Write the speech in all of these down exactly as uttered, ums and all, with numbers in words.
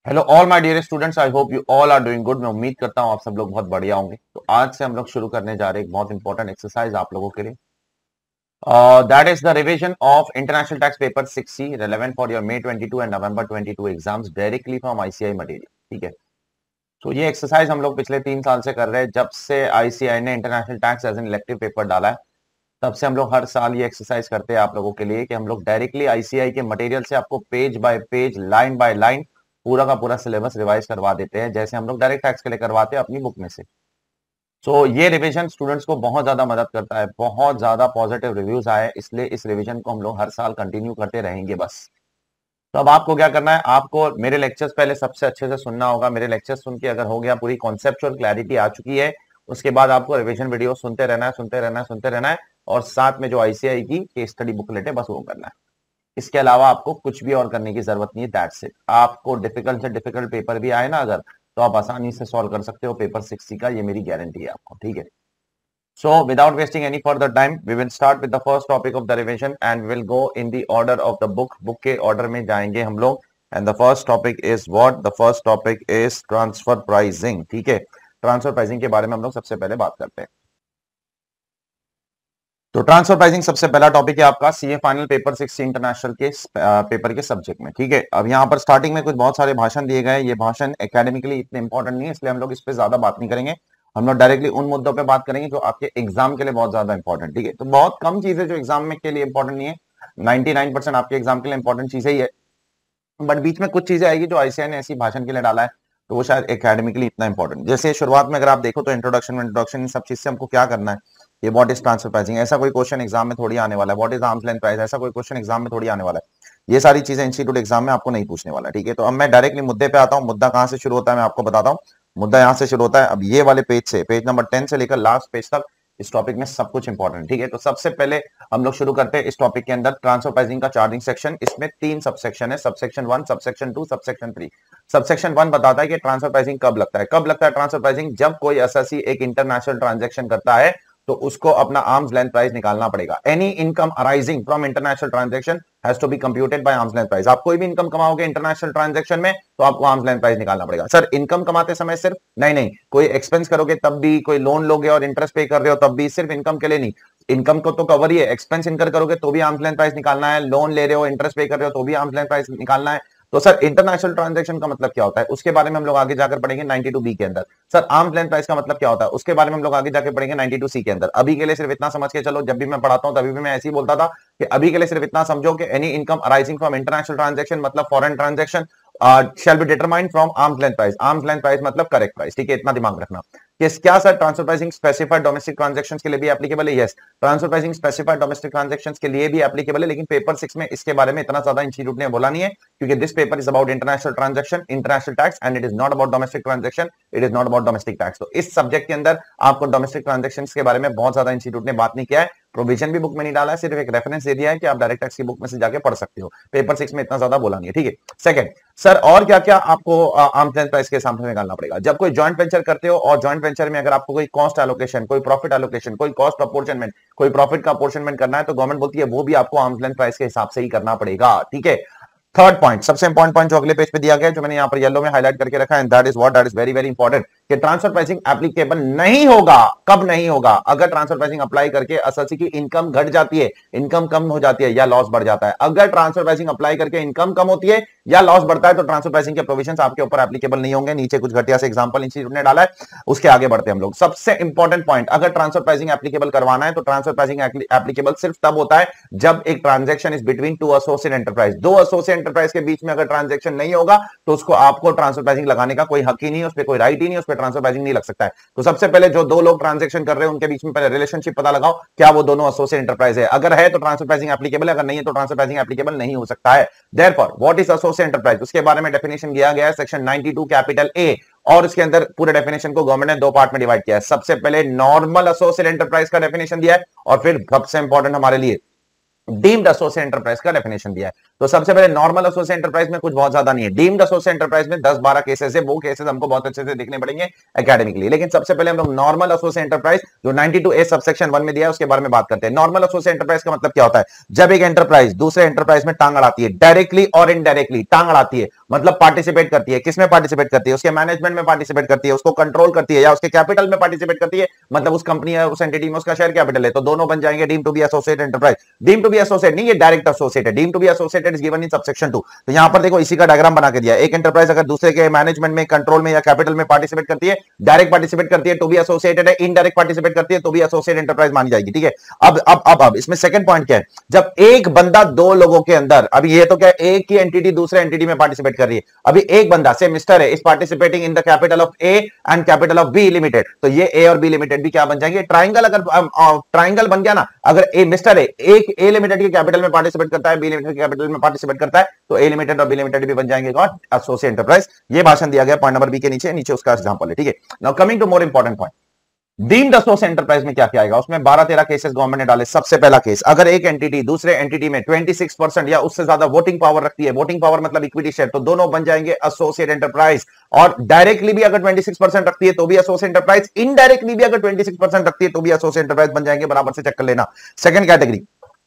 Hello all my dear students, I hope you all are doing good. मैं उम्मीद करता हूँ आप सब लोग बहुत बढ़िया होंगे। तो आज से हम लोग शुरू करने जा रहे हैं एक बहुत इंपॉर्टेंट एक्सरसाइज आप लोगों के लिए। That is the revision of international tax paper six C relevant for your May twenty two and November twenty two exams directly from ICAI material. ठीक है, तो ये एक्सरसाइज हम लोग पिछले तीन साल से कर रहे हैं। जब से आईसीआई ने international tax as an elective paper डाला है, तब से हम लोग हर साल ये एक्सरसाइज करते हैं आप लोगों के लिए कि हम लोग डायरेक्टली आईसीआई के मटेरियल से आपको page by page, line by line पूरा का पूरा सिलेबस रिवाइज करवा देते हैं, जैसे हम लोग डायरेक्ट टैक्स के लिए करवाते हैं अपनी बुक में से। सो so, ये रिवीजन स्टूडेंट्स को बहुत ज्यादा मदद करता है, बहुत ज्यादा पॉजिटिव रिव्यूज आए, इसलिए इस रिवीजन को हम लोग हर साल कंटिन्यू करते रहेंगे बस। तो अब आपको क्या करना है, आपको मेरे लेक्चर्स पहले सबसे अच्छे से सुनना होगा। मेरे लेक्चर्स सुन के अगर हो गया, पूरी कॉन्सेप्चुअल क्लैरिटी आ चुकी है, उसके बाद आपको रिवीजन वीडियो सुनते रहना है सुनते रहना है सुनते रहना है और साथ में जो आईसीआई की केस स्टडी बुकलेट है बस वो करना है। इसके अलावा आपको कुछ भी और करने की जरूरत नहीं है। That's it. आपको डिफिकल्ट से डिफिकल्ट पेपर भी आए ना अगर, तो आप आसानी से सॉल्व कर सकते हो पेपर सिक्सटी का, ये मेरी गारंटी है आपको। ठीक है, so without wasting any further time we will start with the first topic of the revision and we will go in the order of the book. Book के ऑर्डर में जाएंगे हम लोग। And the first topic is what? The first topic is transfer pricing. ठीक है, transfer pricing के बारे में हम लोग सबसे पहले बात करते हैं। तो ट्रांसफर प्राइसिंग सबसे पहला टॉपिक है आपका CA final paper six international के पेपर के सब्जेक्ट में। ठीक है, अब यहाँ पर स्टार्टिंग में कुछ बहुत सारे भाषण दिए गए। ये भाषण एकेडमिकली इतने इंपॉर्टेंट नहीं है, इसलिए हम लोग इस पे ज्यादा बात नहीं करेंगे। हम लोग डायरेक्टली उन मुद्दों पे बात करेंगे जो आपके एग्जाम के लिए बहुत ज्यादा इंपॉर्टेंट। ठीक है, तो बहुत कम चीजें जो एग्जाम में के लिए इंपॉर्टेंट नहीं है, नाइनटी नाइन परसेंट आपके एग्जाम के लिए इंपॉर्टेंट चीजें ही है, बट बीच में कुछ चीजें आएगी जो आईसीआई ने ऐसी भाषण के लिए डाला है, तो वो शायद एकेडमिकली इतना इंपॉर्टेंट। जैसे शुरुआत में अगर आप देखो तो इंट्रोडक्शन इंट्रोडक्शन इन सब चीज से हमको क्या करना है, ये व्हाट इज ट्रांसफर प्राइसिंग, ऐसा कोई क्वेश्चन एग्जाम में थोड़ी आने वाला है। What is arms length price, ऐसा कोई क्वेश्चन एग्जाम में थोड़ी आने वाला है। ये सारी चीजें इंस्टीट्यूट एग्जाम में आपको नहीं पूछने वाला। ठीक है, तो अब मैं डायरेक्टली मुद्दे पे आता हूँ। मुद्दा कहां से शुरू होता है मैं आपको बताता हूँ। मुद्दा यहाँ से शुरू होता है, अब ये वाले पेज से, पेज नंबर टेन से लेकर लास्ट पेज तक इस टॉपिक में सब कुछ इंपॉर्टेंट। ठीक है, तो सबसे पहले हम लोग शुरू करते हैं इस टॉपिक के अंदर ट्रांसफर प्राइसिंग का चार्जिंग सेक्शन। इसमें तीन सबसेक्शन है, subsection one, subsection two, subsection three. Subsection one बताता है कि ट्रांसफर प्राइसिंग कब लगता है। कब लगता है ट्रांसफर प्राइसिंग? जब कोई एसएससी एक इंटरनेशनल ट्रांजैक्शन करता है तो उसको अपना आर्म्स लेंथ प्राइस निकालना पड़ेगा। Any income arising from international transaction has to be computed by arm's length price. आप कोई भी इनकम कमाओगे इंटरनेशनल ट्रांजैक्शन में तो आपको आर्म्स लेंथ प्राइस निकालना पड़ेगा। सर इनकम कमाते समय सिर्फ? नहीं नहीं, कोई एक्सपेंस करोगे तब भी, कोई लोन लोगे और इंटरेस्ट पे कर रहे हो तब भी, सिर्फ इनकम के लिए नहीं। इनकम को तो कवर ही है, एक्सपेंस इनकर करोगे तो भी आर्म्स लेंथ प्राइस निकालना है, लोन ले रहे हो, इंटरेस्ट पे कर रहे हो तो भी आर्म्स लेंथ प्राइस निकालना है। तो सर इंटरनेशनल ट्रांजैक्शन का मतलब क्या होता है, उसके बारे में हम लोग आगे जाकर पढ़ेंगे नाइनटी टू बी के अंदर। सर आर्म्स लेंथ प्राइस का मतलब क्या होता है, उसके बारे में हम लोग आगे जाकर पढ़ेंगे नाइनटी टू सी के अंदर। अभी के लिए सिर्फ इतना समझ के चलो, जब भी मैं पढ़ाता हूं तभी भी मैं ऐसे ही बोलता था कि अभी के लिए सिर्फ इतना समझो कि any income arising from international transaction मतलब foreign transaction shall be determined from arm's length price. Arm's length price मतलब करेक्ट प्राइस। ठीक है, इतना दिमाग रखना। क्या sir transfer pricing specified domestic transactions के लिए भी एप्लीकेबल है? Yes, transfer pricing specified domestic transactions के लिए भी एप्लीकेबल है, लेकिन पेपर सिक्स में इसके बारे में इतना ज्यादा इंस्टीट्यूट ने बोला नहीं है, क्योंकि this paper is about international transaction, international tax and it is not about domestic transaction, it is not about domestic tax. तो इस सब्जेक्ट के अंदर आपको डोमेस्टिक ट्रांजैक्शंस के बारे में बहुत ज्यादा इंस्टीट्यूट ने बात नहीं किया है, प्रोविजन भी बुक में नहीं डाला है, सिर्फ एक रेफरेंस दे दिया है कि आप डायरेक्ट टैक्स की बुक में से जाके पढ़ सकते हो। पेपर सिक्स में इतना ज्यादा बोला नहीं है। ठीक है, सेकंड, सर और क्या क्या आपको आर्म्स लेंथ प्राइस के सामने निकालना पड़ेगा? जब कोई जॉइंट वेंचर करते हो और जॉइंट वेंचर में अगर आपको कोई कॉस्ट एलोकेशन, कोई प्रॉफिट एलोकेशन, कोई कॉस्ट अपोर्शनमेंट, कोई प्रॉफिट का अपोर्शनमेंट करना है तो गवर्नमेंट बोलती है वो भी आपको आर्म्स लेंथ प्राइस के हिसाब से ही करना पड़ेगा। ठीक है, थर्ड पॉइंट, सबसे इंपॉर्टेंट पॉइंट जो अगले पेज पे दिया गया है, जो मैंने यहां पर येलो में हाईलाइट करके रखा है, and that is what, that is very very important, कि ट्रांसफर प्राइसिंग एप्लीकेबल नहीं होगा। कब नहीं होगा? अगर ट्रांसफर प्राइसिंग अप्लाई करके एसएससी की इनकम घट जाती है, इनकम कम हो जाती है या लॉस बढ़ जाता है। अगर ट्रांसफर प्राइसिंग अप्लाई करके इनकम कम होती है या लॉस बढ़ता है तो ट्रांसफर प्राइसिंग के प्रोविजंस आपके ऊपर एप्लीकेबल नहीं होंगे। नीचे कुछ घटिया से एग्जांपल इंस्टीट्यूट ने डाला है, उसके आगे बढ़ते हैं हम लोग। सबसे इंपॉर्टेंट पॉइंट, अगर ट्रांसफर प्राइसिंग एप्लीकेबल करवाना है तो ट्रांसफर प्राइसिंग एप्लीकेबल सिर्फ तब होता है जब एक transaction is between two associate enterprise. दो एसोसिएट एंटरप्राइज के बीच में अगर ट्रांजैक्शन नहीं होगा तो उसको आपको ट्रांसफर प्राइसिंग लगाने का कोई हक ही नहीं है, उस पर कोई राइट ही नहीं, उस पर ट्रांसफर प्राइसिंग नहीं लग सकता है। तो सबसे पहले जो दो लोग ट्रांजैक्शन कर रहे हैं उनके बीच में पहले रिलेशनशिप पता लगाओ, क्या वो दोनों एसोसिएट एंटरप्राइज है। अगर है तो ट्रांसफर प्राइसिंग एप्लीकेबल है, अगर नहीं है तो ट्रांसफर प्राइसिंग एप्लीकेबल नहीं हो सकता है। Therefore what is associate enterprise, उसके बारे में डेफिनेशन दिया गया है section ninety two capital A, और इसके अंदर पूरे डेफिनेशन को गवर्नमेंट ने दो पार्ट में डिवाइड किया है। सबसे पहले नॉर्मल एसोसिएट एंटरप्राइज का डेफिनेशन दिया है और फिर सबसे इंपॉर्टेंट हमारे लिए डीम्ड एसोसिएट एंटरप्राइज का डेफिनेशन दिया है। तो सबसे पहले नॉर्मल एसोसिएट एंटरप्राइज में कुछ बहुत ज्यादा नहीं है, डीम्ड एसोसिएट एंटरप्राइज में दस बारह केसेस है, वो केसेस हमको बहुत अच्छे से देखने पड़ेंगे एकेडमिकली। लेकिन सबसे पहले हम लोग नॉर्मल एसोसिएट एंटरप्राइज जो ninety two A subsection one में दिया है उसके बारे में बात करते हैं। नॉर्मल एसोसिएट एंटरप्राइज का मतलब क्या होता है? जब एक एंटरप्राइज दूसरे एंटरप्राइज में टांग अड़ाती है, डायरेक्टली और इनडायरेक्टली टांग अड़ाती है, मतलब पार्टिसिपेट करती है। किसमें पार्टिसिपेट करती है? उसके मैनेजमेंट में पार्टिसिपेट करती है, उसको कंट्रोल करती है, या उसके कैपिटल में पार्टिसिपेट करती है, मतलब उस कंपनी या उस एंटिटी में उसका शेयर कैपिटल है, तो दोनों बन जाएंगे deem to be associate enterprise. Deem to be associate नहीं, ये डायरेक्ट एसोसिएट है। Deem to be associated is given in subsection two. तो यहां पर देखो इसी का डायग्राम बना के दिया है। एक एंटरप्राइज अगर दूसरे के मैनेजमेंट में, कंट्रोल में या कैपिटल में पार्टिसिपेट करती है, डायरेक्ट पार्टिसिपेट करती है तो भी एसोसिएटेड है, इनडायरेक्ट पार्टिसिपेट करती है तो भी एसोसिएट एंटरप्राइज मानी जाएगी। ठीक है, अब अब अब अब इसमें सेकंड पॉइंट क्या है? जब एक बंदा दो लोगों के अंदर, अभी ये तो क्या एक ही एंटिटी दूसरे एंटिटी में पार्टिसिपेट कर रही है, अभी एक बंदा से मिस्टर है is participating in the capital of A and capital of B limited, तो ये ए और बी लिमिटेड भी क्या बन जाएंगे? ट्राइंगल। अगर ट्राइंगल बन गया ना, अगर ए मिस्टर है एक ए लिमिटेड के कैपिटल में पार्टिसिपेट करता है, बी लिमिटेड के कैपिटल में पार्टिसिपेट करता है, तो ए लिमिटेड और बी लिमिटेड भी बन जाएंगे कौन? Associate enterprise. ये भाषण दिया गया पॉइंट नंबर बी के नीचे, नीचे उसका एग्जांपल है। ठीक है, now coming to more important point, deemed associate enterprise में क्या क्या आएगा? उसमें बारह तेरह केसेस गवर्नमेंट ने डाले। सबसे पहला केस, अगर एक एंटिटी दूसरे एंटिटी में छब्बीस परसेंट या उससे ज्यादा वोटिंग पावर रखती है, वोटिंग पावर मतलब इक्विटी शेयर, तो दोनों बन जाएंगे एसोसिएट एंटरप्राइज। और डायरेक्टली भी अगर छब्बीस परसेंट रखती है तो भी एसोसिएट एंटरप्राइज, इनडायरेक्टली भी अगर छब्बीस परसेंट रखती है तो भी एसोसिएट एंटरप्राइज बन जाएंगे। बराबर से चेक कर लेना। सेकंड कैटेगरी,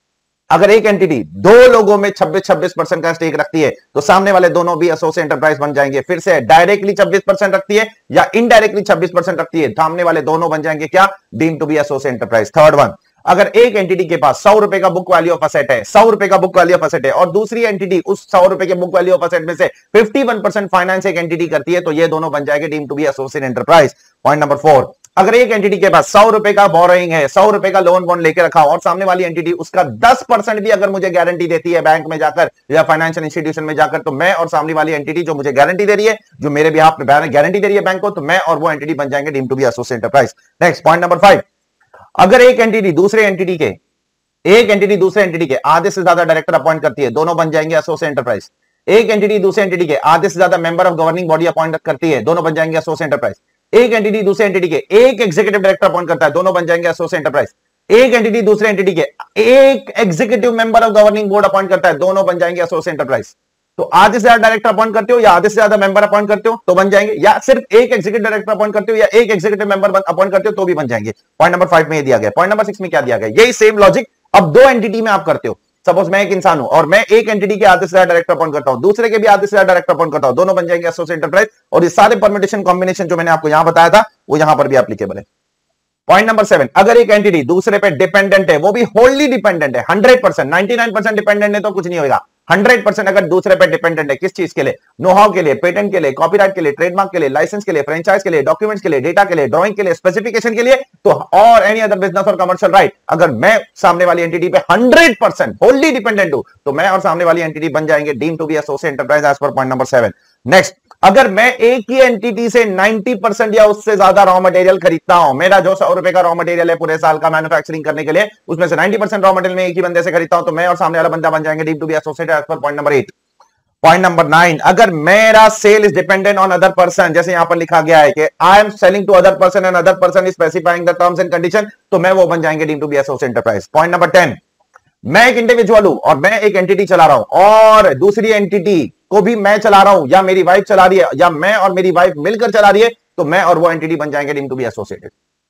अगर एक एंटिटी दो लोगों में छब्बीस छब्बीस परसेंट का स्टेक रखती है तो सामने वाले दोनों भी एसोसिएट एंटरप्राइज बन जाएंगे। फिर से डायरेक्टली छब्बीस परसेंट रखती है या इनडायरेक्टली छब्बीस परसेंट रखती है, सामने वाले दोनों बन जाएंगे क्या? Deemed to be associate enterprise. Third one, अगर एक एंटिटी के पास सौ रुपए का बुक वैल्यू ऑफ असेट है, सौ रुपए का बुक वैल्यू ऑफ असेट है, और दूसरी एंटिटी उस सौ रुपए के बुक वैल्यू ऑफ असेट में से इक्यावन परसेंट फाइनेंस एक एंटिटी करती है, तो ये दोनों बन जाएंगे deemed to be associate enterprise. Point number four, अगर एक एंटिटी के पास सौ रुपए का बोरोइंग है, सौ रुपए का लोन वोन लेके रखा और सामने वाली एंटिटी उसका दस परसेंट भी अगर मुझे गारंटी देती है बैंक में जाकर या फाइनेंशियल इंस्टीट्यूशन में जाकर, तो मैं और सामने वाली एंटिटी जो मुझे गारंटी दे रही है, जो मेरे बिहाफ पे गारंटी दे रही है बैंक को, तो मैं और वो एंटिटी बन जाएंगे deemed to be associate enterprise. Next point number five, अगर एक एंटिटी दूसरे एंटिटी के एक एंटिटी दूसरे एंटिटी के आधे से ज्यादा डायरेक्टर अपॉइंट करती है, दोनों बन जाएंगे एसोसिएट एंटरप्राइज। एक एंटिटी दूसरे एंटिटी के आधे से ज्यादा member of governing body appoint करती है, दोनों बन जाएंगे एसोसिएट एंटरप्राइज। एक एंटिटी दूसरे एंटिटी के एक एग्जीक्यूटिव डायरेक्टर अपॉइंट करता है, दोनों बन जाएंगे एसोसिएट एंटरप्राइज। एक एंटिटी दूसरे एंटिटी के एक executive member of governing board appoint करता है, दोनों बन जाएंगे एसोसिएट एंटरप्राइज। तो आधे से ज्यादा डायरेक्टर अपॉइंट करते हो या आधे से ज्यादा मेंबर अपॉइंट करते हो तो बन जाएंगे, या सिर्फ एक एग्जीक्यूटिव डायरेक्टर अपॉइंट करते हो या एक एग्जीक्यूटिव मेंबर अपॉइंट करते हो तो भी बन जाएंगे। पॉइंट नंबर फाइव में ये दिया गया। पॉइंट नंबर सिक्स में क्या दिया गया? यही सेम लॉजिक अब दो एंटिटी में आप करते हो। सपोज मैं एक इंसान हूं और मैं एक एंटिटी के आधे से ज्यादा डायरेक्टर अपॉइंट करता हूं, दूसरे के भी आधे से ज्यादा डायरेक्टर अपॉइंट करता हूं, दोनों बन जाएंगे एसोसिएट एंटरप्राइज। और ये सारे परम्यूटेशन कॉम्बिनेशन जो मैंने आपको यहां बताया था वो यहां पर भी एप्लीकेबल है। पॉइंट नंबर सेवन, अगर एक एंटिटी दूसरे पे डिपेंडेंट है, वो भी होल्ली डिपेंडेंट है, hundred percent, ninety nine percent dependent है तो कुछ नहीं होगा। हंड्रेड परसेंट अगर दूसरे पे डिपेंडेंट है, किस चीज के लिए? नो हाउ के लिए, पेटेंट के लिए, कॉपीराइट के लिए, ट्रेडमार्क के लिए, लाइसेंस के लिए, फ्रेंचाइज के लिए, डॉक्यूमेंट्स के लिए, डेटा के लिए, ड्राइंग के लिए, स्पेसिफिकेशन के लिए, तो और एनी अदर बिजनेस और कमर्शियल राइट, अगर मैं सामने वाली एंटिटी पे हंड्रेड परसेंट होल्ली डिपेंडेंट हूं तो मैं और सामने वाली एंटिटी बन जाएंगे deemed to be associate enterprise as per point number seven. Next, अगर मैं एक ही एंटिटी से नब्बे परसेंट या उससे ज्यादा रॉ मटेरियल खरीदता हूं, मेरा जो सौ रुपए का रॉ मटेरियल है पूरे साल का मैन्युफैक्चरिंग करने के लिए, उसमें से नब्बे परसेंट रॉ मटेरियल में एक ही बंदे से खरीदता हूं, तो मैं और सामने वाला बंदा बन जाएंगे deemed to be associate as per point number eight. Point number nine, अगर मेरा sale is dependent on other person, जैसे यहां पर लिखा गया है कि I am selling to other person and other person is specifying the terms and condition, तो मैं वो बन जाएंगे deemed to be associate enterprise. Point number ten, मैं एक इंडिविजुअल हूं और मैं एक एंटिटी चला रहा हूं और दूसरी एंटिटी को भी मैं चला रहा हूं या मेरी वाइफ चला रही है या मैं और मेरी वाइफ मिलकर चला रही है, तो मैं और वो एंटिटी बन जाएंगे डीम्ड टू बी एसोसिएटेड।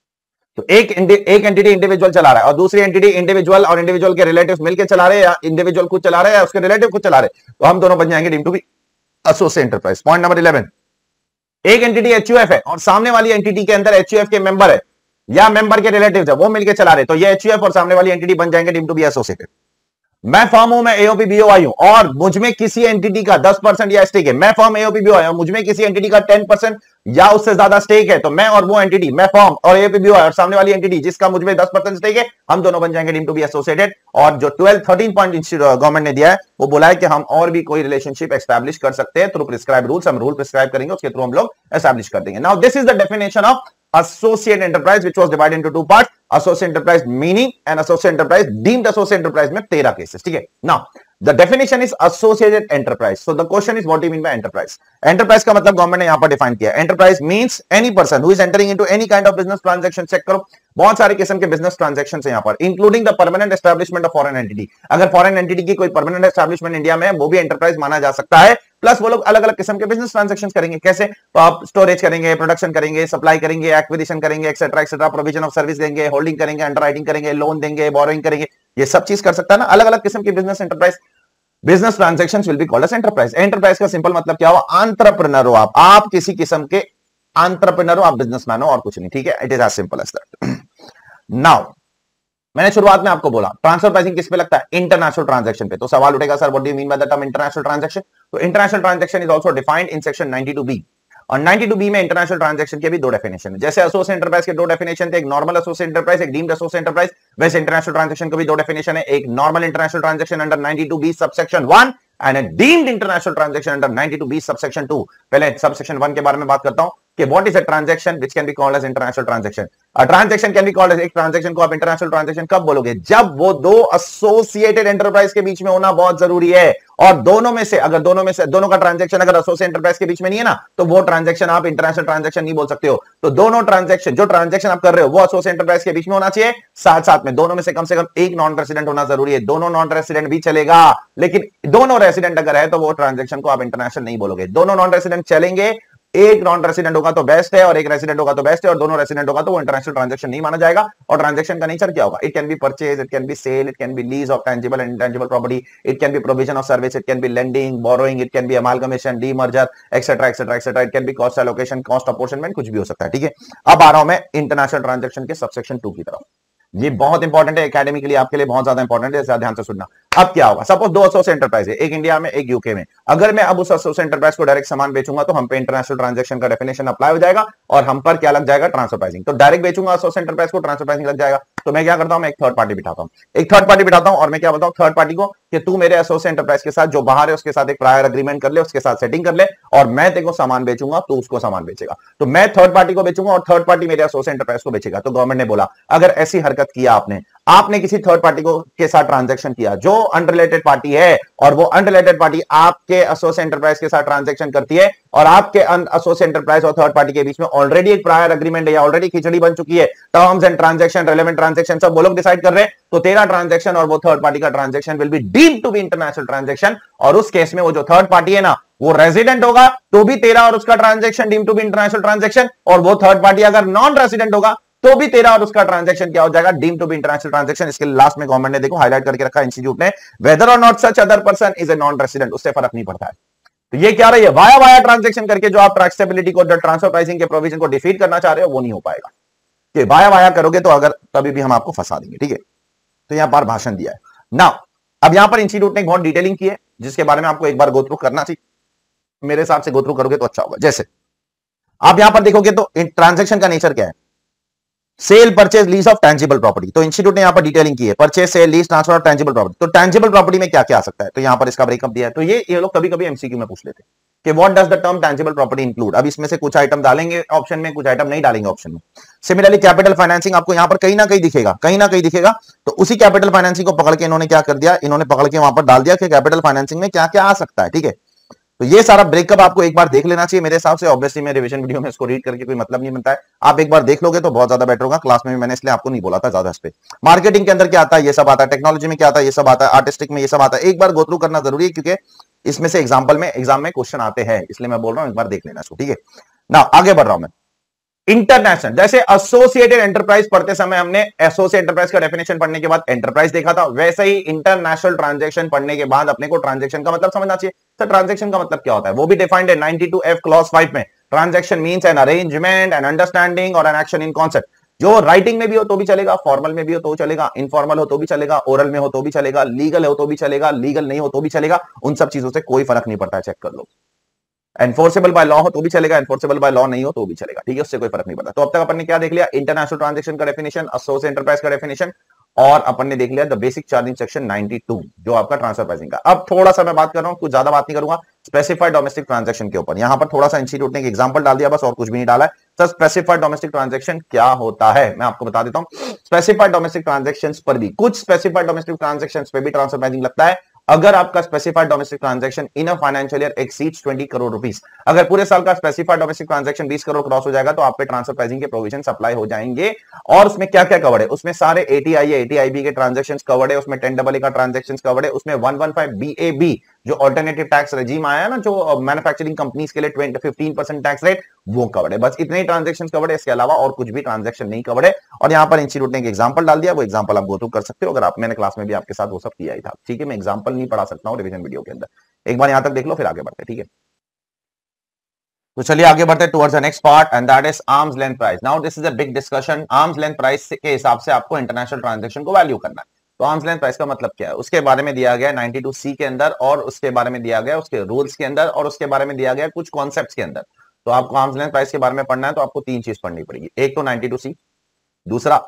तो एक एक एंटिटी इंडिविजुअल चला रहा है और दूसरी एंटिटी इंडिविजुअल और इंडिविजुअल के रिलेटिव्स मिलकर चला रहे हैं, या इंडिविजुअल खुद चला रहे हैं या उसके रिलेटिव खुद चला रहे हैं, तो हम दोनों बन जाएंगे deemed to be associate enterprise. Point number eleven, एक एंटिटी एचयूएफ है और सामने वाली एंटिटी के अंदर एचयूएफ के मेंबर है या मेंबर के रिलेटिव्स है, वो मिलकर चला रहे, तो ये एचयूएफ और सामने वाली एंटिटी बन जाएंगे डीम्ड टू बी एसोसिएटेड। मैं फर्म हूं, मैं एओपी बीओआई हूं और मुझमें किसी एंटिटी का दस परसेंट या स्टेक है, मैं फर्म एओपी बीओआई हूं, मुझमें किसी एंटिटी का टेन परसेंट या उससे ज्यादा स्टेक है, तो मैं और वो एंटिटी, मैं फर्म और एओपी बीओआई और सामने वाली एंटिटी जिसका मुझमें दस परसेंट स्टेक है, हम दोनों बन जाएंगे डीम्ड टू बी एसोसिएटेड। और जो ट्वेल्व थर्टीन पॉइंट गवर्नमेंट ने दिया है वो बोला है कि हम और भी कोई रिलेशनशिप एस्टैब्लिश कर सकते हैं थ्रू प्रिस्क्राइब रूल्स, हम रूल प्रिस्क्राइब करेंगे, उसके थ्रू हम लोग एस्टैब्लिश कर देंगे। Now this is the definition of associate enterprise which was divided into two parts, associate enterprise meaning and associate enterprise deemed associate enterprise में तेरह केसेस। ठीक है, now the definition is associated enterprise. So the question is what do you mean by enterprise. Enterprise का मतलब government ने यहां पर define किया, enterprise means any person who is entering into any kind of business transaction. Check करो, बहुत सारे किस्म के बिजनेस ट्रांजैक्शंस हैं यहां पर, including the permanent establishment of foreign entity. अगर फॉरेन एंटिटी की कोई परमानेंट एस्टैब्लिशमेंट इंडिया में है, वो भी एंटरप्राइज माना जा सकता है। प्लस वो लोग अलग अलग किस्म के बिजनेस ट्रांजैक्शन करेंगे, कैसे? तो आप स्टोरेज करेंगे, प्रोडक्शन करेंगे, सप्लाई करेंगे, एक्विजिशन करेंगे, etcetera etcetera, provision of service देंगे, होल्डिंग करेंगे, अंडरराइटिंग करेंगे, लोन देंगे, बोरोइंग करेंगे, ये सब चीज कर सकता है ना, अलग अलग किस्म की business enterprise. Business transactions will be called as enterprise. Enterprise का सिंपल मतलब क्या हुआ? एंटरप्रेन्योर हो आप, आप किसी किस्म के एंटरप्रेन्योर हो, आप बिजनेसमैन हो और कुछ नहीं, ठीक है? It is as simple as that. Now मैंने शुरुआत में आपको बोला ट्रांसफर प्राइसिंग किस पे लगता है? इंटरनेशनल ट्रांजैक्शन पे। तो सवाल उठेगा, sir what do you mean by the term international transaction? तो international transaction is also defined in section ninety two B. और नाइंटी टू बी में इंटरनेशनल ट्रांजैक्शन के भी दो डेफिनेशन है। जैसे एसोसिएट एंटरप्राइज के दो डेफिनेशन थे, एक नॉर्मल एसोसिएट एंटरप्राइज, एक डीम्ड एसोसिएट एंटरप्राइज, वैसे इंटरनेशनल ट्रांजैक्शन का भी दो डेफिनेशन है, एक normal international transaction under ninety two B subsection one and a deemed international transaction under ninety two B subsection two. पहले सबसेक्शन वन के बारे में बात करता हूं कि what is a transaction which can be called as international transaction। a transaction can be called as, एक transaction को आप इंटरनेशनल ट्रांजैक्शन कब बोलोगे? जब वो दो एसोसिएटेड एंटरप्राइज के बीच में होना बहुत जरूरी है, और दोनों में से अगर दोनों में से दोनों का ट्रांजैक्शन अगर एसोसिएटेड एंटरप्राइज के बीच में नहीं है ना, तो वो ट्रांजैक्शन आप इंटरनेशनल ट्रांजैक्शन नहीं बोल सकते हो। तो दोनों ट्रांजैक्शन, जो ट्रांजैक्शन आप कर रहे हो वो एसोसिएटेड एंटरप्राइज के बीच में होना चाहिए, साथ साथ में दोनों में से कम से कम एक नॉन रेसिडेंट होना जरूरी है। दोनों नॉन रेसिडेंट भी चलेगा, लेकिन दोनों रेसिडेंट अगर है तो वो ट्रांजैक्शन को आप इंटरनेशनल नहीं बोलोगे। दोनों नॉन रेसिडेंट चलेंगे, एक नॉन रेसिडेंट होगा तो बेस्ट है और एक रेसिडेंट होगा तो बेस्ट है, और दोनों रेसिडेंट होगा तो वो इंटरनेशनल ट्रांजैक्शन नहीं माना जाएगा। और ट्रांजैक्शन का नेचर क्या होगा? It can be purchase, it can be sale, it can be lease of tangible and intangible property, it can be provision of service, it can be lending, borrowing, it can be amalgamation, demerger, etcetera etcetera etcetera, it can be cost allocation, cost apportionment, कुछ भी हो सकता है, ठीक है? अब आ रहा हूं मैं इंटरनेशनल ट्रांजैक्शन के सबसेक्शन टू की तरफ। ये बहुत इंपॉर्टेंट है, एकेडमी के लिए आपके लिए बहुत ज्यादा इंपॉर्टेंट है, ध्यान से सुनना। अब क्या होगा? सपोज दो एसोसिएट एंटरप्राइज है, एक इंडिया में एक यूके में। अगर मैं अब उस एसोसिएट एंटरप्राइज को डायरेक्ट सामान बेचूंगा तो हम पे इंटरनेशनल ट्रांजैक्शन का डेफिनेशन अप्लाई हो जाएगा और हम पर क्या लग जाएगा? Transfer pricing. तो डायरेक्ट बेचूंगा एसोसिएट एंटरप्राइज को, ट्रांसफर प्राइसिंग लग जाएगा। तो मैं क्या करता हूं? मैं एक थर्ड पार्टी बिठाता हूं, एक थर्ड पार्टी बिठाता हूं और मैं क्या बताऊं थर्ड पार्टी को कि तू मेरे एसोसिएट एंटरप्राइज के साथ जो बाहर है उसके साथ एक प्रायर एग्रीमेंट कर ले, उसके साथ सेटिंग कर ले, और मैं तेरे को सामान बेचूंगा, तू उसको सामान बेचेगा। तो मैं थर्ड पार्टी को बेचूंगा और थर्ड पार्टी मेरे एसोसिएट एंटरप्राइज को बेचेगा। तो गवर्नमेंट ने बोला अगर ऐसी हरकत किया आपने आपने किसी थर्ड पार्टी को के साथ ट्रांजैक्शन किया जो अनरिलेटेड पार्टी है, और वो अनरिलेटेड पार्टी आपके एसोसिएट एंटरप्राइज के साथ ट्रांजैक्शन करती है, और आपके एसोसिएट एंटरप्राइज और थर्ड पार्टी के बीच में ऑलरेडी एक प्रायर एग्रीमेंट है या ऑलरेडी खिचड़ी बन चुकी है, terms and transaction, relevant transaction सब वो लोग डिसाइड कर रहे हैं, तो तेरा ट्रांजैक्शन और वो थर्ड पार्टी का transaction will be deemed to be international transaction. और उस केस में वो जो थर्ड पार्टी है ना, वो रेजिडेंट होगा तो भी तेरा और उसका transaction deemed to be international transaction, और वो थर्ड पार्टी अगर नॉन रेजिडेंट होगा तो भी तेरा और उसका ट्रांजैक्शन क्या हो जाएगा? Deemed to be international transaction. इसके लास्ट में गवर्नमेंट ने देखो हाईलाइट करके रखा इंस्टीट्यूट ने, whether or not such other person is a non resident, उससे फर्क नहीं पड़ता है। तो ये क्या रही है? वाया वाया ट्रांजैक्शन करके जो आप ट्रैक्सेबिलिटी को, ट्रांसफर प्राइसिंग के प्रोविजन को डिफीट करना चाह रहे हो, वो नहीं हो पाएगा। कि वाया वाया करोगे तो अगर कभी भी हम आपको फंसा देंगे, ठीक है? तो यहां पर भाषण दिया है ना। अब यहां पर इंस्टीट्यूट ने बहुत डिटेलिंग की है जिसके बारे में आपको एक बार गो थ्रू करना चाहिए। मेरे हिसाब से गो थ्रू करोगे तो अच्छा होगा। जैसे आप यहां पर देखोगे तो ट्रांजैक्शन का नेचर क्या है? Sale, purchase, lease of tangible property. तो इंस्टीट्यूट ने यहां पर डिटेलिंग की है, purchase, sale, lease, transfer of tangible property. तो टेंजिबल प्रॉपर्टी में क्या क्या आ सकता है? तो यहां पर इसका ब्रेकअप दिया है। तो ये ये लोग कभी कभी एमसीक्यू में पूछ लेते हैं कि what does the term tangible property include. अब इसमें से कुछ आइटम डालेंगे ऑप्शन में, कुछ आइटम नहीं डालेंगे ऑप्शन में। सिमिलरली कैपिटल फाइनेंसिंग आपको यहां पर कहीं ना कहीं दिखेगा, कहीं ना कहीं दिखेगा। तो उसी कैपिटल फाइनेंसिंग को पकड़ के इन्होंने क्या कर दिया? इन्होंने पकड़ के वहां पर डाल दिया कि कैपिटल फाइनेंसिंग में क्या क्या आ सकता है, ठीक है? तो ये सारा ब्रेकअप आपको एक बार देख लेना चाहिए मेरे हिसाब से। ऑब्वियसली मैं रिवीजन वीडियो में इसको रीड करके कोई मतलब नहीं बनता है, आप एक बार देख लोगे तो बहुत ज्यादा बेटर होगा। क्लास में भी मैंने इसलिए आपको नहीं बोला था ज्यादा इस पे। मार्केटिंग के अंदर क्या आता है? ये सब आता है। टेक्नोलॉजी में क्या आता है? ये सब आता है। आर्टिस्टिक में ये सब आता है। एक बार गो थ्रू करना जरूरी है क्योंकि इसमें से एग्जाम्पल में एग्जाम में क्वेश्चन आते हैं, इसलिए मैं बोल रहा हूं एक बार देख लेना इसको, ठीक है ना। आगे बढ़ रहा हूं मैं। इंटरनेशनल, जैसे एसोसिएटेड एंटरप्राइज पढ़ते समय हमने एसोसिएट एंटरप्राइज का डेफिनेशन पढ़ने के बाद एंटरप्राइज देखा था, वैसे ही इंटरनेशनल ट्रांजैक्शन पढ़ने के बाद अपने को ट्रांजैक्शन का मतलब समझना चाहिए। तो ट्रांजैक्शन का मतलब क्या होता है? वो भी डिफाइंड है ninety two F clause five में। Transaction means an arrangement, an understanding or an action in concert. जो राइटिंग में भी हो तो भी चलेगा, फॉर्मल में भी हो तो चलेगा, इनफॉर्मल हो तो भी चलेगा, ओरल में हो तो भी चलेगा, लीगल हो तो भी चलेगा, लीगल नहीं हो तो भी चलेगा। उन सब चीजों से कोई फर्क नहीं पड़ता है, चेक कर लो। एनफोर्सेबल बाय लॉ हो तो भी चलेगा, एनफोर्सेबल बाय लॉ नहीं हो तो भी चलेगा, ठीक है? उससे कोई फर्क नहीं पड़ता। तो अब तक अपन ने क्या देख लिया? इंटरनेशनल ट्रांजैक्शन का डेफिनेशन, एसोसिएट एंटरप्राइज का डेफिनेशन, और अपन ने देख लिया the basic charging section ninety two जो आपका ट्रांसफर प्राइसिंग का। अब थोड़ा सा मैं बात कर रहा हूं, कुछ ज्यादा बात नहीं करूंगा, स्पेसिफाइड डोमेस्टिक ट्रांजैक्शन के ऊपर। यहां पर थोड़ा सा इंस्टीट्यूट ने एक एग्जांपल डाल दिया बस, और कुछ भी नहीं डाला है। सर स्पेसिफाइड डोमेस्टिक ट्रांजैक्शन क्या होता है मैं आपको बता देता हूं। स्पेसिफाइड डोमेस्टिक ट्रांजैक्शंस पर भी, कुछ स्पेसिफाइड डोमेस्टिक ट्रांजैक्शंस पे भी ट्रांसफर प्राइसिंग लगता है। अगर आपका specified domestic transaction in a financial year exceeds twenty crore rupees, अगर पूरे साल का स्पेसिफाइड डोमेस्टिक ट्रांजैक्शन बीस करोड़ क्रॉस हो जाएगा तो आप पे ट्रांसफर प्राइसिंग के प्रोविजन अप्लाई हो जाएंगे। और उसमें क्या क्या कवर्ड है, उसमें सारे एटीआई एटीआईबी के ट्रांजैक्शन कवर्ड है, उसमें टेन डबल ए का ट्रांजैक्शन कवर्ड है, उसमें वन वन फाइव बीएबी जो अल्टरनेटिव टैक्स रेजिम आया है ना, जो मैन्युफैक्चरिंग कंपनीज के लिए twenty fifteen percent tax rate, वो कवर्ड है। बस इतने ही ट्रांजैक्शन कवर्ड है, इसके अलावा और कुछ भी ट्रांजैक्शन नहीं कवर्ड है। और यहां पर इंस्टीट्यूट ने एक एग्जांपल डाल दिया, वो एग्जांपल आप गो थ्रू कर सकते हो, अगर आप, मैंने क्लास में भी आपके साथ वो सब किया ही था। ठीक है, मैं एग्जांपल नहीं पढ़ा सकता हूं रिवीजन वीडियो के अंदर, एक बार यहां तक देख लो फिर आगे बढ़ते। ठीक है, तो चलिए आगे बढ़ते हैं towards the next part and that is arms length price. Now this is a big discussion. Arms length price के हिसाब से आपको इंटरनेशनल ट्रांजैक्शन को वैल्यू करना है। तो आर्म्स लेंथ प्राइस का मतलब क्या है, उसके बारे में दिया गया नाइंटी टू सी के अंदर, और उसके बारे में दिया गया उसके रूल्स के अंदर, और उसके बारे में दिया गया कुछ कॉन्सेप्ट्स के अंदर। तो आपको आर्म्स लेंथ प्राइस के बारे में पढ़ना है तो आपको तीन चीज पढ़नी पड़ेगी, एक तो नाइंटी टू सी, दूसरा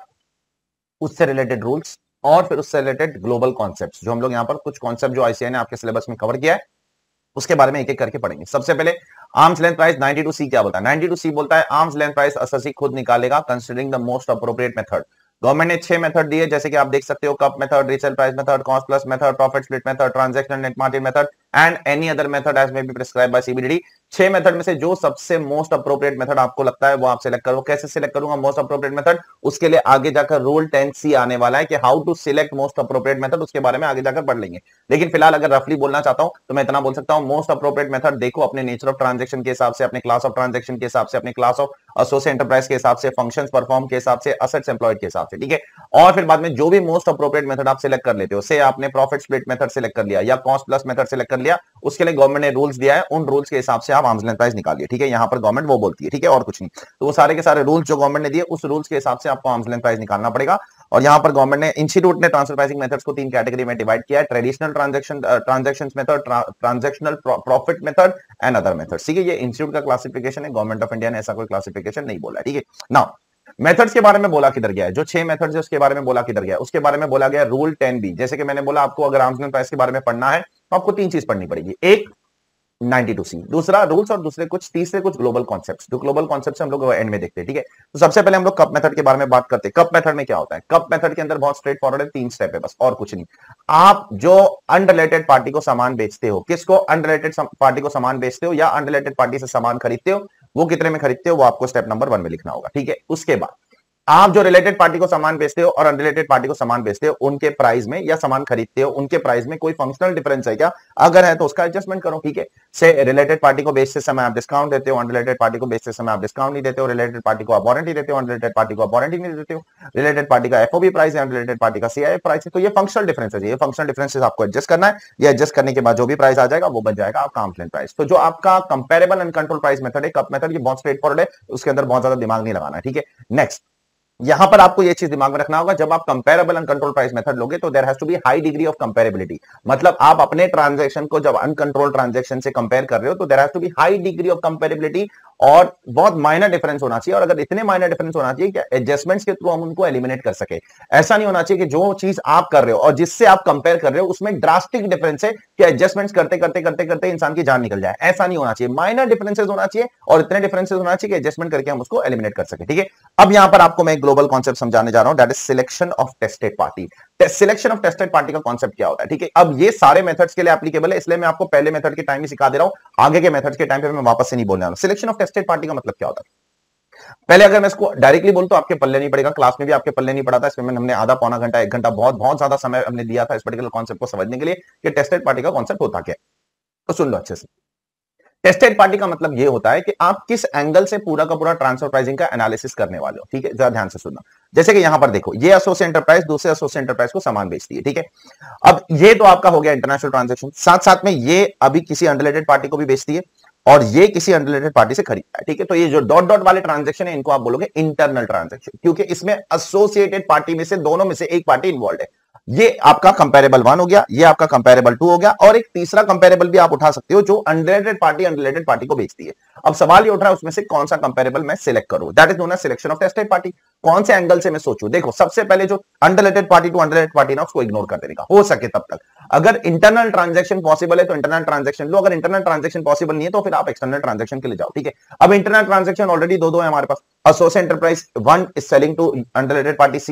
उससे रिलेटेड रूल्स, और फिर उससे रिलेटेड ग्लोबल कॉन्सेप्ट्स, जो हम लोग यहाँ पर कुछ कॉन्सेप्ट जो आईसीआई ने आपके सिलेबस में कवर किया है उसके बारे में एक एक करके पढ़ेंगे। सबसे पहले arms length price ninety two C क्या बोलता है। नाइंटी टू सी बोलता है आर्म्स लेंथ प्राइस एसएससी खुद निकालेगा considering the most appropriate method. Government ने छह मेथड दिए, जैसे कि आप देख सकते हो, CUP method, resale price method, cost plus method, profit split method, transactional net margin method and any other method as may be prescribed by CBDT. छह मेथड में से जो सबसे मोस्ट अप्रोप्रिएट मेथड आपको लगता है वो आप सिलेक्ट करो। कैसे सिलेक्ट करूंगा मोस्ट अप्रोप्रिएट मेथड, उसके लिए आगे जाकर रूल टेन सी आने वाला है कि how to select most appropriate method, उसके बारे में आगे जाकर पढ़ लेंगे। लेकिन फिलहाल अगर रफली बोलना चाहता हूं तो मैं इतना बोल सकता हूं, मोस्ट अप्रोप्रिएट मेथड देखो अपने नेचर ऑफ ट्रांजैक्शन के हिसाब से, अपने क्लास ऑफ ट्रांजैक्शन के हिसाब से, अपने क्लास ऑफ एसोसिएट एंटरप्राइज के हिसाब से, फंक्शंस परफॉर्म के हिसाब से, असेट्स एम्प्लॉयड के हिसाब से। ठीक है, और फिर बाद में जो भी मोस्ट अप्रोप्रिएट मेथड आप सिलेक्ट कर लेते हो, से आपने प्रॉफिट स्प्लिट मेथड सिलेक्ट कर लिया या कॉस्ट प्लस मेथड सिलेक्ट कर लिया, उसके लिए गवर्नमेंट ने रूल्स दिया है, उन रूल्स के हिसाब से आप आर्म्स लेंथ प्राइस निकालिए। ठीक है, यहां पर गवर्नमेंट वो बोलती है, ठीक है, और कुछ नहीं। तो वो सारे के सारे रूल्स जो गवर्नमेंट ने दिए उस रूल्स के हिसाब से आपको आर्म्स लेंथ प्राइस निकालना पड़ेगा। और यहां पर गवर्नमेंट ने, इंस्टीट्यूट ने ट्रांसफर प्राइसिंग मेथड्स को तीन कैटेगरी में डिवाइड किया है, traditional transaction transactions method, transactional profit method and other methods. ठीक है, ये इंस्टीट्यूट का क्लासिफिकेशन है, गवर्नमेंट ऑफ इंडिया ने ऐसा कोई क्लासिफिकेशन नहीं बोला है। ठीक है, नाउ मेथड्स के बारे में बोला किधर गया है, जो छह मेथड्स है उसके बारे में बोला किधर गया है, उसके बारे में बोला गया रूल टेन बी। जैसे कि मैंने बोला आपको अगर आर्म्स लेंथ प्राइस के बारे में पढ़ना है तो आपको तीन चीज पढ़नी पड़ेगी, एक नाइंटी टू सी, दूसरा रूल्स, और दूसरे कुछ तीसरे कुछ ग्लोबल कॉन्सेप्ट्स। जो ग्लोबल कॉन्सेप्ट्स हम लोग एंड में देखते हैं। ठीक है, तो सबसे पहले हम लोग कप मेथड के बारे में बात करते हैं। कप मेथड में क्या होता है, कप मेथड के अंदर बहुत स्ट्रेट फॉरवर्ड है, तीन स्टेप है बस, और कुछ नहीं। आप जो अनरिलेटेड पार्टी को सामान बेचते हो, किसको अनरिलेटेड पार्टी को सामान बेचते हो या अनरिलेटेड पार्टी से सामान खरीदते हो, वो कितने में खरीदते हो वो आपको स्टेप नंबर वन में लिखना होगा। ठीक है, उसके बाद आप जो रिलेटेड पार्टी को सामान बेचते हो और अनरिलेटेड पार्टी को सामान बेचते हो, उनके प्राइस में या सामान खरीदते हो उनके प्राइस में कोई फंक्शनल डिफरेंस है क्या, अगर है तो उसका एडजस्टमेंट करो। ठीक है, से रिलेटेड पार्टी को बेचते समय आप डिस्काउंट देते हो, अनरिलेटेड पार्टी को बेचते समय आप डिस्काउंट नहीं देते हो, रिलेटेड पार्टी को आप वारंटी देते हो, अनरिलेटेड पार्टी को आप वारंटी नहीं देते हो, रिलेटेड पार्टी का एफओबी प्राइस है, अनरिलेटेड पार्टी का सीआईएफ प्राइस है। तो ये फंक्शनल डिफरेंस है, ये फंक्शनल डिफरेंसेस आपको एडजस्ट करना है। ये एडजस्ट करने के बाद जो भी प्राइस आ जाएगा वो बन जाएगा आपका आर्म्स लेंथ प्राइस। तो जो आपका comparable and control price method है, कप मेथड, ये बहुत स्ट्रेट फॉरवर्ड है, उसके अंदर बहुत ज्यादा दिमाग नहीं लगाना है। ठीक है, नेक्स्ट यहां पर आपको ये चीज दिमाग में रखना होगा, जब आप comparable and control price method लोगे तो there has to be high degree of comparability. मतलब आप अपने ट्रांजैक्शन को जब अनकंट्रोल ट्रांजैक्शन से कंपेयर कर रहे हो तो there has to be high degree of comparability, और बहुत माइनर डिफरेंस होना चाहिए। और अगर इतने माइनर डिफरेंस होना चाहिए कि एडजस्टमेंट्स के थ्रू हम उनको एलिमिनेट कर सके। ऐसा नहीं होना चाहिए कि जो चीज आप कर रहे हो और जिससे आप कंपेयर कर रहे हो उसमें ड्रास्टिक डिफरेंस है कि एडजस्टमेंट्स करते करते करते करते इंसान की जान निकल जाए। ऐसा नहीं होना चाहिए, माइनर डिफरेंसेस होना चाहिए और इतने डिफरेंसेस होना चाहिए कि एडजस्टमेंट करके हम उसको एलिमिनेट कर सके। ठीक है, अब यहां पर आपको मैं एक ग्लोबल कॉन्सेप्ट समझाने जा रहा हूं, that is selection of tested party. Selection of tested party का कॉन्सेप्ट क्या होता है। ठीक है, अब ये सारे मेथड्स के लिए एप्लीकेबल है, इसलिए मैं आपको पहले मेथड के टाइम ही सिखा दे रहा हूं, आगे के मेथड्स के टाइम पे मैं वापस से नहीं बोलने वाला। सिलेक्शन ऑफ टेस्टेड पार्टी का मतलब क्या होता है, पहले अगर मैं इसको डायरेक्टली बोलूं तो आपके पल्ले नहीं पड़ेगा, क्लास में भी आपके पल्ले नहीं पड़ा था। इसमें हमने आधा पौना घंटा एक घंटा बहुत बहुत ज्यादा समय हमने दिया था इस पर्टिकुलर कॉन्सेप्ट को समझने के लिए कि टेस्टेड पार्टी का कॉन्सेप्ट होता क्या है। तो सुन लो अच्छे से, टेस्टेड पार्टी का मतलब यह होता है कि आप किस एंगल से पूरा का पूरा ट्रांसफर प्राइसिंग का एनालिसिस करने वाले हो। ठीक है, जरा ध्यान से सुनना। जैसे कि यहां पर देखो, ये एसोसिएट एंटरप्राइज दूसरे एसोसिएट एंटरप्राइज को सामान बेचती है। ठीक है, अब ये तो आपका हो गया इंटरनेशनल ट्रांजैक्शन, साथ साथ में ये अभी किसी अनरिलेटेड पार्टी को भी बेचती है और ये किसी अनरिलेटेड पार्टी से खरीदता है। ठीक है, तो ये जो डॉट डॉट वाले ट्रांजैक्शन है इनको आप बोलोगे इंटरनल ट्रांजैक्शन, क्योंकि इसमें एसोसिएटेड पार्टी में से दोनों में से एक पार्टी इन्वॉल्व है। ये आपका कंपेरेबल वन हो गया, ये आपका कंपेरेबल टू हो गया, और एक तीसरा कंपेरेबल भी आप उठा सकते हो जो अनरिलेटेड पार्टी अनरिलेटेड पार्टी को बेचती है। अब सवाल ये उठ रहा है उसमें से कौन सा कंपेरेबल मैं सिलेक्ट करूं, that is known as selection of tested party. कौन से एंगल से मैं सोचूं, देखो सबसे पहले जो unrelated party to unrelated party ना उसको इग्नोर कर देने का हो सके तब तक। अगर इंटरनल ट्रांजैक्शन पॉसिबल है तो इंटरनल ट्रांजैक्शन लो, अगर इंटरनल ट्रांजैक्शन पॉसिबल नहीं है तो फिर आप एक्सटर्नल ट्रांजैक्शन के लिए जाओ। ठीक है, अब इंटरनल ट्रांजैक्शन ऑलरेडी दो दो है हमारे पास, associate enterprise one is selling to unrelated party C,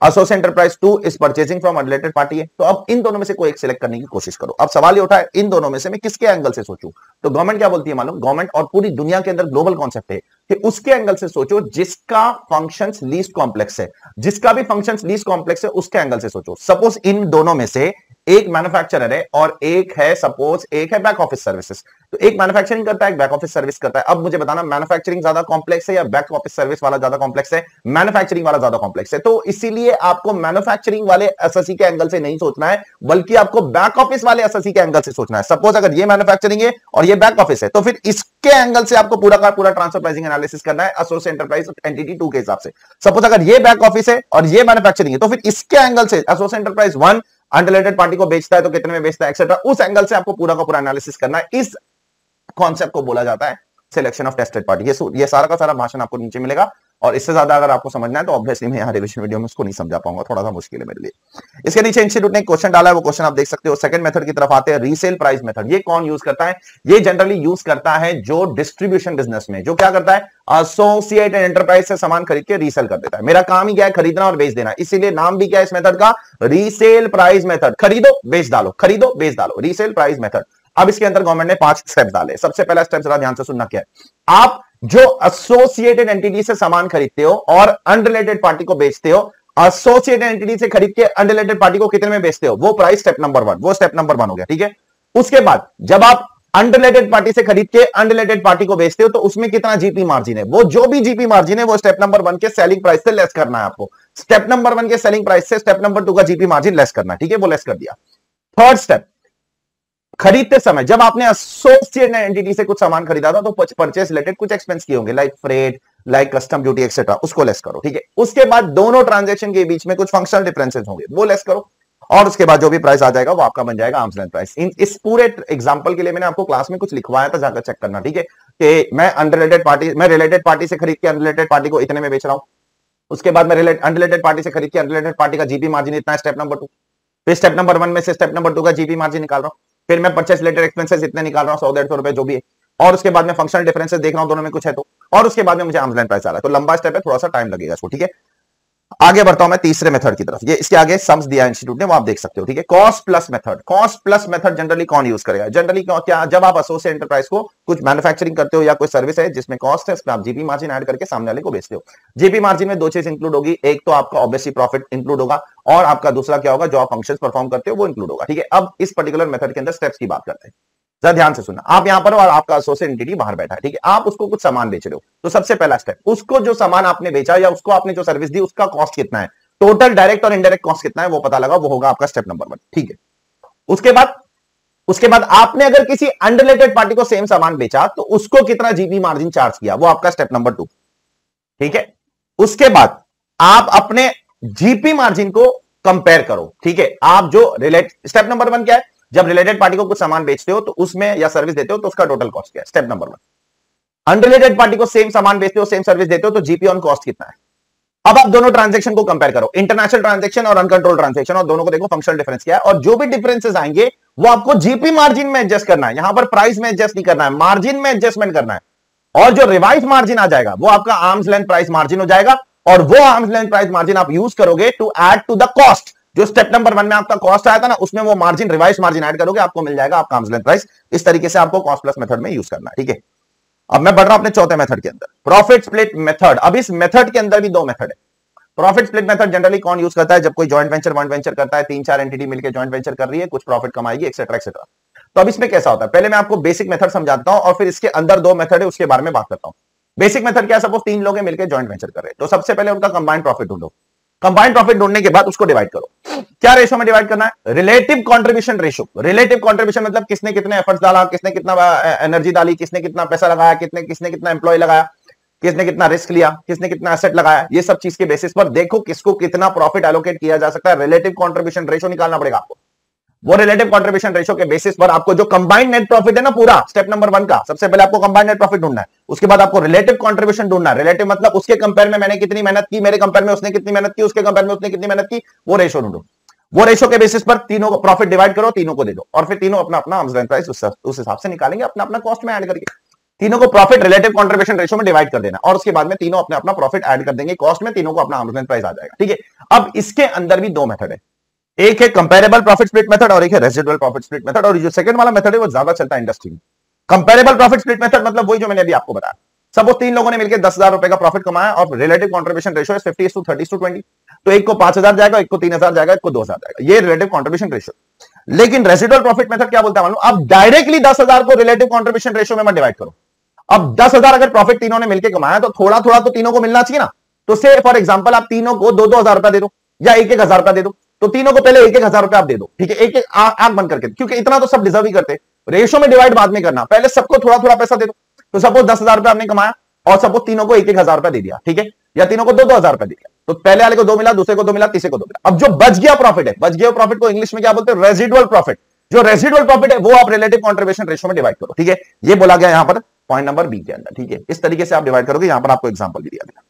associate enterprise two is purchasing from unrelated party है। तो अब इन दोनों में से कोई एक सिलेक्ट करने की कोशिश करो। अब सवाल ये उठा है इन दोनों में से मैं किसके एंगल से सोचूं। तो गवर्नमेंट क्या बोलती है मालूम, गवर्नमेंट और पूरी दुनिया के अंदर ग्लोबल कॉन्सेप्ट है कि उसके एंगल से सोचो जिसका फंक्शंस लीस्ट कॉम्प्लेक्स है, जिसका भी फंक्शंस लीस्ट कॉम्प्लेक्स है उसके एंगल से सोचो। सपोज इन दोनों में से एक मैन्युफैक्चरर है और एक है सपोज एक है बैक ऑफिस सर्विसेज। तो एक मैन्युफैक्चरिंग करता है, एक बैक ऑफिस सर्विस करता है। अब मुझे बताना मैन्युफैक्चरिंग ज्यादा कॉम्प्लेक्स है या बैक ऑफिस सर्विस वाला ज्यादा कॉम्प्लेक्स है? मैन्युफैक्चरिंग वाला ज्यादा कॉम्प्लेक्स है। तो इसीलिए आपको मैन्युफैक्चरिंग वाले एसएससी के एंगल से नहीं सोचना है, बल्कि आपको बैक ऑफिस वाले एसएससी के एंगल से सोचना है। सपोज अगर ये मैन्युफैक्चरिंग है और ये बैक ऑफिस है तो फिर इसके एंगल से आपको पूरा का पूरा ट्रांसफर प्राइसिंग एनालिसिस करना है एसोसिएट एंटरप्राइज एंटिटी टू के हिसाब से। सपोज अगर ये बैक ऑफिस है और ये मैन्युफैक्चरिंग है तो फिर इसके एंगल से associate enterprise one unrelated party को बेचता है तो कितने में बेचता है एक्सेट्रा, उस एंगल से आपको पूरा का पूरा एनालिसिस करना है। इस कॉन्सेप्ट को बोला जाता है सिलेक्शन ऑफ टेस्टेड पार्टी। ये ये सारा का सारा भाषण आपको नीचे मिलेगा और इससे ज्यादा अगर आपको समझना है तो ऑब्वियसली मैं यहाँ रिवीजन वीडियो में उसको नहीं समझा पाऊंगा, थोड़ा सा मुश्किल है मेरे लिए। इसके नीचे इंस्टीट्यूट ने क्वेश्चन डाला है, वो क्वेश्चन आप देख सकते हो। सेकंड मेथड की तरफ आते हैं, रीसेल प्राइस मेथड। ये कौन यूज करता है? ये जनरली यूज करता है जो डिस्ट्रीब्यूशन बिजनेस में, जो क्या करता है एसोसिएट एंटरप्राइज से सामान खरीद के रीसेल कर देता है। मेरा काम ही क्या है? खरीदना और बेच देना। इसीलिए नाम भी क्या है इस मेथड का? Resale price method. खरीदो बेच डालो, खरीदो बेच डालो, रीसेल प्राइस मेथड। अब इसके अंदर गवर्नमेंट ने पांच स्टेप डाले। सबसे पहला स्टेप जरा ध्यान से सुनना क्या है। आप जो एसोसिएटेड एंटिटी से सामान खरीदते हो और अनरिलेटेड पार्टी को बेचते हो, एसोसिएटेड एंटिटी से खरीद के अनरिलेटेड पार्टी को कितने में बेचते हो, वो प्राइस स्टेप नंबर वन, वो स्टेप नंबर वन हो गया, ठीक है। उसके बाद जब आप अनरिलेटेड पार्टी से खरीद के अनरिलेटेड पार्टी को बेचते हो तो उसमें कितना जीपी मार्जिन है, वो जो भी जीपी मार्जिन है वो स्टेप नंबर वन के सेलिंग प्राइस से लेस करना है आपको। स्टेप नंबर वन के सेलिंग प्राइस से स्टेप नंबर टू का जीपी मार्जिन लेस करना है, ठीक है, वो लेस कर दिया। थर्ड स्टेप, खरीदते समय जब आपने एसोसिएट एंटिटी से कुछ सामान खरीदा था तो परचेस रिलेटेड कुछ एक्सपेंस किए होंगे, like freight, like custom duty etcetera, उसको लेस करो, ठीक है। उसके बाद दोनों ट्रांजैक्शन के बीच में कुछ फंक्शनल डिफरेंसेस होंगे, वो लेस करो, और उसके बाद जो भी प्राइस आ जाएगा वो आपका बन जाएगा आर्म्स लेंथ प्राइस। इन इस पूरे एग्जांपल के लिए मैंने आपको क्लास में कुछ लिखवाया था, जाकर चेक करना, ठीक है, कि मैं अनरिलेटेड पार्टी मैं रिलेटेड पार्टी से खरीद के अनरिलेटेड पार्टी को इतने में बेच रहा हूं। उसके बाद मैं अनरिलेटेड पार्टी से खरीद के अनरिलेटेड पार्टी का जीपी मार्जिन इतना है, स्टेप नंबर टू। फिर स्टेप नंबर वन में से स्टेप नंबर टू का जीपी मार्जिन निकाल रहा हूं। फिर मैं परचेस रिलेटेड एक्सपेंसेस इतने निकाल रहा हूं, सौ डेढ़ सौ रुपए जो भी है, और उसके बाद में फंक्शनल डिफरेंसेस देख रहा हूं दोनों में कुछ है तो, और उसके बाद में मुझे आर्म्स लेंथ प्राइस आ रहा है। तो लंबा स्टेप है, थोड़ा सा टाइम लगेगा इसको, ठीक है। आगे बढ़ता हूं मैं तीसरे मेथड की तरफ। ये इसके आगे सम्स दिया इंस्टीट्यूट ने, वो आप देख सकते हो, ठीक है। Cost plus method. Cost plus method generally कौन यूज करेगा? जनरली क्या, जब आप एसोसिएट एंटरप्राइज को कुछ मैन्युफैक्चरिंग करते हो या कोई सर्विस है जिसमें कॉस्ट है, उसमें आप जीपी मार्जिन ऐड करके सामने वाले को बेचते हो। जीपी मार्जिन में दो चीज इंक्लूड होगी, एक तो आपका ऑब्वियसली प्रॉफिट इंक्लूड होगा, और आपका दूसरा क्या होगा, जो आप फंक्शंस परफॉर्म करते हो वो इंक्लूड होगा, ठीक है। अब इस पर्टिकुलर मेथड के अंदर स्टेप्स की बात करते हैं, जरा ध्यान से सुनना। आप यहां पर और आपका एसोसिएट एंटिटी बाहर बैठा है, ठीक है, आप उसको कुछ सामान बेच रहे हो। तो सबसे पहला स्टेप, उसको जो सामान आपने बेचा या उसको आपने जो सर्विस दी उसका कॉस्ट कितना है, टोटल डायरेक्ट और इनडायरेक्ट कॉस्ट कितना है वो पता लगा, वो होगा आपका स्टेप नंबर वन, ठीक है। उसके बाद उसके बाद आपने अगर किसी अनरिलेटेड पार्टी को सेम सामान बेचा तो उसको कितना जीपी मार्जिन चार्ज किया, वो आपका स्टेप नंबर टू, ठीक है। उसके बाद आप अपने जीपी मार्जिन को कंपेयर करो, ठीक है। आप जो रिलेट स्टेप नंबर वन क्या है, जब रिलेटेड पार्टी को कुछ सामान बेचते हो तो उसमें या सर्विस देते हो तो उसका टोटल कॉस्ट क्या है, step number one. Unrelated party को सेम सामान बेचते हो, सेम सर्विस देते हो तो जीपी ऑन कॉस्ट कितना है। अब आप दोनों ट्रांजैक्शन को कंपेयर करो, इंटरनेशनल ट्रांजैक्शन और अनकंट्रोल्ड ट्रांजैक्शन, और दोनों को देखो फंक्शनल डिफरेंस क्या है, और जो भी डिफरेंसेस आएंगे वो आपको जीपी मार्जिन में एडजस्ट करना है। यहां पर प्राइस में एडजस्ट नहीं करना है, मार्जिन में एडजस्टमेंट करना है। और जो रिवाइज मार्जिन आ जाएगा वो आपका आर्म्स लेंथ प्राइस मार्जिन हो जाएगा, और वो आर्म्स लेंथ प्राइस मार्जिन आप यूज करोगे to add to the cost. जो स्टेप नंबर वन में आपका कॉस्ट आया था ना, उसमें वो मार्जिन रिवाइज मार्जिन ऐड करोगे, आपको मिल जाएगा आपका आर्म्स लेंथ प्राइस। इस तरीके से आपको कॉस्ट प्लस मेथड में यूज करना है, ठीक है। अब मैं बढ़ रहा हूं अपने चौथे मेथड के अंदर, प्रॉफिट स्प्लिट मेथड। अब इस मेथड के अंदर भी दो मेथड है। प्रॉफिट स्प्लिट मेथड जनरली कौन यूज करता है, जब कोई जॉइंट वेंचर वॉइंट वेंचर करता है, तीन चार एंटिटी मिलकर जॉइंट वेंचर कर रही है, कुछ प्रॉफिट कमाएगी एक्सेट्रा एक्सेट्रा। तो अब इसमें कैसा होता है, पहले मैं आपको बेसिक मेथड समझाता हूं और फिर इसके अंदर दो मेथड है उसके बारे में बात करता हूं। बेसिक मेथड क्या है, सपोज तीन लोग मिलकर जॉइंट वेंचर कर रहे हैं, तो सबसे पहले उनका कंबाइंड प्रॉफिट ढूंढो। कंबाइंड प्रॉफिट ढूंढने के बाद उसको डिवाइड करो। क्या रेशो में डिवाइड करना है, relative contribution ratio. Relative contribution मतलब किसने कितने एफर्ट्स डाला, किसने कितना एनर्जी डाली, किसने कितना पैसा लगाया, कितने किसने कितना एम्प्लॉय लगाया, किसने कितना रिस्क लिया, किसने कितना एसेट लगाया, ये सब चीज के बेसिस पर देखो किसको कितना प्रॉफिट एलोकेट किया जा सकता है। रिलेटिव कंट्रीब्यूशन रेशो निकालना पड़ेगा आपको। वो रिलेटिव कंट्रीब्यूशन रेशो के बेसिस पर आपको जो कंबाइंड नेट प्रॉफिट है ना, पूरा स्टेप नंबर वन का, सबसे पहले आपको कंबाइंड नेट प्रॉफिट ढूंढना है। उसके बाद आपको रिलेटिव कंट्रीब्यूशन ढूंढना है। रिलेटिव मतलब उसके कंपेयर में मैंने कितनी मेहनत की, मेरे कंपेयर में उसने कितनी मेहनत की, उसके कंपेयर में उसने कितनी मेहनत की, वो रेशो ढूंढो। वो रेशो के बेसिस पर तीनों को प्रॉफिट डिवाइड करो, तीनों को दे दो, और फिर तीनों अपना अपना आर्म्स लेंथ प्राइस उस हिसाब से निकालेंगे, अपना अपना कॉस्ट में ऐड करके। तीनों को प्रॉफिट रिलेटिव कंट्रीब्यूशन रेशियो में डिवाइड कर देना और उसके बाद में तीनों अपने अपना प्रॉफिट ऐड कर देंगे कॉस्ट में, तीनों को अपना आर्म्स लेंथ प्राइस आ जाएगा। ठीक है, अब इसके अंदर भी दो मेथड है, एक है कंपेरेबल प्रॉफिट स्प्लिट मेथड और एक है रेसिडुअल प्रॉफिट स्प्लिट मेथड, और जो सेकंड वाला मेथड है वो ज्यादा चलता है इंडस्ट्री में। कंपेरेबल प्रॉफिट स्प्लिट मेथड मतलब वही जो मैंने अभी आपको बताया, सपोज तीन लोगों ने मिलकर दस हजार रुपए का प्रॉफिट कमाया और रिलेटिव कंट्रीब्यूशन रेशियो है fifty to thirty to twenty, तो एक को पांच हजार जाएगा, एक को तीन हजार जाएगा, एक को दो हजार जाएगा, ये रिलेटिव कंट्रीब्यूशन रेशियो। लेकिन रेसिडुअल प्रॉफिट मेथड क्या बोलता है मालूम, अब डायरेक्टली दस हजार को रिलेटिव कंट्रीब्यूशन रेशियो में मत डिवाइड करो। अब दस हजार अगर प्रॉफिट तीनों ने मिलकर कमाया तो थोड़ा थोड़ा तो तीनों को मिलना चाहिए ना, तो से फॉर एग्जांपल आप तीनों को दो दो हजार रुपया दे दो या एक एक हजार रुपया दे दो, तो तीनों को पहले एक एक हजार रुपया आप दे दो। ठीक है, एक एक आंख बंद करके, क्योंकि इतना तो सब डिजर्व ही करते, रेशियो में डिवाइड बाद में करना, पहले सबको थोड़ा थोड़ा पैसा दे दो। तो सपोज दस हजार रुपया आपने कमाया और सपोज तीनों को एक एक हजार रुपया दे दिया, ठीक है, या तीनों को दो दो हजार रुपया दे दिया, तो पहले वाले को दो मिला, दूसरे को दो मिला, तीसरे को दो मिला। अब जो बच गया प्रॉफिट है, बच गया प्रॉफिट को इंग्लिश में क्या बोलते हैं, रेसिडुअल प्रॉफिट। जो रेसिडुअल प्रॉफिट है वो आप रिलेटिव कंट्रीब्यूशन रेशियो में डिवाइड करो। ठीक है, ये बोला गया यहां पर पॉइंट नंबर बी के अंदर। ठीक है, इस तरीके से आप डिवाइड करोगे, यहां पर आपको एग्जांपल भी दिया गया।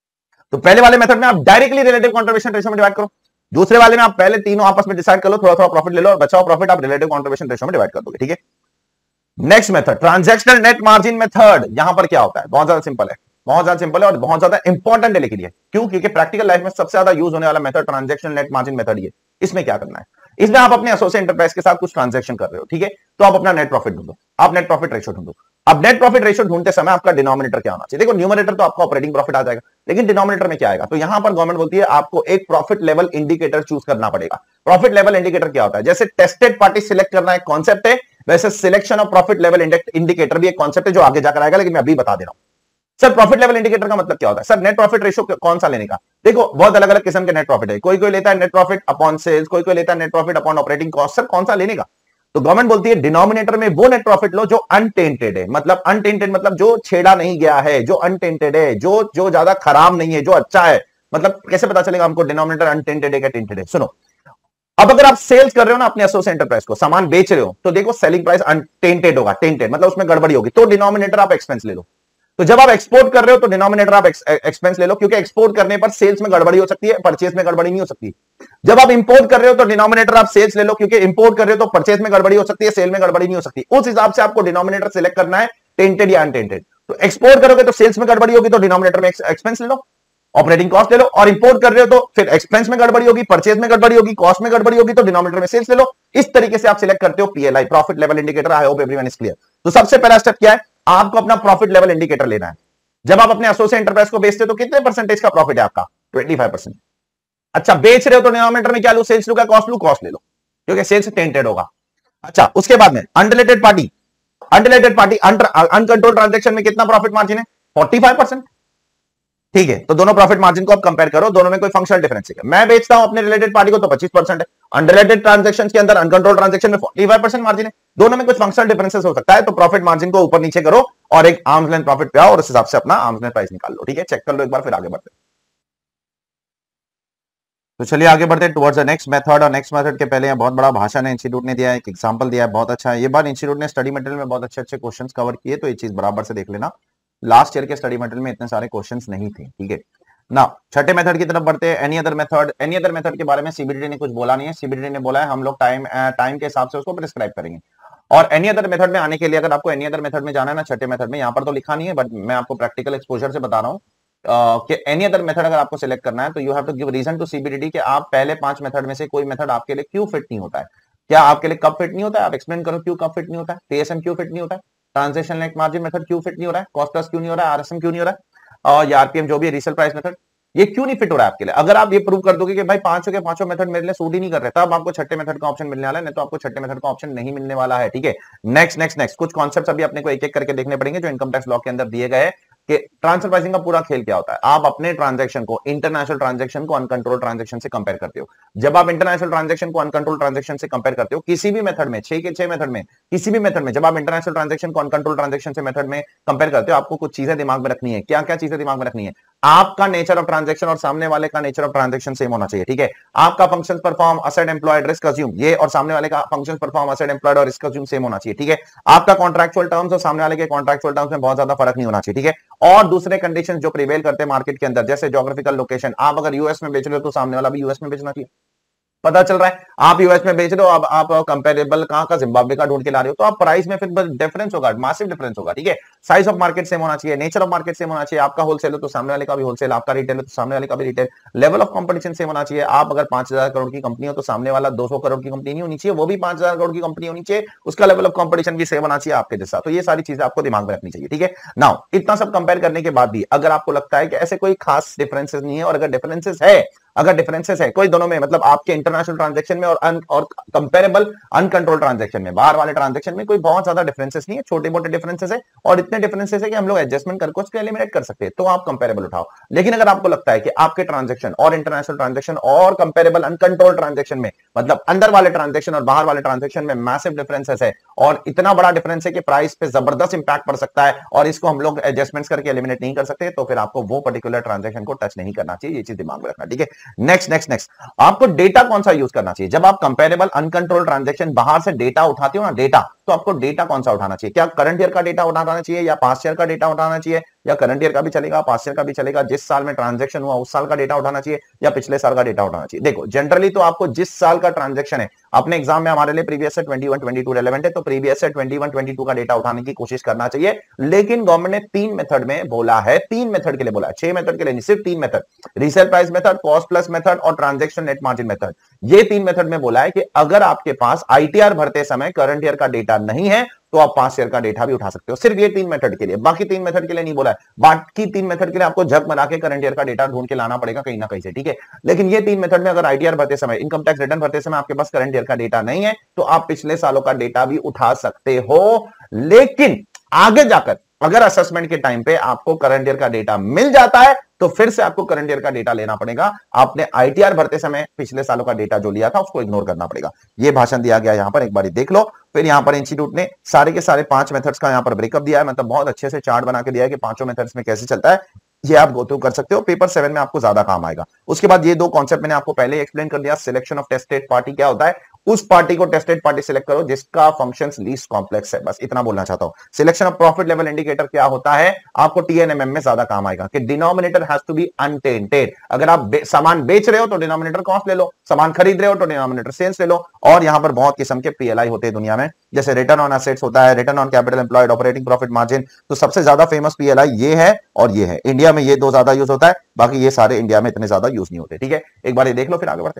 तो पहले वाले मेथड में आप डायरेक्टली रिलेटिव कंट्रीब्यूशन रेशियो में डिवाइड करो, दूसरे वाले में आप पहले तीनों आपस में डिसाइड कर लो, थोड़ा थोड़ा प्रॉफिट ले लो और बचाओ प्रॉफिट आप रिलेटिव कंट्रीब्यूशन रेशियो में डिवाइड कर दोगे। ठीक है, next method transactional net margin method. यहां पर क्या होता है, बहुत ज्यादा सिंपल है, बहुत ज्यादा सिंपल है और बहुत ज्यादा इंपॉर्टेंट है लेकिन ये, क्यों, क्योंकि प्रैक्टिकल लाइफ में सबसे ज्यादा यूज होने वाला method transactional net margin method ये। इसमें क्या करना है, इसमें आप अपने एसोसिएट एंटरप्राइज के साथ कुछ ट्रांजैक्शन कर रहे हो, ठीक है, तो आप अपना नेट प्रॉफिट ढूंढो, आप नेट प्रॉफिट रेशियो ढूंढो। अब नेट प्रॉफिट रेशियो ढूंढते समय आपका डिनोमिनेटर क्या होना चाहिए, देखो न्यूमरेटर तो आपका ऑपरेटिंग प्रॉफिट आ जाएगा, लेकिन डिनोमिनेटर में क्या आएगा, तो यहां पर गवर्नमेंट बोलती है आपको एक प्रॉफिट लेवल इंडिकेटर चूज करना पड़ेगा। प्रॉफिट लेवल इंडिकेटर क्या होता है, जैसे टेस्टेड पार्टी सिलेक्ट करना एक कॉन्सेप्ट है, वैसे selection of profit level indicator भी एक कॉन्सेप्ट है जो आगे जाकर आएगा, लेकिन मैं अभी बता दे रहा हूं। सर प्रॉफिट लेवल इंडिकेटर का मतलब क्या होता है, सर नेट प्रॉफिट रेशियो कौन सा लेने का, देखो बहुत अलग अलग किस्म के नेट प्रॉफिट है, कोई कोई लेता है नेट प्रॉफिट अपॉन सेल्स, कोई कोई लेता है net profit upon operating cost, sir कौन सा लेने का, तो गवर्नमेंट बोलती है डिनोमिनेटर में वो नेट प्रॉफिट लो जो अनटेंटेड है, मतलब अनटेंटेड मतलब जो छेड़ा नहीं गया है, जो अनटेंटेड है, जो जो ज्यादा खराब नहीं है, जो अच्छा है। मतलब कैसे पता चलेगा हमको डिनोमिनेटर अनटेंटेड है क्या टेंटेड है, सुनो, अब अगर आप सेल्स कर रहे हो ना अपने एसोसिएट एंटरप्राइज को, सामान बेच रहे हो, तो देखो सेलिंग प्राइस अनटेंटेड होगा, टेंटेड मतलब उसमें गड़बड़ी होगी, तो डिनोमिनेटर आप एक्सपेंस ले लो। तो जब आप एक्सपोर्ट कर रहे हो तो डिनोमिनेटर आप एक्सपेंस ले लो, क्योंकि एक्सपोर्ट करने पर सेल्स में गड़बड़ी हो सकती है, परचेज में गड़बड़ी नहीं हो सकती। जब आप इंपोर्ट कर रहे हो तो डिनोमिनेटर आप सेल्स ले लो, क्योंकि इंपोर्ट कर रहे हो तो परचेज में गड़बड़ी हो सकती है, सेल में गड़बड़ी नहीं हो सकती। उस हिसाब से आपको डिनोमिनेटर सिलेक्ट करना है, टेंटेड या अनटेंटेड। तो एक्सपोर्ट करोगे तो सेल्स में गड़बड़ी होगी, तो डिनोमिनेटर में एक्सपेंस ले लो, ऑपरेटिंग कॉस्ट ले लो, और इंपोर्ट कर रहे हो तो फिर एक्सपेंस में गड़बड़ी होगी, परचेज में गड़बड़ी होगी, कॉस्ट में गड़बड़ी होगी, तो डिनोमिनेटर में सेल्स ले लो। इस तरीके से आप सिलेक्ट करते हो PLI, profit level indicator. I hope everyone is clear. तो सबसे पहला स्टेप क्या है, आपको अपना प्रॉफिट लेवल इंडिकेटर लेना है। जब आप अपने एसोसिएट एंटरप्राइज को बेचते हो तो कितने परसेंटेज का प्रॉफिट है आपका, पच्चीस परसेंट। अच्छा बेच रहे हो तो डिनोमिनेटर में क्या लो, सेल्स लो क्या कॉस्ट लो, कॉस्ट ले लो, क्योंकि सेल्स टेंटेड होगा। अच्छा उसके बाद में unrelated party, unrelated party uncontrolled transaction में कितना प्रॉफिट मार्जिन है, पैंतालीस परसेंट। ठीक है, तो दोनों प्रॉफिट मार्जिन को आप कंपेयर करो, दोनों में कोई फंक्शनल डिफरेंस है। मैं बेचता हूं अपने रिलेटेड पार्टी को तो पच्चीस परसेंट है, अनरिलेटेड ट्रांजैक्शंस के अंदर अनकंट्रोल्ड ट्रांजैक्शन में पैंतालीस परसेंट मार्जिन है, दोनों में कुछ फंक्शनल डिफरेंसेस हो सकता है। तो प्रॉफिट मार्जिन को ऊपर नीचे करो और एक आर्म्स लेंथ प्रॉफिट पे आओ और उस हिसाब से अपना आर्म्स लेंथ प्राइस निकाल लो। ठीक है, चेक कर लो एक बार, फिर आगे बढ़ते। तो चलिए आगे बढ़ते हैं टुवर्ड्स द नेक्स्ट मेथड। और नेक्स्ट मेथड के पहले बहुत बड़ा भाषण है, इंस्टीट्यूट ने दिया है, एक एग्जांपल दिया है, बहुत अच्छा है। ये बार इंस्टीट्यूट ने स्टडी मटेरियल में बहुत अच्छे अच्छे क्वेश्चंस कवर किए, तो ये चीज बराबर से देख लेना। लास्ट ईयर के स्टडी मटेरियल में इतने सारे क्वेश्चंस नहीं थे। ठीक है ना, छठे मेथड की तरफ बढ़ते हैं। Any other method, any other method के बारे में सीबीडीटी ने कुछ बोला नहीं है। सीबीडीटी ने बोला है हम लोग टाइम टाइम के हिसाब से उसको प्रिस्क्राइब करेंगे। और एनी अदर मेथड में आने के लिए, अगर आपको एनी अदर मेथड में जाना है ना, छठे मेथड में, यहाँ पर तो लिखा नहीं है बट मैं आपको प्रैक्टिकल एक्सपोजर से बता रहा हूँ कि एनी अदर मेथड अगर आपको सिलेक्ट करना है तो you have to give reason to CBDT कि आप पहले पांच मेथड में से कोई मेथड आपके लिए क्यों फिट नहीं होता है। क्या आपके लिए कब फिट नहीं होता है, आप एक्सप्लेन करो क्यों कब फिट नहीं होता है। टीएसएम क्यों फिट नहीं होता है, ट्रांजैक्शन नेट मार्जिन मेथड क्यों फिट नहीं हो रहा है, कॉस्ट प्लस क्यों नहीं हो रहा है, आरएसएम क्यों नहीं हो रहा है, और ये आरपीएम जो भी रीसेल प्राइस मेथड, ये क्यों नहीं फिट हो रहा है आपके लिए। अगर आप ये प्रूव कर दोगे कि भाई पांचों के पांचों मेथड मेरे लिए सूट ही नहीं कर रहे, तब आपको छठे मेथड का ऑप्शन मिलने वाला है, नहीं तो आपको छठे मेथड का ऑप्शन नहीं मिलने वाला है। ठीक है, नेक्स्ट नेक्स्ट नेक्स्ट कुछ कॉन्सेप्ट्स अभी अपने को एक एक करके देखने पड़ेंगे जो इनकम टैक्स लॉ के अंदर दिए गए कि ट्रांसफर प्राइसिंग का पूरा खेल क्या होता है। आप अपने ट्रांजैक्शन को, इंटरनेशनल ट्रांजैक्शन को अनकंट्रोल ट्रांजैक्शन से कंपेयर करते हो। जब आप इंटरनेशनल ट्रांजैक्शन को अनकंट्रोल ट्रांजैक्शन से कंपेयर करते हो किसी भी मेथड में, छह के छह मेथड में, किसी भी मेथड में, जब आप इंटरनेशनल ट्रांजैक्शन को अनकंट्रोल ट्रांजैक्शन से मेथड में कंपेयर करते हो, आपको कुछ चीजें दिमाग में रखनी है। क्या क्या चीजें दिमाग में रखनी है, आपका नेचर ऑफ ट्रांजैक्शन और सामने वाले का नेचर ऑफ ट्रांजैक्शन सेम होना चाहिए। ठीक है, आपका function perform, asset employed, risk assume, ये और सामने वाले का फंक्शन परफॉर्म, असेट एम्प्लॉयड और रिस्क अज्यूम सेम होना चाहिए। ठीक है, आपका कॉन्ट्रैक्चुअल टर्म्स और सामने वाले के कॉन्ट्रैक्चुअल टर्म्स में बहुत ज्यादा फर्क नहीं होना चाहिए। ठीक है, और दूसरे कंडीशन जो प्रिवेल करते हैं मार्केट के अंदर, जैसे ज्योग्राफिकल लोकेशन, आप अगर यूएस में बेच रहे हो तो सामने वाला भी यूएस में बेचना चाहिए। पता चल रहा है। आप यूएस में बेच रहे हो, अब आप कंपेरेबल कहां का, जिम्बाब्वे का ढूंढ के ला रहे हो, तो आप प्राइस में फिर डिफरेंस होगा, मासिव डिफरेंस होगा, ठीक है। साइज ऑफ मार्केट सेम होना चाहिए, नेचर ऑफ मार्केट सेम होना चाहिए, आपका होलसेल है तो सामने वाले का भी होलसेल, आपका रिटेल है तो सामने वाले का भी retail, level of competition same होना चाहिए। आप अगर पांच हजार करोड़ की कंपनी हो तो सामने वाला दो सौ करोड़ की कंपनी नहीं होनी चाहिए, वो भी पांच हजार करोड़ की कंपनी होनी चाहिए, उसका लेवल ऑफ कंपटीशन भी सेम होना चाहिए आपके जैसा। तो ये सारी चीजें आपको दिमाग में रखनी चाहिए, ठीक है। नाउ इतना सब कंपेयर करने के बाद भी अगर आपको लगता है कि ऐसे कोई खास डिफरेंसेस नहीं है, और अगर डिफरेंसेस है अगर डिफरेंसेस है कोई दोनों में, मतलब आपके इंटरनेशनल ट्रांजैक्शन में और अन, और कंपेरेबल अनकंट्रोल ट्रांजैक्शन में, बाहर वाले ट्रांजैक्शन में कोई बहुत ज्यादा डिफरेंसेस नहीं है, छोटे मोटे डिफरेंसेस है, और इतने डिफरेंसेस है कि हम लोग एडजस्टमेंट करके उसको एलिमिनेट कर सकते हैं, तो आप कंपेरेबल उठाओ। लेकिन अगर आपको लगता है कि आपके ट्रांजैक्शन और इंटरनेशनल ट्रांजैक्शन और कंपेरेबल अनकंट्रोल ट्रांजैक्शन में, मतलब अंदर वाले ट्रांजैक्शन और बाहर वाले ट्रांजैक्शन में मैसिव डिफरेंसेस है, और इतना बड़ा डिफरेंस है कि प्राइस पे जबरदस्त इंपैक्ट पड़ सकता है, और इसको हम लोग एडजस्टमेंट्स करके एलिमिनेट नहीं कर सकते, तो फिर आपको वो पर्टिकुलर ट्रांजैक्शन को टच नहीं करना चाहिए, ये चीज दिमाग में रखना, ठीक है। नेक्स्ट नेक्स्ट नेक्स्ट आपको डेटा कौन सा यूज करना चाहिए जब आप कंपेरेबल अनकंट्रोल ट्रांजैक्शन बाहर से डेटा उठाते हो ना, डेटा, तो आपको डेटा कौन सा उठाना चाहिए? क्या करंट ईयर का डेटा उठाना चाहिए, या पास्ट ईयर का डेटा उठाना चाहिए, या करंट ईयर का भी चलेगा, पास्ट ईयर का भी चलेगा, जिस साल में ट्रांजैक्शन हुआ उस साल का डेटा उठाना चाहिए, या पिछले साल का डेटा उठाना चाहिए? देखो जनरली तो आपको जिस साल का ट्रांजैक्शन है, अपने एग्जाम में हमारे लिए प्रीवियस से इक्कीस बाईस रेलेवेंट है, तो प्रीवियस से इक्कीस बाईस का डेटा उठाने की कोशिश करना चाहिए। लेकिन गवर्नमेंट ने तीन मेथड में बोला है, तीन मेथड के लिए बोला है, छह मेथड के लिए नहीं, सिर्फ तीन method, resale price method, cost plus method और ट्रांजैक्शन नेट मार्जिन मेथड। ये तीन मेथड में बोला है कि अगर आपके पास आईटीआर भरते समय करंट ईयर का डेटा नहीं है तो आप पांच ईयर का डेटा भी उठा सकते हो, सिर्फ ये तीन मेथड के लिए, बाकी तीन मेथड के लिए नहीं बोला है। बाकी तीन मेथड के लिए आपको जग बना के करंट ईयर का डेटा ढूंढ के लाना पड़ेगा कहीं ना कहीं से, ठीक है। लेकिन ये तीन मेथड में अगर आईटीआर भरते समय, इनकम टैक्स रिटर्न भरते समय आपके पास करंट ईयर का डेटा नहीं है, तो आप पिछले सालों का डेटा भी उठा सकते हो। लेकिन आगे जाकर अगर असेसमेंट के टाइम पे आपको करंट ईयर का डेटा मिल जाता है तो फिर से आपको करंट ईयर का डेटा लेना पड़ेगा, आपने आईटीआर भरते समय पिछले सालों का डेटा जो लिया था उसको इग्नोर करना पड़ेगा। ये भाषण दिया गया यहां पर, एक बार देख लो। फिर यहां पर इंस्टीट्यूट ने सारे के सारे पांच मेथड्स का यहां पर ब्रेकअप दिया है, मतलब बहुत अच्छे से चार्ट बना के दिया है कि पांचों मेथड्स में कैसे चलता है, ये आप गो थ्रू कर सकते हो, पेपर सेवन में आपको ज्यादा काम आएगा। उसके बाद ये दो कॉन्सेप्ट मैंने आपको पहले एक्सप्लेन कर दिया, सिलेक्शन ऑफ टेस्टेड पार्टी क्या होता है, उस पार्टी को टेस्टेड पार्टी सिलेक्ट करो जिसका फंक्शंस लीस्ट कॉम्प्लेक्स है, बस इतना बोलना चाहता हूं। Selection of profit level indicator क्या होता है, आपको टीएनएमएम में ज्यादा काम आएगा कि denominator has to be untainted. अगर आप बे, सामान बेच रहे हो तो डिनोमिनेटर कॉस्ट ले लो, सामान खरीद रहे हो तो डिनोमिनेटर सेल्स ले लो। और यहां पर बहुत किस्म के पीएलआई होते हैं दुनिया में, जैसे रिटर्न ऑन एसेट्स होता है, return on capital employed, operating profit margin. तो सबसे ज्यादा फेमस पीएलआई ये है और ये है, इंडिया में ये दो ज्यादा यूज होता है, बाकी ये सारे इंडिया में इतने ज्यादा यूज नहीं होते, ठीक है। एक बार ये देख लो फिर आगे बढ़ते।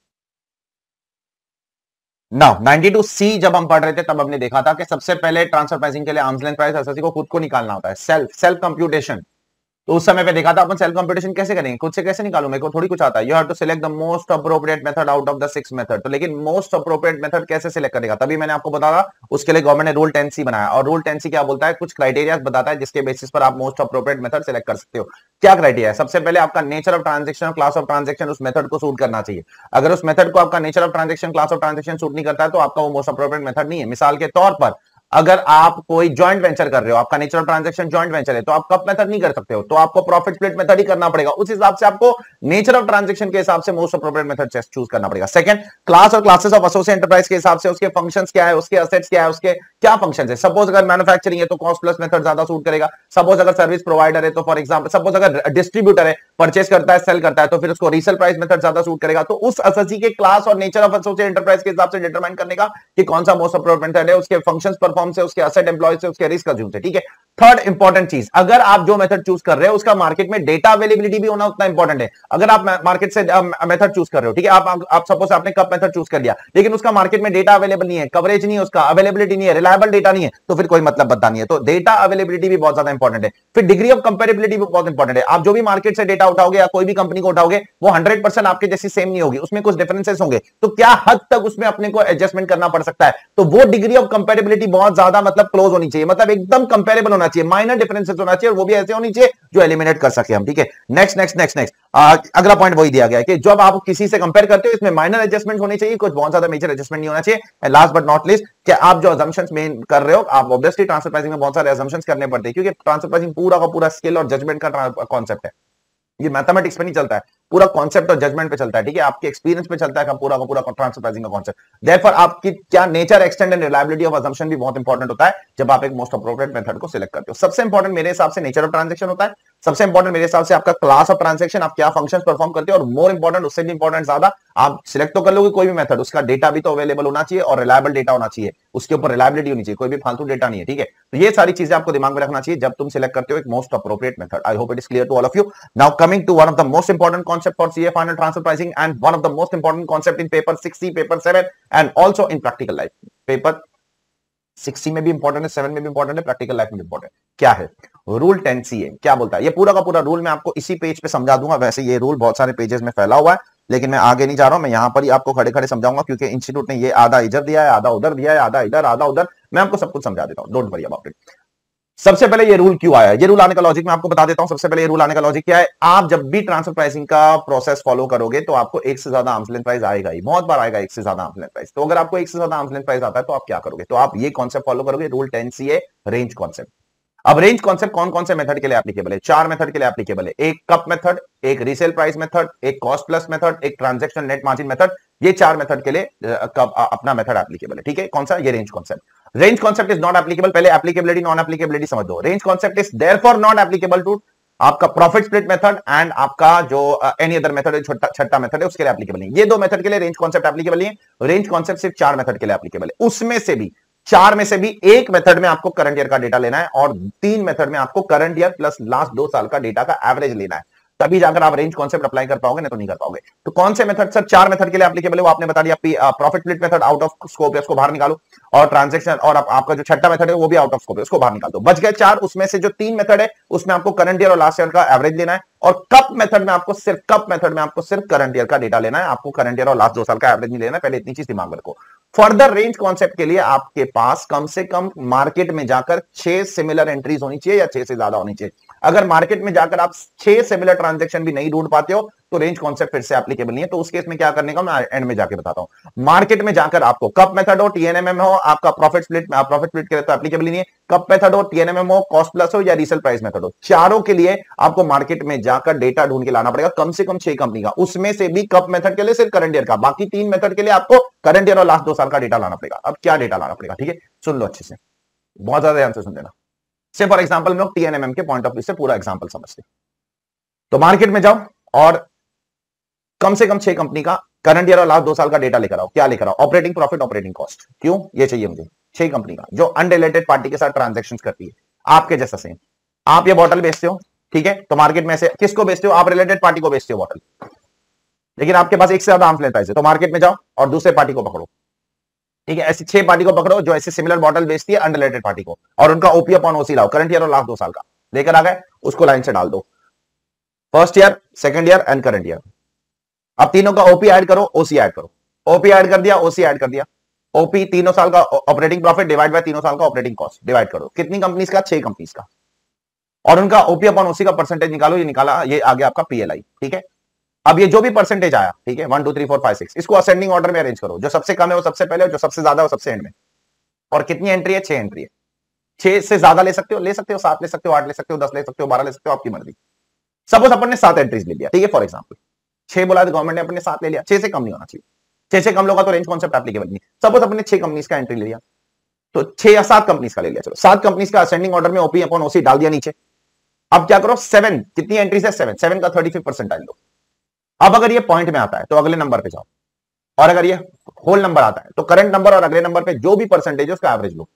नाउ नाइंटी टू सी जब हम पढ़ रहे थे तब हमने देखा था कि सबसे पहले ट्रांसफर प्राइसिंग के लिए आर्म्स लेंथ प्राइस एसएससी को खुद को निकालना होता है, सेल्फ सेल्फ कंप्यूटेशन। तो उस समय पे देखा था अपन सेल्फ कंप्यूटेशन कैसे करेंगे, खुद से कैसे निकालूं, मेरे को थोड़ी कुछ आता है। You have to select the most appropriate method out of the six method. तो लेकिन मोस्ट अप्रोप्रिएट मेथड कैसे सिलेक्ट करेगा, तभी मैंने आपको बताया उसके लिए गवर्नमेंट ने रूल टेन सी बनाया। और रूल टेन सी क्या बोलता है, कुछ क्राइटेरिया बताता है जिसके बेसिस पर आप मोस्ट अप्रोप्रिएट मेथड सिलेक्ट कर सकते हो। क्या क्राइटेरिया है, सबसे पहले आपका nature of transaction, class of transaction उस मेथड को सूट करना चाहिए। अगर उस मेथड को आपका nature of transaction, class of transaction suit नहीं करता है तो आपका वो मोस्ट अप्रोप्रिएट मेथड नहीं है। मिसाल के तौर पर अगर आप कोई जॉइंट वेंचर कर रहे हो, आपका nature of transaction joint venture है, तो आप कप मेथड नहीं कर सकते हो, तो आपको प्रॉफिट स्प्लिट मेथड ही करना पड़ेगा। उस हिसाब से आपको नेचर ऑफ ट्रांजैक्शन के हिसाब से मोस्ट अप्रोप्रिएट मेथड चूज करना पड़ेगा। सेकंड, क्लास और क्लासेस ऑफ एसोसिएट एंटरप्राइज के हिसाब से उसके फंक्शंस क्या है, उसके एसेट्स क्या है, उसके क्या फंक्शंस है। सपोज अगर मैन्युफैक्चरिंग है तो कॉस्ट प्लस मेथड ज्यादा सूट करेगा। सपोज अगर सर्विस प्रोवाइडर है तो फॉर एग्जांपल, सपोज अगर डिस्ट्रीब्यूटर है, परचेस करता है, सेल करता है, तो फिर उसको रीसेल प्राइस मेथड ज्यादा सूट करेगा। तो उस एसएससी के क्लास और नेचर ऑफ एसोसिएट एंटरप्राइज के हिसाब से डिटरमाइन करने का कि कौन सा मोस्ट अप्रोप्रिएट मेथड है, उसके फंक्शंस, परफॉर्म से, उसके एसेट एम्प्लॉय से, उसके रिस्क अज्यूम से, ठीक है। थर्ड इंपॉर्टेंट चीज, अगर आप जो मेथड चूज कर रहे हो उसका मार्केट में डेटा अवेलेबिलिटी भी होना उतना इंपॉर्टेंट है। अगर आप मार्केट से मेथड चूज कर रहे हो, ठीक है, आप आप सपोज आपने कप मेथड चूज कर लिया, लेकिन उसका मार्केट में डेटा अवेलेबल नहीं है, कवरेज नहीं है, उसका अवेलेबिलिटी नहीं है, रिलायबल डेटा नहीं है, तो फिर कोई मतलब बता नहीं है। तो डेटा अवेलेबिलिटी भी बहुत ज्यादा इंपॉर्टेंट है। फिर डिग्री ऑफ कंपेरेबिलिटी भी बहुत इंपॉर्टेंट है। आप जो भी मार्केट से डेटा उठाओगे या कोई भी कंपनी को उठाओगे वो हंड्रेड परसेंट आपके जैसी सेम नहीं होगी, उसमें कुछ डिफरेंसेस होंगे, तो क्या हद तक उसमें अपने को एडजस्टमेंट करना पड़ सकता है। तो वो डिग्री ऑफ कंपेरेबिलिटी बहुत ज्यादा मतलब क्लोज होनी चाहिए, मतलब एकदम कंपेरेबल होना चाहिए, माइनर डिफरेंसेस होना चाहिए, और वो भी ऐसे होनी चाहिए जो एलिमिनेट कर सके हम, ठीक है। नेक्स्ट नेक्स्ट नेक्स्ट नेक्स्ट अगला पॉइंट वही दिया गया है कि जब आप किसी से कंपेयर करते हो इसमें माइनर एडजस्टमेंट होनी चाहिए, कुछ बहुत ज्यादा मेजर एडजस्टमेंट नहीं होना चाहिए। लास्ट बट नॉट लीस्ट, कि आप जो असम्पशंस मेन कर रहे हो, आप ऑब्वियसली ट्रांसफर प्राइसिंग में बहुत सारे असम्पशंस करने पड़ते हैं, क्योंकि ट्रांसफर प्राइसिंग पूरा का पूरा स्किल और जजमेंट का कॉन्सेप्ट है। ये मैथमेटिक्स पे नहीं चलता है, पूरा कॉन्सेप्ट और जजमेंट पे चलता है, ठीक है। आपके एक्सपीरियंस पे चलता है पूरा का पूरा ट्रांसफर प्राइसिंग का कॉन्सेप्ट। देयरफॉर आपकी क्या nature, extent and reliability of assumption भी बहुत इंपॉर्टेंट होता है जब आप एक मोस्ट अप्रोप्रिएट मेथड को सिलेक्ट करते हो। सबसे इंपॉर्टेंट मेरे हिसाब से नेचर ऑफ ट्रांजैक्शन होता है, सबसे इंपॉर्टेंट मेरे हिसाब से आपका क्लास ऑफ ट्रांजेक्शन, आप क्या फंक्शंस परफॉर्म करते हो, और मोर इंपॉर्टेंट, उससे भी इंपॉर्टेंट ज्यादा, आप सिलेक्ट तो कर लोगे कोई भी मेथड, उसका डेटा भी तो अवेलेबल होना चाहिए और रिलायबल डेटा होना चाहिए, उसके ऊपर रिलायबिलिटी होनी चाहिए, कोई भी फालतू डेटा नहीं है, ठीक है। तो ये सारी चीजें आपको दिमाग में रखना चाहिए जब तुम सिलेक्ट करते हो एक most appropriate method. I hope it is clear to all of you. Now coming to one of the most important concept for CA final transfer pricing and one of the most important concept in paper six C, paper seven and also in practical life. Paper six में भी important है, seven में भी important है, practical life में भी important. क्या है रूल टेन सी ए, क्या बोलता है ये पूरा का पूरा रूल मैं आपको इसी पेज पे समझा दूंगा। वैसे ये रूल बहुत सारे पेजेस में फैला हुआ है, लेकिन मैं आगे नहीं जा रहा हूं, मैं यहां पर ही आपको खड़े खड़े समझाऊंगा, क्योंकि इंस्टीट्यूट ने ये आधा इधर दिया है, आधा उधर दिया है, आधा इधर आधा उधर, मैं आपको सब कुछ समझा देता हूं, डोंट वरी अबाउट इट। सबसे पहले ये रूल क्यों आया है, ये रूल आने का लॉजिक मैं आपको बता देता हूं। सबसे पहले ये रूल आने का लॉजिक क्या है, आप जब भी ट्रांसफर प्राइसिंग का प्रोसेस फॉलो करोगे तो आपको एक से ज्यादा आर्म्स लेंथ प्राइस आएगा ही, बहुत बार आएगा एक से ज्यादा आर्म्स लेंथ प्राइस। तो अगर आपको एक से ज्यादा आर्म्स लेंथ प्राइस आता है तो आप क्या करोगे, तो आप ये कॉन्सेप्ट फॉलो करोगे, rule ten C A, range concept. अब रेंज कॉन्सेप्ट कौन कौन से मेथड के लिए एप्लीकेबल है, चार मेथड के लिए एप्लीकेबल है, एक कप मेथड, एक रीसेल प्राइस मेथड, एक कॉस्ट प्लस मेथड, एक ट्रांजैक्शन नेट मार्जिन मेथड। ये चार मेथड के लिए कब अपना मेथड एप्लीकेबल है, ठीक है। कौन सा, ये range concept. Range concept is not applicable, पहले एप्लीकेबिलिटी नॉन एप्लीकेबिलिटी समझ दो। Range concept is therefore not applicable to आपका प्रॉफिट स्प्लिट मेथड एंड आपका जो एनी अदर मेथड है, छठा छठा मेथड है, उसके लिए एप्लीकेबल नहीं। ये दो मेथड के लिए रेंज कॉन्सेप्ट एप्लीकेबल नहीं है। रेंज कॉन्सेप्ट सिर्फ चार मेथड के लिए एप्लीकेबल है, उसमें से भी चार में से भी एक मेथड में आपको करंट ईयर का डेटा लेना है और तीन मेथड में आपको करंट ईयर प्लस लास्ट दो साल का डेटा का एवरेज लेना है, तभी जाकर आप रेंज कॉन्सेप्ट अप्लाई कर पाओगे, नहीं तो नहीं कर पाओगे। तो कौन से मेथड सर चार मेथड के लिए एप्लीकेबल है, वो आपने बता दिया। Profit split method out of scope है, उसको बाहर निकालो, और ट्रांजैक्शन और आप, आपका जो छठा मेथड है वो भी आउट ऑफ स्कोप है, उसको बाहर निकाल दो। बच गए चार, उसमें से जो तीन मेथड है उसमें आपको करंट ईयर और लास्ट ईयर का एवरेज लेना है, और कप मेथड में आपको सिर्फ कप मेथड में आपको सिर्फ करंट ईयर का डेटा लेना है, आपको करंट ईयर और लास्ट दो साल का एवरेज नहीं लेना है। पहले इतनी चीज दिमाग में रखो। फर्दर रेंज कॉन्सेप्ट के लिए आपके पास कम से कम मार्केट में जाकर छह सिमिलर एंट्रीज होनी चाहिए या छह से ज्यादा होनी चाहिए। अगर मार्केट में जाकर आप छह सिमिलर ट्रांजैक्शन भी नहीं ढूंढ पाते हो तो रेंज कॉन्सेप्ट फिर से एप्लीकेबल नहीं है। तो उस केस में क्या करने का मैं एंड में जाके बताता हूं। मार्केट में जाकर आपको कप मेथड हो, टीएनएमएम हो, आपका प्रॉफिट स्प्लिट प्रॉफिट स्प्लिट के लिए तो एप्लीकेबल नहीं है, कप मेथड हो, टीएनएमएम हो, कॉस्ट प्लस हो या रीसेल प्राइस मेथड हो, चारों के लिए आपको मार्केट में जाकर डेटा ढूंढ के लाना पड़ेगा, कम से कम छह कंपनी का। उसमें से भी कप मेथड के लिए सिर्फ करंट ईयर का, बाकी तीन मेथड के लिए आपको करंट ईयर और लास्ट दो साल का डेटा लाना पड़ेगा। अब क्या डेटा लाना पड़ेगा, ठीक है, सुन लो अच्छे से, बहुत ज्यादा ध्यान से सुन लेना। से फॉर एग्जांपल हम लोग टीएनएमएम के पॉइंट ऑफ व्यू से पूरा एग्जांपल समझते हैं। तो मार्केट में जाओ और कम से कम छह कंपनी का करंट ईयर और लास्ट दो साल का डेटा लेकर आओ। क्या लेकर आओ, ऑपरेटिंग प्रॉफिट, ऑपरेटिंग कॉस्ट। क्यों ये चाहिए मुझे, छह कंपनी का जो अनरिलेटेड पार्टी के साथ ट्रांजैक्शंस करती है, आपके जैसा सेम। आप ये बॉटल बेचते हो, ठीक है, तो मार्केट में से किसको बेचते हो, आप रिलेटेड पार्टी को बेचते हो बॉटल, लेकिन आपके पास एक से ज्यादा आर्म्स लेंथ प्राइस है, तो मार्केट में जाओ और दूसरे पार्टी को पकड़ो, ठीक है, ऐसी छह पार्टी को पकड़ो जो ऐसे सिमिलर बॉटल बेचती है अनरिलेटेड पार्टी को, और उनका ओपी अपॉन ओसी लाओ, करंट ईयर और लास्ट दो साल का लेकर आ गए, उसको लाइन से डाल दो, first year, second year and current year. अब तीनों का ओपी ऐड करो, ओसी ऐड करो, ओपी ऐड कर दिया, ओसी ऐड कर दिया, ओपी तीनों साल का ऑपरेटिंग प्रॉफिट डिवाइड बाय तीनों साल का ऑपरेटिंग कॉस्ट डिवाइड करो, कितनी कंपनीज का, छह कंपनीज का, और उनका ओपी अपॉन ओसी का परसेंटेज निकालो, ये निकाला, ये आ गया आपका पीएलआई, ठीक है। अब ये जो भी परसेंटेज आया, ठीक है, one two three four five six, इसको असेंडिंग ऑर्डर में अरेंज करो, जो सबसे कम है वो सबसे पहले, जो सबसे ज्यादा है वो सबसे एंड में। और कितनी एंट्री है, छह एंट्री है, छह से ज्यादा ले सकते हो, ले सकते हो, सात ले सकते हो, आठ ले सकते हो, दस ले सकते हो, बारह ले सकते हो, आपकी मर्जी। सपोज अपन ने सात एंट्रीज ले लिया, ठीक है, फॉर एग्जाम्पल छह बोला तो गवर्नमेंट ने अपने सात ले लिया, छह से कम नहीं होना चाहिए, छह से कम लोग तो रेंज कॉन्सेप्ट एप्लीकेबल नहीं। सपोज अपने छह कंपनीज का एंट्री ले लिया, तो छह या सात कंपनीज का ले लिया, चलो सात कंपनीज का असेंडिंग ऑर्डर में ओपी अपॉन ओसी डाल दिया नीचे। अब क्या करो, सेवन, कितनी एंट्रीज है, सेवन, सेवन का थर्टी फाइव परसेंट डाल दो। अब अगर ये पॉइंट में आता है तो अगले नंबर पे जाओ, और अगर ये होल नंबर आता है तो करंट नंबर और अगले नंबर पे जो भी परसेंटेज है उसका एवरेज लो,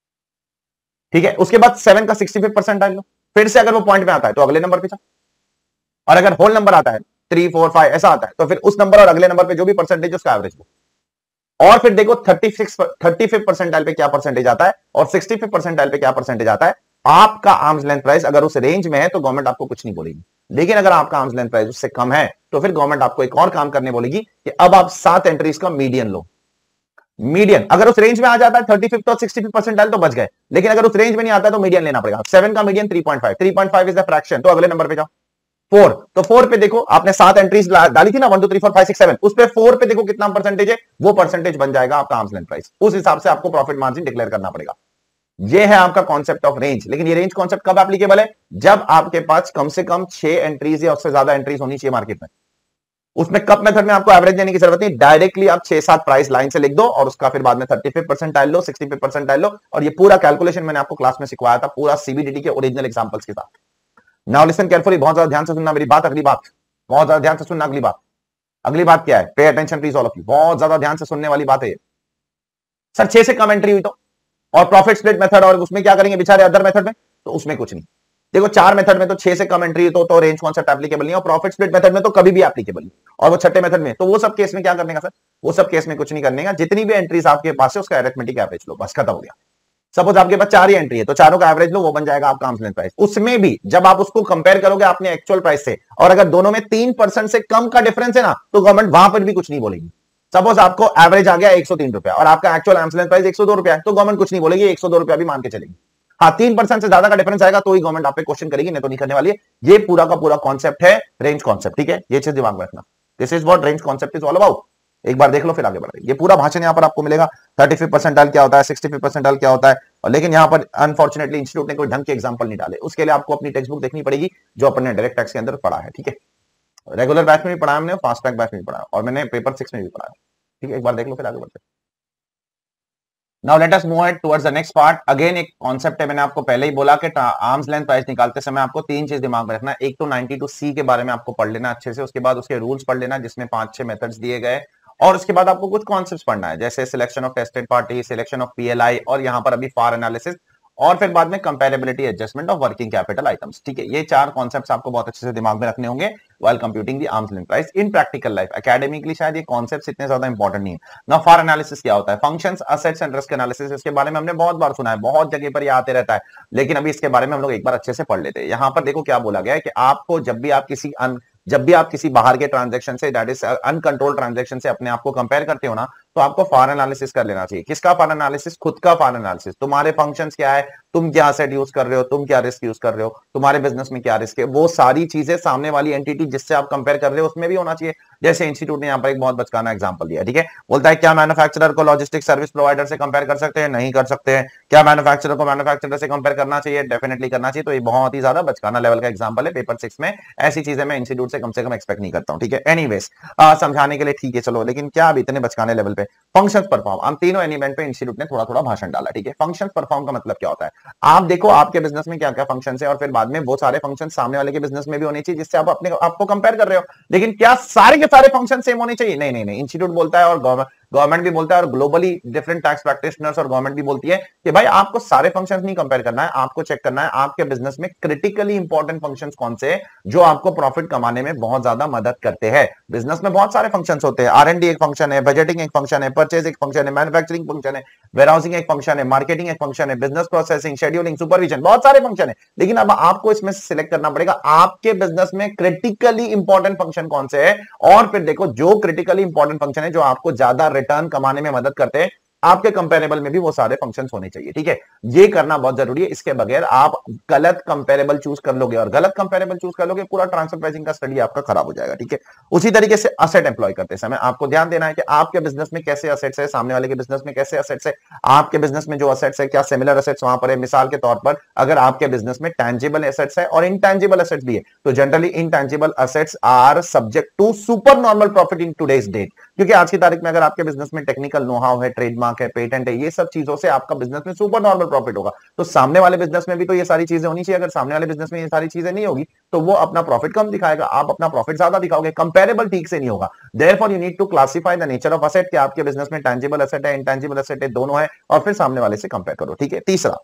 ठीक है। उसके बाद सेवन का सिक्सटी फाइव परसेंट डाल लो, फिर से अगर वो पॉइंट में आता है तो अगले नंबर पे जाओ, और अगर होल नंबर आता है थ्री फोर फाइव ऐसा आता है तो फिर उस नंबर और अगले नंबर पे जो भी परसेंटेज है उसका एवरेज लो, और फिर देखो thirty six thirty five percentile पे क्या परसेंटेज आता है और सिक्सटी फाइव परसेंटाइल पे क्या परसेंटेज आता है। आपका आर्म्स लेंथ प्राइस अगर उस रेंज में है तो गवर्नमेंट आपको कुछ नहीं बोलेगी, लेकिन अगर आपका आर्म्स लेंथ प्राइस उससे कम है तो फिर गवर्नमेंट आपको एक और काम करने बोलेगी कि अब आप सात एंट्रीज का मीडियन लो। मीडियन अगर उस रेंज में आ जाता है थर्टी फिफ्थ और सिक्सटी फिफ्थ परसेंटाइल तो बच गए, लेकिन अगर उस रेंज में नहीं आता है तो मीडियन लेना पड़ेगा। सेवन का median three point five, three point five is the fraction, तो अगले नंबर पे जाओ। फोर, तो फोर पे देखो आपने सात एंट्रीज डाली थी ना, one two three four five six seven, उस पे फोर पे देखो कितना परसेंटेज है, वो परसेंटेज बन जाएगा आपका आर्म्स लेंथ प्राइस। उस हिसाब से आपको प्रॉफिट मार्जिन डिक्लेयर करना पड़ेगा। ये है आपका कॉन्सेप्ट ऑफ रेंज। लेकिन ये रेंज कॉन्सेप्ट कब एप्लीकेबल है, जब आपके पास कम से कम छह एंट्रीज या उससे ज्यादा एंट्रीज होनी चाहिए मार्केट में। उसमें कप मेथड में आपको एवरेज देने की जरूरत नहीं, डायरेक्टली आप छह सात प्राइस लाइन से लिख दो और उसका फिर बाद में थर्टी फाइव परसेंट डाल लो, सिक्सटी फाइव परसेंट डाल लो, और ये पूरा कैलकुलेशन मैंने आपको क्लास में सिखवाया था, पूरा सीबीडीटी के ओरिजिनल एग्जांपल्स के साथ। नाउ लिसन केयरफुली, बहुत ज्यादा ध्यान से सुनना मेरी बात। अगली बात, बहुत ज्यादा ध्यान से सुनना अगली बात। अगली बात क्या है? Pay attention please all of you, बहुत ज्यादा ध्यान से सुनने वाली बात है ये। सर छह से कम एंट्री हुई तो, और प्रॉफिट स्प्लिट मेथड, और उसमें क्या करेंगे बेचारे अदर मेथड में? तो उसमें कुछ नहीं। देखो चार मेथड में तो छह से कम एंट्री तो, तो रेंज कॉन्सेप्ट एप्लीकेबल नहीं, और प्रॉफिट स्प्लिट मेथड में तो कभी भी एप्लीकेबल नहीं, और वो छठे मेथड में तो वो सब केस में क्या करने का सर? वो सब केस में कुछ नहीं करने का, जितनी भी एंट्रीज आपके पास है उसका अरिथमेटिक एवरेज लो, बस खत्म हो गया। सपोज आपके पास चार ही एंट्री है तो चारों का एवरेज लो, वो बन जाएगा आपका आर्म्स लेंथ प्राइस। उसमें भी जब आप उसको कंपेयर करोगे अपने एक्चुअल प्राइस से, और अगर दोनों में तीन परसेंट से कम का डिफरेंस है ना, तो गवर्नमेंट वहां पर भी कुछ नहीं बोलेगी। सपोज आपको एवरेज आ गया एक सौ तीन रुपया और आपका एक्चुअल आर्म्स लेंथ प्राइस एक सौ दो रुपया है, तो गवर्नमेंट कुछ नहीं बोलेगी, एक सौ दो रुपया भी मान के चलेगी। हाँ, तीन परसेंट से ज्यादा का डिफरेंस आएगा तो ही गवर्नमेंट आप पे क्वेश्चन करेगी, नहीं तो नहीं करने वाली है। ये पूरा का पूरा कॉन्सेप्ट है रेंज कॉन्सेप्ट, ठीक है? ये चीज दिमाग में रखना, this is what range concept is all about. एक बार देख लो फिर आगे बढ़े। ये पूरा भाषण यहाँ पर आपको मिलेगा, थर्टी फिफ्थ परसेंटाइल क्या होता है, सिक्सटी फिफ्थ परसेंटाइल क्या होता है, और लेकिन यहाँ पर अनफॉर्चुनेटली इंस्टीट्यूट ने कोई ढंग के एग्जांपल नहीं डाले। उसके लिए आपको अपनी टेक्स्ट बुक देखनी पड़ेगी जो अपन ने डायरेक्ट टैक्स के अंदर पढ़ा है, ठीक है? रेगुलर बैच में भी पढ़ा हमने, फास्ट ट्रैक बैच में भी पढ़ा, और मैंने पेपर सिक्स में भी पढ़ा है, ठीक है? एक बार देख लो फिर आगे बढ़ते। Now let us move towards the next part. Again एक कॉन्सेप्ट है, मैंने आपको पहले ही बोला कि आर्म्स लेंथ प्राइस निकालते समय आपको तीन चीज दिमाग में रखना है। एक तो नाइंटी टू सी के बारे में आपको पढ़ लेना अच्छे से, उसके बाद उसके रूल्स पढ़ लेना जिसमें पांच छह मेथड्स दिए गए, और उसके बाद आपको कुछ कॉन्सेप्ट्स पढ़ना है जैसे selection of tested party, selection of PLI, और यहाँ पर अभी फार एनालिसिस, और फिर बाद में comparability adjustment of working capital items, ठीक है? ये चार कॉन्सेप्ट्स आपको बहुत अच्छे से दिमाग में रखने होंगे while computing the arms length price in practical life. Academically शायद ये कॉन्सेप्ट्स इतने ज्यादा इंपॉर्टेंट नहीं है ना। फार एनालिसिस क्या होता है? Functions, assets and risk analysis, इसके बारे में हमने बहुत बार सुना है, बहुत जगह पर ये आते रहता है, लेकिन अभी इसके बारे में हम लोग एक बार अच्छे से पढ़ लेते हैं। यहाँ पर देखो क्या बोला गया है कि आपको जब भी आप किसी अन जब भी आप किसी बाहर के ट्रांजैक्शन से, दैट इज अनकंट्रोल्ड ट्रांजैक्शन से अपने आप को कंपेयर करते हो ना, तो आपको फार एनालिसिस कर लेना चाहिए। किसका फार एनालिसिस? खुद का फार एनालिसिस। तुम्हारे फंक्शंस क्या है, तुम क्या एसेट यूज कर रहे हो, तुम क्या रिस्क यूज कर रहे हो, तुम्हारे बिजनेस में क्या रिस्क है, वो सारी चीजें सामने वाली एंटिटी जिससे आप कंपेयर कर रहे हो उसमें भी होना चाहिए। जैसे इंस्टीट्यूट ने यहाँ पर एक बहुत बचकाना एग्जांपल दिया, ठीक है? बोलता है क्या मैन्युफैक्चरर को लॉजिस्टिक सर्विस प्रोवाइडर से कंपेयर कर सकते हैं? नहीं कर सकते हैं। क्या मैन्युफैक्चरर को मैन्युफैक्चरर से कंपेयर करना चाहिए? डेफिनेटली करना चाहिए। तो ये बहुत ही ज्यादा बचकाना लेवल का एग्जांपल है पेपर सिक्स में। ऐसी चीजें मैं इंस्टीट्यूट से कम से कम एक्सपेक्ट नहीं करता हूं, ठीक है? एनीवेज समझाने के लिए ठीक है, चलो, लेकिन क्या अब इतने बचकाने लेवल पे फंक्शंस परफॉर्म, हम तीनों एलिमेंट पे इंस्टीट्यूट ने थोड़ा थोड़ा भाषण डाला, ठीक है? फंक्शंस परफॉर्म का मतलब क्या होता है? आप देखो आपके बिजनेस में क्या क्या फंक्शंस है, और फिर बाद में वो सारे फंक्शन सामने वाले के बिजनेस में भी होने चाहिए जिससे आप अपने आपको कंपेयर कर रहे हो। लेकिन क्या सारे के सारे फंक्शन सेम होने चाहिए? नहीं नहीं नहीं। इंस्टीट्यूट बोलता है, और गवर्नमेंट गवर्नमेंट भी बोलता है, और ग्लोबली डिफरेंट टैक्स प्रैक्टिशनर्स और गवर्नमेंट भी बोलती है कि भाई आपको सारे फंक्शंस नहीं कंपेयर करना है, आपको चेक करना है आपके बिजनेस में क्रिटिकली इंपॉर्टेंट फंक्शंस कौन से हैं जो आपको प्रॉफिट कमाने में बहुत ज्यादा मदद करते हैं। बिजनेस में बहुत सारे फंक्शंस होते हैं, आर एंड डी एक फंक्शन है, बजटिंग एक फंक्शन है, परचेज एक फंक्शन है, मैन्युफैक्चरिंग फंक्शन है, वेयरहाउसिंग एक फंक्शन है, मार्केटिंग एक फंक्शन है, बिजनेस प्रोसेसिंग, शेड्यूलिंग, सुपरविजन, बहुत सारे फंक्शन है। लेकिन अब आपको इसमें सिलेक्ट करना पड़ेगा आपके बिजनेस में क्रिटिकली इंपॉर्टेंट फंक्शन कौन से है, और फिर देखो जो क्रिटिकली इंपॉर्टेंट फंक्शन है जो आपको ज्यादा रिटर्न कमाने में मदद करते हैं, आपके कंपेरेबल में भी वो सारे फंक्शंस होने चाहिए, ठीक है? ये करना बहुत जरूरी है। इसके बगैर आप गलत कंपेरेबल चूज कर लोगे, और गलत कंपेरेबल चूज कर लोगे पूरा ट्रांसफर प्राइसिंग का स्टडी आपका खराब हो जाएगा, ठीक है? उसी तरीके से असेट एम्प्लॉय करते समय आपको ध्यान देना है कि आपके बिजनेस में कैसे असेट्स है, सामने वाले के बिजनेस में कैसे असेट्स है, आपके बिजनेस में जो असेट्स है क्या सिमिलर असेट्स वहां पर है। मिसाल के तौर पर अगर आपके बिजनेस में टैंजिबल असेट्स है और इनटैंजिबल असेट्स भी है, तो generally intangible assets are subject to super normal profit in today's date, क्योंकि आज की तारीख में अगर आपके बिजनेस में टेक्निकल नो हाउ है, ट्रेडमार्क है, पेटेंट है, ये सब चीजों से आपका बिजनेस में सुपर नॉर्मल प्रॉफिट होगा। तो सामने वाले बिजनेस में भी तो ये सारी चीजें होनी चाहिए। अगर सामने वाले बिजनेस में ये सारी चीजें नहीं होगी तो वो अपना प्रॉफिट कम दिखाएगा, आप अपना प्रॉफिट ज्यादा दिखाओगे, कंपेरेबल ठीक से नहीं होगा। Therefore you need to classify the nature of asset, कि आपके बिजनेस में टैंजिबल असेट है, इनटैंजिबल असेट है, दोनों है, और फिर सामने वाले से कंपेयर करो, ठीक है? तीसरा,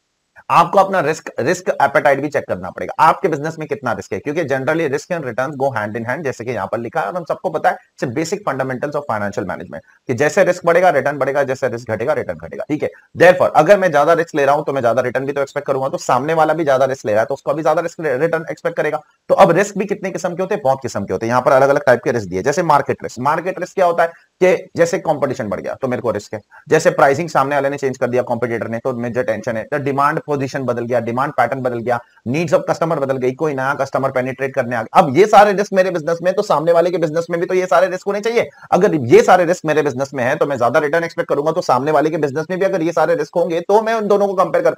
आपको अपना रिस्क रिस्क एपेटाइट भी चेक करना पड़ेगा, आपके बिजनेस में कितना रिस्क है, क्योंकि generally risk and returns go hand in hand, जैसे कि यहां पर लिखा है, और हम सबको पता है it's basic fundamentals of financial management कि जैसे रिस्क बढ़ेगा रिटर्न बढ़ेगा, जैसे रिस्क घटेगा रिटर्न घटेगा, ठीक है? देयरफॉर अगर मैं ज्यादा रिस्क ले रहा हूं तो मैं ज्यादा रिटर्न भी तो एक्सपेक्ट करूंगा, तो सामने वाला भी ज्यादा रिस्क ले रहा है तो उसको भी ज्यादा रिस्क रिटर्न एक्सपेक्ट करेगा। तो अब रिस्क भी कितने किस्म के होते हैं? बहुत किस्म के होते हैं। यहाँ पर अलग अलग टाइप के रिस्क दिए, जैसे मार्केट रिस्क। मार्केट रिस्क क्या होता है कि जैसे कंपटीशन बढ़ गया तो मेरे को रिस्क है, जैसे प्राइसिंग सामने वाले ने चेंज कर दिया कॉम्पिटिटर ने, तो मुझे टेंशन है। तो डिमांड पोजीशन बदल गया, डिमांड पैटर्न बदल गया, नीड्स ऑफ कस्टमर बदल गई, कोई नया कस्टमर पेनिट्रेट करने आ गया। अब ये सारे रिस्क मेरे बिजनेस में, तो सामने वाले के बिजनेस में भी तो ये सारे रिस्क होने चाहिए। अगर ये सारे रिस्क मेरे बिजनेस में है तो मैं ज्यादा रिटर्न एक्सपेक्ट करूंगा, तो सामने वाले के बिजनेस में भी अगर ये सारे रिस्क होंगे तो मैं उन दोनों को कंपेयर कर पाऊंगा ना।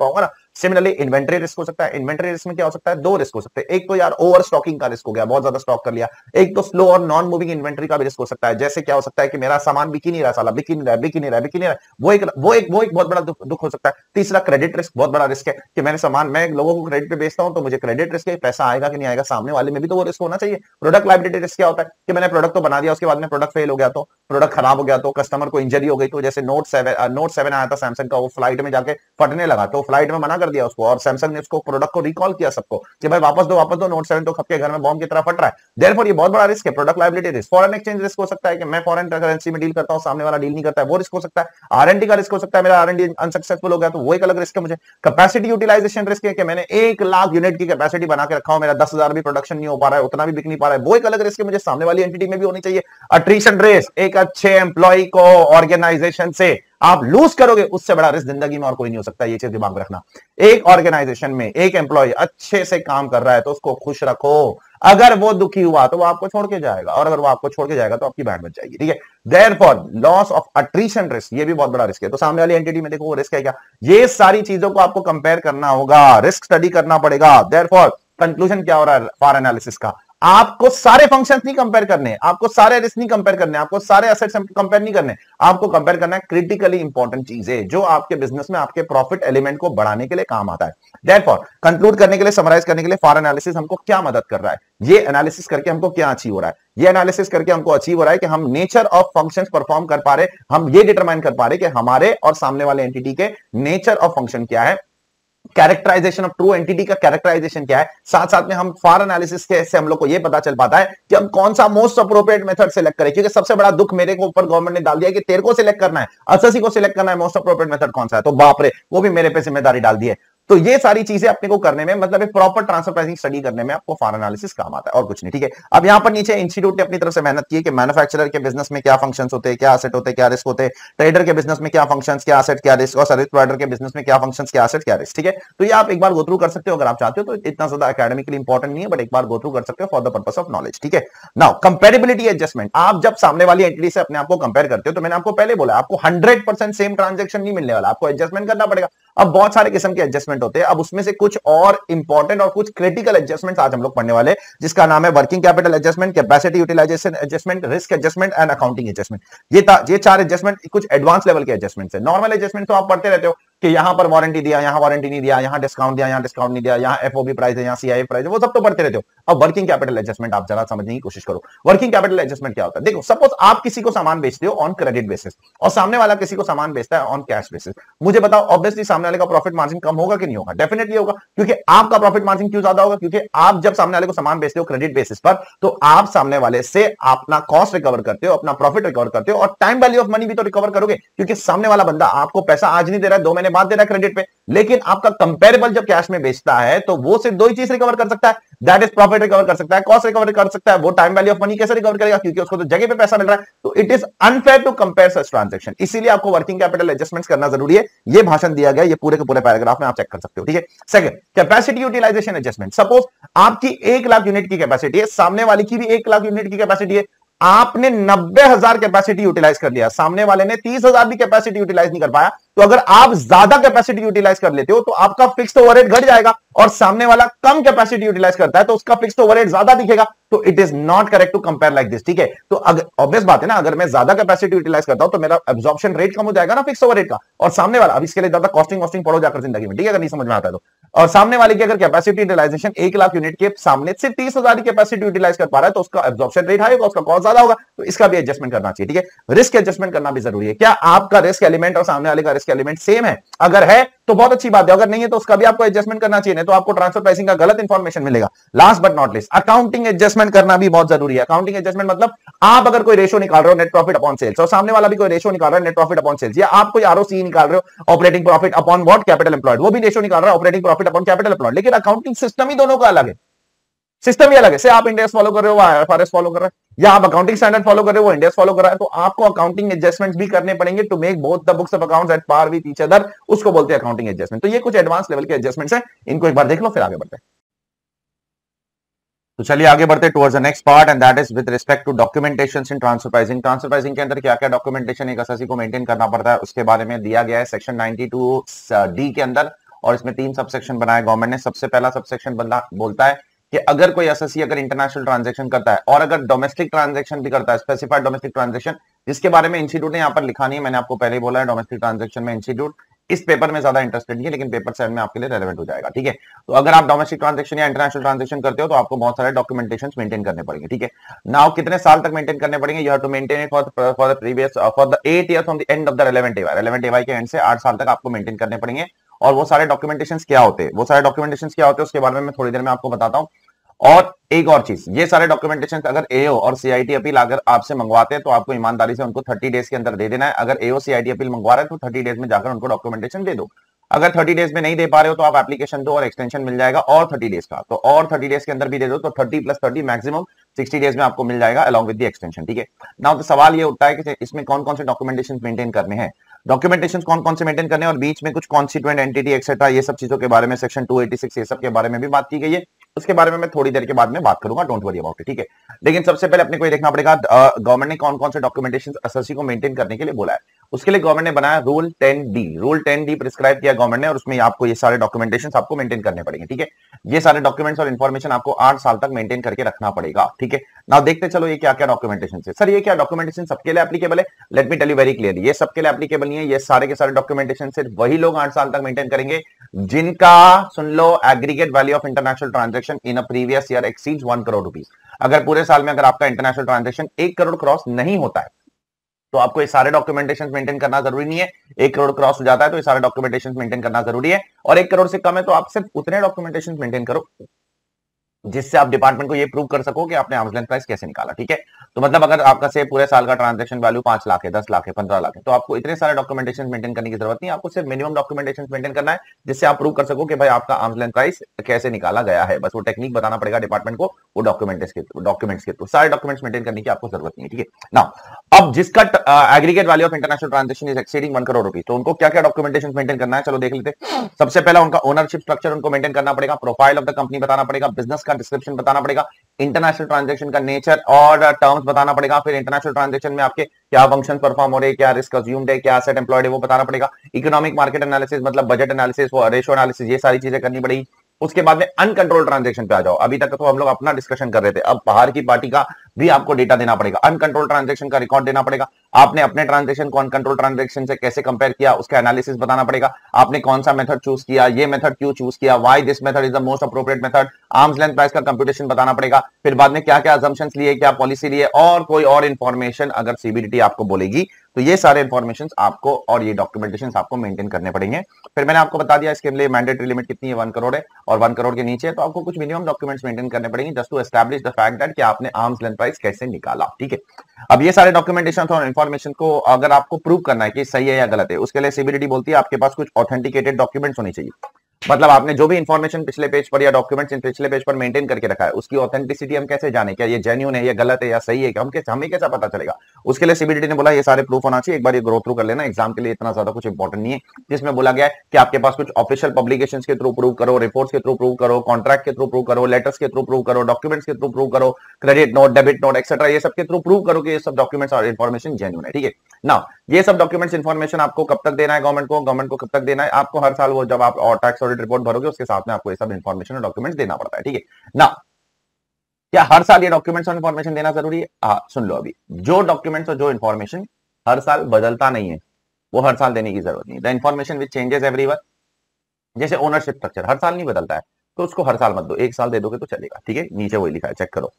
सिमिलरली इन्वेंट्री रिस्क हो सकता है। इन्वेंट्री रिस्क में क्या हो सकता है, दो रिस्क हो सकते हैं। एक तो यार ओवर स्टॉकिंग का रिस्क हो गया, बहुत ज्यादा स्टॉक कर लिया। एक तो स्लो और नॉन मूविंग इन्वेंट्री का भी रिस्क हो सकता है। जैसे क्या हो सकता है कि मेरा सामान बिक ही नहीं रहा, साला बिक ही नहीं रहा, बिक ही नहीं रहा, बिक ही नहीं रहा, वो एक वो एक वो एक बहुत बड़ा दुख, दुख हो सकता है। तीसरा क्रेडिट रिस्क, बहुत बड़ा रिस्क है कि मैंने सामान, मैं लोगों को क्रेडिट पे बेचता हूं तो मुझे क्रेडिट रिस्क है, पैसा आएगा कि नहीं आएगा सामने वाले में भी तो वो रिस्क होना चाहिए। प्रोडक्ट लायबिलिटी रिस्क क्या होता है कि मैंने प्रोडक्ट तो बना दिया, उसके बाद में प्रोडक्ट फेल हो गया, तो प्रोडक्ट खराब हो गया, तो कस्टमर को इंजरी हो गई, तो जैसे नोट सेवन नोट सेवन आया था सैमसंग का, वो फ्लाइट में जाके फटने लगा, तो फ्लाइट में मना कर दिया उसको और सैमसंग ने उसको प्रोडक्ट को रिकॉल किया सबको कि भाई वापस दो वापस दो, नोट सेवन तो खपके घर में बॉम्ब की तरह फट रहा है। देयरफॉर ये बहुत बड़ा रिस्क है, product liability risk. Foreign exchange risk हो सकता है कि मैं फॉरेन करेंसी में डील करता हूं, सामने वाला डील नहीं करता है, वो रिस्क हो सकता है। आरएनडी का रिस्क हो सकता है, मेरा आरएनडी अनसक्सेसफुल हो गया तो वो एक अलग रिस्क है मुझे। कैपेसिटी यूटिलाइजेशन रिस्क है कि मैंने एक लाख यूनिट की कैपेसिटी बना के रखा हूं, मेरा दस हजार भी प्रोडक्शन नहीं हो पा रहा है, उतना भी बिक नहीं पा रहा है, वो एक अलग रिस्क है मुझे, सामने वाली एंटिटी में भी होनी चाहिए। अट्रीशन रिस्क, एक अच्छे एम्प्लॉय को ऑर्गेनाइजेशन से आप लूज करोगे, उससे बड़ा रिस्क जिंदगी में और कोई नहीं हो सकता, ये चीज दिमाग में रखना। एक ऑर्गेनाइजेशन में एक एम्प्लॉय अच्छे से काम कर रहा है तो उसको खुश रखो, अगर वो दुखी हुआ तो वो आपको छोड़ के जाएगा, और अगर वो आपको छोड़ के जाएगा तो आपकी बैंड बच जाएगी, ठीक है। Therefore loss of attrition risk, ये भी बहुत बड़ा रिस्क है। तो सामने वाली एंटिटी में देखो वो रिस्क है क्या, ये सारी चीजों को आपको कंपेयर करना होगा, रिस्क स्टडी करना पड़ेगा। देयरफॉर कंक्लूजन क्या हो रहा है फॉर एनालिसिस का, आपको सारे फंक्शंस नहीं कंपेयर करने, आपको सारे रिस्क नहीं कंपेयर करने, आपको सारे एसेट्स कंपेयर नहीं करने, आपको कंपेयर करना है क्रिटिकली इंपॉर्टेंट चीजें जो आपके बिजनेस में आपके प्रॉफिट एलिमेंट को बढ़ाने के लिए काम आता है। देयरफॉर कंक्लूड करने के लिए, समराइज करने के लिए, फॉर एनालिसिस हमको क्या मदद कर रहा है, ये एनालिसिस करके हमको क्या अचीव हो रहा है, ये एनालिसिस करके हमको अचीव हो रहा है कि हम नेचर ऑफ फंक्शंस परफॉर्म कर पा रहे, हम ये डिटरमाइन कर पा रहे कि हमारे और सामने वाले एंटिटी के नेचर ऑफ फंक्शन क्या है, कैरेक्टराइजेशन ऑफ ट्रू एंटिटी का कैरेक्टराइजेशन क्या है। साथ साथ में हम फॉर एनालिसिस के से हम लोग को यह पता चल पाता है कि हम कौन सा मोस्ट अप्रोप्रिएट मेथड सिलेक्ट करें, क्योंकि सबसे बड़ा दुख मेरे को ऊपर गवर्नमेंट ने डाल दिया कि तेरे को सिलेक्ट करना है, एसएससी को सिलेक्ट करना है, मोस्ट अप्रोप्रिएट मेथड कौन सा है, तो बाप रे वो भी मेरे पे जिम्मेदारी डाल दी है। तो ये सारी चीजें अपने को करने में, मतलब एक प्रॉपर ट्रांसफर प्राइसिंग स्टडी करने में आपको फॉर एनालिसिस काम आता है और कुछ नहीं, ठीक है। अब यहां पर नीचे इंस्टीट्यूट ने अपनी तरफ से मेहनत की है कि मैन्युफैक्चरर के बिजनेस में क्या फंक्शंस होते हैं, क्या एसेट होते हैं, क्या रिस्क होते हैं, ट्रेडर के बिजनेस में क्या फंक्शंस, क्या एसेट, क्या रिस्क, और सर्विस प्रोवाइडर के बिजनेस में क्या फंक्शंस, क्या एसेट, क्या रिस्क, ठीक है। तो ये आप एक बार गो थ्रू कर सकते हो अगर आप चाहते हो, तो इतना ज्यादा एकेडमिकली इंपॉर्टेंट नहीं है, बट एक बार गो थ्रू कर सकते हो for the purpose of knowledge, ठीक है। नाउ कंपेरेबिलिटी एडजस्टमेंट, आप जब सामने वाली एंटिटी से अपने आप को कंपेयर करते हो, तो मैंने आपको पहले बोला आपको हंड्रेड परसेंट सेम ट्रांजेक्शन नहीं मिलने वाला, आपको एडजस्टमेंट करना पड़ेगा। अब बहुत सारे किस्म के एडजस्टमेंट होते हैं, अब उसमें से कुछ और इंपॉर्टेंट और कुछ क्रिटिकल एडजस्टमेंट्स आज हम लोग पढ़ने वाले, जिसका नाम है working capital adjustment, capacity utilisation adjustment, risk adjustment and accounting adjustment. ये ये चार एडजस्टमेंट कुछ एडवांस लेवल के एडजस्टमेंट है। नॉर्मल एडजस्टमेंट तो आप पढ़ते रहते हो कि यहां पर वारंटी दिया, यहां वारंटी नहीं दिया, यहां डिस्काउंट दिया, यहां डिस्काउंट नहीं दिया, यहां एफओबी प्राइस है, यहां सीआईएफ प्राइस है, वो सब तो पढ़ते रहते हो। अब वर्किंग कैपिटल एडजस्टमेंट आप जरा समझने की कोशिश करो। वर्किंग कैपिटल एडजस्टमेंट क्या होता है, देखो सपोज आप किसी को सामान बेचते हो ऑन क्रेडिट बेसिस और सामने वाला किसी को सामान बेचता है ऑन कैश बेसिस। मुझे बताओ ऑब्वियसली सामने वाले का प्रॉफिट मार्जिन कम होगा कि नहीं होगा, डेफिनेटली होगा, क्योंकि आपका प्रॉफिट मार्जिन क्यों ज्यादा होगा, क्योंकि आप जब सामने वाले को सामान बेचते हो क्रेडिट बेसिस पर, तो आप सामने वाले से अपना कॉस्ट रिकवर करते हो, अपना प्रॉफिट रिकवर करते हो, और टाइम वैल्यू ऑफ मनी भी तो रिकवर करोगे, क्योंकि सामने वाला बंदा आपको पैसा आज नहीं दे रहा है, दो महीने बाद दे रहा है क्रेडिट पे, लेकिन आपका कंपेरेबल जब कैश में बेचता है तो वो सिर्फ दो ही चीज रिकवर कर सकता है, दैट इज प्रॉफिट रिकवर कर सकता है, कॉस्ट रिकवर कर सकता है। वो टाइम वैल्यू ऑफ मनी कैसे रिकवर करेगा, क्योंकि उसको तो जगह पे पैसा मिल रहा है। तो it is unfair to compare such transaction, इसीलिए आपको वर्किंग कैपिटल एडजस्टमेंट्स करना जरूरी है। ये भाषण दिया गया, ये पूरे के पूरे पैराग्राफ में आप चेक कर सकते हो, ठीक है। Second, capacity utilisation adjustment. Suppose आपकी एक लाख यूनिट की कैपेसिटी है, सामने वाले की भी एक लाख यूनिट की कैपेसिटी है, आपने नब्बे हजार कैपेसिटी यूटिलाइज कर लिया, सामने वाले ने तीस हजार भी कैपेसिटी यूटिलाइज नहीं कर पाया, तो अगर आप ज्यादा कैपेसिटी यूटिलाइज कर लेते हो तो आपका फिक्स्ड ओवरहेड घट जाएगा, और सामने वाला कम कैपेसिटी यूटिलाइज करता है तो उसका फिक्स्ड ओवरहेड ज्यादा दिखेगा। तो it is not correct to compare like this, ठीक है। तो अगर ऑब्वियस बात है ना, अगर मैं ज्यादा कैपेसिटी यूटिलाइज करता हूं तो मेरा एब्जॉर्प्शन रेट कम हो जाएगा ना फिक्स्ड ओवरहेड का, और सामने वाला, अब इसके लिए ज्यादा कॉस्टिंग कॉस्टिंग पढ़ो जाकर जिंदगी में, ठीक है, अगर नहीं समझ में आता है तो। और सामने वाले की अगर कैपेसिटी यूटिलाइजेशन एक लाख यूनिट के सामने सिर्फ तीस हजार की कैपेसिटी यूटिलाइज कर पा रहा है, तो उसका एब्जॉर्प्शन रेट हाई होगा, उसका कॉस्ट ज्यादा होगा, तो इसका भी एडजस्टमेंट करना चाहिए, ठीक है। रिस्क एडजस्टमेंट करना भी जरूरी है। क्या आपका रिस्क एलिमेंट और सामने वाले का रिस्क एलिमेंट सेम है? अगर है तो बहुत अच्छी बात है, अगर नहीं है तो उसका भी आपको एडजस्टमेंट करना चाहिए, नहीं तो आपको ट्रांसफर प्राइसिंग का गलत इंफॉर्मेशन मिलेगा। Last but not least, accounting adjustment करना भी बहुत जरूरी है। अकाउंटिंग एडजस्टमेंट मतलब आप अगर कोई रेशो निकाल रहे हो नेट प्रॉफिट अपॉन सेल्स, और सामने वाला भी कोई रेशो निकाल रहा है नेट प्रॉफिट अपॉन सेल्स, या आप कोई आरओसी निकाल रहे हो operating profit upon what capital employed, वो भी रेशो निकाल रहा है operating profit upon capital employed, लेकिन अकाउंटिंग सिस्टम ही दोनों का अलग है, सिस्टम ही अलग है। से आप इंडेक्स फॉलो कर रहे हो, वो आईएफआरएस फॉलो कर रहा है, या आप अकाउंटिंग स्टैंडर्ड फॉलो कर रहे हो, वो इंडेक्स फॉलो कर रहा है, तो आपको अकाउंटिंग एडजस्टमेंट्स भी करने पड़ेंगे to make both the books of accounts at par with each other, उसको बोलते हैं अकाउंटिंग एडजस्टमेंट। तो ये कुछ एडवांस लेवल के एडजस्टमेंट्स हैं, इनको एक बार देख लो फिर आगे बढ़ते हैं। तो चलिए आगे बढ़ते हैं towards the next part, and that is with respect to documentation in transfer pricing. Transfer pricing के अंदर क्या क्या डॉक्यूमेंटेशन एक एसएससी को मेंटेन करना पड़ता है, उसके बारे में दिया गया है सेक्शन बानवे डी के अंदर, और इसमें तीन सबसेक्शन बनाया गवर्नमेंट ने। सबसे पहला सबसेक्शन बोलता है कि अगर कोई एसएससी अगर इंटरनेशनल ट्रांजैक्शन करता है और अगर डोमेस्टिक ट्रांजैक्शन भी करता है, स्पेसिफाइड डोमेस्टिक ट्रांजैक्शन, जिसके बारे में इंस्टीट्यूट ने यहाँ पर लिखा नहीं है, मैंने आपको पहले ही बोला है डोमेस्टिक ट्रांजैक्शन में इंस्टीट्यूट इस पेपर में ज्यादा इंटरेस्टेड नहीं है, लेकिन पेपर सेवन में आपके लिए रेलेवेंट हो जाएगा, ठीक है। तो अगर आप डोमेस्टिक ट्रांजैक्शन या इंटरनेशनल ट्रांजैक्शन करते हो तो आपको बहुत सारे डॉक्यूमेंटेशन मेंटेन करने पड़ेंगे, ठीक है। नाउ कितने साल तक मेंटेन करने पड़ेंगे? You have to maintain it for for the previous for the eight year from the end of the relevant AY. Relevant AY के एंड से आठ साल तक आपको मेंटेन करने पड़ेंगे। और वो सारे डॉक्यूमेंटेशन क्या होते हैं, वो सारे डॉक्यूमेंटेशन क्या होते हैं उसके बारे में मैं थोड़ी देर में आपको बताता हूँ। और एक और चीज, ये सारे डॉक्यूमेंटेशन अगर एओ और सीआईटी अपील अगर आपसे मंगवाते हैं तो आपको ईमानदारी से उनको थर्टी डेज के अंदर दे देना है। अगर एओ सीआईटी अपील मंगवा रहे हैं तो थर्टी डेज में जाकर उनको डॉक्यूमेंटेशन दे दो। अगर थर्टी डेज में नहीं दे पा रहे हो तो आप एप्लीकेशन दो और एक्सटेंशन मिल जाएगा और थर्टी डेज का, तो और थर्टी डेज के अंदर भी दे दो तो thirty plus thirty maximum sixty days में आपको मिल जाएगा अलॉन्ग विद द एक्सटेंशन, ठीक है। नाउ तो सवाल ये उठता है कि इसमें कौन कौन से डॉक्यूमेंटेशन मेंटेन करने हैं, डॉक्यूमेंटेशन कौन कौन से मेंटेन करने हैं, और बीच में कुछ कॉन्स्टिट्यूएंट एंटिटी एक्सेट्रा ये सब चीजों के बारे में सेक्शन टू एटी सिक्स ये सब के बारे में भी बात की गई है। उसके बारे में मैं थोड़ी देर के बाद में बात करूंगा, डोंट वरी अबाउट इट, ठीक है। लेकिन सबसे पहले अपने को ये देखना पड़ेगा गवर्नमेंट ने कौन कौन से डॉक्यूमेंटेशन एसएससी को मेंटेन करने के लिए बोला है। उसके लिए गवर्नमेंट ने बनाया rule ten D. Rule ten D prescribe किया गवर्नमेंट ने और उसमें आपको ये सारे डॉक्यूमेंटेशन आपको मेंटेन करने पड़ेंगे, ठीक है। ये सारे डॉक्यूमेंट्स और इन्फॉर्मेशन आपको आठ साल तक मेंटेन करके रखना पड़ेगा, ठीक है। नाउ देखते चलो ये क्या क्या डॉक्यूमेंटेशन है। सर ये क्या डॉक्यूमेंटेशन सबके लिए एप्लीकेबल है? Let me tell you very clearly, ये सबके लिए एप्लीकेबल नहीं है। ये सारे के सारे डॉक्यूमेंटेशन सिर्फ वही लोग आठ साल तक मेंटेन करेंगे जिनका, सुन लो, aggregate value of international transaction in a previous year exceeds one crore rupees. अगर पूरे साल में अगर आपका इंटरनेशनल ट्रांजैक्शन एक करोड़ क्रॉस नहीं होता है तो आपको ये सारे डॉक्यूमेंटेशन मेंटेन करना जरूरी नहीं है। एक करोड़ क्रॉस हो जाता है तो ये सारे डॉक्यूमेंटेशन मेंटेन करना जरूरी है, और एक करोड़ से कम है तो आप सिर्फ उतने डॉक्यूमेंटेशन मेंटेन करो जिससे आप डिपार्टमेंट को ये प्रूव कर सको कि आपने आर्म्स लेंथ प्राइस कैसे निकाला, ठीक है। तो मतलब अगर आपका से पूरे साल का ट्रांजैक्शन वैल्यू पांच लाख है, दस लाख है, पंद्रह लाख है, तो आपको इतने सारे डॉक्यूमेंटेशन मेंटेन करने की जरूरत नहीं है। आपको सिर्फ मिनिमम डॉक्यूमेंटेशन मेंटेन करना है जिससे आप प्रूव कर सको कि भाई आपका आर्म्स लेंथ प्राइस कैसे निकाला गया है। बस वो टेक्निक बताना पड़ेगा डिपार्टमेंट को, वो डॉक्यूमेंट्स के डॉक्यूमेंट्स के थ्रू। सारे डॉक्यूमेंट्स मेंटेन करने की आपको जरूरत नहीं है, ठीक है ना। अब जिसका aggregate value of international transaction is exceeding one crore rupees, तो उनको क्या क्या डॉक्यूमेंटेशन मेंटेन करना है, चलो देख लेते हैं। सबसे पहला उनका ओनरशिप स्ट्रक्चर उनको मेंटेन करना पड़ेगा, प्रोफाइल ऑफ द कंपनी बताना पड़ेगा, बिजनेस का डिस्क्रिप्शन बताना पड़ेगा, इंटरनेशनल ट्रांजैक्शन का नेचर और टर्म्स बताना पड़ेगा, फिर इंटरनेशनल ट्रांजैक्शन में आपके क्या फंक्शन परफॉर्म हो रहे हैं, क्या रिस्क अज्यूम्ड है, क्या एसेट एम्प्लॉयड है वो बताना पड़ेगा, इकोनॉमिक मार्केट एनालिसिस मतलब बजट एनालिसिस, रेशियो एनालिसिस, ये सारी चीजें करनी पड़ेगी। उसके बाद में अनकंट्रोल ट्रांजैक्शन पे आ जाओ। अभी तक तो हम लोग अपना डिस्कशन कर रहे थे, अब बाहर की पार्टी का भी आपको डेटा देना पड़ेगा, अनकंट्रोल ट्रांजैक्शन का रिकॉर्ड देना पड़ेगा। आपने अपने ट्रांजैक्शन को अनकंट्रोल ट्रांजैक्शन से कैसे कंपेयर किया उसका एनालिसिस बताना पड़ेगा। आपने कौन सा मेथड चूज किया, ये मेथड क्यों चूज किया, why this method is the most appropriate method, arm's length price का कंप्यूटेशन बताना पड़ेगा। फिर बाद में क्या क्या अजम्पशंस लिए, क्या पॉलिसी लिए, और कोई और इंफॉर्मेशन अगर सीबीडीटी आपको बोलेगी तो ये सारे इंफॉर्मेशन आपको और ये डॉक्यूमेंटेशन आपको मेंटेन करने पड़ेंगे। फिर मैंने आपको बता दिया इसके लिए मैंडेटरी लिमिट कितनी है, वन करोड़ है, और वन करोड़ के नीचे तो आपको कुछ मिनिमम डॉक्यूमेंट्स मेंटेन करने पड़ेंगे just to establish the fact that कि आपने आर्म्स लेंथ प्राइस कैसे निकाला, ठीक है। अब ये सारे डॉक्यूमेंटेशन और इन्फॉर्मेशन को अगर आपको प्रूव करना है कि सही है या गलत है, उसके लिए सीबीडीटी बोलती है आपके पास कुछ ऑथेंटिकेटेड डॉक्यूमेंट्स होने चाहिए। मतलब आपने जो भी इंफॉर्मेशन पिछले पेज पर या डॉक्यूमेंट्स पिछले पेज पर मेंटेन करके रखा है उसकी ऑथेंटिसिटी हम कैसे जाने, क्या ये जेन्युइन है या गलत है या सही है, हम कैसे हमें कैसा पता चलेगा। उसके लिए सीबीडीटी ने बोला ये सारे प्रूफ होना चाहिए। एक बार ये ग्रो थ्रू कर लेना, एग्जाम के लिए इतना ज्यादा कुछ इंपॉर्टेंट नहीं है। जिसमें बोला गया है कि आपके पास कुछ ऑफिशियल पब्लिकेशंस के थ्रू प्रूव करो, रिपोर्ट्स के थ्रू प्रूव करो, कॉन्ट्रैक्ट के थ्रू प्रूव करो, लेटर्स के थ्रू प्रूव करो, डॉक्यूमेंट्स के थ्रू प्रूव करो, credit note, debit note etcetera, ये सब के थ्रू प्रूव करो कि ये सब डॉक्यूमेंट्स और इन्फॉर्मेशन जेन्युइन है, ठीक है ना। ये सब डॉक्यूमेंट्स इन्फॉर्मेशन आपको कब तक देना है गवर्नमेंट को, गवर्नमेंट को कब तक देना है आपको, हर साल वो जब आप और टैक्स ऑडिट रिपोर्ट भरोगे उसके साथ में आपको ये सब इन्फॉर्मेशन और डॉक्यूमेंट्स देना पड़ता है, ठीक है ना। क्या हर साल ये डॉक्यूमेंट्स और इन्फॉर्मेशन देना जरूरी है? हाँ सुन लो, अभी जो डॉक्यूमेंट्स और जो इन्फॉर्मेशन हर साल बदलता नहीं है वो हर साल देने की जरूरत नहीं। The information which changes every year, जैसे ओनरशिप स्ट्रक्चर हर साल नहीं बदलता है तो उसको हर साल मत दो, एक साल दे दोगे तो चलेगा, ठीक है। नीचे वही लिखा है, चेक करो।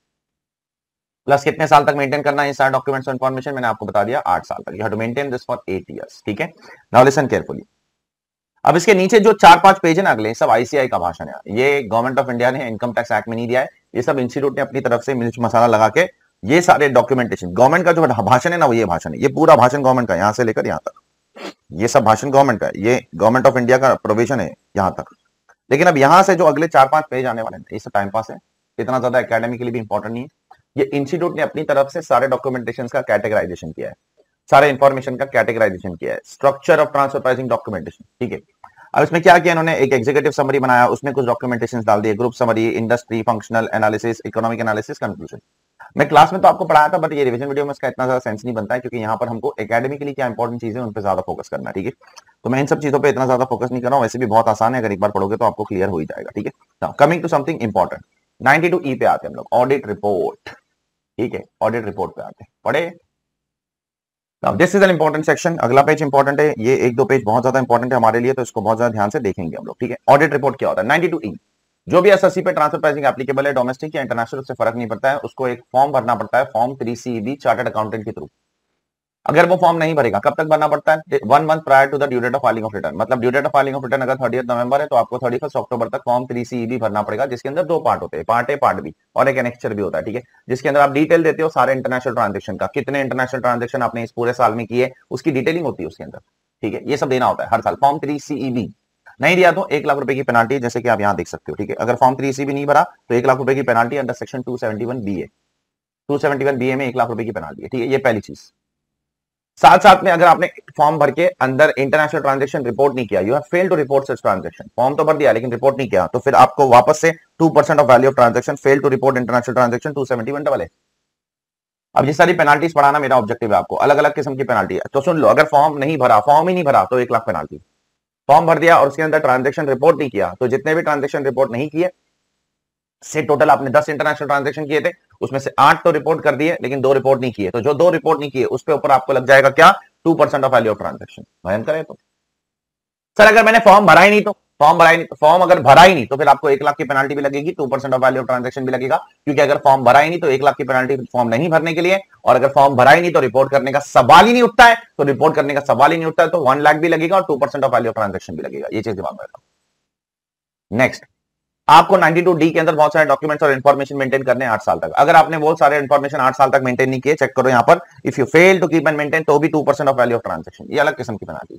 प्लस कितने साल तक मेंटेन करना है ये सारे डॉक्यूमेंट्स और इन्फॉर्मेशन, मैंने आपको बता दिया आठ साल तक। You have to maintain this for eight years, ठीक है। Now listen carefully. अब इसके नीचे जो चार पांच पेज है ना अगले, सब आईसीआई का भाषण है। ये गवर्नमेंट ऑफ इंडिया ने इनकम टैक्स एक्ट में नहीं दिया है, ये सब इंस्टीट्यूट ने अपनी तरफ से मिर्च मसाला लगा के ये सारे डॉक्यूमेंटेशन, गवर्नमेंट का जो भाषण है ना वो ये भाषण है, ये पूरा भाषण गवर्नमेंट का यहां से लेकर यहां तक, ये सब भाषण गवर्नमेंट का है, ये गवर्नमेंट ऑफ इंडिया का प्रोविजन है यहां तक। लेकिन अब यहां से जो अगले चार पांच पेज आने वाले हैं ये सब टाइम पास है, इतना ज्यादा एकेडमिकली भी इंपॉर्टेंट नहीं है। ये इंस्टीट्यूट ने अपनी तरफ से सारे डॉक्यूमेंटेशन का कैटेगराइजेशन किया है, सारे इंफॉर्मेशन का कैटेगराइजेशन किया है, structure of transfer pricing documentation, ठीक है। अब इसमें क्या किया इन्होंने, एक एग्जीक्यूटिव समरी बनाया, उसमें कुछ डॉक्यूमेंटेशन डाल दिए, group summary, industry, functional analysis, economic analysis, conclusion. मैं क्लास में तो आपको पढ़ाया था, बट ये रिवीजन वीडियो में इसका इतना ज्यादा सेंस नहीं बनता है, क्योंकि यहाँ पर हमको एकेडमिकली क्या इंपॉर्टेंट चीजें उन पर ज्यादा फोकस करना है, ठीक है। तो मैं इन सब चीजों पे इतना ज्यादा फोकस नहीं कर रहा हूँ, वैसे भी बहुत आसान है, अगर एक बार पढ़ोगे तो आपको क्लियर हो ही जाएगा, ठीक है। Coming to something important, ninety two E पे आते हैं हम लोग, ऑडिट रिपोर्ट, ठीक है। ऑडिट रिपोर्ट पे आते हैं, पढ़े। This is an important section, अगला पेज इंपॉर्टेंट है, ये एक दो पेज बहुत ज्यादा इंपॉर्टेंट है हमारे लिए, तो इसको बहुत ज्यादा ध्यान से देखेंगे हम लोग, ठीक है। ऑडिट रिपोर्ट क्या होता है, नाइनटी टू ई, जो भी एसएससी पे ट्रांसफर प्राइसिंग एप्लीकेबल है, डोमेस्टिक या इंटरनेशनल, उससे फर्क नहीं पड़ता है, उसको एक फॉर्म भरना पड़ता है, form three C B chartered accountant के थ्रू। अगर वो फॉर्म नहीं भरेगा, कब तक भरना पड़ता है, one month prior to the due date of filing of return, मतलब due date of filing of return अगर थर्टियथ नवंबर है, तो आपको थर्टी फर्स्ट अक्टूबर तक फॉर्म थ्री सी बी भरना पड़ेगा, जिसके अंदर दो पार्ट होते हैं, पार्ट ए पार्ट बी, और एक एनेक्चर भी होता है, ठीक है, जिसके अंदर आप डिटेल देते हो सारे इंटरनेशनल ट्रांजेक्शन का, कितने इंटरनेशनल ट्रांजेक्शन आपने इस पूरे साल में किए, उसकी डिटेलिंग होती है उसके अंदर, ठीक है। ये सब देना होता है हर साल। फॉर्म थ्री सी बी नहीं दिया तो एक लाख रुपए की पेनाल्टी, जैसे कि आप यहां देख सकते हो, ठीक है। अगर फॉर्म थ्री सी बी नहीं भरा तो एक लाख रुपए की penalty under section two seventy one B A, two seventy one B A में एक लाख रुपए की पेनाल्टी है, ठीक है। ये पहली चीज। साथ साथ में अगर आपने फॉर्म भर के अंदर इंटरनेशनल ट्रांजैक्शन रिपोर्ट नहीं किया, you have failed to report such transaction, form तो भर दिया लेकिन रिपोर्ट नहीं किया, तो फिर आपको वापस से two percent of value of transaction, fail to report international transaction, two seventy one double A. अब ये सारी पेनाल्टीज पढ़ाना मेरा ऑब्जेक्टिव है आपको, अलग अलग किस्म की पेनाल्टी है, तो सुन लो। अगर फॉर्म नहीं भरा, फॉर्म ही नहीं भरा, तो एक लाख पेनाल्टी। फॉर्म भर दिया और उसके अंदर ट्रांजैक्शन रिपोर्ट नहीं किया, तो जितने भी ट्रांजैक्शन रिपोर्ट नहीं किए, से टोटल आपने दस इंटरनेशनल ट्रांजैक्शन किए थे, उसमें से आठ तो रिपोर्ट कर दिए लेकिन दो रिपोर्ट नहीं किए, तो जो दो रिपोर्ट नहीं किए उस पे ऊपर आपको लग जाएगा क्या, two percent of value of transaction. भयंकर है। तो सर अगर मैंने फॉर्म भरा ही नहीं, तो फॉर्म भरा ही नहीं, तो फॉर्म अगर भरा ही नहीं तो फिर आपको एक लाख की पेनाल्टी भी लगेगी, two percent of value of transaction भी लगेगा, क्योंकि अगर फॉर्म भरा ही नहीं तो एक लाख की पेनाल्टी फॉर्म नहीं भरने के लिए, और अगर फॉर्म भरा ही नहीं तो रिपोर्ट करने का सवाल ही नहीं उठता है, तो रिपोर्ट करने का सवाल ही नहीं उठता है, तो वन लाख भी लगेगा और two percent of value of transaction भी लगेगा। ये चीज दिमाग में रखो। नेक्स्ट, आपको नाइनटी टू डी के अंदर बहुत सारे डॉक्यूमेंट्स और इंफॉर्मेशन मेंटेन करने हैं आठ साल तक। अगर आपने वो सारे इंफॉर्मेशन आठ साल तक मेंटेन नहीं किए, चेक करो यहां पर, if you fail to keep and maintain, तो भी two percent of value of transaction, ये अलग किस्म की पेनाल्टी।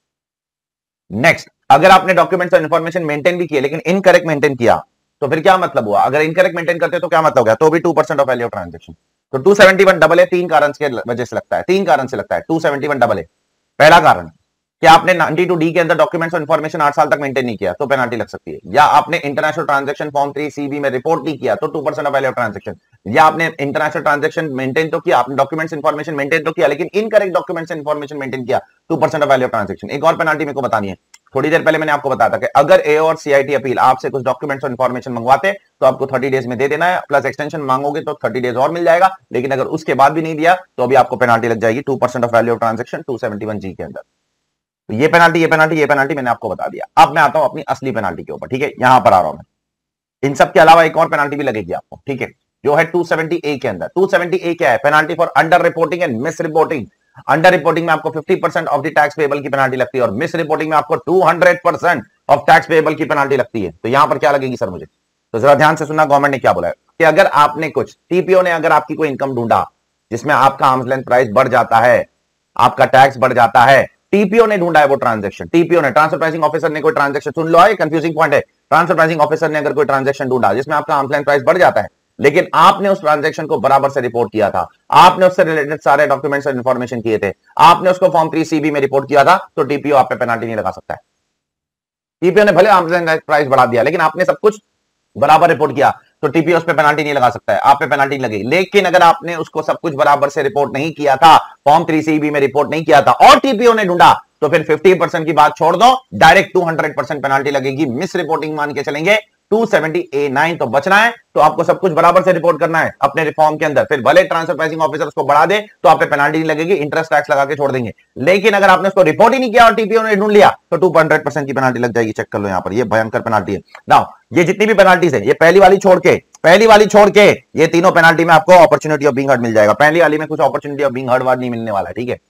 नेक्स्ट, अगर आपने डॉक्यूमेंट्स और इंफॉर्मेशन मेंटेन भी किए लेकिन इनकरेक्ट मेंटेन किया, तो फिर क्या मतलब हुआ, अगर इनकरेक्ट मेंटेन करते तो क्या मतलब हो गया, तो भी two percent of value of transaction. तो two seventy one double A तीन कारण के वजह से लगता है, तीन कारण से लगता है two seventy one double A. पहला कारण कि आपने नाइनटी टू डी के अंदर डॉक्यूमेंट्स और इंफॉर्मेशन आठ साल तक मेंटेन नहीं किया, तो पेनाल्टी लग सकती है, या आपने international transaction form three C B में रिपोर्ट नहीं किया, तो two percent of value of transaction, या आपने इंटरनेशनल ट्रांजैक्शन मेंटेन तो किया, आपने डॉक्यूमेंट्स इंफॉर्मेशन मेंटेन तो किया लेकिन इनकरेक्ट डॉक्यूमेंट्स इंफॉर्मेशन मेंटेन किया, two percent of value of transaction. एक और पेनाल्टी मेरे को बतानी है, थोड़ी देर पहले मैंने आपको बताया था कि अगर ए और सीआईटी अपील आपसे कुछ डॉक्यूमेंट्स और इंफॉर्मेशन मंगवाते तो आपको थर्टी डेज में दे देना है, प्लस एक्सटेंशन मांगोगे तो थर्टी डेज और मिल जाएगा, लेकिन अगर उसके बाद भी नहीं दिया तो अभी आपको पेनाल्टी लग जाएगी, two percent of value of transaction, two seventy one G के अंदर। तो ये पेनाल्टी, ये पेनाल्टी, ये पेनाल्टी मैंने आपको बता दिया। अब मैं आता हूं अपनी असली पेनाल्टी के ऊपर, ठीक है, यहां पर आ रहा हूं मैं। इन सब के अलावा एक और पेनाल्टी भी लगेगी आपको, ठीक है, जो है टू सेवेंटी ए के अंदर। टू सेवेंटी ए क्या है, penalty for under reporting and misreporting. Under reporting में आपको fifty percent of the tax payable की पेनाल्टी लगती है, और मिस रिपोर्टिंग में आपको two hundred percent of tax payable की पेनाल्टी लगती है। तो यहां पर क्या लगेगी सर मुझे, तो जरा ध्यान से सुनना, गवर्नमेंट ने क्या बोला है कि अगर आपने कुछ, टीपीओ ने अगर आपकी कोई इनकम ढूंढा जिसमें आपका आर्म्स लेंथ प्राइस बढ़ जाता है, आपका टैक्स बढ़ जाता है, टीपीओ ने ढूंढा है वो ट्रांजैक्शन, टीपीओ ने, ट्रांसफर प्राइसिंग ऑफिसर ने कोई ट्रांजैक्शन, सुन लो, ये कंफ्यूजिंग पॉइंट है, ट्रांसफर प्राइसिंग ऑफिसर ने अगर कोई ट्रांजैक्शन ढूंढा जिसमें आपका आर्म्स लेंथ प्राइस बढ़ जाता है, लेकिन आपने उस ट्रांजैक्शन को बराबर से रिपोर्ट किया था, आपने उससे रिलेटेड सारे डॉक्यूमेंट्स और इंफॉर्मेशन किए थे, आपने उसको फॉर्म थ्री सी बी में रिपोर्ट किया था, तो टीपीओ आप पे पेनाल्टी नहीं लगा सकता है। टीपीओ ने भले आर्म्स लेंथ प्राइस बढ़ा दिया लेकिन आपने सब कुछ बराबर रिपोर्ट किया, तो टीपीओ उस पे पेनाल्टी नहीं लगा सकता है, आप पे पेनाल्टी लगेगी। लेकिन अगर आपने उसको सब कुछ बराबर से रिपोर्ट नहीं किया था, फॉर्म थ्री सी बी में रिपोर्ट नहीं किया था, और टीपीओ ने ढूंढा, तो फिर फिफ्टी परसेंट की बात छोड़ दो, direct two hundred percent penalty लगेगी। मिस रिपोर्टिंग मान के चलेंगे, टू सेवेंटी ए नाइन तो बचना है, तो आपको सब कुछ बराबर से रिपोर्ट करना है अपने रिफॉर्म के अंदर, फिर भले ट्रांसफर प्राइसिंग ऑफिसर उसको बढ़ा दे तो आप पे पेनाल्टी नहीं लगेगी, इंटरेस्ट टैक्स लगा के छोड़ देंगे। लेकिन अगर आपने उसको रिपोर्ट ही नहीं किया और टीपीओ ने ढूंढ लिया, तो टू हंड्रेड परसेंट की पेनाल्टी लग जाएगी। चेक कर लो यहां पर, ये भयंकर पेनाल्टी है। नाउ ये जितनी भी पेनाल्टीज है, ये पहली वाली छोड़ के, पहली वाली छोड़ के ये तीनों पेनाल्टी में आपको अपॉर्चुनिटी ऑफ बीइंग हर्ड मिल जाएगा। पहली वाली में कुछ opportunity of being heard word नहीं मिलने वाला है, ठीक है।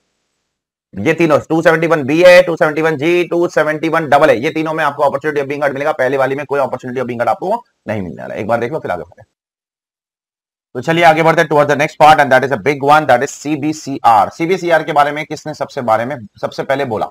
ये तीनों two seventy one B A, two seventy one G, two seventy one double A, ये तीनों में आपको अपॉर्चुनिटी ऑफ बीइंग हर्ड मिलेगा। पहली वाली में कोई अपॉर्चुनिटी ऑफ बीइंग हर्ड आपको नहीं मिलने वाला। एक बार देख लो फिर आगे बढ़े। तो चलिए आगे बढ़ते हैं towards the next part, and that is a big one, that is CBCR. CBCR के बारे में किसने सबसे बारे में सबसे पहले बोला,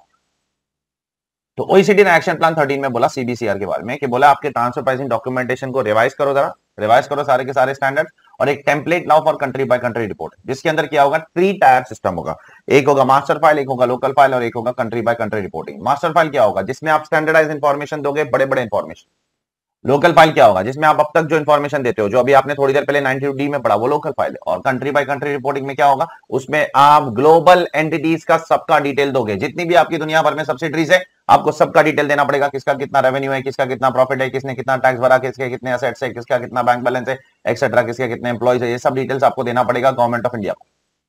तो ओईसीडी ने एक्शन प्लान थर्टीन में बोला सीबीसीआर के बारे में, कि बोला आपके ट्रांसफर प्राइसिंग डॉक्यूमेंटेशन को रिवाइज करो, जरा रिवाइज करो सारे के सारे स्टैंडर्ड, और एक template now for country by country report, जिसके अंदर क्या होगा, थ्री टायर सिस्टम होगा। एक होगा मास्टर फाइल, एक होगा लोकल फाइल और एक होगा country by country reporting. Master file क्या होगा, जिसमें आप स्टैंडर्डाइज इंफॉर्मेशन दोगे, बड़े बड़े इंफॉर्मेशन। लोकल फाइल क्या होगा, जिसमें आप अब तक जो इन्फॉर्मेशन देते हो, जो अभी आपने थोड़ी देर पहले नाइनटी डी में पढ़ा, वो लोकल फाइल है। और कंट्री बाय कंट्री रिपोर्टिंग में क्या होगा, उसमें आप ग्लोबल एंटिटीज का सबका डिटेल दोगे। जितनी भी आपकी दुनिया भर में सब्सिडरीज है, आपको सबका डिटेल देना पड़ेगा, किसका कितना रेवेन्यू है, किसका कितना प्रॉफिट है, किसने कितना टैक्स भरा, किसके कितने एसेट्स है, किसका कितना बैंक बैलेंस है, एक्सेट्रा, किसके कितने एम्प्लॉइज है, ये सब डिटेल्स आपको देना पड़ेगा गवर्नमेंट ऑफ इंडिया को।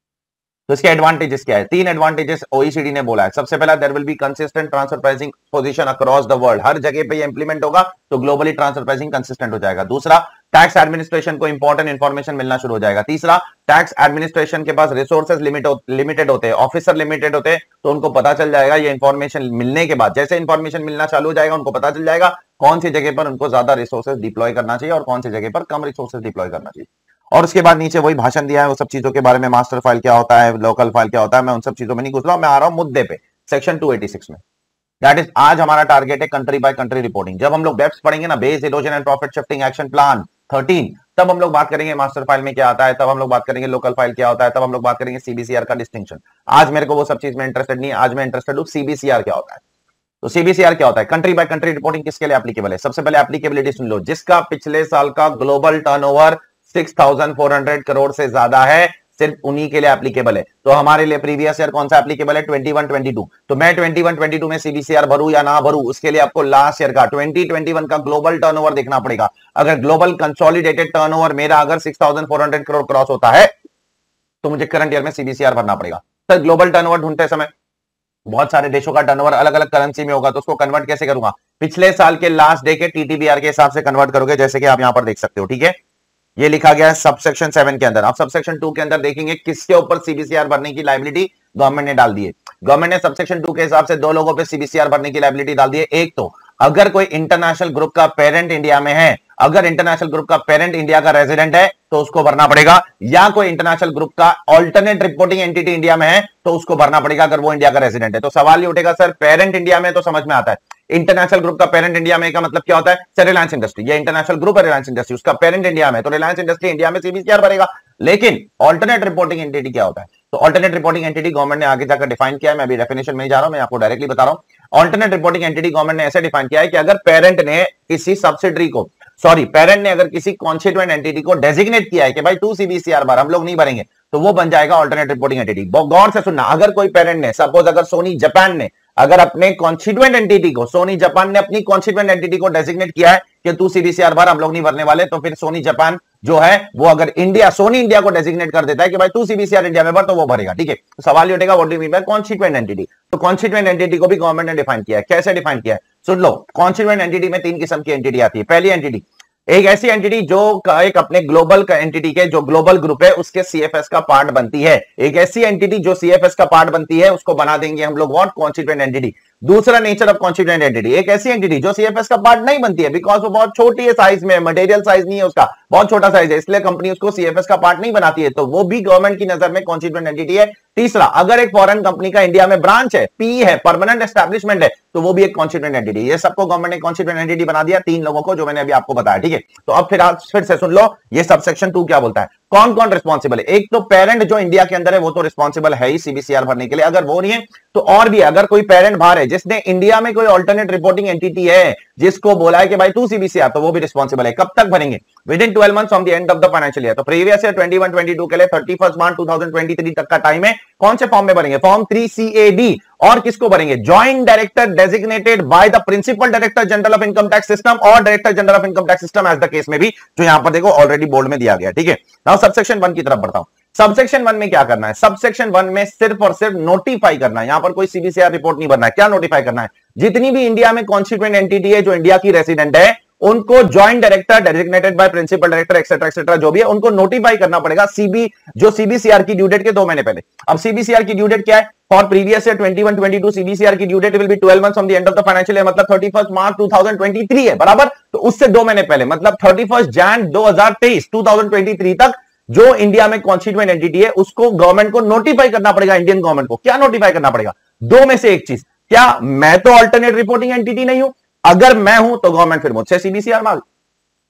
तो इसके एडवांटेजेस क्या है, तीन एडवांटेजेस ओईसीडी ने बोला है। सबसे पहला, there will be consistent transfer pricing position across the world, हर जगह पे ये इंप्लीमेंट होगा तो ग्लोबली ट्रांसफर प्राइसिंग कंसिस्टेंट हो जाएगा। दूसरा, टैक्स एडमिनिस्ट्रेशन को इंपॉर्टेंट इंफॉर्मेशन मिलना शुरू हो जाएगा। तीसरा, टैक्स एडमिनिस्ट्रेशन के पास रिसोर्सेज लिमिटेड होते हैं, ऑफिसर लिमिटेड होते हैं, तो उनको पता चल जाएगा ये इंफॉर्मेशन मिलने के बाद, जैसे इंफॉर्मेशन मिलना चालू हो जाएगा, उनको पता चल जाएगा कौन सी जगह पर उनको ज्यादा रिसोर्सेज डिप्लॉय करना चाहिए और कौन सी जगह पर कम रिसोर्सेज डिप्लॉय करना चाहिए। और उसके बाद नीचे वही भाषण दिया है, वो सब चीजों के बारे में, मास्टर फाइल क्या होता है, लोकल फाइल क्या होता है, मैं उन सब चीजों में नहीं घुस रहा हूं, मैं आ रहा हूं मुद्दे पे, सेक्शन टू एटी सिक्स में। दैट इज, आज हमारा टारगेट है कंट्री बाय कंट्री रिपोर्टिंग। जब हम लोग बेप्स पढ़ेंगे ना, base erosion and profit shifting action plan thirteen, तब हम लोग बात करेंगे मास्टर फाइल में क्या आता है, तब हम लोग बात करेंगे लोकल फाइल क्या होता है, तब हम लोग बात करेंगे सीबीसीआर का डिस्टिंक्शन। आज मेरे को वो सब चीज में इंटरेस्टेड नहीं है, आज मैं इंटरेस्टेड हूं सीबीसीआर क्या होता है। तो सीबीसीआर क्या होता है, कंट्री बाय कंट्री रिपोर्टिंग किसके लिए एप्लीकेबल है। सबसे पहले एप्लीकेबिलिटी सुन लो, जिसका पिछले साल का global turnover six thousand four hundred crore से ज्यादा है, सिर्फ उन्हीं के लिए एप्लीकेबल है। तो हमारे लिए प्रीवियस ईयर कौन सा एप्लीकेबल है, ट्वेंटी वन ट्वेंटी टू। तो मैं ट्वेंटी वन ट्वेंटी टू में सीबीसीआर भरूं या ना भरूं, उसके लिए आपको लास्ट ईयर का ट्वेंटी ट्वेंटी वन का ग्लोबल टर्नओवर देखना पड़ेगा। अगर ग्लोबल कंसोलिडेटेड टर्नओवर मेरा अगर six thousand four hundred crore cross होता है, तो मुझे करंट ईयर में सीबीसीआर भरना पड़ेगा। सर ग्लोबल टर्नओवर ढूंढते समय बहुत सारे देशों का टर्नओवर अलग अलग करेंसी में होगा, तो उसको कन्वर्ट कैसे करूंगा, पिछले साल के लास्ट डे के टीटीबीआर के हिसाब से कन्वर्ट करोगे, जैसे कि आप यहां पर देख सकते हो। ठीक है, ये लिखा गया है सबसेक्शन सेवन के अंदर। आप सबसेक्शन टू के अंदर देखेंगे किसके ऊपर सीबीसीआर भरने की लायबिलिटी गवर्नमेंट ने डाल दी है। गवर्नमेंट ने सबसेक्शन टू के हिसाब से दो लोगों पे सीबीसीआर भरने की लायबिलिटी डाल दी है। एक तो अगर कोई इंटरनेशनल ग्रुप का पेरेंट इंडिया में है, अगर इंटरनेशनल ग्रुप का पेरेंट इंडिया का रेजिडेंट है तो उसको भरना पड़ेगा, या कोई इंटरनेशनल ग्रुप का ऑल्टरनेट रिपोर्टिंग एंटिटी इंडिया में है तो उसको भरना पड़ेगा अगर वो इंडिया का रेजिडेंट है। तो सवाल ये उठेगा, सर पेरेंट इंडिया में तो समझ में आता है, इंटरनेशनल ग्रुप का पेरेंट इंडिया में का मतलब क्या होता है, सर रिलायंस इंडस्ट्री, ये इंटरनेशनल ग्रुप है रिलायंस इंडस्ट्री, उसका पेरेंट इंडिया में, तो रिलायंस इंडस्ट्री इंडिया में सीबीसीआर भरेगा। लेकिन ऑल्टरनेट रिपोर्टिंग एंटिटी क्या होता है, तो ऑल्टरनेट रिपोर्टिंग एंटिटी गवर्नमेंट ने आगे जाकर डिफाइन किया है, मैं अभी डेफिनेशन में ही जा रहा हूं, मैं आपको डायरेक्टली बता रहा हूं। ऑल्टरनेट रिपोर्टिंग एंटिटी गवर्नमेंट ने ऐसे डिफाइन किया है कि अगर पेरेंट ने किसी सब्सिडरी को, सॉरी पेरेंट ने अगर किसी कॉन्स्टिट्यूएंट एंटिटी को डेजिग्नेट किया है कि भाई तू सीबीसीआर भर, हम लोग नहीं भरेंगे, तो वो बन जाएगा ऑल्टरनेट रिपोर्टिंग एंटिटी। गौर से सुनना, अगर कोई पेरेंट ने, सपोज अगर सोनी जापान ने अगर अपने कॉन्स्टिट्यूएंट एंटिटी को, सोनी जापान ने अपनी कॉन्स्टिट्यूएंट एंटिटी को डेजिग्नेट किया है कि तू सीबीसीआर भर, हम लोग नहीं भरने वाले, तो फिर सोनी जापान जो है वो अगर इंडिया, सोनी इंडिया को डेजिग्नेट कर देता है कि भाई तू सीबीसीआर इंडिया में भर, तो वो भरेगा। ठीक है, तो सवाल ये उठेगा, what do you mean by constituent entity. तो कॉन्स्टिट्यूएंट एंटिटी को भी गवर्नमेंट ने डिफाइन किया है। कैसे डिफाइन किया है, सुन लो। कॉन्स्टिट्यूएंट एंटिटी में तीन किस्म की एंटिटी आती है। पहली एंटिटी, एक ऐसी एंटिटी जो एक अपने ग्लोबल का एंटिटी के, जो ग्लोबल ग्रुप है उसके सीएफएस का पार्ट बनती है। एक ऐसी एंटिटी जो सीएफएस का पार्ट बनती है उसको बना देंगे हम लोग व्हाट, कॉन्स्टिट्यूएंट एंटिटी। दूसरा नेचर ऑफ कॉन्स्टिट्यूएंट एंटिटी, एक ऐसी एंटिटी जो सीएफएस का पार्ट नहीं बनती है, बिकॉज वो बहुत छोटी है साइज में, मटेरियल साइज नहीं है उसका, बहुत छोटा साइज है, इसलिए कंपनी उसको सीएफएस का पार्ट नहीं बनाती है, तो वो भी गवर्नमेंट की नजर में कॉन्स्टिट्यूएंट एंटिटी है। तीसरा, अगर एक फॉरेन कंपनी का इंडिया में ब्रांच है, पी है, परमानेंट एस्टैब्लिशमेंट है, तो वो भी एक कॉन्स्टिट्यूएंट एंटिटी। ये सबको गवर्नमेंट ने कॉन्स्टिट्यूएंट एंटिटी बना दिया, तीन लोगों को, जो मैंने अभी आपको बताया। ठीक है, तो अब फिर आप फिर से सुन लो, ये सबसेक्शन टू क्या बोलता है, कौन कौन रिस्पॉन्सिबल है। एक तो पेरेंट जो इंडिया के अंदर है वो तो रिस्पॉन्सिबल है ही सीबीसीआर भरने के लिए, अगर वो नहीं है तो और भी, अगर कोई पेरेंट बाहर है जिसने इंडिया में कोई ऑल्टरनेट रिपोर्टिंग एंटिटी है जिसको बोला है कि भाई तू सीबीसीआर, तो वो भी रिस्पॉन्सिबल है। कब तक भरेंगे, within twelve months from the end of the financial year. तो previous year twenty one twenty two के लिए thirty first March two thousand twenty three तक का टाइम है। कौन से फॉर्म में भरेंगे, form three C A D. और किसको भरेंगे, joint director designated by the principal director general of income tax system और director general of income tax system, as the case में भी, जो यहां पर देखो ऑलरेडी बोर्ड में दिया गया। ठीक है, नाउ सबसेक्शन वन की तरफ बढ़ता हूं। सबसेक्शन वन में क्या करना है, सबसेक्शन वन में सिर्फ और सिर्फ नोटिफाई करना है, यहां पर कोई सीबीसीआर रिपोर्ट नहीं भरना है। क्या नोटिफाई करना है, जितनी भी इंडिया में कॉन्स्टिट्यूएंट एंटिटी है जो इंडिया की रेसिडेंट है, उनको joint director designated by principal director etcetera etcetera जो भी है, उनको नोटिफाई करना पड़ेगा सीबी जो सीबीसीआर की ड्यू डेट के दो महीने पहले। अब सीबीसीआर की ड्यू डेट क्या है, for previous year twenty one twenty two CBCR की due date will be twelve months from the end of the financial year, मतलब thirty first March two thousand twenty three है, बराबर। तो उससे दो महीने पहले, मतलब थर्टी फर्स्ट जैन दो हजार तेईस टू थाउजेंड ट्वेंटी थ्री तक जो इंडिया में कॉन्स्टिट्यूएंट एंटिटी है उसको गवर्नमेंट को नोटिफाई करना पड़ेगा, इंडियन गवर्नमेंट को। क्या नोटिफाई करना पड़ेगा, दो में से एक चीज। क्या मैं तो अल्टरनेट रिपोर्टिंग एंटिटी नहीं हूं, अगर मैं हूं तो गवर्नमेंट फिर मुझसे सीबीसीआर मांग,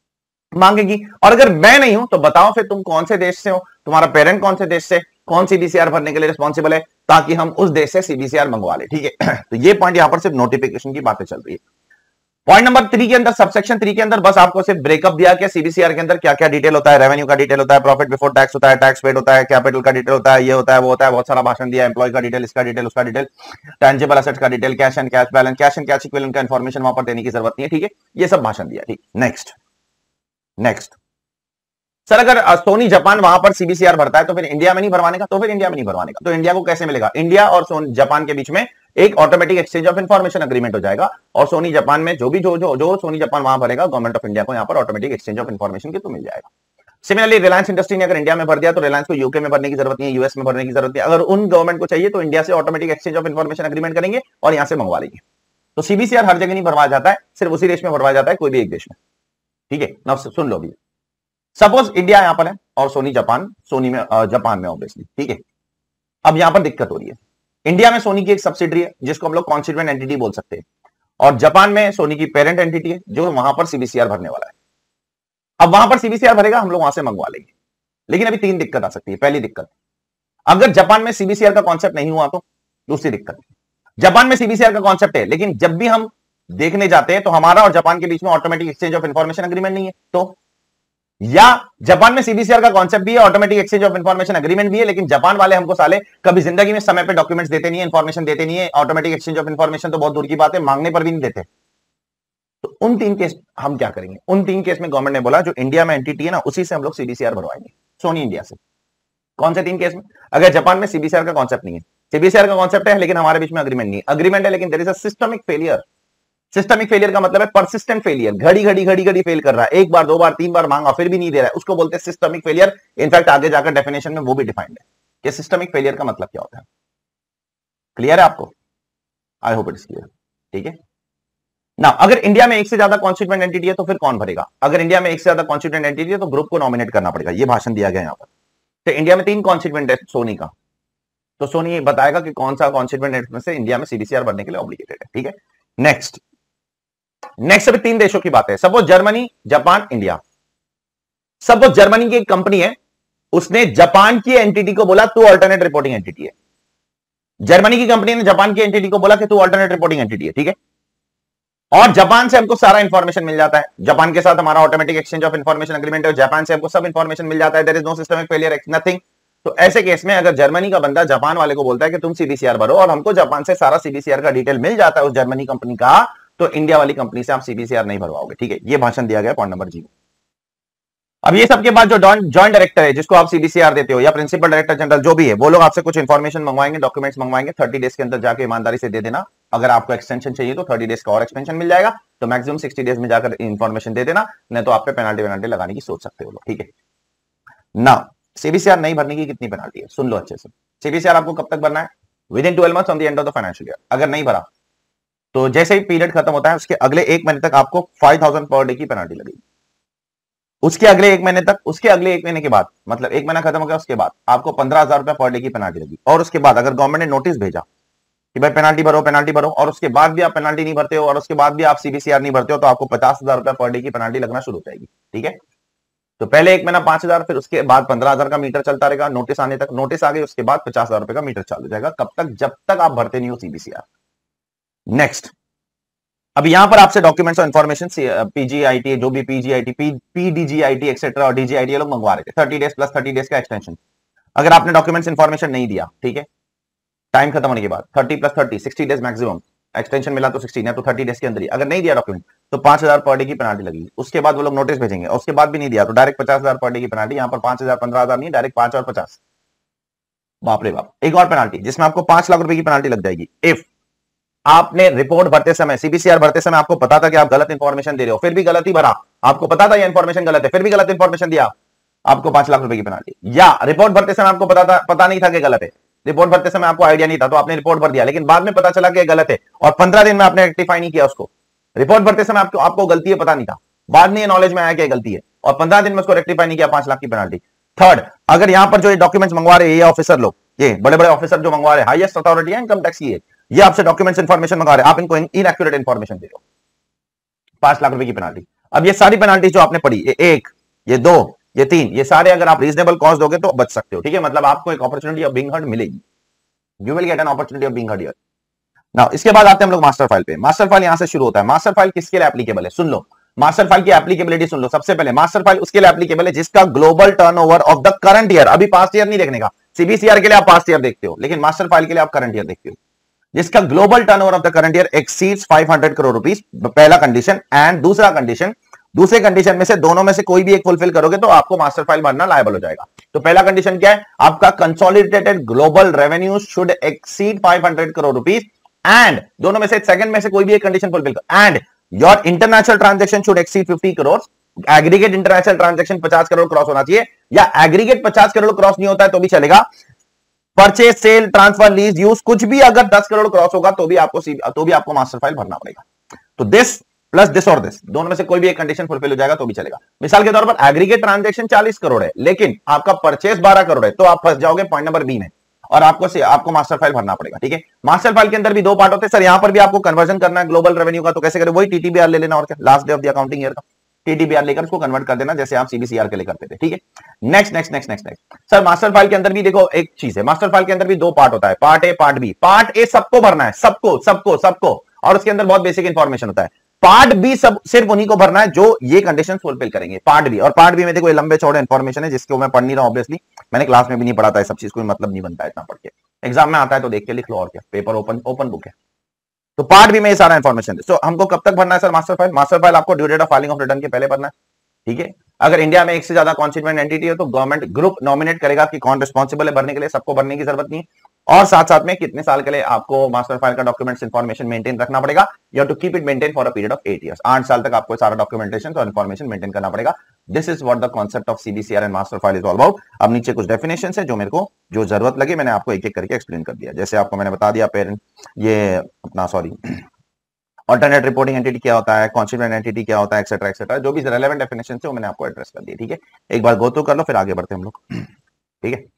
मांगेगी। और अगर मैं नहीं हूं तो बताओ फिर तुम कौन से देश से हो, तुम्हारा पेरेंट कौन से देश से, कौन सीबीसीआर भरने के लिए रिस्पॉन्सिबल है, ताकि हम उस देश से सीबीसीआर मंगवा ले। ठीक है, तो ये पॉइंट यहां पर सिर्फ नोटिफिकेशन की बातें चल रही है। पॉइंट नंबर थ्री के अंदर, सबसेक्शन थ्री के अंदर बस आपको सिर्फ ब्रेकअप दिया कि सीबीसीआर के अंदर क्या क्या डिटेल होता है, रेवेन्यू का डिटेल होता है, प्रॉफिट बिफोर टैक्स होता है, टैक्स पेड होता है, कैपिटल का डिटेल होता है, ये होता है वो होता है, बहुत सारा भाषण दिया, एम्प्लॉय का डिटेल, इसका डिटेल, उसका डिटेल, टेंजिबल एसेट्स का detail, cash and cash balance, cash and cash equivalent का इंफॉर्मेशन वहां पर देने की जरूरत नहीं है। ठीक है, ये सब भाषण दिया। ठीक, नेक्स्ट नेक्स्ट सर, अगर सोनी जापान वहां पर सीबीसीआर भरता है तो फिर इंडिया में नहीं भरवाने का, तो फिर इंडिया में नहीं भरवाने का, तो इंडिया को कैसे मिलेगा? इंडिया और जापान के बीच में एक automatic exchange of information agreement हो जाएगा, और सोनी जापान में जो भी जो जो जो सोनी जापान वहां भरेगा, गवर्नमेंट ऑफ इंडिया को यहां पर ऑटोमेटिक एक्सचेंज ऑफ इंफॉर्मेशन के तो मिल जाएगा। सिमिलरली रिलायंस इंडस्ट्री ने अगर इंडिया में भर दिया तो रिलायंस को यूके में भरने की जरूरत नहीं है, यूएस में भरने की जरूरत नहीं है। अगर उन गवर्नमेंट को चाहिए तो इंडिया से automatic exchange of information agreement करेंगे और यहां से मंगवा लेंगे। तो सीबीसीआर हर जगह नहीं भरवाया जाता है, सिर्फ उसी देश में भरवाया जाता है, कोई भी एक देश में। ठीक है, नाउ सुन लो भी, सपोज इंडिया यहां पर है और सोनी जापान सोनी में जापान में ऑब्वियसली। ठीक है, अब यहां पर दिक्कत हो रही है, इंडिया में सोनी की एक सब्सिडरी है जिसको हम लोग कॉन्स्टिट्यूएंट एंटिटी बोल सकते हैं, और जापान में सोनी की पेरेंट एंटिटी है जो वहां पर सीबीसीआर भरने वाला है। अब वहां पर सीबीसीआर भरेगा, हम लोग वहां से मंगवा लेंगे, लेकिन अभी तीन दिक्कत आ सकती है। पहली दिक्कत, अगर जापान में सीबीसीआर का कॉन्सेप्ट नहीं हुआ तो। दूसरी दिक्कत, जापान में सीबीसीआर का कॉन्सेप्ट है लेकिन जब भी हम देखने जाते हैं तो हमारा और जापान के बीच में automatic exchange of information agreement नहीं है। तो या जापान में सीबीसीआर का कॉन्सेप्ट भी है, automatic exchange of information agreement भी है, लेकिन जापान वाले हमको साले कभी जिंदगी में समय पे डॉक्यूमेंट्स देते नहीं है, इंफॉर्मेशन देते नहीं है, ऑटोमेटिक एक्सचेंज ऑफ इंफॉर्मेशन तो बहुत दूर की बात है, मांगने पर भी नहीं देते। तो उन तीन केस हम क्या करेंगे? उन तीन केस में गवर्नमेंट ने बोला जो इंडिया में एंटिटी है ना, उसी से हम लोग सीबीसीआर भरवाएंगे, सोनी इंडिया से। कौन से तीन केस में? अगर जापान में सीबीसीआर का कॉन्सेप्ट नहीं है, सीबीसीआर का कॉन्सेप्ट है लेकिन हमारे बीच में अग्रीमेंट नहीं है, अग्रीमेंट है लेकिन there is a systemic failure. Systemic failure का मतलब है परसिस्टेंट फेलियर, घड़ी घड़ी घड़ी घड़ी फेल कर रहा है, एक बार दो बार तीन बार मांगा फिर भी नहीं दे रहा है, उसको बोलते हैं सिस्टमिक फेलियर। इनफैक्ट आगे जाकर डेफिनेशन में वो भी डिफाइंड है कि सिस्टमिक फेलियर का मतलब क्या होता है। क्लियर है आपको? I hope it is clear. ठीक है ना, अगर इंडिया में एक से ज्यादा कॉन्स्टिट्यूएंट एंटिटी है तो फिर कौन भरेगा? अगर इंडिया में एक से ज्यादा कॉन्स्टिट्यूएंट एंटिटी है तो ग्रुप को नॉमिनेट करना पड़ेगा, ये भाषण दिया गया यहां पर। तो इंडिया में तीन कॉन्स्टिट्यूएंट है सोनी का, तो सोनी बताएगा कि कौन सा कॉन्स्टिट्यूएंट में से इंडिया में सीबीसीआर भरने के लिए ऑब्लिगेटेड है। ठीक है, नेक्स्ट नेक्स्ट अभी तीन देशों की बात है। Suppose Germany, Japan, India. Suppose Germany की एक कंपनी है, उसने जापान की एंटिटी को बोला तू अल्टरनेट रिपोर्टिंग एंटिटी है। जर्मनी की कंपनी ने जापान की एंटिटी को बोला कि तू अल्टरनेट रिपोर्टिंग एंटिटी है। ठीक है, और जापान से हमको सारा इंफॉर्मेशन मिल जाता है, जापान के साथ हमारा automatic exchange of information agreement है, जापान से हमको सब इंफॉर्मेशन मिल जाता है, there is no systemic failure, nothing. तो ऐसे केस में अगर जर्मनी का बंदा जापान वाले को बोलता है कि तुम सीबीसीआर भरो, और हमको जापान से सारा सीबीसीआर का डिटेल मिल जाता है उस जर्मनी कंपनी का, तो इंडिया वाली कंपनी से आप सीबीसीआर नहीं भरवाओगे। ठीक है, ये भाषण दिया गया पॉइंट नंबर जी। अब ये सबके बाद जो जॉइंट डायरेक्टर है जिसको आप सीबीसीआर देते हो, या प्रिंसिपल डायरेक्टर जनरल जो भी है, वो लोग आपसे कुछ इन्फॉर्मेशन मंगवाएंगे, डॉक्यूमेंट्स मंगवाएंगे, थर्टी डेज के अंदर जाके ईमानदारी से दे देना। अगर आपको एक्सटेंशन चाहिए तो थर्टी डेज का और एक्सटेंशन मिल जाएगा, तो मैक्सिमम सिक्सटी डेज में जाकर इन्फॉर्मेशन दे देना, नहीं तो आप पे पेनाल्टी पेनाल्टी लगाने की सोच सकते हो लोग। ठीक है ना, सीबीसीआर नहीं भरने की कितनी पेनाल्टी है सुन लो अच्छे से। सीबीसीआर आपको कब तक भरना है? Within twelve months on the end of the financial year. अगर नहीं भरा तो जैसे ही पीरियड खत्म होता है उसके अगले एक महीने तक आपको फाइव थाउजेंड पर डे की पेनाल्टी लगेगी। उसके अगले एक महीने तक, उसके अगले एक महीने के बाद, मतलब एक महीना खत्म हो गया उसके बाद आपको पंद्रह हजार रुपया पर डे की पेनाल्टी लगी। और उसके बाद अगर गवर्नमेंट ने नोटिस भेजा कि भाई पेनाल्टी भरो पेनाल्टी भरो, और उसके बाद भी आप पेनाल्टी नहीं भरते हो, और उसके बाद भी आप सीबीसीआर नहीं भरते हो, तो आपको पचास हजार रुपया पर डे की पेनाल्टी लगना शुरू हो जाएगी। ठीक है, तो पहले एक महीना पांच हजार, फिर उसके बाद पंद्रह हजार का मीटर चलता रहेगा नोटिस आने तक। नोटिस आ गई उसके बाद पचास हजार रुपए का मीटर चालू हो जाएगा। कब तक? जब तक आप भरते नहीं हो सीबीसीआर। नेक्स्ट, अब यहां पर आपसे डॉक्यूमेंट्स और इन्फॉर्मेशन पीजीआईटी, जो भी पीजीआईटी, पीडीजीआईटी एक्सेट्रा और डीजीआईटी लोग मंगवा रहे थे, thirty days plus thirty days का एक्सटेंशन। अगर आपने डॉक्यूमेंट्स इन्फॉर्मेशन नहीं दिया, ठीक है, टाइम खत्म होने के बाद thirty plus thirty sixty days maximum, extension मिला तो सिक्सटी, या तो थर्टी डेज के अंदर ही अगर नहीं दिया डॉक्यूमेंट तो पांच हजार पर डे की पेनाल्टी लगेगी। उसके बाद वो लोग नोटिस भेजेंगे, और उसके बाद भी नहीं दिया तो डायरेक्ट पचास हजार पर डे की पेनाल्टी। यहां पर पांच हजार पंद्रह हजार नहीं, डायरेक्ट पांच और पचास। बाप रे बाप। एक और पेनाल्टी जिसमें आपको पांच लाख रुपए की पेनाल्टी लग जाएगी इफ आपने रिपोर्ट भरते समय, सीबीसीआर भरते समय आपको पता था कि आप गलत इंफॉर्मेशन दे रहे हो, फिर भी गलत ही भरा, आपको पता था ये इंफॉर्मेशन गलत है, फिर भी गलत इंफॉर्मेशन दिया, आपको पांच लाख रुपए की पेनाल्टी। या रिपोर्ट भरते समय आपको पता था, पता नहीं था कि गलत है, रिपोर्ट भरते समय आपको आइडिया नहीं था तो आपने रिपोर्ट भर दिया, लेकिन बाद में पता चला कि गलत है, और पंद्रह दिन में आपने रेक्टिफाई नहीं किया उसको। रिपोर्ट भरते समय आपको आपको गलती है पता नहीं था, बाद में नॉलेज में आया कि गलती है, और पंद्रह दिन में उसको रेक्टिफाई नहीं किया, पांच लाख की पेनाल्टी। थर्ड, अगर यहां पर जो डॉक्यूमेंट्स मंगवा रहे हैं ये ऑफिसर लोग, ये बड़े बड़े ऑफिसर जो मंगवा रहे हैं, हाईएस्ट अथॉरिटी है इनकम टैक्स की, ये आपसे डॉक्यूमेंट्स इंफॉर्मेशन मंगा रहे हैं, आप इनको इनएक्यूरेट इंफॉर्मेशन दे रहे हो, पांच लाख रुपए की पेनाल्टी। अब ये सारी पेनाल्टी जो आपने पढ़ी, ये एक, ये दो, ये तीन, ये सारे अगर आप रीजनेबल कॉस्ट दोगे तो बच सकते हो, ठीक है। मतलब आपको एक अपॉर्चुनिटी ऑफ बीइंग हर्ड मिलेगी, you will get an opportunity of being heard here. Now इसके बाद आते हैं हम लोग मास्टर फाइल पे। मास्टर फाइल यहां से शुरू होता है। मास्टर फाइल किसके लिए एप्लीकेबल है, सुन लो, मास्टर फाइल की एप्लीकेबिलिटी सुन लो। सबसे पहले मास्टर फाइल उसके लिए एप्लीकेबल है जिसका global turnover of the current year, अभी पास्ट ईयर नहीं देखने का, सीबीसीआर के लिए आप पास्ट ईयर देखते हो, लेकिन मास्टर फाइल के लिए आप करंट ईयर देखते हो, जिसका global turnover of the current year exceeds पाँच सौ करोड़ रुपीस, पहला कंडीशन। एंड दूसरा कंडीशन, दूसरे कंडीशन में से दोनों में से कोई भी एक फुलफिल करोगे तो आपको मास्टर फाइल भरना लायबल हो जाएगा। तो पहला कंडीशन क्या है, आपका consolidated global revenue should exceed पाँच सौ करोड़ रुपीस, एंड दोनों में से सेकंड में से कोई भी एक कंडीशन फुलफिल कर, and your international transaction should exceed पचास करोड़, एग्रीगेट इंटरनेशनल ट्रांजैक्शन पचास करोड़ क्रॉस होना चाहिए, या एग्रीगेट पचास करोड़ क्रॉस नहीं होता है तो भी चलेगा, purchase, sale, transfer, lease, use कुछ भी अगर दस करोड़ क्रॉस होगा तो भी आपको तो भी आपको मास्टर फाइल भरना पड़ेगा। तो दिस प्लस दिस और दिस, दोनों में से कोई भी एक कंडीशन फुलफिल हो जाएगा तो भी चलेगा। मिसाल के तौर पर एग्रीगेट ट्रांजैक्शन चालीस करोड़ है लेकिन आपका परचेज बारह करोड़ है, तो आप फंस जाओगे पॉइंट नंबर बी में और आपको से आपको मास्टर फाइल भरना पड़ेगा, ठीक है। मास्टर फाइल के अंदर भी दो पार्ट होते हैं सर, यहां पर भी आपको कन्वर्जन करना है ग्लोबल रेवेन्यू का, तो कैसे करें, वही टीटीबीआर ले लेना और क्या, last day of the accounting year का टीटीबीआर लेकर उसको कन्वर्ट कर देना जैसे आप सीबीसीआर के लिए करते थे, ठीक है। Next next next next next sir master file के अंदर भी देखो एक चीज है, मास्टर फाइल के अंदर भी दो पार्ट होता है, part A part B. Part A सबको भरना है, सबको सबको सबको, और उसके अंदर बहुत बेसिक इंफॉर्मेशन होता है। पार्ट बी सब सिर्फ उन्हीं को भरना है जो ये कंडीशन फुलफिल करेंगे, पार्ट बी। और पार्ट बी में देखो ये लंबे चौड़े इंफॉर्मेशन है जिसको मैं पढ़ नहीं रहा, ऑब्वियसली मैंने क्लास में भी नहीं पढ़ा था, सब चीज कोई मतलब नहीं बनता है इतना पढ़ के, एग्जाम में आता है तो देख के लिख लो और क्या, पेपर ओपन ओपन बुक है। तो पार्ट बी में ये सारा इंफॉर्मेशन है। सो हमको कब तक भरना है sir master file, master file आपको due date of filing of return के पहले भरना है, ठीक है। अगर इंडिया में एक से ज्यादा कॉन्स्टिट्यूएंट एंटिटी है तो गवर्नमेंट ग्रुप नॉमिनेट करेगा कि कौन रिस्पॉन्सिबल है भरने के लिए, सबको भरने की जरूरत नहीं। और साथ साथ में कितने साल के लिए आपको मास्टर फाइल का डॉक्यूमेंट्स इंफॉर्मेशन मेंटेन रखना पड़ेगा, you have to keep it maintain for a period of eight years, आठ साल तक आपको सारा डॉक्यूमेंटेशन और इंफॉर्मेशन मेंटेन करना पड़ेगा। This is what the concept of CBCR and master file is all about. अब नीचे कुछ डेफिनेशंस है जो मेरे को जो जरूरत लगी मैंने आपको एक एक करके एक्सप्लेन कर दिया। जैसे आपको मैंने बता दिया पेरेंट ये अपना सॉरी अल्टरनेट रिपोर्टिंग एंटिटी क्या होता है, कॉन्स्टिट्यूएंट एंटिटी क्या होता है, एक्सेट्रा एक्सेट्रा, जो भी रेलेवेंट डेफिनेशन है वो मैंने आपको एड्रेस कर दिया, ठीक है। एक बार गो थ्रू कर लो फिर आगे बढ़ते हैं हम लोग, ठीक है।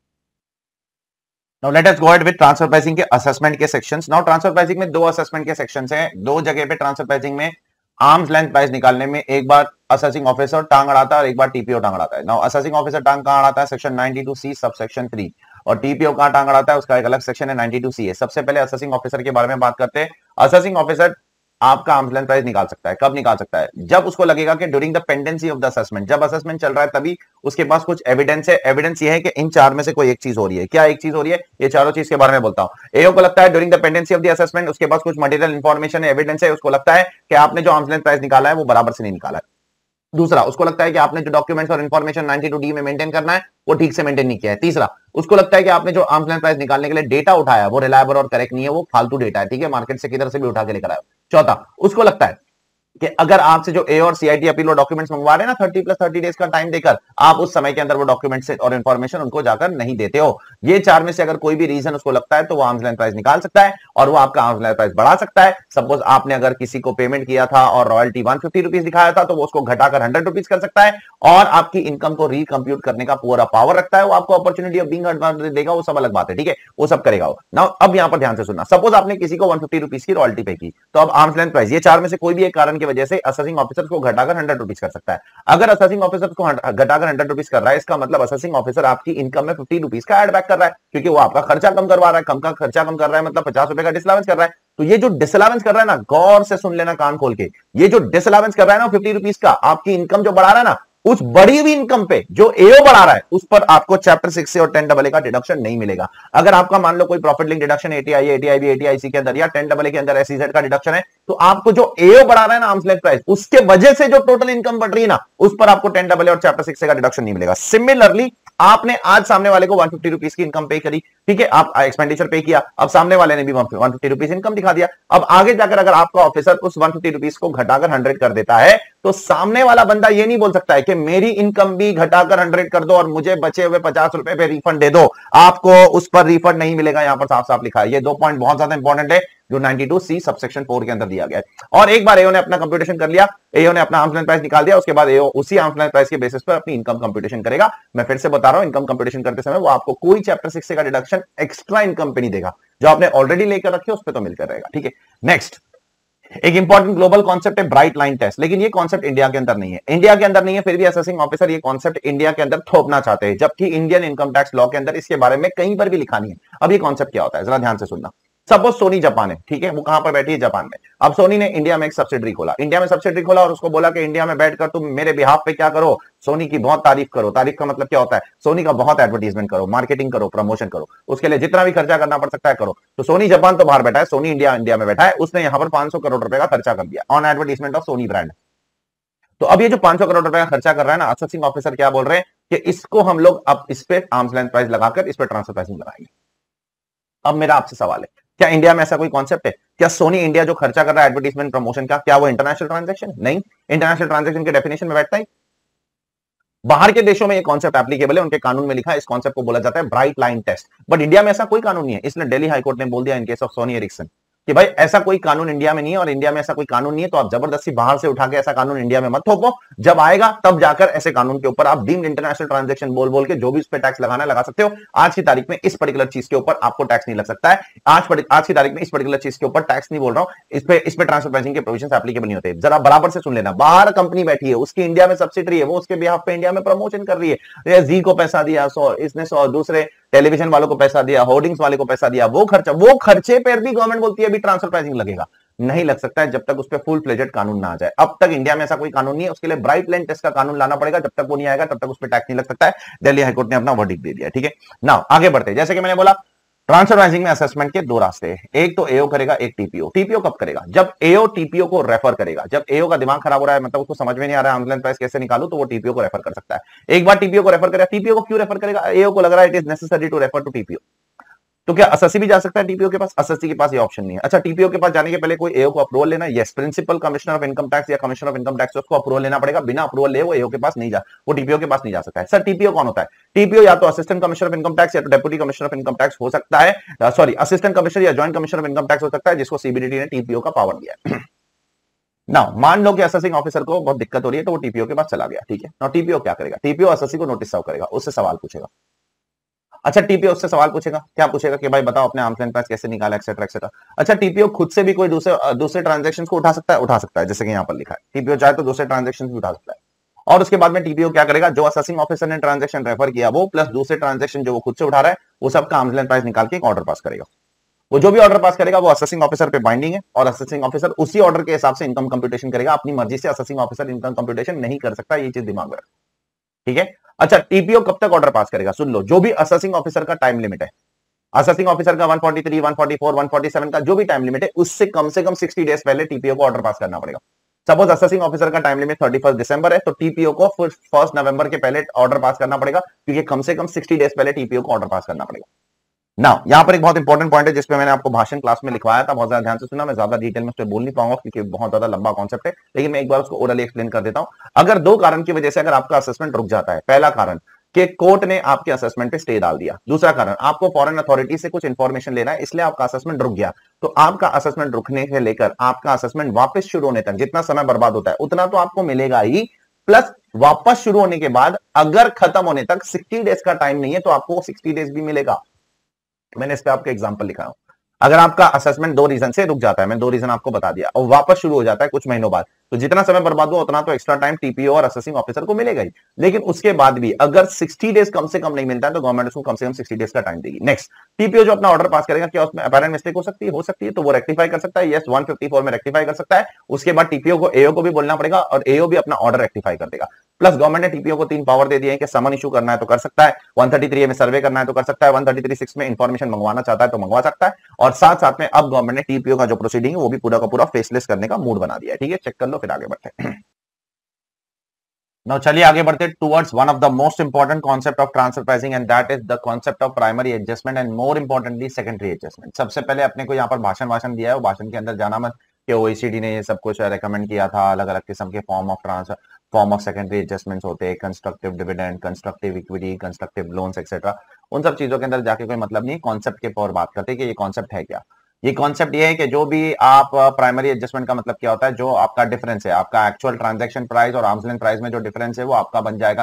Now let us go ahead with transfer pricing के असेसमेंट के सेक्शंस। नाउ ट्रांसफर प्राइसिंग में दो असेसमेंट के सेक्शंस हैं, दो जगह पे ट्रांसफर प्राइसिंग में आर्म्स लेंथ प्राइस निकालने में एक बार असेसिंग ऑफिसर टांग अड़ाता है और एक बार टीपीओ टांग अड़ाता है। नाउ असेसिंग ऑफिसर टांग कहां अड़ाता है, सेक्शन नाइंटी टू सी सब सेक्शन थ्री, और टीपीओ कहां टांग अड़ाता है उसका एक अलग सेक्शन है नाइंटी टू सी है। सबसे पहले असेसिंग ऑफिसर के बारे में बात करते हैं। असेसिंग ऑफिसर आपका आर्म्स लेंथ प्राइस निकाल सकता है, कब निकाल सकता है, जब उसको लगेगा कि during the pendency of the assessment, जब असेसमेंट चल रहा है तभी उसके पास कुछ एविडेंस है। एविडेंस ये है कि इन चार में से कोई एक चीज हो रही है, क्या एक चीज हो रही है, ये चारों चीज के बारे में बोलता हूं। एओ को लगता है during the pendency of the assessment उसके पास कुछ मटेरियल इंफॉर्मेशन है, एविडेंस है, उसको लगता है कि आपने जो आर्म्स लेंथ प्राइस निकाला है वो बराबर से नहीं निकाला है। दूसरा, उसको लगता है कि आपने जो डॉक्यूमेंट्स और इंफॉर्मेशन नाइंटी टू डी में मेंटेन करना है वो ठीक से मेंटेन नहीं किया है। तीसरा, उसको लगता है कि आपने जो आर्म्स लेंथ प्राइस निकालने के लिए डेटा उठाया वो रिलायबल और करेक्ट नहीं है, वो फालतू डेटा है, ठीक है, मार्केट से किधर से भी उठा के लेकर आया। चौथा, उसको लगता है कि अगर आपसे जो ए और सीआईटी अपील और डॉक्यूमेंट्स मंगवा रहे हैं ना तीस प्लस तीस डेज का टाइम देकर, आप उस समय के अंदर वो डॉक्यूमेंट्स और इंफॉर्मेशन उनको जाकर नहीं देते हो। ये चार में से अगर कोई भी रीजन उसको लगता है तो वो आर्म्स लेंथ प्राइस निकाल सकता है और वो आपका आर्म्स लेंथ प्राइस बढ़ा सकता है। सपोज आपने अगर किसी को पेमेंट किया था और रॉयल्टी वन फिफ्टी रुपीज दिखाया था तो वो उसको घटाकर हंड्रेड रुपीज कर सकता है और आपकी इनकम को रिकंप्यूट करने का पूरा पावर रखता है। वो आपको अपॉर्चुनिटी ऑफ बीइंग एडवांटेज देगा, वो सब अलग बात है, ठीक है, वो सब करेगा वो। नाउ अब यहां पर ध्यान से सुनना, सपोज आपने किसी को वन फिफ्टी रुपीज की रॉयल्टी पे की तो अब आर्म्स लेंथ प्राइस ये चार में से कोई भी एक कारण की वजह से असेसिंग ऑफिसर को घटाकर हंड्रेड रुपीज कर सकता है। अगर असेसिंग ऑफिसर को घटाकर हंड्रेड रुपीज कर रहा है इसका मतलब असेसिंग ऑफिसर आपकी इनकम में फिफ्टी रुपीज का एड बैक कर रहा है, क्योंकि वो आपका खर्चा कम करवा रहा है। कम का खर्चा कम कर रहा है मतलब पचास रुपए का डिसअलाउंस कर रहा है। तो ये जो डिसअलाउंस कर रहा है ना, गौर से सुन लेना कान खोल के, ये जो डिसअलाउंस कर रहा है ना फिफ्टी रुपीज का, आपकी इनकम जो बढ़ा रहा है ना, उस बढ़ी हुई इनकम पे जो एओ बढ़ा रहा है उस पर आपको चैप्टर सिक्स से और टेन डबल ए का डिडक्शन नहीं मिलेगा। अगर आपका मान लो कोई profit link deduction ATI ATI भी एटीआईसी के अंदर या टेन डबल ए के अंदर एसईजेड का डिडक्शन है तो आपको जो एओ बढ़ा रहा है ना आर्म्स लेंथ प्राइस, उसके वजह से जो टोटल इनकम बढ़ रही है ना उस पर आपको टेन डबल ए और चैप्टर सिक्स का डिडक्शन नहीं मिलेगा। सिमिलरली आपने आज सामने वाले को वन फिफ्टी रुपीज की इनकम पे करी, ठीक है, आप एक्सपेंडिचर पे किया, अब सामने वाले ने भी वन फिफ्टी रुपीज इनकम दिखा दिया। अब आगे जाकर अगर आपका ऑफिसर उस वन फिफ्टी रुपीज को घटाकर हंड्रेड कर देता है तो सामने वाला बंदा ये नहीं बोल सकता है कि मेरी इनकम भी घटाकर हंड्रेड कर दो और मुझे बचे हुए पचास रुपए पे रिफंड दे दो, आपको उस पर रिफंड नहीं मिलेगा। यहां पर साफ साफ लिखा है। ये दो पॉइंट बहुत ज्यादा इंपॉर्टेंट है जो ninety two C subsection four के अंदर दिया गया है। और एक बार एओ ने अपना कंप्यूटेशन कर लिया, एओ ने अपना आर्म्स लेंथ प्राइस निकाल दिया, उसके बाद एओ उसी आर्म्स लेंथ प्राइस के बेसिस पर अपनी इनकम कंप्यूटेशन करेगा। मैं फिर से बता रहा हूं, इनकम कंप्यूटेशन करते समय वो आपको कोई चैप्टर सिक्स का डिडक्शन एक्स्ट्रा इनकम पे नहीं देगा, जो आपने ऑलरेडी लेकर रखे उस पर तो मिलकर रहेगा, ठीक है। नेक्स्ट, एक इंपॉर्टेंट ग्लोबल कॉन्सेप्ट है ब्राइट लाइन टेस्ट, लेकिन ये कॉन्सेप्ट इंडिया के अंदर नहीं है। इंडिया के अंदर नहीं है, फिर भी असेसिंग ऑफिसर ये कॉन्सेप्ट इंडिया के अंदर थोपना चाहते हैं, जबकि इंडियन इनकम टैक्स लॉ के अंदर इसके बारे में कहीं पर भी लिखा नहीं है। अब ये कॉन्सेप्ट क्या होता है, जरा ध्यान से सुनना। सपोज सोनी जापान है, ठीक है, वो कहां पर बैठी है, जापान में। अब सोनी ने इंडिया में एक सब्सिडरी खोला, इंडिया में सब्सिडरी खोला और उसको बोला कि इंडिया में बैठकर तुम मेरे बिहाफ पे क्या करो, सोनी की बहुत तारीफ करो। तारीफ का मतलब क्या होता है, सोनी का बहुत एडवर्टीजमेंट करो, मार्केटिंग करो, प्रमोशन करो, उसके लिए जितना भी खर्चा करना पड़ सकता है करो। तो सोनी जापान तो बाहर बैठा है, सोनी इंडिया इंडिया में बैठा है, उसने यहां पर पांच सौ करोड़ रुपए का खर्चा कर दिया on advertisement of Sony brand. तो अब ये जो पांच सौ करोड़ रुपए का खर्चा कर रहा है ना, असेसिंग ऑफिसर क्या बोल रहे हैं कि इसको हम लोग अब इस पे आर्म्स लेंथ प्राइस लगाकर इस पे ट्रांसफर प्राइसिंग लगाएंगे। अब मेरा आपसे सवाल है, क्या इंडिया में ऐसा कोई कॉन्सेप्ट है? क्या सोनी इंडिया जो खर्चा कर रहा है एडवर्टीजमेंट प्रमोशन का, क्या वो इंटरनेशनल ट्रांजैक्शन? नहीं, इंटरनेशनल ट्रांजैक्शन के डेफिनेशन में बैठता ही। बाहर के देशों में ये कॉन्सेप्ट एप्लीकेबल है, उनके कानून में लिखा है, इस कॉन्सेप्ट को बोला जाता है bright line test. But India में ऐसा कोई कानून नहीं है, इसलिए दिल्ली हाईकोर्ट ने बोल दिया in case of Sony Ericsson कि भाई ऐसा कोई कानून इंडिया में नहीं है, और इंडिया में ऐसा कोई कानून नहीं है तो आप जबरदस्ती बाहर से उठा के ऐसा कानून इंडिया में मत थोपो। जब आएगा तब जाकर ऐसे कानून के ऊपर आप डीम्ड इंटरनेशनल ट्रांजैक्शन बोल बोल के जो भी उस पर टैक्स लगाना लगा सकते हो। आज की तारीख में इस पर्टिकुलर चीज के ऊपर आपको टैक्स नहीं लग सकता है। आज आज की तारीख में इस पर्टिकुलर चीज के ऊपर टैक्स नहीं बोल रहा हूं, इस पे इस पे ट्रांसफर प्राइसिंग के प्रोविजंस एप्लीकेबल नहीं होते। जरा बराबर से सुन लेना, बाहर कंपनी बैठी है, उसकी इंडिया में सब्सिडरी है, वो उसके बिहाफ पे इंडिया में प्रमोशन कर रही है, जी को पैसा दिया, सौ इसने सौ दूसरे टेलीविजन वालों को पैसा दिया, होर्डिंग्स वाले को पैसा दिया, वो खर्चा वो खर्चे पर भी गवर्नमेंट बोलती है अभी ट्रांसफर प्राइसिंग लगेगा। नहीं लग सकता है जब तक उस पर फुल फ्लेजेड कानून ना आ जाए। अब तक इंडिया में ऐसा कोई कानून नहीं है, उसके लिए ब्राइट लाइन टेस्ट का कानून लाना पड़ेगा। जब तक वो नहीं आएगा तब तक उस पर टैक्स नहीं लग सकता है। दिल्ली हाईकोर्ट ने अपना वर्डिक्ट दे दिया, ठीक है ना। आगे बढ़ते हैं, जैसे कि मैंने बोला ट्रांसफर प्राइसिंग में असेसमेंट के दो रास्ते हैं, एक तो एओ करेगा, एक टीपीओ। टीपीओ कब करेगा, जब एओ टीपीओ को रेफर करेगा। जब एओ का दिमाग खराब हो रहा है, मतलब उसको समझ में नहीं आ रहा है आर्म्स प्राइस कैसे निकालू, तो वो टीपीओ को रेफर कर सकता है। एक बार टीपीओ को रेफर करेगा, टीपीओ को क्यों रेफर करेगा, एओ को लग रहा है it is necessary to refer to TPO. तो क्या एसएससी भी जा सकता है टीपीओ के पास? एसएससी के पास ये ऑप्शन नहीं है। अच्छा, टीपीओ के पास जाने के पहले कोई एओ को अप्रूवल लेना, yes, principal commissioner of income tax या कमिश्नर ऑफ इनकम टैक्स उसको अप्रूवल लेना पड़ेगा। बिना अप्रूवल ले वो एओ के पास नहीं जा, वो टीपीओ के पास नहीं जा सकता है। सर टीपीओ कौन होता है? टीपीओ या तो assistant commissioner of income tax या तो deputy commissioner of income tax हो सकता है, सॉरी असिस्टेंट कमिश्नर या joint commissioner of income tax हो सकता है, जिसको सीबीडीटी ने टीपीओ का पावर दिया है। ना मान लो कि असेसिंग ऑफिसर को बहुत दिक्कत हो रही है तो वो टीपीओ के पास चला गया, ठीक है ना। टीपीओ क्या करेगा, टीपीओ एसएससी को नोटिस सर्व करेगा, उससे सवाल पूछेगा। अच्छा, टीपीओ उससे सवाल पूछेगा, क्या पूछेगा कि भाई बताओ अपने आर्म्स लेंथ प्राइस कैसे निकाला, एक्सेट्रा एक्सेट्रा। अच्छा, टीपीओ खुद से भी कोई दूसरे दूसरे ट्रांजैक्शंस को उठा सकता है, उठा सकता है, जैसे कि यहाँ पर लिखा है टीपीओ चाहे तो दूसरे ट्रांजैक्शंस भी उठा सकता है। और उसके बाद में टीपीओ क्या करेगा, जो असेसिंग ऑफिसर ने ट्रांजैक्शन रेफर किया वो प्लस दूसरे ट्रांजैक्शन जो वो खुद से उठा रहा है, वो सबका आर्म्स लेंथ प्राइस निकाल के एक ऑर्डर पास करेगा। वो जो भी ऑर्डर पास करेगा वो असेसिंग ऑफिसर पे बाइंडिंग है, और असेसिंग ऑफिसर उसी ऑर्डर के हिसाब से इनकम कंप्यूटेशन करेगा। अपनी मर्जी से असेसिंग ऑफिसर इनकम कंप्यूटेशन नहीं कर सकता, ये चीज दिमाग में रख, ठीक है। अच्छा, टीपीओ कब तक ऑर्डर पास करेगा, सुन लो, जो भी असेसिंग ऑफिसर का टाइम लिमिट है, असेसिंग ऑफिसर का एक सौ तैंतालीस, एक सौ चौवालीस, एक सौ सैंतालीस का जो भी टाइम लिमिट है, उससे कम से कम साठ डेज पहले टीपीओ को ऑर्डर पास करना पड़ेगा। सपोज असेसिंग ऑफिसर का टाइम लिमिट इकतीस दिसंबर है, तो टीपीओ को फर्स्ट नवंबर के पहले ऑर्डर पास करना पड़ेगा, क्योंकि कम से कम साठ डेज पहले टीपीओ को ऑर्डर पास करना पड़ेगा ना। यहां पर एक बहुत इंपॉर्टेंट पॉइंट है जिसपे मैंने आपको भाषण क्लास में लिखवाया था, बहुत ज्यादा ध्यान से सुना। मैं ज्यादा डिटेल में उस पर बोल नहीं पाऊंगा क्योंकि बहुत ज्यादा लंबा कॉन्सेप्ट है, लेकिन मैं एक बार उसको ओरली एक्सप्लेन कर देता हूं। अगर दो कारण की वजह से अगर आपका असेसमेंट रुक जाता है, पहला कारण कि कोर्ट ने आपके असेसमेंट पे स्टे डाल दिया, दूसरा कारण आपको फॉरेन अथॉरिटी से कुछ इंफॉर्मेशन लेना है इसलिए आपका असेसमेंट रुक गया, तो आपका असेसमेंट रुकने से लेकर आपका असेसमेंट वापस शुरू होने तक जितना समय बर्बाद होता है उतना तो आपको मिलेगा ही, प्लस वापस शुरू होने के बाद अगर खत्म होने तक साठ डेज का टाइम नहीं है तो आपको साठ डेज भी मिलेगा। मैंने इस पे आपको एग्जांपल लिखा हूं। अगर आपका असेसमेंट दो रीजन से रुक जाता है, मैं दो रीजन आपको बता दिया, और वापस शुरू हो जाता है कुछ महीनों बाद, तो जितना समय बर्बाद हुआ उतना तो एक्स्ट्रा टाइम टीपीओ और असेसिंग ऑफिसर को मिलेगा ही। लेकिन उसके बाद भी अगर साठ डेज कम से कम नहीं मिलता है तो गवर्नमेंट उसको कम से कम साठ डेज का टाइम देगी। नेक्स्ट, टीपीओ जो अपना ऑर्डर पास करेगा, क्या उसमें अपैरेंट मिस्टेक हो सकती है? हो सकती है, तो वो रेक्टिफाई कर सकता है, यस, एक सौ चौवन में रेक्टिफाई कर सकता है। उसके बाद टीपीओ को एओ को भी बोलना पड़ेगा और एओ भी अपना ऑर्डर रेक्टिफाई कर देगा। प्लस गवर्नमेंट ने टीपीओ को तीन पावर दे दिए हैं कि समन इशू करना है तो कर सकता है, एक सौ तैंतीस ए में सर्वे करना है तो कर सकता है, एक सौ तैंतीस सिक्स में इंफॉर्मेशन मंगवाना चाहता है तो मंगवा सकता है, और साथ साथ में अब गवर्नमेंट ने टीपीओ का जो प्रोसीडिंग है वो भी पूरा का पूरा फेसलेस करने का मूड बना दिया है, ठीक है। चेक कर लो, फिर आगे बढ़ते हैं। Now, चलिए आगे बढ़ते towards one of the most important concept of transfer pricing and that is the concept of primary adjustment and more importantly secondary adjustment. सबसे पहले अपने को यहाँ पर भाषण भाषण दिया है, वो भाषण के अंदर जाना मत कि ओईसीडी ने ये सब कुछ रेकमेंड किया था, अलग अलग किस्म के form of transfer form of secondary adjustments होते हैं, constructive dividend, constructive equity, constructive loans etcetera. उन सब चीजों के अंदर जाके कोई मतलब नहीं, कॉन्सेप्ट के पर बात करते हैं कि ये कॉन्सेप्ट है क्या। ये कॉन्सेप्ट ये है कि जो भी आप प्राइमरी एडजस्टमेंट का मतलब क्या होता है, जो आपका डिफरेंस है, आपका एक्चुअल ट्रांजैक्शन प्राइस और आर्म्स लेंथ प्राइस में जो डिफरेंस है वो आपका बन जाएगा क्या,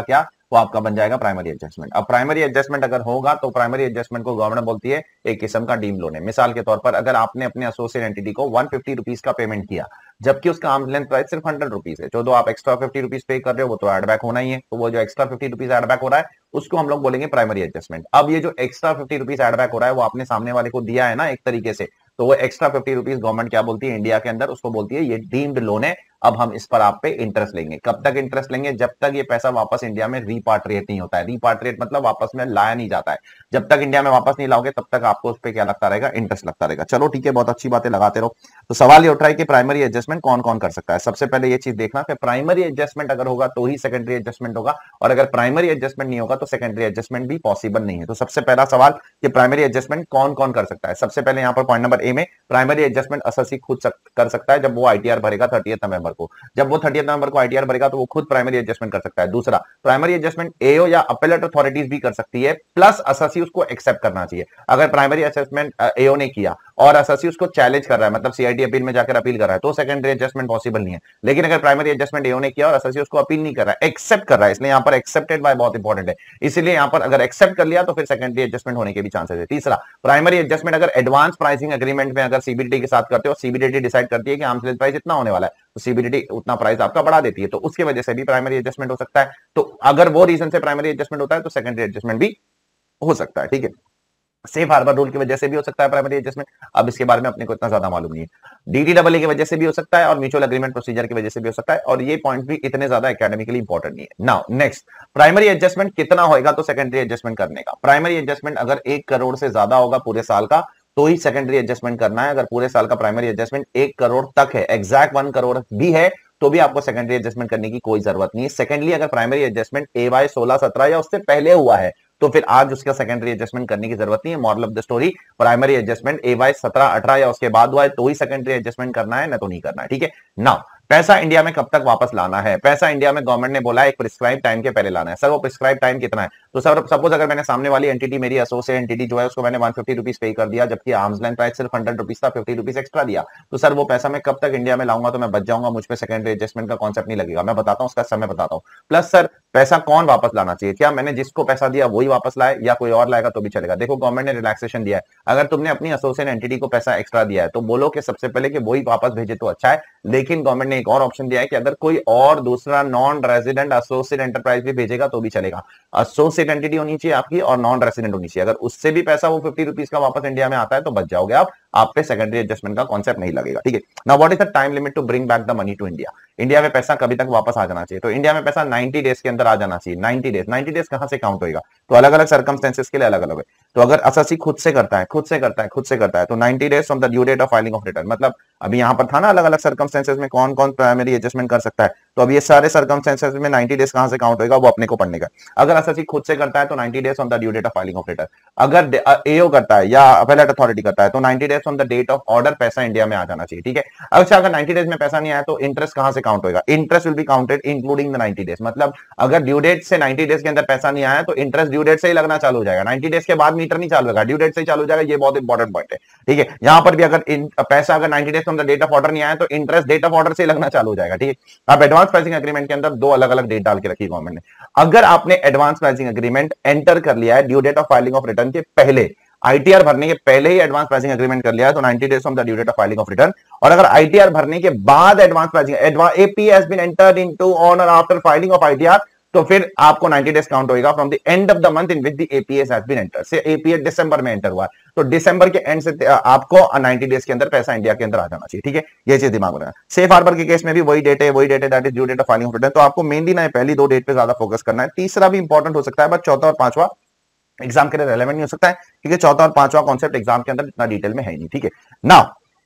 वो आपका बन जाएगा प्राइमरी एडजस्टमेंट। अब प्राइमरी एडजस्टमेंट अगर होगा तो प्राइमरी एडजस्टमेंट को गवर्नमेंट बोलती है एक किस्म का डीम लोन है। मिसाल के तौर पर अगर आपने अपने एसोसिएट एंटिटी को वन फिफ्टी रुपीज का पेमेंट किया, जबकि उसका आर्म लेंथ प्राइस सिर्फ हंड्रेड रुपीज है, जो दो आप एक्स्ट्रा फिफ्टी रुपीज पे कर रहे हो वो तो एडबैक होना ही है, तो वो जो एक्स्ट्रा फिफ्टी रुपीज एडबैक हो रहा है उसको हम लोग बोलेंगे प्राइमरी एडजस्टमेंट। अब ये जो एक्स्ट्रा फिफ्टी रुपीज एडबैक हो रहा है वो आपने सामने वाले को दिया है ना एक तरीके से, तो वो एक्स्ट्रा फिफ्टी रुपीज गवर्नमेंट क्या बोलती है इंडिया के अंदर, उसको बोलती है ये डीम्ड लोन है, अब हम इस पर आप पे इंटरेस्ट लेंगे। कब तक इंटरेस्ट लेंगे? जब तक ये पैसा वापस इंडिया में रिपाट्रिएट नहीं होता है। रिपाट्रिएट मतलब वापस में लाया नहीं जाता है। जब तक इंडिया में वापस नहीं लाओगे तब तक आपको उस पर क्या लगता रहेगा? इंटरेस्ट लगता रहेगा। चलो ठीक है, बहुत अच्छी बातें लगाते रहो। तो सवाल ये उठ रहा है कि प्राइमरी एडजस्टमेंट कौन कौन कर सकता है। सबसे पहले ये चीज देखना कि प्राइमरी एडजस्टमेंट अगर होगा तो ही सेकेंडरी एडजस्टमेंट होगा, और अगर प्राइमरी एडजस्टमेंट नहीं होगा तो सेकेंडरी एडजस्टमेंट भी पॉसिबल नहीं है। तो सबसे पहला सवाल कि प्राइमरी एडजस्टमेंट कौन कौन कर सकता है। सबसे पहले यहां पर पॉइंट नंबर ए में प्राइमरी एडजस्टमेंट एसएससी खुद कर सकता है जब वो आईटीआर भरेगा थर्टियथ नवंबर को। जब वो थर्टियथ नवंबर को आईटीआर भरेगा तो वो खुद प्राइमरी एडजस्टमेंट कर सकता है। दूसरा, प्राइमरी एडजस्टमेंट एओ या अपेलेट अथॉरिटीज भी कर सकती है, प्लस एसएससी उसको एक्सेप्ट करना चाहिए। अगर प्राइमरी एडजस्टमेंट एओ ने किया और एसएससी उसको चैलेंज कर रहा है, मतलब सीआईटी अपील में जाकर अपील कर रहा है, तो सेकेंडरी एडजस्टमेंट पॉसिबल नहीं है। लेकिन अगर प्राइमरी एडजस्टमेंट एओ ने किया और एसएससी उसको अपील नहीं कर रहा है, एक्सेप्ट कर रहा है, इसलिए यहां पर एक्सेप्टेड बाय बहुत इंपॉर्टेंट है, इसलिए यहां पर अगर एक्सेप्ट कर लिया तो फिर सेकेंडरी एडजस्टमेंट होने के भी चांसेस है। तीसरा, प्राइमरी एडजस्टमेंट अगर एडवांस प्राइसिंग एग्रीमेंट में अगर सीबीडीटी के साथ करते हो, सीबीडीटी डिसाइड करती है कि आर्म्स लेंथ प्राइस इतना होने वाला है, तो सीबीडीटी उतना प्राइस आपका बढ़ा देती है, तो उसकी वजह से भी प्राइमरी एडजस्टमेंट हो सकता है। तो अगर वो रीजन से प्राइमरी एडजस्टमेंट होता है तो सेकेंडरी एडजस्टमेंट भी हो सकता है। ठीक है, सेफ हार्बर रूल की वजह से भी हो सकता है प्राइमरी एडजस्टमेंट, अब इसके बारे में अपने को इतना ज्यादा मालूम नहीं है। डीटीडब्ल्यू की वजह से भी हो सकता है और म्यूचुअल एग्रीमेंट प्रोसीजर की वजह से भी हो सकता है, और ये पॉइंट भी इतने ज्यादा एकेडमिकली इंपॉर्टेंट नहीं है। नाउ नेक्स्ट, प्राइमरी एडजस्टमेंट कितना होगा तो सेकेंडरी एडजस्टमेंट करने का। प्राइमरी एडजस्टमेंट अगर एक करोड़ से ज्यादा होगा पूरे साल का तो ही सेकेंडरी एडजस्टमेंट करना है। अगर पूरे साल का प्राइमरी एडजस्टमेंट एक करोड़ तक है, एग्जैक्ट वन करोड़ भी है, तो भी आपको सेकेंडरी एडजस्टमेंट करने की कोई जरूरत नहीं है। सेकेंडली, अगर प्राइमरी एडजस्टमेंट ए वाई सोलह सत्रह या उससे पहले हुआ है तो फिर आज उसका सेकेंडरी एडजस्टमेंट करने की जरूरत नहीं है। Moral of the story, primary adjustment A Y सत्रह अठारह या उसके बाद हुआ है तो ही सेकेंडरी एडजस्टमेंट करना है, ना तो नहीं करना है। ठीक है, नाउ पैसा इंडिया में कब तक वापस लाना है। पैसा इंडिया में गवर्नमेंट ने बोला है एक प्रिस्क्राइब टाइम के पहले लाना है। सर वो प्रिस्क्राइब टाइम कितना है? तो सर सपोज अगर मैंने सामने वाली एंटिटी, मेरी एसोसिएट एंटिटी जो है उसको मैंने वन फिफ्टी रुपीज पे कर दिया, जबकि आर्म्स लेंथ प्राइस सिर्फ हंड्रेड रुपीज था, फिफ्टी रुपीज एक्स्ट्रा दिया, तो सर वो पैसा मैं कब तक इंडिया में लाऊंगा तो मैं बच जाऊंगा, मुझ पे सेकेंडरी एडजस्टमेंट का कॉन्सेप्ट नहीं लगेगा। मैं बताता हूं उसका समय बताता हूं। प्लस सर पैसा कौन वापस लाना चाहिए? क्या मैंने जिसको पैसा दिया वही वापस लाए या कोई और लाएगा तो भी चलेगा? देखो गवर्नमेंट ने रिलैक्सेशन दिया है, अगर तुमने अपनी एसोसिएट एंटिटी को पैसा एक्स्ट्रा दिया है तो बोलो कि सबसे पहले कि वही वापस भेजे तो अच्छा है, लेकिन गवर्नमेंट ने एक और ऑप्शन दिया है कि अगर कोई और दूसरा नॉन रेजिडेंट एसोसिएट एंटरप्राइज भी भेजेगा तो भी चलेगा। एसोसिएट एंटिटी होनी चाहिए आपकी और नॉन रेजिडेंट होनी चाहिए। अगर उससे भी पैसा वो फिफ्टी रुपीज का वापस इंडिया में आता है तो बच जाओगे आप, आप पे सेकेंडरी एडजस्टमेंट का कॉन्सेप्ट नहीं लगेगा। ठीक है, now what is the time limit to bring back the money to India. India में पैसा कभी तक वापस आ जाना चाहिए? तो इंडिया में पैसा नाइंटी डेज के अंदर आ जाना चाहिए। नाइंटी डेज, नाइंटी डेज कहां से काउंट होएगा? तो अलग अलग सर्कमस्टेंसेस के लिए अलग अलग है। तो अगर एसएससी खुद से करता है खुद से करता है खुद से करता है तो ninety days from the due date of filing of return, मतलब अभी यहां पर था ना अलग अलग सर्कमस्टेंसेस में कौन कौन प्राइमरी एडजस्टमेंट कर सकता है, तो अब ये सारे सर्कमस्टेंसेस में नाइंटी डेज कहां से काउंट होएगा वो अपने को पढ़ने का। अगर एसएससी खुद से करता है तो ninety days from the due date of filing of return. अगर एओ करता है या अपेलेट अथॉरिटी करता है तो ninety days from the date of order पैसा इंडिया में आ जाना चाहिए। ठीक है, अच्छा अगर नाइंटी डेज में पैसा नहीं आया तो इंटरेस्ट कहां से काउंट होएगा? Interest will be counted including the ninety days, मतलब अगर ड्यू डेट से नाइंटी डेज के अंदर पैसा नहीं आया तो इंटरेस्ट ड्यू डेट से ही लगना चालू हो जाएगा। नाइंटी डेज के बाद मीटर नहीं चालू होगा, ड्यू डेट से ही चालू हो जाएगा। ये बहुत इंपॉर्टेंट पॉइंट है। ठीक है, यहां पर भी अगर पैसा अगर ninety days from the date of order नहीं आया तो इंटरेस्ट डेट ऑफ ऑर्डर से लगना चालू हो जाएगा। ठीक है, अब एडवांस प्राइसिंग एग्रीमेंट के अंदर दो अलग अलग डेट डाल के रखी गवर्नमेंट ने। अगर आपने एडवांस प्राइसिंग एग्रीमेंट एंटर कर लिया है due date of filing of return के पहले, आईटीआर भरने के पहले ही एडवांस प्राइसिंग एग्रीमेंट कर लिया है तो ninety days from the due date of filing of return, और अगर आईटीआर भरने के बाद advance pricing APA has been entered into on or after filing of ITR तो फिर आपको नाइंटी डेज काउंट होएगा from the end of the month in which the APA has been entered. से एपीए दिसंबर में एंटर हुआ तो दिसंबर के एंड से आपको नाइंटी डेज के अंदर पैसा इंडिया के अंदर आ जाना चाहिए। ठीक है, ये चीज दिमाग में रखना। सेफ हार्बर के केस में भी वही डेट है वही डेट है that is due date of filing of return. तो आपको मेनली ना पहली दो डेट पे ज्यादा फोकस करना है, तीसरा भी इंपॉर्टेंट हो सकता है बट चौथा और पांचवा एग्जाम के लिए रेलेवेंट नहीं हो सकता है क्योंकि चौथा और पांचवा कॉन्सेप्ट एग्जाम के अंदर इतना डिटेल में है नहीं। ठीक है, नाउ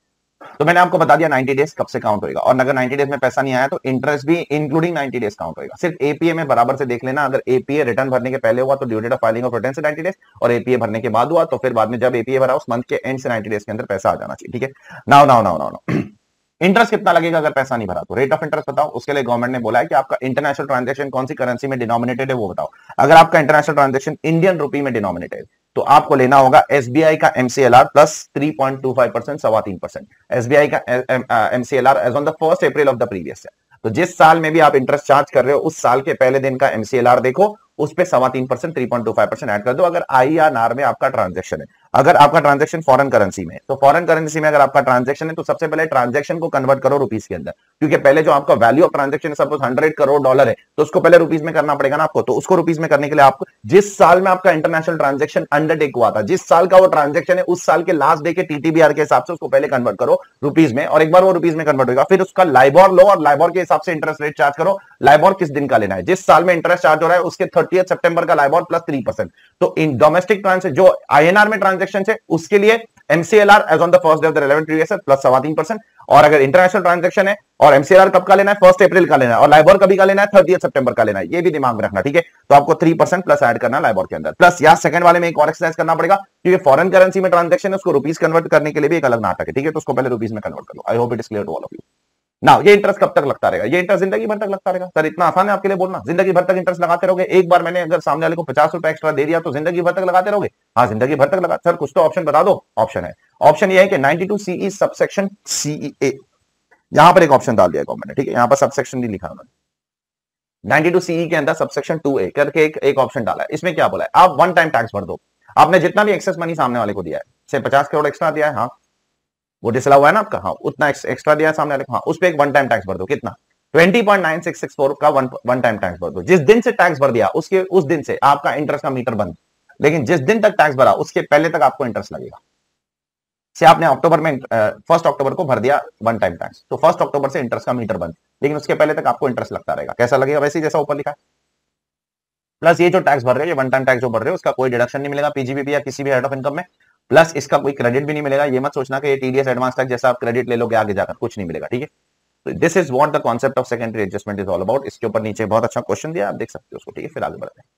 तो मैंने आपको बता दिया नाइंटी डेज कब से काउंट होएगा, और अगर नाइंटी डेज में पैसा नहीं आया तो इंटरेस्ट भी इंक्लूडिंग नाइंटी डेज काउंट होएगा। सिर्फ एपीए में बराबर से देख लेना, अगर एपीए रिटर्न भरने के पहले हुआ तो due date of filing of return से नाइंटी डेज, और एपीए भरने के बाद हुआ तो फिर बाद में जब एपीए भरा उस मंथ के एंड से नाइंटी डेज के अंदर पैसा आ जाना चाहिए। ठीक है, now now now now interest कितना लगेगा अगर पैसा नहीं भरा तो? रेट ऑफ इंटरेस्ट बताओ। उसके लिए गवर्नमेंट ने बोला है कि आपका इंटरनेशनल ट्रांजैक्शन कौन सी करेंसी में डिनोमिनेटेड है वो बताओ। अगर आपका इंटरनेशनल ट्रांजैक्शन इंडियन रुपी में डिनोमिनेटेड है तो आपको लेना होगा एसबीआई का MCLR plus three point two five percent, सवा तीन परसेंट एसबीआई का MCLR as on the first April of the previous year. तो जिस साल में भी आप इंटरेस्ट चार्ज कर रहे हो उस साल के पहले दिन का एमसीएलआर देखो उस पे सवा तीन percent three point two five percent add कर दो। अगर आई या नार में आपका ट्रांजेक्शन है, अगर आपका ट्रांजेक्शन फॉरेन करेंसी में, तो फॉरेन करेंसी में अगर आपका ट्रांजेक्शन है तो सबसे पहले ट्रांजेक्शन को कन्वर्ट करो रुपीस के अंदर, क्योंकि पहले जो आपका value of transaction suppose hundred crore dollar है तो उसको पहले रुपीस में करना पड़ेगा ना आपको। तो उसको रुपीस में करने के लिए आपको जिस साल में आपका इंटरनेशनल ट्रांजेक्शन अंडरटेक हुआ था, जिस साल का वो ट्रांजेक्शन है, उस साल के लास्ट डे के टीटीबीआर के हिसाब से उसको पहले कन्वर्ट करो रुपीस में, और एक बार वो रुपीस में कन्वर्ट होगा फिर उसका लाइबोर लो और लाइबोर के हिसाब से इंटरेस्ट रेट चार्ज करो। लाइबोर किस दिन का लेना है, जिस साल में इंटरेस्ट चार्ज हो रहा है उसके थर्टियथ सितंबर का लाइबोर प्लस थ्री परसेंट। तो इन डोमेस्टिक ट्रांस जो आईएनआर में ट्रांजेक्शन है उसके लिए MCLR as on the first day of the relevant previous year plus सवा तीन परसेंट, और अगर इंटरनेशनल ट्रांजेक्शन है और एमसीएलआर कब का लेना है, फर्स्ट अप्रैल का लेना है, और लाइबोर कभी का लेना है, थर्टियथ सितंबर का लेना है, ये भी दिमाग में रखना, ठीक है। तो आपको थ्री परसेंट प्लस ऐड करना लाइबोर के अंदर, प्लस या सेकंड वाले में एक और एक्सरसाइज करना पड़ेगा, क्योंकि फॉरेन करेंसी में ट्रांजेक्शन है उसको रुपीस कन्वर्ट करने के लिए भी एक अलग नाटक है, ठीक है। तो उसको पहले रुपीस में कन्वर्ट कर लो। I hope it is clear to all of you. ना ये इंटरेस्ट कब तक लगता रहेगा, ये इंटरेस्ट जिंदगी भर तक लगता रहेगा। सर इतना आसान है आपके लिए बोलना, जिंदगी भर तक इंटरेस्ट लगाते रहोगे। एक बार मैंने अगर सामने वाले को पचास रुपए एक्स्ट्रा दे दिया तो जिंदगी भर तक लगाते रहोगे? हाँ जिंदगी भर तक लगा। सर कुछ तो ऑप्शन बता दो। ऑप्शन है, ऑप्शन ये है कि ninety two CE subsection CEA, यहां पर एक ऑप्शन डाल दिया गवर्नमेंट ने, ठीक है। यहां पर सबसेक्शन नहीं लिखा उन्होंने, नाइंटी टू सीई के अंदर सबसेक्शन टू ए करके एक एक ऑप्शन डाला है। इसमें क्या बोला है, आप वन टाइम टैक्स भर दो। आपने जितना भी एक्सेस मनी सामने वाले को दिया है, से पचास करोड़ एक्स्ट्रा दिया है, हाँ वो डिसला हुआ है ना आपका, हाँ उतना एक्स्ट्रा दिया है सामने वाले को, हाँ उस पर एक वन टाइम टैक्स भर दो। कितना? Twenty point nine six six four का वन वन टाइम टैक्स भर दो। जिस दिन से टैक्स भर दिया उसके उस दिन से आपका इंटरेस्ट का मीटर बंद, लेकिन जिस दिन तक टैक्स भरा उसके पहले तक आपको इंटरेस्ट लगेगा। से आपने अक्टूबर में फर्स्ट अक्टूबर को भर दिया वन टाइम टैक्स, तो फर्स्ट अक्टूबर से इंटरेस्ट का मीटर बंद, लेकिन उसके पहले तक आपको इंटरेस्ट लगता रहेगा। कैसा लगेगा? वैसे ही जैसा ऊपर लिखा है। प्लस ये जो टैक्स भर रहे हो, ये वन टाइम टैक्स जो भर रहे हो, उसका कोई डिडक्शन नहीं मिलेगा पीजीबीपी या किसी भी हेड ऑफ इनकम में। प्लस इसका कोई क्रेडिट भी नहीं मिलेगा। ये मत सोचना कि ये टीडीएस एडवांस टैक्स जैसा आप क्रेडिट ले लोगे आगे जाकर, कुछ नहीं मिलेगा, ठीक है। तो this is what the concept of secondary adjustment is all about. इसके ऊपर नीचे बहुत अच्छा क्वेश्चन दिया, आप देख सकते हो उसको, ठीक है। फिर आगे बढ़ते हैं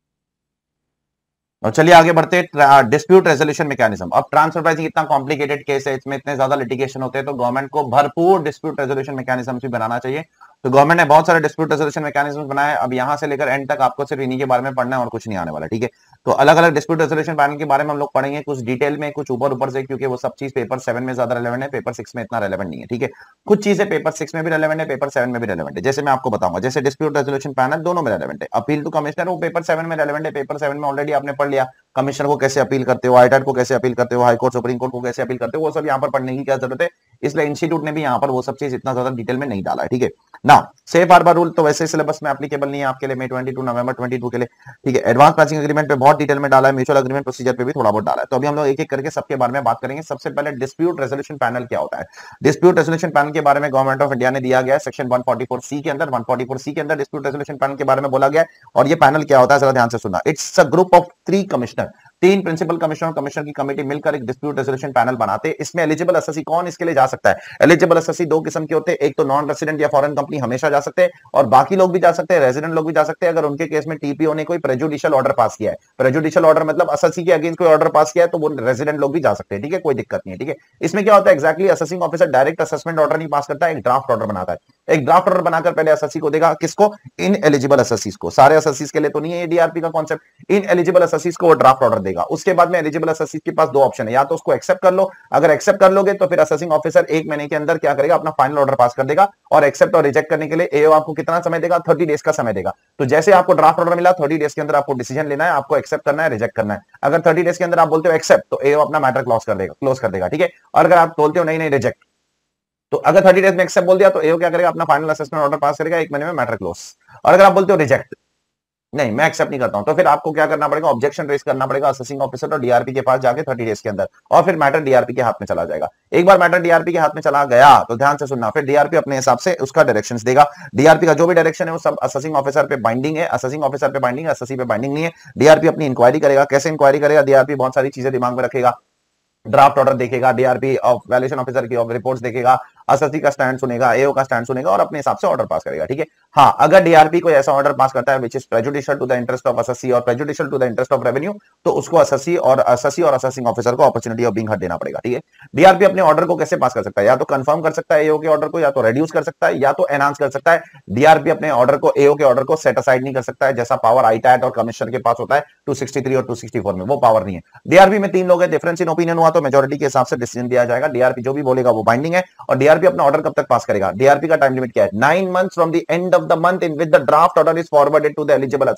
और चलिए आगे बढ़ते हैं। Dispute resolution mechanism. अब ट्रांसफर प्राइसिंग इतना कॉम्प्लिकेटेड केस है, इसमें इतने ज्यादा लिटिगेशन होते हैं, तो गवर्नमेंट को भरपूर डिस्प्यूट रेजोल्यूशन मैकेनिज्म भी बनाना चाहिए। तो गवर्नमेंट ने बहुत सारे डिस्प्यूट रेजोल्यूशन मैकेनिज्म बनाए। अब यहां से लेकर एंड तक आपको सिर्फ इन्हीं के बारे में पढ़ना है और कुछ नहीं आने वाला, ठीक है। तो अलग अलग डिस्प्यूट रेजोल्यूशन पैनल के बारे में हम लोग पढ़ेंगे, कुछ डिटेल में, कुछ ऊपर ऊपर से, क्योंकि वो सब चीज पेपर सेवन में ज्यादा रेलेवेंट है, पेपर सिक्स में इतना रेलेवेंट नहीं है, ठीक है। कुछ चीजें पेपर सिक्स में भी रेलेवेंट है, पेपर सेवन में भी रेलेवेंट है। जैसे मैं आपको बताऊंगा, जैसे डिस्प्यूट रेजोल्यूशन पैनल दोनों में रेलेवेंट है। अपील टू कमिश्नर वो पेपर सेवन में रेलेवेंट है, पेपर सेवन में ऑलरेडी आपने पढ़ लिया। कमिश्नर को कैसे अपील करते हो, हाईकोर्ट को कैसे अपील करते हो, हाईकोर्ट सुप्रीम कोर्ट को कैसे अपील करते हो, वो सब यहाँ पर पढ़ने की क्या जरूरत है। इसलिए इंस्टीट्यूट ने भी यहाँ पर वो सब चीज इतना ज्यादा डिटेल में नहीं डाला है, ठीक है ना। सेफ हार्बर रूल तो वैसे सिलेबस में एप्लीकेबल नहीं है आपके लिए, मई बाईस नवंबर बाईस के लिए, ठीक है। एडवांस प्राइसिंग एग्रीमेंट पे बहुत डिटेल में डाला है, म्यूचुअल एग्रीमेंट प्रोसीजर पे भी थोड़ा बहुत डाला है। तो अभी हम लोग एक एक करके सबके बारे में बात करेंगे। सबसे पहले डिस्प्यूट रेजोल्यूशन पैनल क्या होता है। डिस्प्यूट रेजोल्यूशन पैनल के बारे में गवर्नमेंट ऑफ इंडिया ने दिया गया है section one forty four C के अंदर। वन फोर्टी फोर सी के अंदर डिस्प्यूट रेजोल्यूशन पैनल के बारे में बोला गया है। और ये पैनल क्या होता है जरा ध्यान से सुनना। It's a group of three commissioner, तीन प्रिंसिपल कमिश्नर, कमिश्नर की कमेटी मिलकर एक डिस्प्यूट रेजोल्यूशन पैनल बनाते हैं। इसमें एलिजिबल असेसी कौन इसके लिए जा सकता है? एलिजिबल असेसी दो किस्म के होते हैं, एक तो नॉन रेजिडेंट या फॉरेन कंपनी हमेशा जा सकते हैं, और बाकी लोग भी जा सकते हैं, रेजिडेंट लोग भी जा सकते हैं अगर उनके केस में टीपीओ ने कोई प्रेजुडिशियल ऑर्डर पास किया है। प्रेजुडिशियल ऑर्डर मतलब असेसी के अगेंस्ट कोई ऑर्डर पास किया है, तो वो रेजिडेंट लोग भी जा सकते हैं, ठीक है, कोई दिक्कत नहीं है, ठीक है। इसमें क्या होता है exactly, assessing officer direct assessment order नहीं पास करता है, एक ड्राफ्ट ऑर्डर बनाता है। एक ड्राफ्ट ऑर्डर बनाकर पहले असेसी को देगा, किसको? इन एलिजिबल असेसीज को। सारे असेसीज के लिए तो नहीं है ये डीआरपी का कॉन्सेप्ट। इन एलिजिबल असेसीज को वो ड्राफ्ट ऑर्डर देगा। उसके बाद में एलिजिबल असेसीज के पास दो ऑप्शन है, या तो उसको एक्सेप्ट कर लो। अगर एक्सेप्ट कर लोगे तो फिर असेसिंग ऑफिसर एक महीने के अंदर क्या करेगा, अपना फाइनल ऑर्डर पास कर देगा। और एक्सेप्ट और रिजेक्ट करने के लिए एओ आपको कितना समय देगा? थर्टी डेज का समय देगा। तो जैसे आपको ड्राफ्ट ऑर्डर मिला, थर्टी डेज के अंदर आपको डिसीजन लेना है, आपको एक्सेप्ट करना है, रिजेक्ट करना है। अगर थर्टी डेज के अंदर आप बोलते हो एक्सेप्ट, तो एओ अपना मैटर क्लोज कर देगा, क्लोज कर देगा, ठीक है। और अगर आप बोलते हो नहीं नहीं रिजेक्ट, तो अगर थर्टी डेज में एक्सेप्ट बोल दिया तो एओ क्या करेगा, अपना फाइनल असेसमेंट ऑर्डर पास करेगा, एक महीने में मैटर क्लोज। और अगर आप बोलते हो रिजेक्ट, नहीं मैं एक्सेप्ट नहीं करता हूं, तो फिर आपको क्या करना पड़ेगा, ऑब्जेक्शन रेज करना पड़ेगा असेसिंग ऑफिसर और डीआरपी के पास जाके थर्टी डेज के अंदर, और फिर मैटर डीआरपी के हाथ में चला जाएगा। एक बार मैटर डीआरपी के हाथ में चला गया तो ध्यान से सुनना, फिर डीआरपी अपने हिसाब से उसका डायरेक्शंस देगा। डीआरपी का जो भी डायरेक्शन है वो सब असेसिंग ऑफिसर पे बाइंडिंग है, असेसिंग ऑफिसर पे बाइंडिंग है, असेसी पे बाइंडिंग नहीं है। डीआरपी अपनी इंक्वायरी करेगा। कैसे इंक्वायरी करेगा? डीआरपी बहुत सारी चीजें दिमाग में रखेगा, ड्राफ्ट ऑर्डर देखेगा, डीआरपी ऑफ वैल्यूएशन ऑफिसर की रिपोर्ट्स देखेगा, असेसी का स्टैंड सुनेगा, एओ का स्टैंड सुनेगा और अपने हिसाब से ऑर्डर पास करेगा, ठीक है। हाँ, अगर डीआरपी कोई ऐसा ऑर्डर पास करता है which is prejudicial to the interest of assessee और prejudicial to the interest of revenue, तो उसको असेसी और असेसी और असेसिंग ऑफिसर को अपॉर्चुनिटी ऑफ बीइंग हर्ड देना पड़ेगा, ठीक है। डीआरपी अपने ऑर्डर को कैसे पास कर सकता है? या तो कंफर्म कर सकता है एओ के ऑर्डर को, या तो रिड्यूस कर सकता है, या तो एनहांस कर सकता है। डीआरपी अपने ऑर्डर को, एओ के ऑर्डर को सेट असाइड नहीं कर सकता है, जैसा पावर आईटैट और कमिश्नर के पास होता है टू सिक्सटी थ्री और टू सिक्सटी फोर में, वो पावर नहीं है। डीआरपी में तीन लोग हैं, डिफरेंस इन ओपिनियन हुआ तो मेजॉरिटी के हिसाब से डिसीजन दिया जाएगा। डीआरपी जो भी बोलेगा वो बाइंडिंग है। और डीआरपी अपना ऑर्डर कब तक पास करेगा? डीआरपी का टाइम लिमिट क्या है? Nine months from the end of the month in which the draft order is forwarded to the eligible assessee.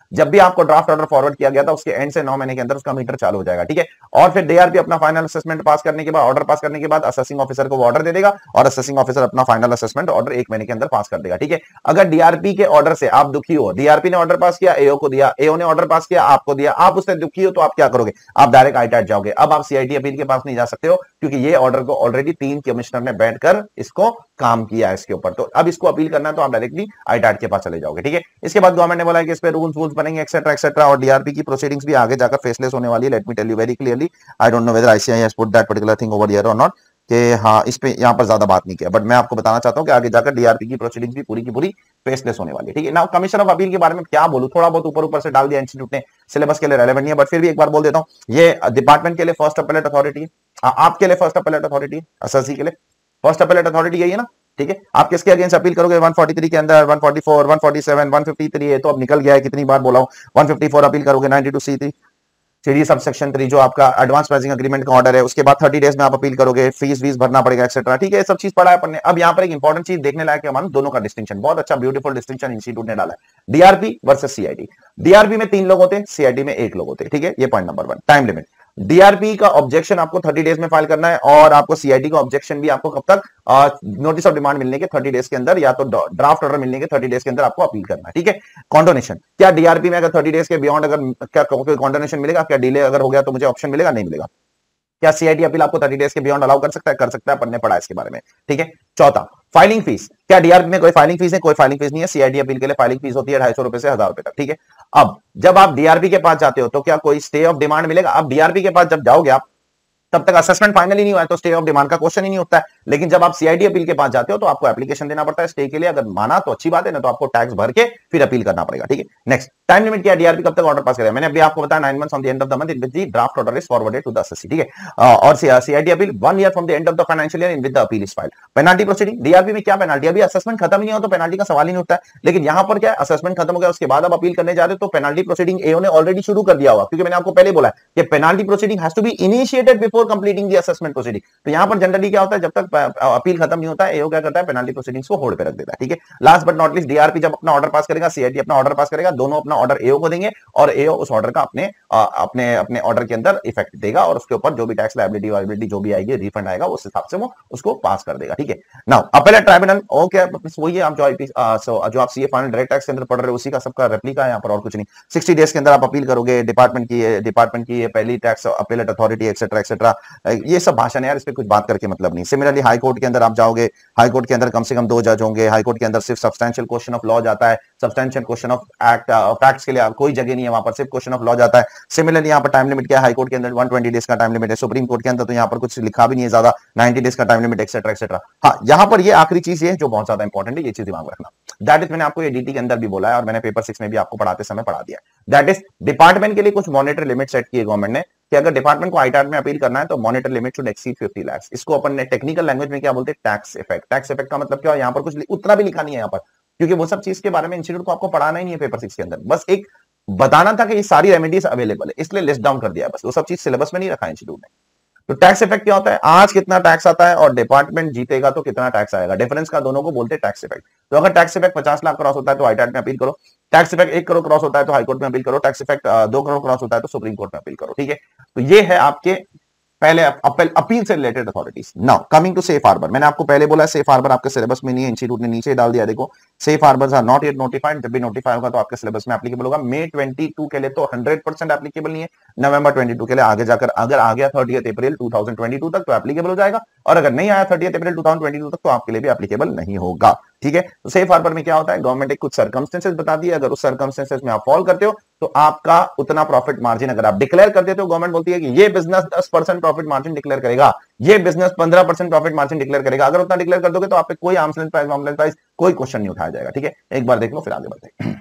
जब भी आपको ड्राफ्ट ऑर्डर फॉरवर्ड किया गया था उसके एंड से नौ महीने के अंदर उसका मीटर चालू हो जाएगा, ठीक है। और फिर डीआरपी अपना फाइनल असेसमेंट पास करने के बाद, ऑर्डर पास करने के बाद असेसिंग ऑफिसर को ऑर्डर दे देगा और असेसिंग ऑफिसर अपना फाइनल असेसमेंट ऑर्डर एक महीने के अंदर पास कर देगा, ठीक है। अगर डीआरपी के ऑर्डर से आप दुखी हो, डीआरपी ने ऑर्डर पास किया, एओ को दिया, एओ ने ऑर्डर पास किया, आपको दिया, आप उससे दुखी हो तो आप क्या करोगे, आप डायरेक्ट आईटैट जाओगे। अब आप सीआईटी अपील के पास नहीं जा सकते हो क्योंकि ये ऑर्डर को ऑलरेडी तीन कमिश्नर ने बैठकर इसको काम किया है इसके ऊपर, तो अब इसको अपील करना है तो आप डायरेक्टली आईटैट के पास चले जाओगे, ठीक है। इसके बाद गवर्नमेंट ने बोला कि इस पे रूल्स रूल्स बनेंगे एक्सेट्रा एक्सेट्रा, और डीआरपी की प्रोसीडिंग्स भी आगे जाकर फेसलेस होने वाली है। Let me tell you very clearly, I don't know whether ICI has put that particular thing over here or not, कि हाँ इस पे यहाँ पर ज्यादा बात नहीं किया, बट मैं आपको बताना चाहता हूँ कि आगे जाकर डीआरपी की प्रोसीडिंग्स भी पूरी की पूरी फेसलेस होने वाली है, ठीक है। नाउ कमिश्नर ऑफ अपील के बारे में क्या बोलूं, थोड़ा बहुत ऊपर ऊपर से डाल दिया, इंस्टीट्यूट ने सिलेबस के लिए रेलेवेंट नहीं है, बट फिर भी एक बार बोल देता हूं, ये डिपार्टमेंट के लिए फर्स्ट अपीलेट अथॉरिटी है, आपके लिए फर्स्ट अपीलेट अथॉरिटी है, एसएससी के लिए फर्स्ट अपीलेट अथॉरिटी यही है ना, ठीक है। आप किसके अगेंस्ट अपील करोगे, वन फोर्टी थ्री के अंदर, one forty four, one forty seven, one fifty three है तो अब निकल गया है, कितनी बार बोला हूं, वन फिफ्टी फोर अपील करोगे, ninety two C three CD sub section three जो आपका एडवांस प्राइसिंग एग्रीमेंट का ऑर्डर है, उसके बाद थर्टी डेज में आप अपील करोगे, फीस वीस भरना पड़ेगा एक्सेट्रा, ठीक है। सब चीज पढ़ा है अपन ने। अब यहाँ पर एक इंपॉर्टेंट चीज देखने लायक है, मान दोनों का डिस्टिंक्शन, बहुत अच्छा ब्यूटीफुल डिस्टिंक्शन इंस्टीट्यूट ने डाला है, डीआरपी वर्सेस सीआईडी। डीआरपी में तीन लोग होते हैं, सीआईडी में एक लोग होते हैं, ठीक है। ये point number one. Time limit, DRP का ऑब्जेक्शन आपको थर्टी डेज में फाइल करना है, और आपको सीआईडी का ऑब्जेक्शन भी आपको कब तक, नोटिस ऑफ डिमांड मिलने के थर्टी डेज के अंदर, या तो ड्राफ्ट ऑर्डर मिलने के थर्टी डेज के अंदर आपको अपील करना है, ठीक है। कॉन्डोनेशन, क्या डीआरपी में अगर थर्टी डेज के बियॉन्ड अगर क्या कॉन्डोनेशन मिलेगा, क्या डिले अगर हो गया तो मुझे ऑप्शन मिलेगा, नहीं मिलेगा। क्या सीआईडी अपील आपको थर्टी डेज के बियॉन्ड अलाउ कर सकता है, कर सकता है, पढ़ने पड़ा इसके बारे में, ठीक है। चौथा, फाइलिंग फीस, क्या डीआरपी में कोई फाइलिंग फीस है, कोई फाइलिंग फीस नहीं है। सीआईडी अपील के लिए फाइलिंग फीस होती है ढाई सौ रुपए से हजार रुपए तक, ठीक है। अब जब आप डीआरपी के पास जाते हो तो क्या कोई स्टे ऑफ डिमांड मिलेगा, आप डीआरपी के पास जब जाओगे आप तब तक असेसमेंट फाइनल ही नहीं हुआ है तो स्टे ऑफ डिमांड का क्वेश्चन ही नहीं उठता है। लेकिन जब आप सीआईडी अपील के पास जाते हो तो आपको एप्लीकेशन देना पड़ता है स्टे के लिए, अगर माना तो अच्छी बात है, ना तो आपको टैक्स भर के फिर अपील करना पड़ेगा, ठीक है। नेक्स्ट, टाइम लिमिट क्या है, डीआरपी कब तक ऑर्डर पास करेगा, मैंने अभी आपको बताया nine months on the end of the month in which the draft order is forwarded to the SSC, ठीक है। और CID appeal one year from the end of the financial year in with the appeal is filed. Penalty proceeding, DRP में क्या penalty, अभी assessment खत्म नहीं हो तो पेनल्टी का सवाल ही नहीं उठता है, लेकिन यहां पर क्या है, असेसमेंट खत्म हो गया उसके बाद आप अपील करने जा रहे हो तो पेनल्टी प्रोसीडिंग एओ ने ऑलरेडी शुरू कर दिया हुआ, क्योंकि मैंने आपको पहले बोला है कि penalty proceeding has to be initiated before completing the assessment proceeding. तो यहां पर जनरली क्या होता है, जब तक अपील खत्म नहीं होता है एओ क्या करता है, पेनल्टी प्रोसीडिंग्स को होल्ड पे रख देता है, ठीक है। Last but not least, DRP जब अपना ऑर्डर पास करेगा, सीआईडी अपना ऑर्डर पास करेगा, दोनों अपना ऑर्डर एओ को देंगे और एओ उस ऑर्डर का अपने अपने अपने ऑर्डर के अंदर इफेक्ट देगा और उसके ऊपर जो भी टैक्स लायबिलिटी वायबिलिटी जो भी आएगी, रिफंड आएगा, उस हिसाब से वो उसको पास कर देगा, ठीक है। नाउ अपीलेट ट्राइब्यूनल, ओके वही है, आप जो आईपी जो आप सीए फाइनल डायरेक्ट टैक्स के अंदर पढ़ रहे हो उसी का सबका रेप्लिका है यहाँ पर, और कुछ नहीं। सिक्सटी डेज के अंदर आप अपील करोगे, डिपार्टमेंट की डिपार्टमेंट की पहली tax appellate authority etcetera etcetera, ये सब भाषण है यार, इस पे कुछ बात करके मतलब नहीं। सिमिलरली हाई कोर्ट के अंदर आप जाओगे, हाई कोर्ट के अंदर कम से कम दो जज होंगे, हाई कोर्ट के अंदर सिर्फ सब्सटेंशियल क्वेश्चन ऑफ लॉ जाता है, substantial question of act facts के लिए कोई जगह नहीं है, वहां पर सिर्फ क्वेश्चन ऑफ लॉ जाता है। सिमिलरली यहाँ पर टाइम लिमिट क्या है, हाई कोर्ट के अंदर वन ट्वेंटी डेज का टाइम लिमिट है, सुप्रीम कोर्ट के अंदर तो यहाँ पर कुछ लिखा भी नहीं है ज्यादा, नाइंटी डेज का टाइम लिमिट एक्सेट्रा एक्सेट्रा। हाँ, यहाँ पर ये आखिरी चीज है जो बहुत ज्यादा इंपॉर्टेंट है, ये चीज दिमाग में रखना। दैट इज, मैंने आपको ये डीटी के अंदर भी बोला है और मैंने पेपर सिक्स में भी आपको पढ़ाते समय पढ़ा दिया। दैट इज, डिपार्टमेंट के लिए कुछ मॉनिटरी लिमिट सेट की है गवर्नमेंट ने कि अगर डिपार्टमेंट को आईटाट में अपील करना है तो monetary limit should exceed fifty lakh. इसको अपन ने टेक्निकल लैंग्वेज में क्या बोलते हैं, टैक्स इफेक्ट। टैक्स इफेक्ट का मतलब क्या है, यहाँ पर कुछ उतना भी लिखा नहीं है यहाँ पर, क्योंकि वो सब चीज के बारे में इंस्टीट्यूट को आपको पढ़ाना ही नहीं है पेपर सिक्स के अंदर, बस एक बताना था कि ये सारी रेमेडीज अवेलेबल है, इसलिए लिस्ट डाउन कर दिया, बस वो सब चीज सिलेबस में नहीं रखा इंस्टीट्यूट ने। तो टैक्स इफेक्ट क्या होता है, आज कितना टैक्स आता है और डिपार्टमेंट जीतेगा तो कितना टैक्स आएगा, डिफरेंस का दोनों को बोलते हैं टैक्स इफेक्ट। तो अगर टैक्स इफेक्ट पचास लाख क्रॉस होता है तो आईटाट में अपील करो, टैक्स इफेक्ट एक करोड़ क्रॉस होता है तो हाईकोर्ट में अपील करो, टैक्स इफेक्ट दो करोड़ क्रॉस होता है तो सुप्रीम कोर्ट में अपील करो, ठीक है। तो ये है आपके पहले अपील से related authorities. Now coming to safe harbour, मैंने आपको पहले बोला सेफ हार्बर आपके सिलेबस में नहीं है, इंस्टीट्यूट ने नीचे डाल दिया, देखो safe harbours are not yet notified, जब भी नोटिफाई होगा तो आपके सिलेबस में एप्लीकेबल होगा। मई ट्वेंटी टू के लिए तो हंड्रेड परसेंट एप्लीकेबल नहीं है, नवंबर ट्वेंटी टू के लिए आगे जाकर अगर आ गया thirtieth April two thousand twenty two तक तो एप्लीकेबल हो जाएगा, और अगर नहीं आया thirtieth April two thousand twenty two तक तो आपके लिए भी एप्लीकेबल नहीं होगा, ठीक है। तो सेफ हार्बर में क्या होता है, गवर्नमेंट एक कुछ सर्कमस्टेंसेस बता दिए, अगर उस सर्कमस्टेंसेस में आप फॉल करते हो तो आपका उतना प्रॉफिट मार्जिन अगर आप डिक्लेयर कर देते हो, गवर्नमेंट बोलती है कि ये बिजनेस दस परसेंट प्रॉफिट मार्जिन डिक्लेयर करेगा, ये बिजनेस पंद्रह परसेंट प्रॉफिट मार्जिन डिक्लेयर करेगा, अगर उतना डिक्लेयर कर दोगे तो आप पे कोई arm's length price arm's length price कोई क्वेश्चन नहीं उठाया जाएगा, ठीक है। एक बार देख लो फिर आगे बढ़ते हैं।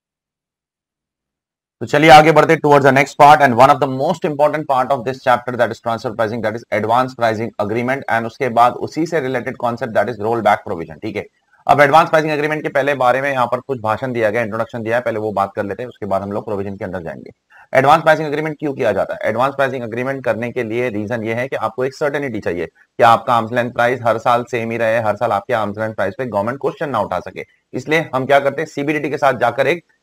तो चलिए आगे बढ़ते towards the next part and one of the most important part of this chapter that is transfer pricing, that is advance pricing agreement, and उसके बाद उसी से related concept that is roll back provision, ठीक है। अब advance pricing agreement के पहले बारे में यहाँ पर कुछ भाषण दिया गया, इंट्रोडक्शन दिया है, पहले वो बात कर लेते हैं, उसके बाद हम लोग प्रोविजन के अंदर जाएंगे। एडवांस प्राइसिंग एग्रीमेंट क्यों किया जाता है, एडवांस प्राइसिंग एग्रीमेंट करने के लिए रीजन ये है कि आपको एक सर्टेनिटी चाहिए कि आपका आर्म्स लेंथ प्राइस हर साल सेम ही रहे, हर साल आपके आर्म्स लेंथ प्राइस पे गवर्नमेंट क्वेश्चन ना उठा सके, इसलिए हम क्या करते हैं सीबीडीटी के साथ जाकर एक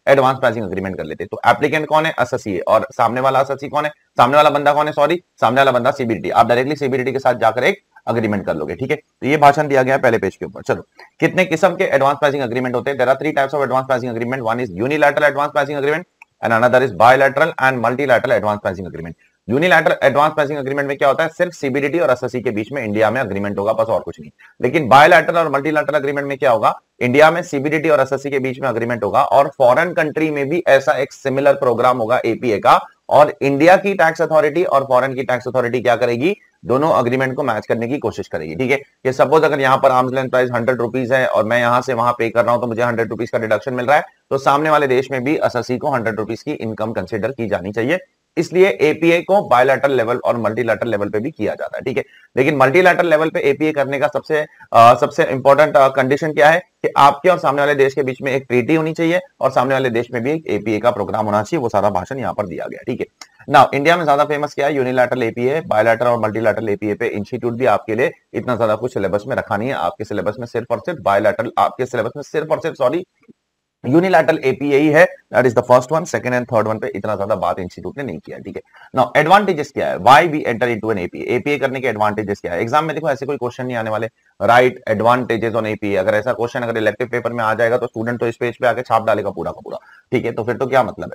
एडवांस प्राइसिंग अग्रीमेंट कर लेते। तो एप्लीकेंट कौन है? एसएससी है, और सामने वाला एसएससी कौन है? सामने वाला बंदा कौन है? सॉरी, सामने वाला बंदा सीबीडीटी। आप डायरेक्टली सीबीडीटी के साथ जाकर एक अग्रीमेंट कर लोगे, ठीक है। तो ये भाषण दिया गया है पहले पेज के ऊपर। चलो, कितने किस्म के एडवांस प्राइसिंग अग्रीमेंट होते हैं? There are three types of advance pricing agreement. One is unilateral advance pricing agreement and another is bilateral and multilateral advance pricing agreement. Unilateral advance pricing agreement में क्या होता है? सिर्फ सीबीडीटी और SSC के बीच में इंडिया में अग्रीमेंट होगा, बस और कुछ नहीं। लेकिन बायलैटरल और मल्टीलैटरल अग्रीमेंट में क्या होगा? इंडिया में सीबीडीटी और एसएससी के बीच में अग्रीमेंट होगा, और फॉरेन कंट्री में भी ऐसा एक सिमिलर प्रोग्राम होगा एपीए का, और इंडिया की टैक्स अथॉरिटी और फॉरेन की टैक्स अथॉरिटी क्या करेगी? दोनों अग्रीमेंट को मैच करने की कोशिश करेगी, ठीक है। ये सपोज अगर यहाँ पर arm's length price hundred rupees है और मैं यहां से वहां पे कर रहा हूं तो मुझे हंड्रेड रुपीज का डिडक्शन मिल रहा है, तो सामने वाले देश में भी एसएससी को हंड्रेड रुपीज की इनकम कंसिडर की जानी चाहिए। इसलिए एपीए को बायलैटरल लेवल और मल्टीलैटरल लेवल पे भी किया जाता है, ठीक है। लेकिन मल्टीलैटरल लेवल पे एपीए करने का सबसे आ, सबसे इंपॉर्टेंट कंडीशन क्या है कि आपके और सामने वाले देश के बीच में एक ट्रीटी होनी चाहिए और सामने वाले देश में भी एक एपीए का प्रोग्राम होना चाहिए। वो सारा भाषण यहाँ पर दिया गया, ठीक है। नाउ इंडिया में ज्यादा फेमस क्या है? Unilateral APA. बायलैटरल और मल्टीलैटरल एपीए पे इंस्टीट्यूट भी आपके लिए इतना ज्यादा कुछ सिलेबस में रखा नहीं है। आपके सिलेबस में सिर्फ और सिर्फ बायलैटरल, आपके सिलेबस में सिर्फ और सिर्फ सॉरी यूनिलैटरल एपीए ही है। That is the first one. Second and third one पे इतना ज्यादा बात इंस्टीट्यूट ने नहीं किया, ठीक है। नाउ एडवांटेजेस क्या है? Why we enter into an APA? APA करने के एडवांटेजेस क्या है? एग्जाम में देखो ऐसे कोई क्वेश्चन नहीं आने वाले। राइट एडवांटेजेस ऑन एपीए, अगर ऐसा क्वेश्चन अगर इलेक्टिव पेपर में आ जाएगा तो स्टूडेंट तो इस पेज पे आके छाप डालेगा पूरा का पूरा, ठीक है। तो फिर तो क्या मतलब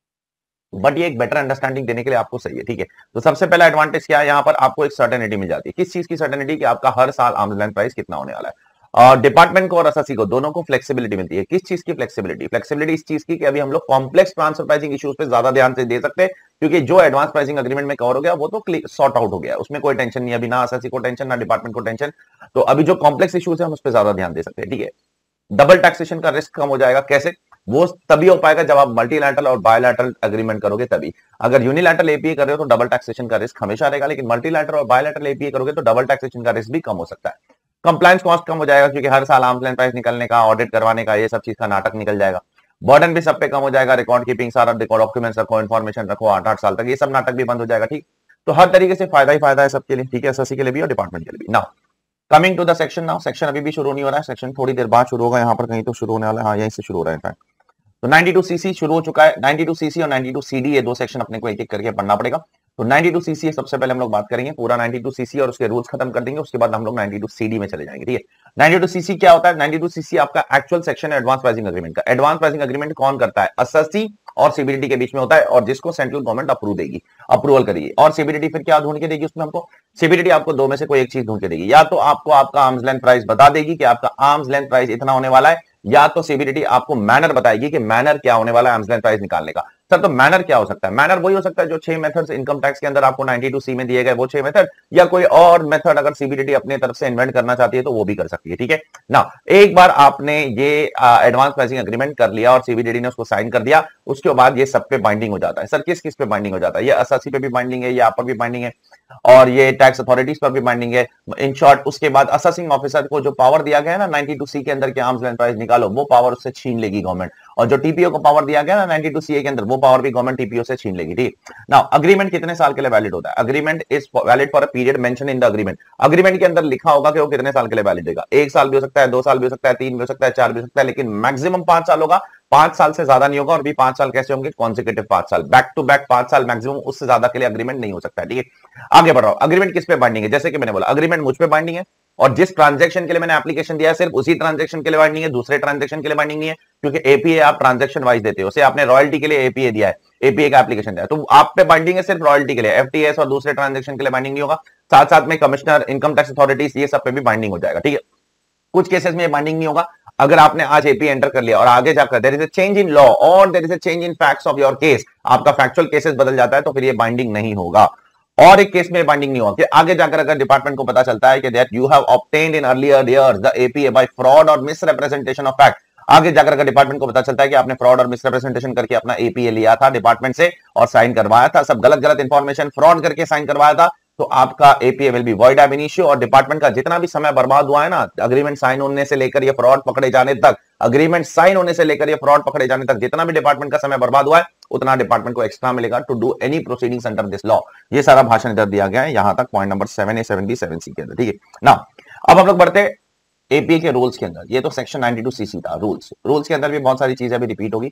है? बट ये एक बेटर अंडरस्टैंडिंग देने के लिए आपको सही है, ठीक है। तो सबसे पहला एडवांटेज क्या है? यहाँ पर आपको एक सर्टेनिटी मिल जाती है। किस चीज की सर्टेनिटी? कि आपका हर साल आर्म्स लेंथ प्राइस कितना होने वाला है। डिपार्टमेंट को और एसएससी को दोनों को फ्लेक्सिबिलिटी मिलती है। किस चीज की फ्लेक्सिबिलिटी? फ्लेक्सिबिलिटी इस चीज की कि अभी हम लोग कॉम्प्लेक्स ट्रांसफर प्राइसिंग इश्यूज पे ज्यादा ध्यान से दे सकते हैं, क्योंकि जो एडवांस प्राइसिंग अग्रीमेंट में कवर हो गया वो तो सॉर्ट आउट हो गया, उसमें कोई टेंशन नहीं। अभी ना एसएससी को टेंशन ना डिपार्टमेंट को टेंशन। तो अभी जो कॉम्प्लेक्स इश्यूज है हम उस पर ज्यादा ध्यान दे सकते हैं, ठीक है। डबल टैक्सेशन का रिस्क कम हो जाएगा। कैसे? वो तभी हो पाएगा जब आप मल्टीलैटरल और बायलैटरल अग्रीमेंट करोगे तभी। अगर यूनिलैटरल एपीए कर रहे हो तो डबल टैक्सेशन का रिस्क हमेशा रहेगा, लेकिन मल्टीलैटरल और बायलैटरल एपीए करोगे तो डबल टैक्सेशन का रिस्क भी कम हो सकता है। कंप्लायंस कॉस्ट कम हो जाएगा, क्योंकि हर साल आर्म्स लेंथ प्राइस निकलने का, ऑडिट करवाने का, ये सब चीज का नाटक निकल जाएगा। बर्डन भी सब पे कम हो जाएगा। रिकॉर्ड कीपिंग, सारा डॉक्यूमेंट्स रखो, इन्फॉर्मेशन रखो आठ आठ साल तक, ये सब नाटक भी बंद हो जाएगा, ठीक। तो हर तरीके से फायदा ही फायदा है सबके लिए, ठीक है। एसएससी के लिए भी और डिपार्टमेंट के लिए भी। Now coming to the section. Now section अभी भी शुरू नहीं हो रहा है, सेक्शन थोड़ी देर बाद शुरू होगा। यहाँ पर कहीं तो शुरू होने वाला है, हाँ यहीं से शुरू हो रहा है इनफैक्ट। तो नाइंटी टू सीसी शुरू हो चुका है। नाइंटी टू सीसी और नाइंटी टू सीडी ये दो सेक्शन अपने को एक एक करके पढ़ना पड़ेगा। तो नाइंटी टू सीसी सबसे पहले हम लोग बात करेंगे, पूरा नाइंटी टू सीसी और उसके रूल्स खत्म कर देंगे। उसके बाद हम लोग नाइंटी टू सीडी में चले जाएंगे, ठीक है। नाइंटी टू सीसी क्या होता है? नाइंटी टू सीसी आपका एक्चुअल सेक्शन है एडवांस प्राइसिंग अग्रीमेंट का। एडवांस प्राइसिंग अग्रीमेंट कौन करता है? एसएससी और सीबीडीटी के बीच में होता है, और जिसको सेंट्रल गवर्नमेंट अप्रूव देगी, अप्रूवल करेगी। और सीबीडीटी फिर क्या ढूंढ के देगी उसमें हमको? सीबीडीटी आपको दो में से कोई एक चीज ढूंढ के देगी। या तो आपको आपका आर्म्स लेंथ प्राइस बता देगी कि आपका आर्म्स लेंथ प्राइस इतना होने वाला है, या तो सीबीडीटी आपको मैनर बताएगी कि मैनर क्या होने वाला है आर्म्स लेंथ प्राइस निकालने का। सर तो मैनर क्या हो सकता है? मैनर वही हो सकता है जो छह मेथड्स इनकम टैक्स के अंदर आपको नाइंटी टू सी में दिए गए वो छह मेथड, या कोई और मेथड अगर सीबीडीटी अपने तरफ से इन्वेंट करना चाहती है तो वो भी कर सकती है, ठीक है ना। एक बार आपने ये एडवांस प्राइसिंग अग्रीमेंट कर लिया और सीबीडीटी ने उसको साइन कर दिया, उसके बाद ये सब पे बाइंडिंग हो जाता है। सर किस किस पे बाइंडिंग हो जाता है? ये एसएससी पे भी बाइंडिंग है, ये आप पर भी बाइंडिंग है, और ये टैक्स अथॉरिटीज पर भी बाइंडिंग है। इन शॉर्ट उसके बाद असेसिंग ऑफिसर को जो पावर दिया गया है ना नाइंटी टू सी के अंदर के आर्म्स लेंथ प्राइस निकालो, वो पावर उससे छीन लेगी गवर्नमेंट। और जो टीपीओ को पावर दिया गया ना नाइंटी टू सी के अंदर, वो पावर भी गवर्नमेंट टीपीओ से छीन लेगी, ठीक। नाउ अग्रीमेंट कितने साल के लिए वैलिड होता है? Agreement is valid for a period mention in the agreement. Agreement के अंदर लिखा होगा कि वो कितने साल के लिए वैलिड रहेगा। एक साल भी हो सकता है, दो साल भी हो सकता है, तीन भी हो सकता है, चार भी हो सकता है, लेकिन मैक्सिमम पांच साल होगा। पांच साल से ज्यादा नहीं होगा, और भी पांच साल कैसे होंगे? कॉन्सिक्यूटिव पांच साल, बैक टू बैक पांच साल मैक्सिमम, उससे ज्यादा के लिए अग्रीमेंट नहीं हो सकता है, ठीक है। आगे बढ़ रहा हूं, अग्रीमेंट किस पे बाइंडिंग है? जैसे कि मैंने बोला अग्रीमेंट मुझ पे बाइंडिंग है, और जिस ट्रांजैक्शन के लिए मैंने एप्लीकेशन दिया है सिर्फ उसी ट्रांजैक्शन के लिए बाइंडिंग है, दूसरे ट्रांजैक्शन के लिए बाइंडिंग नहीं है, क्योंकि एपीए आप ट्रांजैक्शन वाइज देते हो। उसे आपने रॉयल्टी के लिए एपीए दिया है, एपीए का एप्लीकेशन दिया है, तो आप पे बाइंडिंग है सिर्फ रॉयल्टी के लिए। एफटीएस और दूसरे ट्रांजैक्शन के लिए बाइंडिंग नहीं होगा। साथ साथ में कमिश्नर, इनकम टैक्स अथॉरिटीज, ये सब पे भी बाइंडिंग हो जाएगा, ठीक है। कुछ केसेस में बाइंडिंग नहीं होगा। अगर आपने आज एपीए एंटर कर लिया और आगे जाकर there is a change in law और there is a change in facts of your case, आपका फैक्चुअल केसेस बदल जाता है, तो फिर ये बाइंडिंग नहीं होगा। और एक केस में बाइंडिंग नहीं होगा कि आगे जाकर अगर डिपार्टमेंट को पता चलता है कि that you have obtained in earlier years the APA by fraud और मिसरिप्रेजेंटेशन ऑफ फैक्ट। आगे जाकर अगर डिपार्टमेंट को पता चलता है कि आपने फ्रॉड और मिसरिप्रेजेंटेशन करके अपना एपीए लिया था डिपार्टमेंट से और साइन करवाया था, सब गलत गलत इंफॉर्मेशन फ्रॉड करके साइन करवाया था, तो आपका APA will be void ab initio. और डिपार्टमेंट का जितना भी समय बर्बाद हुआ है ना अग्रीमेंट साइन होने से लेकर ये फ्रॉड पकड़े जाने तक, अग्रीमेंट साइन होने से लेकर ये फ्रॉड पकड़े जाने तक जितना भी डिपार्टमेंट का समय बर्बाद हुआ है, उतना डिपार्टमेंट को एक्स्ट्रा मिलेगा to do any proceedings under this law. ये सारा भाषण इधर दिया गया है, यहां तक point number seven A seven B seven C के अंदर, ठीक है ना। अब हम लोग बढ़ते एपीए के रूल्स के अंदर। ये तो सेक्शन नाइंटी टू सीसी था, रूल्स। रूल्स के अंदर भी बहुत सारी चीजें अभी रिपीट होगी।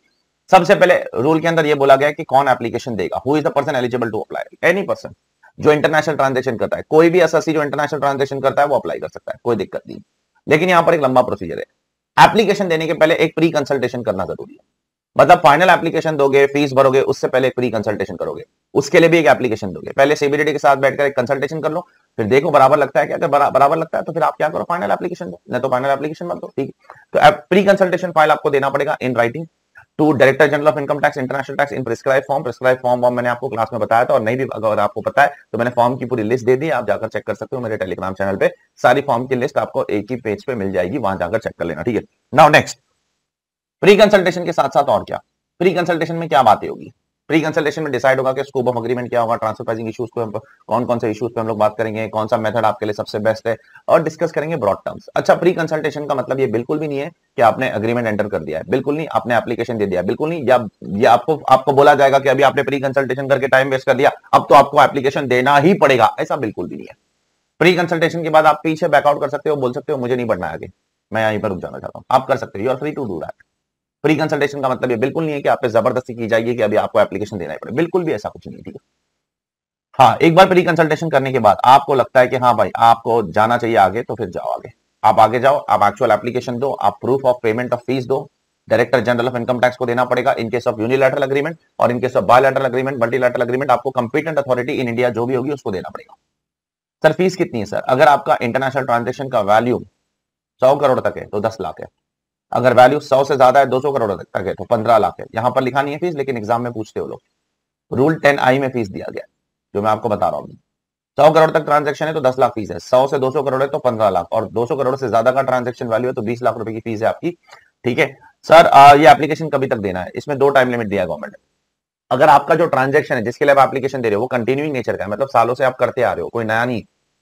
सबसे पहले रूल के अंदर ये बोला गया कि कौन एप्लीकेशन देगा, who is the person eligible to apply, any person जो इंटरनेशनल ट्रांजेक्शन करता है, कोई भी एसएससी जो इंटरनेशनल ट्रांजेक्शन करता है वो अप्लाई कर सकता है, कोई दिक्कत नहीं। लेकिन यहां पर एक लंबा प्रोसीजर है। एप्लीकेशन देने के पहले एक प्री कंसल्टेशन करना जरूरी है, मतलब फाइनल एप्लीकेशन दोगे, फीस भरोगे, उससे पहले एक प्री कंसल्टेशन करोगे, उसके लिए भी एक एप्लीकेशन दोगे। पहले सीबीडीटी के साथ बैठकर एक कंसल्टेशन कर लो, फिर देखो बराबर लगता है क्या, अगर बरा, बराबर लगता है तो फिर आप क्या करो, फाइनल एप्लीकेशन दो, नहीं तो फाइनल एप्लीकेशन मत दो, ठीक है। तो प्री कंसल्टेशन फाइल आपको देना पड़ेगा in writing to director general of income tax international tax in prescribe form. Prescribe form form मैंने आपको क्लास में बताया था, और नहीं भी अगर आपको पता है तो मैंने फॉर्म की पूरी लिस्ट दे दी, आप जाकर चेक कर सकते हो मेरे टेलीग्राम चैनल पे, सारी फॉर्म की लिस्ट आपको एक ही पेज पे मिल जाएगी, वहां जाकर चेक कर लेना, ठीक है। नाउ नेक्स्ट, प्री कंसल्टेशन के साथ साथ और क्या, प्री कंसल्टेशन में क्या बातें होगी, प्री कंसल्टेशन में डिसाइड होगा कि स्कोप ऑफ अग्रीमेंट क्या होगा, ट्रांसफर प्राइसिंग इश्यूज को कौन कौन से इश्यूज पे हम लोग बात करेंगे, कौन सा मेथड आपके लिए सबसे बेस्ट है, और डिस्कस करेंगे ब्रॉड टर्म्स। अच्छा, प्री कंसल्टेशन का मतलब ये बिल्कुल भी नहीं है कि आपने अग्रीमेंट एंटर कर दिया है, बिल्कुल नहीं, आपने एप्लीकेशन दे दिया, बिल्कुल नहीं, या, या आपको आपको बोला जाएगा कि अभी आपने प्री कंसल्टेशन करके टाइम वेस्ट कर दिया, अब तो आपको एप्लीकेशन देना ही पड़ेगा, ऐसा बिल्कुल भी नहीं है। प्री कंसल्टेशन के बाद आप पीछे बैकआउट कर सकते हो, बोल सकते हो मुझे नहीं बढ़ना आगे, मैं यहीं पर रुक जाना चाहता हूं, आप कर सकते हो, you are free to do that. Pre consultation का मतलब ये बिल्कुल नहीं है कि आप पे जबरदस्ती की जाएगी कि अभी आपको एप्लीकेशन देना ही पड़े, बिल्कुल भी ऐसा कुछ नहीं, ठीक है। हाँ, एक बार प्री कंसल्टेशन करने के बाद आपको लगता है कि हाँ भाई आपको जाना चाहिए आगे, तो फिर जाओ आगे, आप आगे जाओ, आप एक्चुअल एप्लीकेशन दो, आप proof of payment of fees दो, director general of income tax को देना पड़ेगा in case of unilateral agreement, और in case of bilateral agreement, multilateral agreement आपको कंपिटेंट अथॉरिटी इन इंडिया जो भी होगी उसको देना पड़ेगा। सर फीस कितनी है सर, अगर आपका इंटरनेशनल ट्रांजेक्शन का वैल्यू सौ करोड़ तक है तो दस लाख है, अगर वैल्यू सौ से ज्यादा है, दो सौ करोड़ तक है तो पंद्रह लाख है। यहां पर लिखा नहीं है फीस, लेकिन एग्जाम में पूछते हो लोग, रूल टेन आई में फीस दिया गया जो मैं आपको बता रहा हूं। सौ करोड़ तक ट्रांजैक्शन है तो दस लाख फीस है, सौ से दो सौ करोड़ है तो पंद्रह लाख, और दो सौ करोड़ से ज्यादा का ट्रांजैक्शन वैल्यू है तो बीस लाख रुपए की फीस है आपकी, ठीक है। सर आ, ये एप्लीकेशन कभी तक देना है, इसमें दो टाइम लिमिट दिया है गवर्नमेंट ने। अगर आपका जो ट्रांजैक्शन है जिसके लिए आप एप्लीकेशन दे रहे हो वो कंटिन्यूइंग नेचर का है, मतलब सालों से आप करते आ रहे हो, कोई नया नहीं,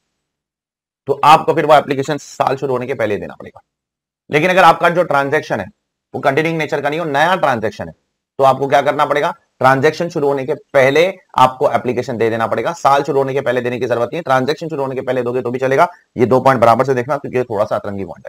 तो आपको फिर वो एप्लीकेशन साल शुरू होने के पहले देना पड़ेगा। लेकिन अगर आपका जो ट्रांजैक्शन है वो कंटिन्यूइंग नेचर का नहीं हो, नया ट्रांजैक्शन है, तो आपको क्या करना पड़ेगा, ट्रांजैक्शन शुरू होने के पहले आपको एप्लीकेशन दे देना पड़ेगा। साल शुरू होने के पहले देने की जरूरत नहीं है, ट्रांजैक्शन शुरू होने के पहले दोगे तो भी चलेगा। ये दो पॉइंट बराबर से देखना क्योंकि थोड़ा सा अतरंगी पॉइंट है।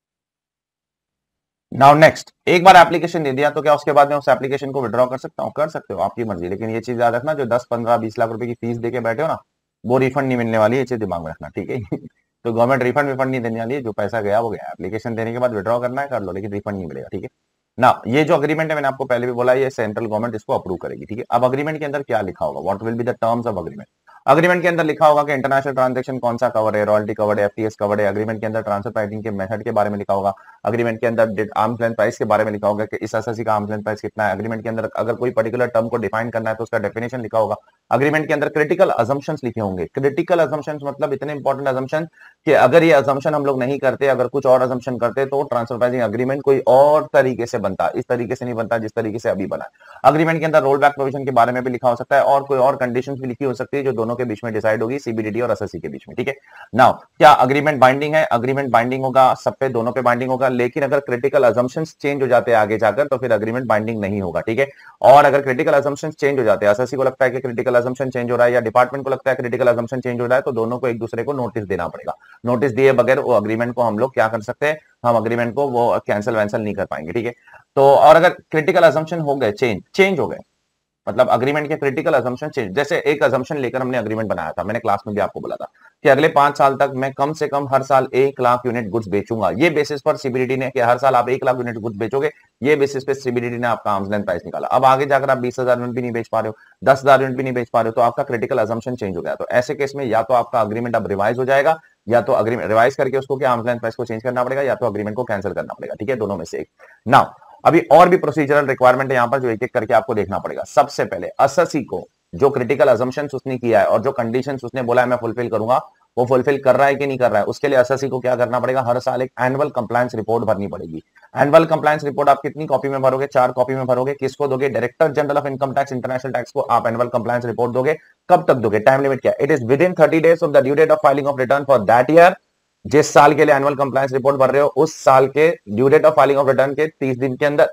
नाउ नेक्स्ट, एक बार एप्लीकेशन दे दिया तो क्या उसके बाद में उस एप्लीकेशन को विड्रॉ कर सकता हूं, कर सकते हो, आपकी मर्जी। लेकिन ये चीज याद रखना, जो दस पंद्रह बीस लाख रुपए की फीस देके बैठे हो ना, वो रिफंड नहीं मिलने वाली है, ये चीज दिमाग में रखना, ठीक है। तो गवर्नमेंट रिफंड विफंड नहीं देने वाली है, जो पैसा गया वो गया, एप्लीकेशन देने के बाद विड्रॉ करना है कर लो, लेकिन रिफंड नहीं मिलेगा, ठीक है ना। ये जो अग्रीमेंट है मैंने आपको पहले भी बोला, ये सेंट्रल गवर्नमेंट इसको अप्रूव करेगी, ठीक है। अब अग्रीमेंट के अंदर क्या लिखा होगा, what will be the terms of agreement. Agreement के अंदर लिखा होगा कि इंटरनेशनल ट्रांजैक्शन कौन सा कवर है, रॉयल्टी कवर है, एफटीएस कवर है। अग्रीमेंट के अंदर ट्रांसफर प्राइसिंग के मेथड के बारे में लिखा होगा। अग्रीमेंट के अंदर आर्म्स लेंथ प्राइस के बारे में लिखा होगा कि इस एसएससी का आर्म्स लेंथ प्राइस कितना है। अग्रीमेंट के अंदर अगर कोई पर्टिकुलर टर्म को डिफाइन करना है तो उसका डेफिनेशन लिखा होगा। अग्रीमेंट के अंदर क्रिटिकल अजम्पशंस लिखे होंगे। क्रिटिकल अजम्पशंस मतलब इतने इंपॉर्टेंट अजम्पशन कि अगर ये अजम्पशन हम लोग नहीं करते, अगर कुछ और अजम्पशन करते तो ट्रांसफर प्राइसिंग अग्रीमेंट कोई और तरीके से बनता, इस तरीके से नहीं बनता जिस तरीके से अभी बना। अग्रीमेंट के अंदर रोल बैक प्रोविजन के बारे में भी लिखा हो सकता है, और कोई और कंडीशंस भी लिखी हो सकती है जो दोनों के बीच में डिसाइड होगी, सीबीडीटी और एसएससी के बीच में, ठीक है। नाउ क्या अग्रीमेंट बाइंडिंग है, अग्रीमेंट बाइंडिंग होगा, सब पे दोनों पे बाइंडिंग होगा। लेकिन अगर क्रिटिकल अजम्पशंस चेंज हो जाते हैं आगे जाकर तो फिर अग्रीमेंट बाइंडिंग नहीं होगा, ठीक है। और अगर क्रिटिकल अजम्पशंस चेंज हो जाते हैं, एसएससी को लगता है कि क्रिटिकल अजम्पशन चेंज हो रहा है या डिपार्टमेंट को लगता है क्रिटिकल अजम्पशन चेंज हो रहा है, तो दोनों को एक दूसरे को नोटिस देना पड़ेगा। नोटिस दिए बगैर वो अग्रीमेंट को हम लोग क्या कर सकते हैं, हम अग्रीमेंट को वो कैंसिल वैंसिल नहीं कर पाएंगे, ठीक है। तो और अगर क्रिटिकल अजम्पशन हो गए, चेंज चेंज हो गए, मतलब अग्रीमेंट के क्रिटिकल अजम्पशन चेंज, जैसे एक अजम्पशन लेकर हमने अग्रीमेंट बनाया था, मैंने क्लास में भी आपको बोला था कि अगले पांच साल तक मैं कम से कम हर साल एक लाख यूनिट गुड्स बेचूंगा। ये बेसिस पर सीबीडीटी ने कि हर साल आप एक लाख यूनिट गुड्स बेचोगे, ये बेसिस पे सीबीडीटी ने आपका आर्म्स लेंथ प्राइस निकाला। अब आगे जाकर आप बीस हजार यूनिट भी नहीं बेच पा रहे हो, दस हजार यूनिट भी नहीं बेच पा रहे हो, तो आपका क्रिटिकल अजम्पशन चेंज हो गया। तो ऐसे केस में या तो आपका अग्रीमेंट अब रिवाइज हो जाएगा, या तो अग्रीमेंट रिवाइज करके उसको क्या आर्म्स लेंथ प्राइस को चेंज करना पड़ेगा, या तो अग्रीमेंट को कैंसिल करना पड़ेगा, ठीक है, दोनों में से एक। नाउ अभी और भी प्रोसीजरल रिक्वायरमेंट है यहाँ पर जो एक एक करके आपको देखना पड़ेगा। सबसे पहले एसएससी को जो क्रिटिकल अजम्पशंस उसने किया है और जो कंडीशंस उसने बोला है मैं फुलफिल करूंगा, वो फुलफिल कर रहा है कि नहीं कर रहा है, उसके लिए एसएससी को क्या करना पड़ेगा, हर साल एक एनुअल कंप्लायंस रिपोर्ट भरनी पड़ेगी। एनुअल कंप्लायंस रिपोर्ट आप कितनी कॉपी में भरोगे, चार कॉपी में भरोगे। किसको दोगे, director general of income tax international tax को आप एनुअल कंप्लायंस रिपोर्ट दोगे। कब तक दोगे, टाइम लिमिट क्या, it is within thirty days of the due date of filing of return for that year. जिस साल के लिए एनुअल कंप्लायंस रिपोर्ट भर रहे हो उस साल के due date of filing of return के तीस दिन के अंदर,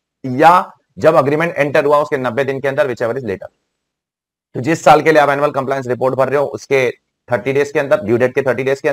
या जब अग्रीमेंट एंटर हुआ उसके नब्बे दिन के अंदर, विच एवर इज लेटर। तो जिस साल के लिए आप एनुअल कंप्लायंस रिपोर्ट भर रहे हो उसके थर्टी डेज के अंदर, ड्यू डेट के थर्टी डेज के अंदर,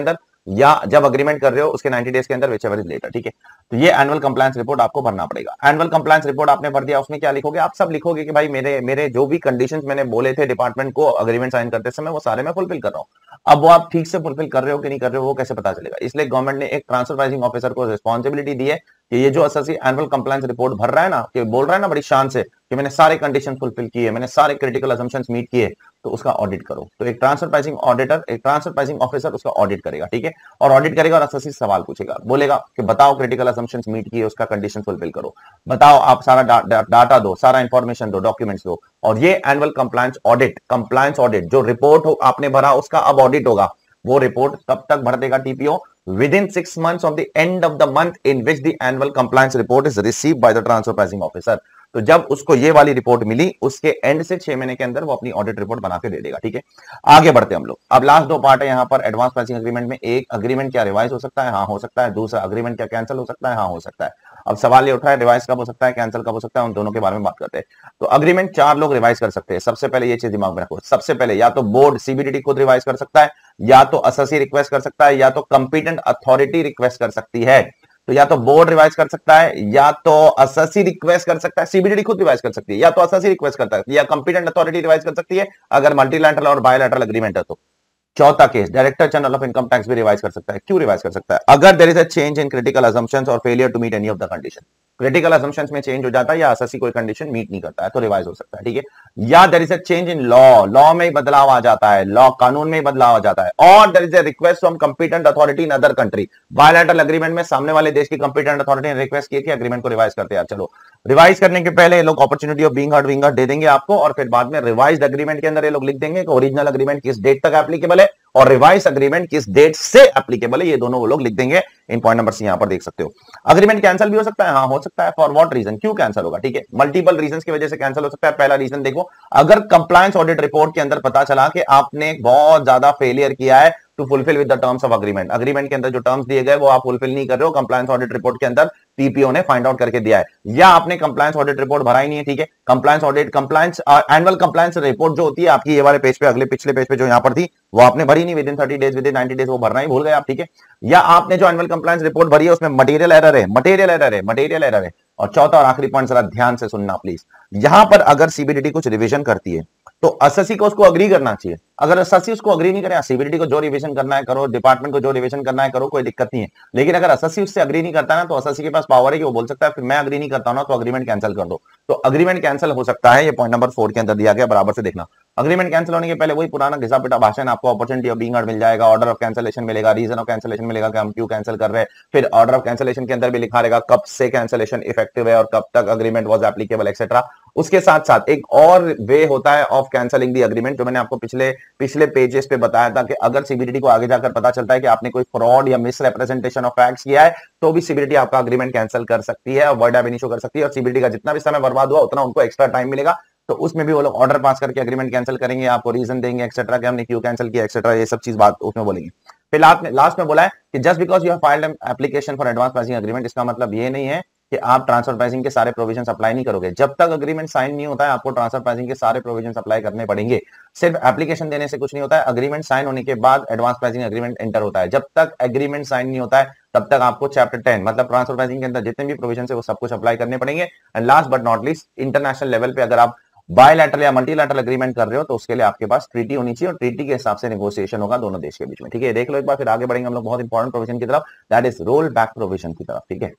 या जब अग्रीमेंट कर रहे हो उसके नाइंटी डेज के अंदर व्हिचएवर इज लेटर, ठीक है। तो ये एनुअल कंप्लायंस रिपोर्ट आपको भरना पड़ेगा। एनुअल कंप्लायंस रिपोर्ट आपने भर दिया, उसमें क्या लिखोगे, आप सब लिखोगे कि भाई मेरे मेरे जो भी कंडीशंस मैंने बोले थे डिपार्टमेंट को अग्रीमेंट साइन करते समय वो सारे मैं फुलफिल कर रहा हूँ। अब वो आप ठीक से फुलफिल कर रहे हो कि नहीं कर रहे हो वो कैसे पता चलेगा, इसलिए गवर्नमेंट ने एक ट्रांसफर प्राइसिंग ऑफिसर को रिस्पॉन्सिबिलिटी दी है कि ये जो एसएससी एनुअल कंप्लायंस रिपोर्ट भर रहा है ना, कि बोल रहा है ना बड़ी शान से कि मैंने सारे कंडीशन फुलफिल किए, मैंने सारे क्रिटिकल असम्पशंस मीट किए, तो उसका ऑडिट करो। तो एक ट्रांसफर प्राइसिंग ऑडिटर, एक ट्रांसफर प्राइसिंग ऑफिसर उसका ऑडिट करेगा, ठीक है। और ऑडिट करेगा और एसएससी सवाल पूछेगा, बोलेगा कि बताओ क्रिटिकल असम्पशंस मीट किए, उसका कंडीशन फुलफिल करो, बताओ आप सारा डा, डा, डाटा दो, सारा इंफॉर्मेशन दो, डॉक्यूमेंट्स दो। और ये annual compliance audit, compliance audit जो रिपोर्ट हो आपने भरा उसका अब ऑडिट होगा। वो रिपोर्ट कब तक भर देगा TPO, within six months of the end of the month in which the annual compliance report is received by the transfer pricing officer. तो जब उसको ये वाली रिपोर्ट मिली उसके एंड से छह महीने के अंदर वो अपनी ऑडिट रिपोर्ट बना के दे देगा, ठीक है। आगे बढ़ते हम लोग, अब लास्ट दो पार्ट है यहाँ पर एडवांस प्राइसिंग एग्रीमेंट में। एक, अग्रीमेंट क्या रिवाइज हो सकता है, हाँ हो सकता है। दूसरा, अग्रीमेंट क्या कैंसिल हो सकता है, हाँ हो सकता है। अब सवाल ये उठा है रिवाइज कब हो सकता है, कैंसिल कब हो सकता है, उन दोनों के बारे में बात करते हैं। तो अग्रीमेंट चार लोग रिवाइज कर सकते हैं। सबसे पहले ये चीज दिमाग में रखो, सबसे पहले या तो बोर्ड सीबीडीटी खुद रिवाइज कर सकता है, या तो एसएससी रिक्वेस्ट कर सकता है, या तो कंपिटेंट अथॉरिटी रिक्वेस्ट कर सकती है। तो या तो बोर्ड रिवाइज कर सकता है, या तो एसएससी रिक्वेस्ट कर सकता है, सीबीडीटी खुद रिवाइज कर सकती है, या तो एसएससी रिक्वेस्ट करता है, या कंपिटेंट अथॉरिटी रिवाइज कर सकती है अगर मल्टीलैटरल और बायलैटरल एग्रीमेंट है तो। चौथा case, director general of income tax भी रिवाइज कर सकता है। क्यों रिवाइज कर सकता है, अगर there is a change in critical assumptions और failure to meet any of the condition. Critical assumptions में चेंज हो जाता है या एसएससी कोई कंडीशन मीट नहीं करता है तो रिवाइज हो सकता है, ठीक है। या there is a change in law, law में बदलाव आ जाता है, लॉ कानून में बदलाव आ जाता है। और there is a request from competent authority in other country, bilateral agreement में सामने वाले देश की कंपिटेंट अथॉरिटी ने रिक्वेस्ट की कि एग्रीमेंट को रिवाइज करते हैं। चलो रिवाइज करने के पहले ये लोग opportunity of being heard being heard दे देंगे आपको, और फिर बाद में रिवाइज्ड एग्रीमेंट के अंदर ये लोग लिख देंगे कि ओरिजिनल एग्रीमेंट किस डेट तक एप्लीकेबल है और रिवाइज एग्रीमेंट किस डेट से एप्लीकेबल है, ये दोनों वो लोग लिख देंगे। इन पॉइंट नंबर सी यहां पर देख सकते हो। अग्रीमेंट कैंसिल भी हो सकता है, हाँ हो सकता है। फॉर व्हाट रीजन, क्यों कैंसिल होगा, ठीक है। मल्टीपल रीजंस की वजह से कैंसिल हो सकता है। पहला रीजन देखो, अगर कंप्लायंस ऑडिट रिपोर्ट के अंदर पता चला कि आपने बहुत ज्यादा फेलियर किया है to fulfil with the terms of agreement, agreement के अंदर जो टर्म्स दिए गए वो आप फुलफिल नहीं कर रहे हो, कंप्लायंस ऑडिट रिपोर्ट के अंदर टीपीओ ने फाइंड आउट करके दिया है, या आपने कंप्लायंस ऑडिट रिपोर्ट भरा ही नहीं है, ठीक है। Compliance audit, compliance annual compliance report जो होती है आपकी ये वाले पेज पे, अगले पिछले पेज पे जो यहां पर थी वो आपने भरी नहीं, within thirty days, within ninety days वो भरना ही भूल गए आप, ठीक है। या आपने जो एनुअल कंप्लायंस रिपोर्ट भरी है उसमें मटेरियल एरर है, मटेरियल एरर है, मटेरियल एरर है। और चौथा और आखिरी पॉइंट जरा ध्यान से सुनना प्लीज, यहां पर अगर सीबीडीटी कुछ रिवीजन करती है तो एसएससी को उसको अग्री करना चाहिए। अगर एसएससी उसको अग्री नहीं करे, सीबीडीटी को जो रिवीजन करना है करो, डिपार्टमेंट को जो रिवीजन करना है करो, कोई दिक्कत नहीं है। लेकिन अगर एसएससी उससे अग्री नहीं करता ना तो एसएससी के पास पावर है कि वो बोल सकता है फिर मैं अग्री नहीं करता हूं ना तो अग्रीमेंट कैंसिल कर दो। तो अग्रीमेंट कैंसिल हो सकता है, ये पॉइंट नंबर फोर के अंदर दिया गया, बराबर से देखना। अग्रीमेंट कैंसिल होने के पहले वही पुराना घिसा पिटा भाषण, आपको अपॉर्चुनिटी ऑफ बीइंग हर्ड मिल जाएगा, ऑर्डर ऑफ कैंसिलेशन मिलेगा, रीजन ऑफ कैंसिलेशन मिलेगा कि हम क्यों कैंसिल कर रहे हैं, फिर ऑर्डर ऑफ कैंसिलेशन के अंदर भी लिखा रहेगा कब से कैंसिलेशन इफेक्टिव है और कब तक अग्रीमेंट वाज एप्लीकेबल एक्सेट्रा। उसके साथ साथ एक और वे होता है ऑफ कैंसिलिंग द अग्रीमेंट, जो मैंने आपको पिछले पिछले पेजेस पे बताया था कि अगर सीबीडीटी को आगे जाकर पता चलता है कि आपने कोई फ्रॉड या मिस रिप्रेजेंटेशन ऑफ फैक्ट्स किया है तो भी सीबीडीटी आपका अग्रीमेंट कैंसिल कर सकती है और वर्ड एब इशू कर सकती है, और सीबीडीटी का जितना भी समय बर्बाद हुआ उतना उनको एक्स्ट्रा टाइम मिलेगा। तो उसमें भी वो लोग ऑर्डर पास करके एग्रीमेंट कैंसिल करेंगे, आपको रीजन देंगे एक्सेट्रा कि हमने क्यों कैंसिल किया एक्सेट्रा, ये सब चीज बात उसमें बोलेंगे। फिर लास्ट में लास्ट में बोला है कि just because you have filed an application for advance pricing agreement, इसका मतलब ये नहीं है कि आप ट्रांसफर प्राइसिंग के सारे प्रोविजंस अप्लाई नहीं करोगे। जब तक अग्रीमेंट साइन नहीं होता है आपको ट्रांसफर प्राइसिंग के सारे प्रोविजंस अप्लाई करने पड़ेंगे। सिर्फ एप्लीकेशन देने से कुछ नहीं होता है, अग्रीमेंट साइन होने के बाद एडवांस प्राइसिंग एग्रीमेंट एंटर होता है। जब तक एग्रीमेंट साइन नहीं होता है तब तक आपको चैप्टर टेन मतलब ट्रांसफर प्राइसिंग के अंदर जितने भी प्रोविजन है वो सब कुछ अप्लाई करने पड़ेंगे। And last but not least, international level पे अगर आप बायलैटरल या मल्टीलैटरल एग्रीमेंट कर रहे हो तो उसके लिए आपके पास ट्रीटी होनी चाहिए और ट्रीटी के हिसाब से नेगोशिएशन होगा दोनों देश के बीच में, ठीक है। देख लो एक बार, फिर आगे बढ़ेंगे हम लोग बहुत इंपॉर्टेंट प्रोविजन की तरफ, that is roll back provision की तरफ, ठीक है।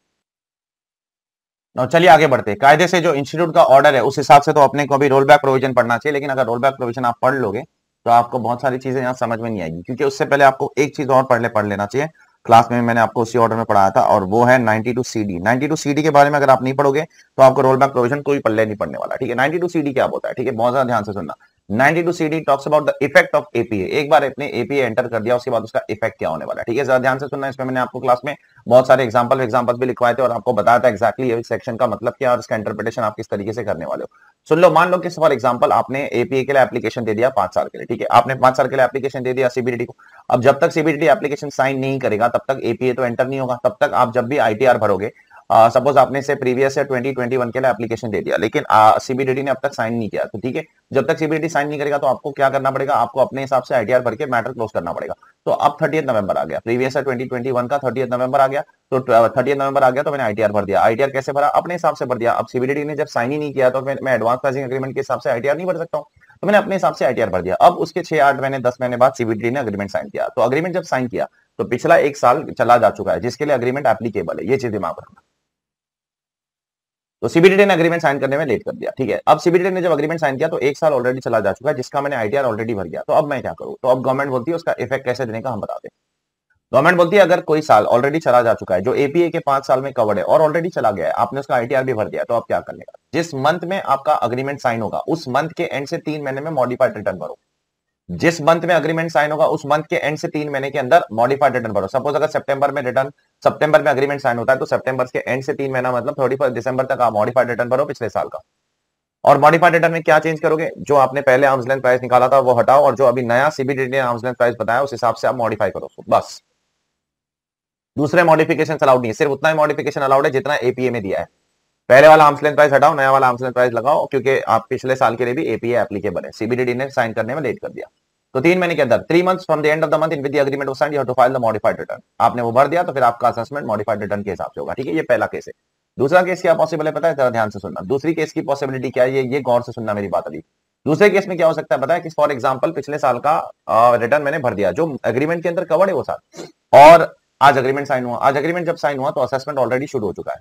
now, चलिए आगे बढ़ते हैं। कायदे से जो इंस्टीट्यूट का ऑर्डर है उस हिसाब से तो अपने को अभी रोल बैक प्रोविजन पढ़ना चाहिए, लेकिन अगर रोल बैक प्रोविजन आप पढ़ लोगे तो आपको बहुत सारी चीजें यहाँ समझ में नहीं आएगी, क्योंकि उससे पहले आपको एक चीज और पढ़ ले पढ़ लेना चाहिए। क्लास में मैंने आपको उसी ऑर्डर में पढ़ाया था और वो है ninety two C D. Ninety two C D के बारे में अगर आप नहीं पढ़ोगे तो आपको रोल बैक प्रोविजन कोई पल्ले नहीं पड़ने वाला, ठीक है। नाइंटी टू सी डी क्या होता है, ठीक है, बहुत ज्यादा ध्यान से सुनना। Ninety two C D talks about the effect of APA. एक बार अपने एपीए एंटर कर दिया उसके बाद उसका इफेक्ट क्या होने वाला है, ठीक है, ज्यादा ध्यान से सुनना। इसमें मैंने आपको क्लास में बहुत सारे एग्जांपल एग्जांपल्स भी लिखवाए थे और आपको बताया था एक्जैक्टली ये सेक्शन का मतलब क्या और इसका इंटरप्रिटेशन आप किस तरीके से करने वाले हो। सुन लो, मान लो कि फॉर एग्जांपल आपने एपीए के लिए एप्लीकेशन दे दिया पांच साल के लिए, ठीक है, आपने पांच साल के लिए एप्लीकेशन दे दिया सीबीडीटी को। अब जब तक सीबीडीटी एप्लीकेशन साइन नहीं करेगा तब तक एपीए तो एंटर नहीं होगा। तब तक आप जब भी आईटीआर भरोगे, सपोज uh, आपने से प्रीवियस या ट्वेंटी ट्वेंटी वन के लिए एप्लीकेशन दे दिया लेकिन सीबीडीटी uh, ने अब तक साइन नहीं किया, तो ठीक है, जब तक सीबीडीटी साइन नहीं करेगा तो आपको क्या करना पड़ेगा, आपको अपने हिसाब से आईटीआर भर के मैटर क्लोज करना पड़ेगा। तो अब थर्टियथ नवंबर आ गया, प्रीवियस है ट्वेंटी ट्वेंटी वन का थर्टियथ नवंबर आ गया, तो थर्टियथ नवंबर आ गया तो मैंने आईटीआर भर दिया। आईटीआर कैसे भरा? अपने हिसाब से भर दिया। अब सीबीडीटी ने जब साइन ही नहीं किया तो मैं एडवांस प्राइसिंग एग्रीमेंट के हिसाब से आईटीआर नहीं भर सकता हूँ, तो मैंने अपने हिसाब से आईटीआर भर दिया। अब उसके छह आठ महीने दस महीने बाद सीबीडीटी ने अग्रीमेंट साइन किया, तो अग्रीमेंट जब साइन किया तो पिछला एक साल चला जा चुका है जिसके लिए अग्रीमेंट एप्लीकेबल है, ये चीज दिमाग रखना। तो सीबीडीटी ने अग्रीमेंट साइन करने में लेट कर दिया, ठीक है। अब सीबीडीटी ने जब अग्रीमेंट साइन किया तो एक साल ऑलरेडी चला जा चुका है जिसका मैंने आईटीआर ऑलरेडी भर गया, तो अब मैं क्या करूं? तो अब गवर्नमेंट बोलती है उसका इफेक्ट कैसे देने का हम बता दें। गवर्नमेंट बोलती है अगर कोई साल ऑलरेडी चला जा चुका है जो एपीए के पांच साल में कवर्ड है और ऑलरेडी चला गया है, आपने उसका आईटीआर भी भर दिया, तो आप क्या करने का? जिस मंथ में आपका अग्रीमेंट साइन होगा उस मंथ के एंड से तीन महीने में मॉडिफाइड रिटर्न भरो। जिस मंथ में अग्रीमेंट साइन होगा उस मंथ के एंड से तीन महीने के अंदर मॉडिफाइड रिटर्न भरो। सपोज अगर सितंबर में रिटर्न सितंबर में अग्रीमेंट साइन होता है तो सितंबर के एंड से तीन महीना मतलब थर्टी फर्स्ट दिसंबर तक आप मॉडिफाइड रिटर्न भरो पिछले साल का। और मॉडिफाइड रिटर्न में क्या चेंज करोगे? जो आपने पहले आर्म्स लेंथ प्राइस निकाला था वो हटाओ और जो अभी नया सीबीडीटी ने आर्म्स लेंथ प्राइस बताया उस हिसाब से आप मॉडिफाई करो उसको, बस। दूसरे मॉडिफिकेशन अलाउड नहीं है, सिर्फ उतना ही मॉडिफिकेशन अलाउड है जितना एपीए में दिया है। पहले वाला आर्म्स लेंथ प्राइस हटाओ, नया वाला आर्म्स लेंथ प्राइस लगाओ, क्योंकि आप पिछले साल के लिए भी एपीए एप्लीकेबल है। सीबीडीटी ने साइन करने में लेट कर दिया, तो तीन महीने के अंदर three months from the end of the month in with the agreement was signed you have to file the modified return. आपने वो भर दिया तो फिर आपका असेसमेंट मॉडिफाइड रिटर्न के हिसाब से होगा, ठीक है। ये पहला केस है। दूसरा केस क्या पॉसिबल है पता है? जरा ध्यान से सुनना। दूसरी केस की पॉसिबिलिटी क्या है, ये ये गौर से सुनना मेरी बात अभी। दूसरे केस में क्या हो सकता है पता है? कि फॉर एग्जांपल पिछले साल का रिटर्न मैंने भर दिया जो एग्रीमेंट के अंदर कवर्ड है वो साल, और आज अग्रीमेंट साइन हुआ। आज अग्रीमेंट जब साइन हुआ तो असेसमेंट ऑलरेडी शुरू हो चुका है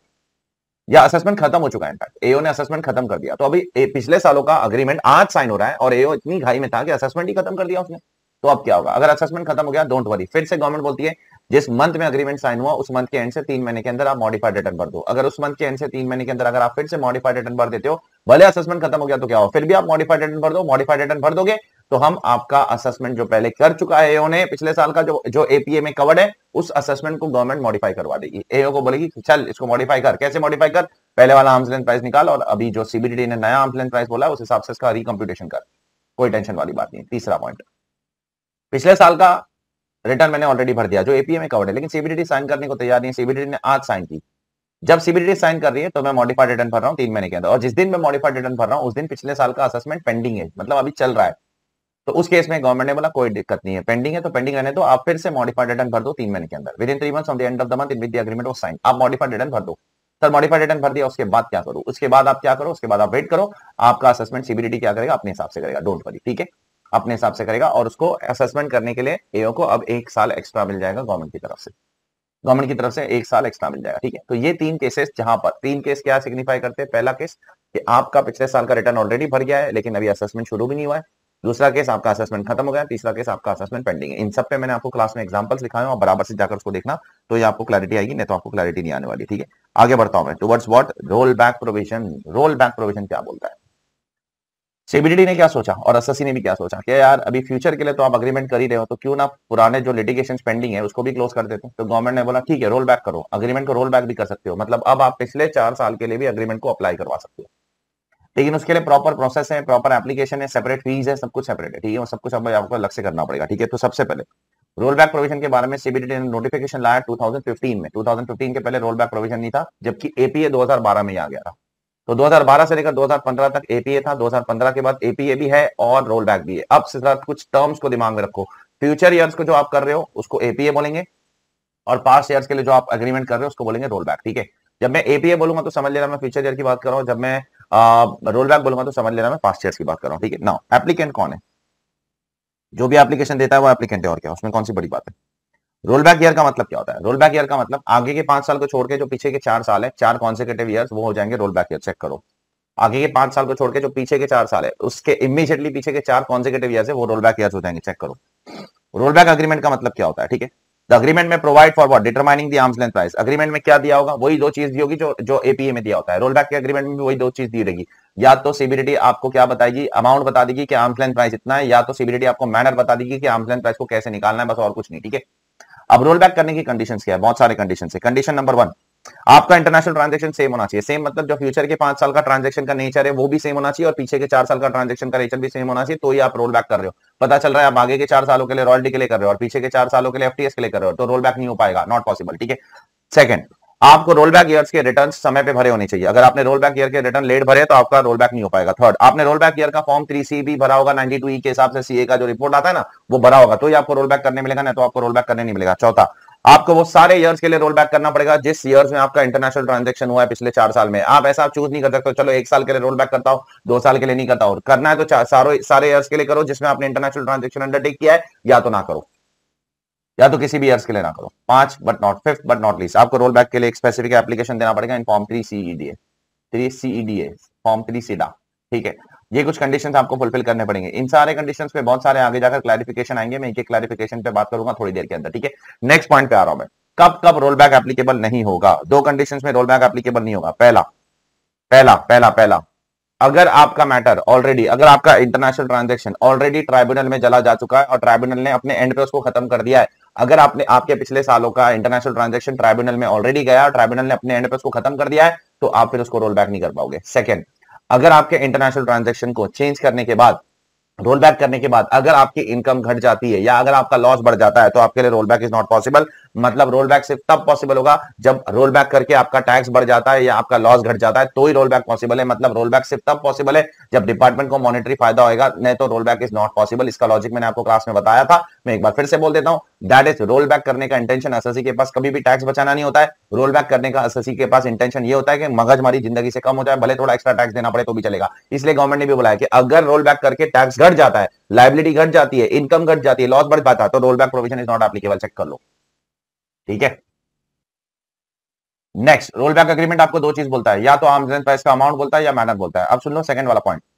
या असेसमेंट खत्म हो चुका है, इनफैक्ट एओ ने असेसमेंट खत्म कर दिया। तो अभी पिछले सालों का अग्रीमेंट आज साइन हो रहा है और एओ इतनी घाई में था कि असेसमेंट ही खत्म कर दिया उसने। तो अब क्या होगा? अगर असेसमेंट खत्म हो गया डोंट वरी, फिर से गवर्नमेंट बोलती है जिस मंथ में अग्रीमेंट साइन हुआ उस मंथ के एंड से तीन महीने के अंदर आप मॉडिफाइड रिटर्न भर दो। अगर उस मंथ के एंड से तीन महीने के अंदर अगर आप फिर से मॉडिफाइड रिटर्न भर देते हो, भले असेसमेंट खत्म हो गया तो क्या हो, फिर भी आप मॉडिफाइड रिटर्न भर दो। मॉडिफाइड रिटर्न भर दोगे तो हम आपका असेसमेंट जो पहले कर चुका है एओ ने पिछले साल का जो जो एपीए में कवर्ड है उस असेसमेंट को गवर्नमेंट मॉडिफाई करवा देगी। एओ को बोलेगी चल इसको मॉडिफाई कर। कैसे मॉडिफाई कर? पहले वाला आर्म्स लेंथ प्राइस निकाल और अभी जो सीबीडीटी ने नया आर्म्स लेंथ प्राइस बोला है उस हिसाब से इसका रिकम्प्यूटेशन कर। कोई टेंशन वाली बात नहीं। तीसरा पॉइंट, पिछले साल का रिटर्न मैंने ऑलरेडी भर दिया जो एपीए में कवर्ड है, लेकिन सीबीडीटी साइन करने को तैयार नहीं है। सीबीडीटी ने आज साइन की। जब सीबीडीटी साइन कर रही है तो मैं मॉडिफाइड रिटर्न भर रहा हूं तीन महीने के अंदर, और जिस दिन मैं मॉडिफाइड रिटर्न भर रहा हूं उस दिन पिछले साल का असेसमेंट पेंडिंग है, मतलब अभी चल रहा है। तो उस केस में गवर्नमेंट ने बोला कोई दिक्कत नहीं है, पेंडिंग है तो पेंडिंग रहने दो, आप फिर से मॉडिफाइड रिटर्न भर दो तीन महीने के अंदर, within three months on the end of the month in with the agreement was signed. आप मॉडिफाइड रिटर्न भर दो। सर मॉडिफाइड रिटर्न भर दिया, उसके बाद क्या करूं? उसके बाद आप क्या करो? उसके बाद आप वेट करो, आपका असेसमेंट सीबीडीटी क्या करेगा? अपने हिसाब से करेगा, डोंट वरी, ठीक है। अपने हिसाब से करेगा और उसको असेसमेंट करने के लिए एओ को अब एक साल एक्स्ट्रा मिल जाएगा गवर्नमेंट की तरफ से। गवर्नमेंट की तरफ से एक साल एक्स्ट्रा मिल जाएगा, ठीक है। तो ये तीन केसेस, जहां पर तीन केस क्या सिग्निफाई करते हैं? पहला केस कि आपका पिछले साल का रिटर्न ऑलरेडी भर गया है लेकिन अभी असेसमेंट शुरू भी नहीं हुआ है। दूसरा केस आपका असेसमेंट खत्म हो गया। तीसरा केस आपका असेसमेंट पेंडिंग है। इन सब पे मैंने आपको क्लास में एग्जांपल्स लिखाए हैं और बराबर से जाकर उसको देखना, तो ये आपको क्लैरिटी आएगी, नहीं तो आपको क्लैरिटी नहीं आने वाली, ठीक है। आगे बढ़ता हूं मैं towards what? Roll back provision. Roll back provision क्या बोलता है? सीबीडीटी ने क्या सोचा और एसएससी ने भी क्या सोचा कि यार अभी फ्यूचर के लिए तो आप अग्रीमेंट कर ही रहे हो, तो क्यों ना पुराने जो लिटिगेशन पेंडिंग है उसको भी क्लोज कर देते हैं। तो गवर्नमेंट ने बोला ठीक है रोल बैक करो, अग्रीमेंट को रोल बैक भी कर सकते हो, मतलब अब आप पिछले चार साल के लिए भी अग्रीमेंट को अप्लाई करवा सकते हो, लेकिन उसके लिए प्रॉपर प्रोसेस है, प्रॉपर एप्लीकेशन है, सेपरेट फीस है, सब कुछ सेपरेट है, ठीक है। वो सब कुछ अब आपको अलग से करना पड़ेगा, ठीक है। तो सबसे पहले रोल बैक प्रोविजन के बारे में सीबीडीटी ने नोटिफिकेशन लाया टू थाउजेंड फिफ्टीन में। टू थाउजेंड फिफ्टीन के पहले रोल बैक प्रोविजन नहीं था, जबकि एपीए दो हज़ार बारह में ही आ गया था। तो दो हज़ार बारह से लेकर दो हज़ार पंद्रह तक एपीए था, दो हज़ार पंद्रह के बाद एपीए भी है और रोल बैक भी है। अब सिर्फ कुछ टर्म्स को दिमाग में रखो, फ्यूचर ईयर्स को जो आप कर रहे हो उसको एपीए बोलेंगे और पास्ट ईयर्स के लिए जो आप एग्रीमेंट कर रहे हो उसको बोलेंगे रोल बैक, ठीक है। जब मैं एपीए बोलूंगा तो समझ लेना मैं फ्यूचर ईयर की बात कर रहा हूं, जब मैं रोल बैक बोलूंगा तो समझ लेना मैं पास्ट ईयर्स की बात कर रहा हूं, ठीक है। नाउ एप्लीकेंट कौन है? जो भी एप्लीकेशन देता है वो एप्लीकेंट है, और क्या उसमें कौन सी बड़ी बात है। रोल बैक ईयर का मतलब क्या होता है? रोल बैक ईयर का मतलब आगे के पांच साल को छोड़ के जो पीछे के चार साल है, चार कॉन्सेक्यूटिव ईयर्स, वो हो जाएंगे रोल बैक ईयर। चेक करो, आगे के पांच साल को छोड़ के जो पीछे के चार साल है उसके इमीडिएटली पीछे के चार कॉन्सेक्यूटिव ईयर्स है वो रोल बैक ईयर्स हो जाएंगे। चेक करो रोल बैक अग्रीमेंट का मतलब क्या होता है, ठीक है। The agreement may provide for what? Determining the arms length price. Agreement में क्या दिया होगा? वही दो चीज दी होगी जो जो एपीए में दिया होता है। रोल बैक के अग्रीमेंट में भी वही दो चीज दी रहेगी, या तो सीबीडीटी आपको क्या बताएगी? अमाउंट बता देगी कि आर्म्स लेंथ प्राइस इतना है, या तो सीबीडीटी आपको मैनर बता देगी कि आर्म्स लेंथ प्राइस को कैसे निकालना है, बस और कुछ नहीं, ठीक है। अब रोल बैक करने की कंडीशंस क्या है? बहुत सारे कंडीशंस है। कंडीशन नंबर वन, आपका इंटरनेशनल ट्रांजैक्शन सेम होना चाहिए। सेम मतलब जो फ्यूचर के पांच साल का ट्रांजैक्शन का नेचर है वो भी सेम होना चाहिए और पीछे के चार साल का ट्रांजैक्शन का नेचर भी सेम होना चाहिए, तो ही आप रोल बैक कर रहे हो। पता चल रहा है आप आगे के चार सालों के लिए रॉयल्टी के लिए कर रहे हो और पीछे के चार सालों के लिए एफटीएस के लिए कर रहे हो, तो रोल बैक नहीं हो पाएगा, नॉट पॉसिबल, ठीक है। सेकंड, आपको रोल बैक ईयर्स के रिटर्न समय पे भरे होने चाहिए। अगर आपने रोल बैक ईयर के रिटर्न लेट भरे तो आपका रोल बैक नहीं हो पाएगा। थर्ड, आपने रोल बैक ईयर का फॉर्म थ्री सी भी भरा होगा, नाइंटी टू ई के हिसाब से सीए का जो रिपोर्ट आता है ना, वो भरा होगा, तो ही आपको रोल बैक करने मिलेगा, ना तो आपको रोल बैक करने नहीं मिलेगा। चौथा, आपको वो सारे ईयर्स के लिए रोल बैक करना पड़ेगा जिस ईयर्स में आपका इंटरनेशनल ट्रांजैक्शन हुआ है पिछले चार साल में। आप ऐसा चूज नहीं कर सकते चलो एक साल के लिए रोल बैक करता हूं, दो साल के लिए नहीं करता हूं। करना है तो सारे सारे ईयर्स के लिए करो जिसमें आपने इंटरनेशनल ट्रांजैक्शन अंडरटेक किया है, या तो ना करो, या तो किसी भी ईयर्स के लिए ना करो। पांच but not fifth but not least, आपको रोल बैक के लिए एक स्पेसिफिक एप्लीकेशन देना पड़ेगा in form three CEDA three CEDA form three CEDA. ठीक है, ये कुछ कंडीशंस आपको फुलफिल करने पड़ेंगे। इन सारे कंडीशंस पे बहुत सारे आगे जाकर क्लैरिफिकेशन आएंगे, मैं एक एक क्लैरिफिकेशन पे बात करूंगा थोड़ी देर के अंदर। ठीक है, नेक्स्ट पॉइंट पे आ रहा हूं मैं, कब कब रोल बैक एप्लीकेबल नहीं होगा। दो कंडीशंस में रोल बैक एप्लीकेबल नहीं होगा। पहला पहला पहला पहला अगर आपका मैटर ऑलरेडी, अगर आपका इंटरनेशनल ट्रांजैक्शन ऑलरेडी ट्राइब्यूनल में चला जा चुका है और ट्राइब्यूनल ने अपने एंड पे उसको खत्म कर दिया है, अगर आपने आपके पिछले सालों का इंटरनेशनल ट्रांजैक्शन ट्राइब्यूनल में ऑलरेडी गया और ट्राइब्यूनल ने अपने एंड पे उसको खत्म कर दिया है, तो आप फिर उसको रोल बैक नहीं कर पाओगे। सेकंड, अगर आपके इंटरनेशनल ट्रांजैक्शन को चेंज करने के बाद, रोल बैक करने के बाद अगर आपकी इनकम घट जाती है या अगर आपका लॉस बढ़ जाता है, तो आपके लिए roll back is not possible. मतलब रोल बैक सिर्फ तब पॉसिबल होगा जब रोल बैक करके आपका टैक्स बढ़ जाता है या आपका लॉस घट जाता है, तो ही रोल बैक पॉसिबल है। मतलब रोल बैक सिर्फ तब पॉसिबल है जब डिपार्टमेंट को मॉनेटरी फायदा होगा, नहीं तो roll back is not possible. इसका लॉजिक मैंने आपको क्लास में बताया था, मैं एक बार फिर से बोल देता हूं। दैट इज, रोल बैक करने का इंटेंशन एसएससी के पास कभी भी टैक्स बचाना नहीं होता है। रोल बैक करने का एसएससी के पास इंटेंशन ये होता है कि मगजमारी जिंदगी से कम हो जाए, भले थोड़ा एक्स्ट्रा टैक्स देना पड़े तो भी चलेगा। इसलिए गवर्नमेंट ने भी बोला है कि अगर रोल बैक करके टैक्स घट जाता है, लायबिलिटी घट जाती है, इनकम घट जाती है, लॉस बढ़ जाता है, तो roll back provision is not applicable. Check कर लो, ठीक है। नेक्स्ट, रोल बैक एग्रीमेंट आपको दो चीज बोलता है, या तो आर्म्स लेंथ प्राइस का अमाउंट बोलता है या मैनर बोलता है। अब सुन लो सेकंड वाला पॉइंट,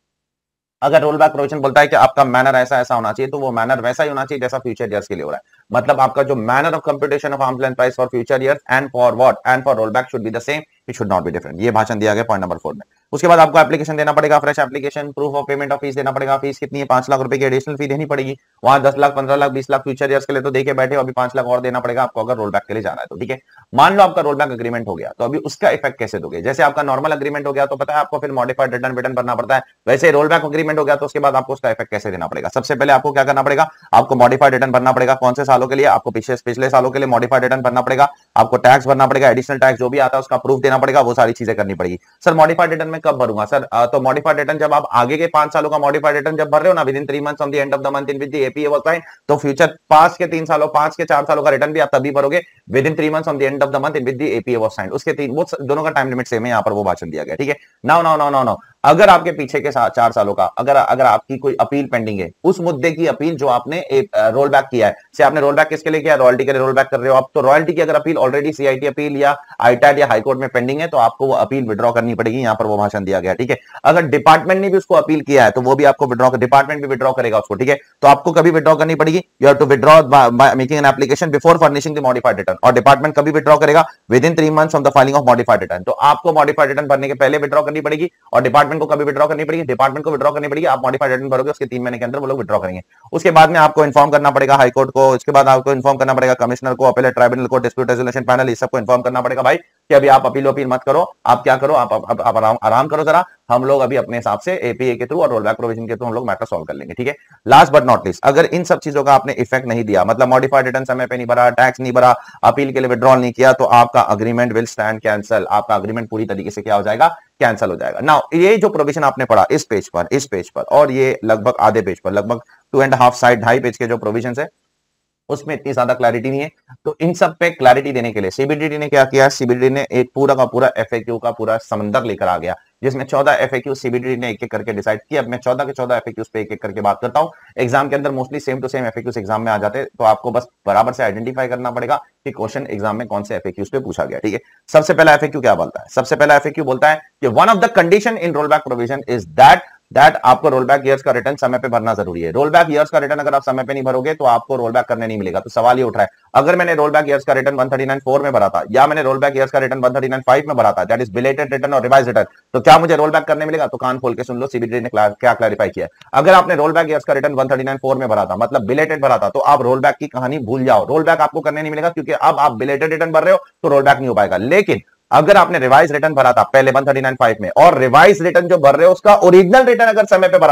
अगर रोल बैक प्रोविजन बोलता है कि आपका मैनर ऐसा ऐसा होना चाहिए, तो वो मैनर वैसा ही होना चाहिए जैसा फ्यूचर ईयर्स के लिए हो रहा है। मतलब आपका जो manner of computation of arm's length price for future years and for what and for roll back should be the same, it should not be different. ये भाषण दिया गया पॉइंट नंबर फोर में। उसके बाद आपको एप्लीकेशन देना पड़ेगा, fresh application, proof of payment of fees देना पड़ेगा। फीस कितनी है? पांच लाख रुपए की एडिशनल फी देनी पड़ेगी। वहां दस लाख, पंद्रह लाख, बीस लाख फ्यूचर ईयर्स के लिए तो देके बैठे, अभी पांच लाख और देना पड़ेगा आपको अगर रोल बैक के लिए जाना है तो। ठीक है, मान लो आपका रोल बैक एग्रीमेंट हो गया, तो अभी उसका इफेक्ट कैसे दोगे? जैसे आपका नॉर्मल एग्रीमेंट हो गया तो पता है आपको फिर मॉडिफाइड रिटर्न रिटर्न भरना पड़ता है, वैसे रोल बैक एग्रीमेंट हो गया तो उसके बाद आपको उसका इफेक्ट कैसे देना पड़ेगा? सबसे पहले आपको क्या करना पड़ेगा? आपको मॉडिफाइड रिटर्न भरना पड़ेगा। कौन से सालों के लिए? आपको पिछले पिछले सालों के लिए मॉडिफाइड रिटर्न भरना पड़ेगा। आपको टैक्स भरना पड़ेगा, एडिशनल टैक्स जो भी आता है उसका प्रूफ देना पड़ेगा, वो सारी चीजें करनी पड़ेगी। सर मॉडिफाइड रिटर्न में कब भरूंगा? सर तो मॉडिफाइड रिटर्न जब आप आगे के पांच सालों का मॉडिफाइड रिटर्न जब भर रहे हो ना, within three months on the end of the month in which the APA was signed, तो फ्यूचर पास के तीन सालों, पांच के चार सालों का रिटर्न भी आप तभी भरोगे within three months on the end of the month in which the APA was signed. उसके तीन, वो दोनों का टाइम लिमिट सेम है, यहां पर वो भाषण दिया गया। ठीक है, now now now now now अगर आपके पीछे के चार सालों का अगर अगर आपकी कोई अपील पेंडिंग है, उस मुद्दे की अपील जो आपने रोल बैक किया है, से आपने रोल बैक किसके लिए किया? रॉयल्टी के लिए रोल बैक कर रहे हो आप, तो रॉयल्टी की अगर अपील ऑलरेडी सीआईटी अपील या आईटैट या हाईकोर्ट में पेंडिंग है, तो आपको वो अपील विड्रॉ करनी पड़ेगी। यहां पर वो भाषण दिया गया। ठीक है, अगर डिपार्टमेंट ने भी उसको अपील किया है तो वो भी आपको विड्रॉ, डिपार्टमेंट भी विड्रॉ करेगा उसको। ठीक है, तो आपको कभी विड्रॉ करनी पड़ेगी, you have to withdraw by making an application before furnishing the modified return, और डिपार्टमेंट कभी विड्रॉ करेगा within three months of the filing of modified return. तो आपको मॉडिफाइड रिटर्न भरने के पहले विड्रॉ करनी पड़ेगी और डिपार्टमेंट को कभी विड्रॉ करनी पड़ेगी? डिपार्टमेंट को विड्रॉ करनी पड़ेगी। आप मॉडिफाइड रिटर्न भरोगे, उसके तीन महीने के अंदर वो लोग विड्रॉ करेंगे। उसके बाद में आपको इन्फॉर्म करना पड़ेगा हाईकोर्ट को, उसके बाद आपको इन्फॉर्म करना पड़ेगा कमिश्नर को, अपीलेट ट्राइब्यूनल को, डिस्प्यूट रेजोल्यूशन पैनल, इस सबको इन्फॉर्म करना पड़ेगा भाई कि अभी आप अपील अपील मत करो, आप क्या करो, आप, आप, आप आराम, आराम करो जरा, हम लोग अभी अपने हिसाब से एपीए के थ्रू और रोल बैक प्रोविजन के थ्रू हम लोग मैटर सॉल्व कर लेंगे। ठीक है, लास्ट बट नॉट लीस्ट, अगर इन सब चीजों का आपने इफेक्ट नहीं दिया, मतलब मॉडिफाइड रिटर्न समय पे नहीं भरा, टैक्स नहीं भरा, अपील के लिए विड्रॉल नहीं किया, तो आपका अग्रीमेंट विल स्टैंड कैंसल। आपका अग्रीमेंट पूरी तरीके से क्या हो जाएगा? कैंसिल हो जाएगा। नाउ ये जो प्रोविजन आपने पढ़ा इस पेज पर, इस पेज पर और ये लगभग आधे पेज पर, लगभग टू एंड हाफ साइड, ढाई पेज के जो प्रोविजन है उसमें इतनी ज्यादा क्लैरिटी नहीं है। तो इन सब पे क्लैरिटी देने के लिए सीबीडीटी ने क्या किया? सीबीडीटी ने एक पूरा का पूरा एफएक्यू का पूरा समंदर लेकर आ गया, जिसमें चौदह एफएक्यू सीबीडीटी ने एक एक करके डिसाइड किया। अब मैं चौदह के चौदह एफएक्यूज पे एक एक करके बात करता हूं। एग्जाम के अंदर mostly same to same FAQs exam में आ जाते हैं, तो आपको बस बराबर से आइडेंटिफाई करना पड़ेगा कि क्वेश्चन एग्जाम में कौन से एफएक्यूज पे पूछा गया। ठीक है, सबसे पहला एफएक्यू क्या बोलता है? सबसे पहला एफएक्यू बोलता है कि one of the condition in roll back provision is that that आपको रोल बैक ईयर्स का रिटर्न समय पे भरना जरूरी है। रोल बैक ईयर्स का रिटर्न अगर आप समय पे नहीं भरोगे तो आपको रोल बैक करने नहीं मिलेगा। तो सवाल ये उठ रहा है, अगर मैंने रोल बैक ईयर्स का return one thirty nine four में भरा था या मैंने रोल बैक ईयर्स का return one thirty nine five में भरा था, दैट इज बिलेटेड रिटर्न और रिवाइज रिटर्न, तो क्या मुझे रोल बैक करने मिलेगा? तो कान खोल के सुन लो, सीबीडीटी ने क्या क्लैरिफाई किया। अगर आपने रोल बैक ईयर्स का return one thirty nine four में भरा था, मतलब बिलेटेड भरा था, तो आप रोल बैक की कहानी भूल जाओ, रोल बैक आपको करने नहीं मिलेगा, क्योंकि अब आप बिलेटेड रिटर्न भर रहे हो तो रोल बैक नहीं हो पाएगा। लेकिन अगर आपने रिवाइज रिटर्न भरा था पहले वन थर्टी नाइन फाइव में, और रिवाइज रिटर्न जो भर रहे हो उसका ओरिजिनल रिटर्न अगर समय पे भरा था,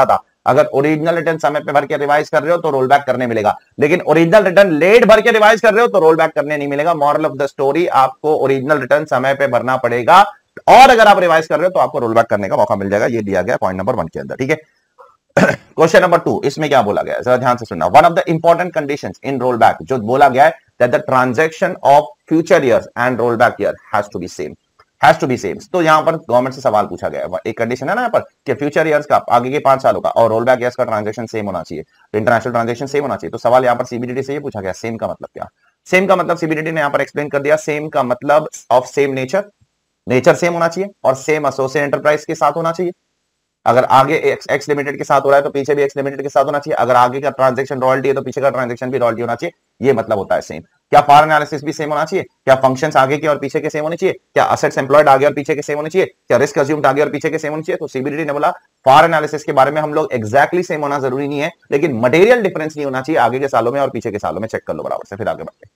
अगर ओरिजिनल रिटर्न समय पे भर के रिवाइज कर रहे हो तो रोल बैक करने मिलेगा, लेकिन ओरिजिनल रिटर्न लेट भर के रिवाइज कर रहे हो तो रोल बैक करने नहीं मिलेगा। मॉरल ऑफ द स्टोरी, आपको ओरिजिनल रिटर्न समय पे भरना पड़ेगा, और अगर आप रिवाइज कर रहे हो तो आपको रोल बैक करने का मौका मिल जाएगा। ये दिया गया पॉइंट नंबर वन के अंदर, ठीक है। क्वेश्चन नंबर टू, इसमें क्या बोला गया है, जरा ध्यान से सुनना। One of the important conditions in roll back, जो बोला गया है that the transaction of future years and roll back year has to be same, has to be same. तो यहां पर गवर्नमेंट से सवाल पूछा गया है, एक कंडीशन है ना यहाँ पर कि फ्यूचर ईयर्स का, आगे के पांच सालों का, और रोल बैक ईयर्स का ट्रांजैक्शन सेम होना चाहिए, इंटरनेशनल ट्रांजैक्शन सेम होना चाहिए। तो सवाल यहाँ पर सीबीडीटी से ये पूछा गया, सेम का मतलब क्या? सेम का मतलब सीबीडीटी ने यहाँ पर एक्सप्लेन कर दिया, सेम का मतलब of same nature, nature same होना चाहिए, और सेम एसोसिएट एंटरप्राइज के साथ होना चाहिए। अगर आगे एक्स, एक्स लिमिटेड के साथ हो रहा है तो पीछे भी एक्स लिमिटेड के साथ होना चाहिए। अगर आगे का ट्रांजैक्शन रॉयल्टी है तो पीछे का ट्रांजैक्शन भी रॉयल्टी होना चाहिए। ये मतलब होता है सेम। क्या फार एनालिसिस भी सेम होना चाहिए? क्या फंक्शंस आगे के और पीछे के सेम होने चाहिए? क्या असेट्स एम्प्लॉयड आगे और पीछे के सेम होने चाहिए? क्या रिस्क अज्यूम्ड आगे और पीछे के सेम होने चाहिए? तो सीबीडीटी ने बोला फार एनालिसिस के बारे में हम लोग एक्जैक्टली सेम होना जरूरी नहीं है, लेकिन मटेरियल डिफरेंस नहीं होना चाहिए आगे के सालों में और पीछे के सालों में। चेक कर लो बराबर से, फिर आगे बढ़ते हैं।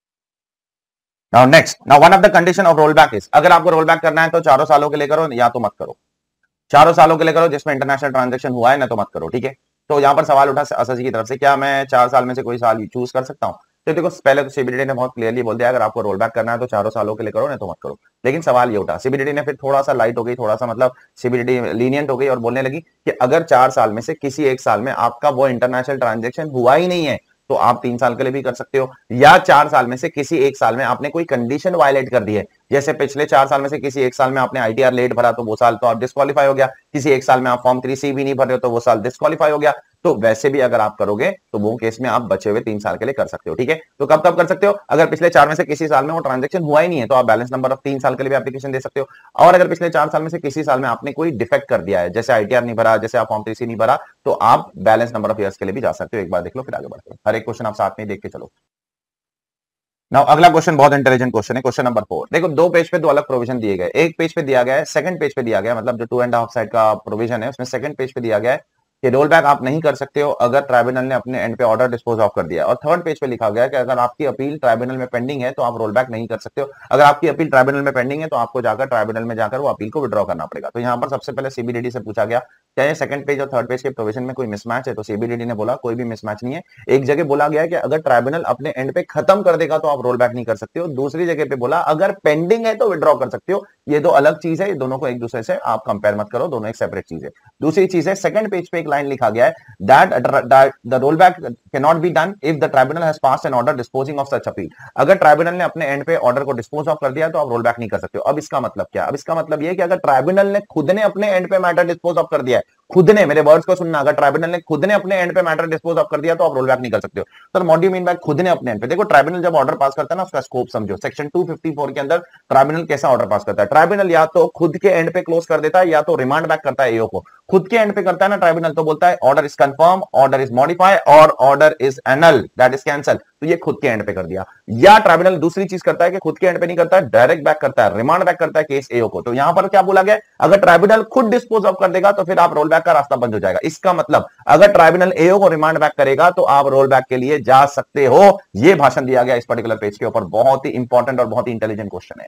Now next, now one of the condition of rollback is, अगर आपको रोल बैक करना है तो चारों सालों के लिए करो या तो मत करो, चारों सालों के लिए करो जिसमें इंटरनेशनल ट्रांजैक्शन हुआ है ना तो मत करो, ठीक है। तो यहां पर सवाल उठा एसएससी की तरफ से, क्या मैं चार साल में से कोई साल चूज कर सकता हूं? तो देखो पहले तो सीबीडीटी ने बहुत क्लियरली बोल दिया अगर आपको रोल बैक करना है तो चारों सालों के लिए करो ना तो मत करो। लेकिन सवाल ये उठा, सीबीडीटी ने फिर थोड़ा सा लाइट हो गई, थोड़ा सा मतलब सीबीडीटी लीनियंट हो गई और बोलने लगी कि अगर चार साल में से किसी एक साल में आपका वो इंटरनेशनल ट्रांजैक्शन हुआ ही नहीं है तो आप तीन साल के लिए भी कर सकते हो, या चार साल में से किसी एक साल में आपने कोई कंडीशन वायलेट कर दी है, जैसे पिछले चार साल में से किसी एक साल में आपने आईटीआर लेट भरा तो वो साल तो आप डिस्क्वालीफाई हो गया, किसी एक साल में आप फॉर्म थ्री सी भी नहीं भर रहे हो तो वो साल डिस्क्वालीफाई हो गया। तो वैसे भी अगर आप करोगे तो वो केस में आप बचे हुए तीन साल के लिए कर सकते हो, ठीक है। तो कब कब कर सकते हो? अगर पिछले चार में से किसी साल में वो ट्रांजैक्शन हुआ ही नहीं है तो आप बैलेंस नंबर ऑफ तीन साल के लिए भी एप्लीकेशन दे सकते हो, और अगर पिछले चार साल में से किसी साल में आपने कोई डिफेक्ट कर दिया है, जैसे आईटीआर नहीं भरा, जैसे आप फॉर्म थ्री सी नहीं भरा, तो आप बैलेंस नंबर ऑफ ईयर्स के लिए भी जा सकते हो। एक बार देख लो फिर आगे बढ़ते हैं, हर एक क्वेश्चन आप साथ में देख के चलो। नाउ अगला क्वेश्चन बहुत इंटेलिजेंट क्वेश्चन है, क्वेश्चन नंबर फोर। देखो दो पेज पे दो अलग प्रोविजन दिए गए, एक पेज पे दिया गया है, सेकंड पेज पे दिया गया है, मतलब जो टू एंड हाफ साइड का प्रोविजन है उसमें सेकंड पेज पे दिया गया है कि रोल बैक आप नहीं कर सकते हो अगर ट्राइब्यूनल ने अपने एंड पे ऑर्डर डिस्पोज ऑफ कर दिया, और थर्ड पेज पे लिखा गया है कि अगर आपकी अपील ट्राइब्यूनल में पेंडिंग है तो आप रोल बैक नहीं कर सकते हो। अगर आपकी अपील ट्राइब्यूनल में पेंडिंग है तो आपको जाकर ट्राइब्यूनल में जाकर वो अपील को विड्रॉ करना पड़ेगा। तो यहाँ पर सबसे पहले सीबीडीटी से पूछा गया क्या ये सेकंड पेज और थर्ड पेज के प्रोविजन में कोई मिसमैच है? तो सीबीडीटी ने बोला कोई भी मिसमैच नहीं है। एक जगह बोला गया है कि अगर ट्राइब्यूनल अपने एंड पे खत्म कर देगा तो आप रोल बैक नहीं कर सकते हो, दूसरी जगह पे बोला अगर पेंडिंग है तो विड्रॉ कर सकते हो। ये दो अलग चीज है, ये दोनों को एक दूसरे से आप कंपेयर मत करो, दोनों एक सेपरेट चीज है। दूसरी चीज है सेकंड पेज पे एक लाइन लिखा गया है that that the rollback cannot be done if the tribunal has passed an order disposing of such appeal। अगर ट्राइब्यूनल ने अपने एंड पे ऑर्डर को डिस्पोज ऑफ कर दिया तो आप रोल बैक नहीं कर सकते हो। अब इसका मतलब क्या? अब इसका मतलब ये कि अगर ट्राइब्यूनल ने खुद ने अपने एंड पे मैटर डिस्पोज ऑफ कर दिया है, खुद ने, मेरे वर्ड्स को सुनना, अगर ट्राइब्यूनल ने खुद ने अपने एंड पे मैटर डिस्पोज ऑफ कर दिया तो आप रोल बैक नहीं कर सकते हो। Sir what do you mean by खुद ने अपने एंड पे? देखो ट्राइब्यूनल जब ऑर्डर पास करता है ना उसका स्कोप समझो। सेक्शन टू फिफ्टी फोर के अंदर ट्राइब्यूनल कैसा ऑर्डर पास करता है? ट्राइब्यूनल या तो खुद के एंड पे क्लोज कर देता है या तो रिमांड बैक करता है एओ को। खुद के एंड पे करता है ना ट्राइब्यूनल तो बोलता है order is confirm, order is modify और order is annul, that is cancel. तो ये खुद के एंड पे कर दिया। या ट्राइब्यूनल दूसरी चीज करता है कि खुद के एंड पे नहीं करता है, डायरेक्ट बैक करता है, रिमांड बैक करता है केस एओ को। तो यहां पर क्या बोला गया? अगर ट्राइब्यूनल खुद डिस्पोज ऑफ कर देगा तो फिर आप रोल बैक का रास्ता बंद हो जाएगा। इसका मतलब अगर ट्राइब्यूनल एओ को रिमांड बैक करेगा तो आप रोल बैक के लिए जा सकते हो। यह भाषण दिया गया इस पर्टिकुलर पेज के ऊपर, बहुत ही इंपॉर्टेंट और बहुत ही इंटेलिजेंट क्वेश्चन है।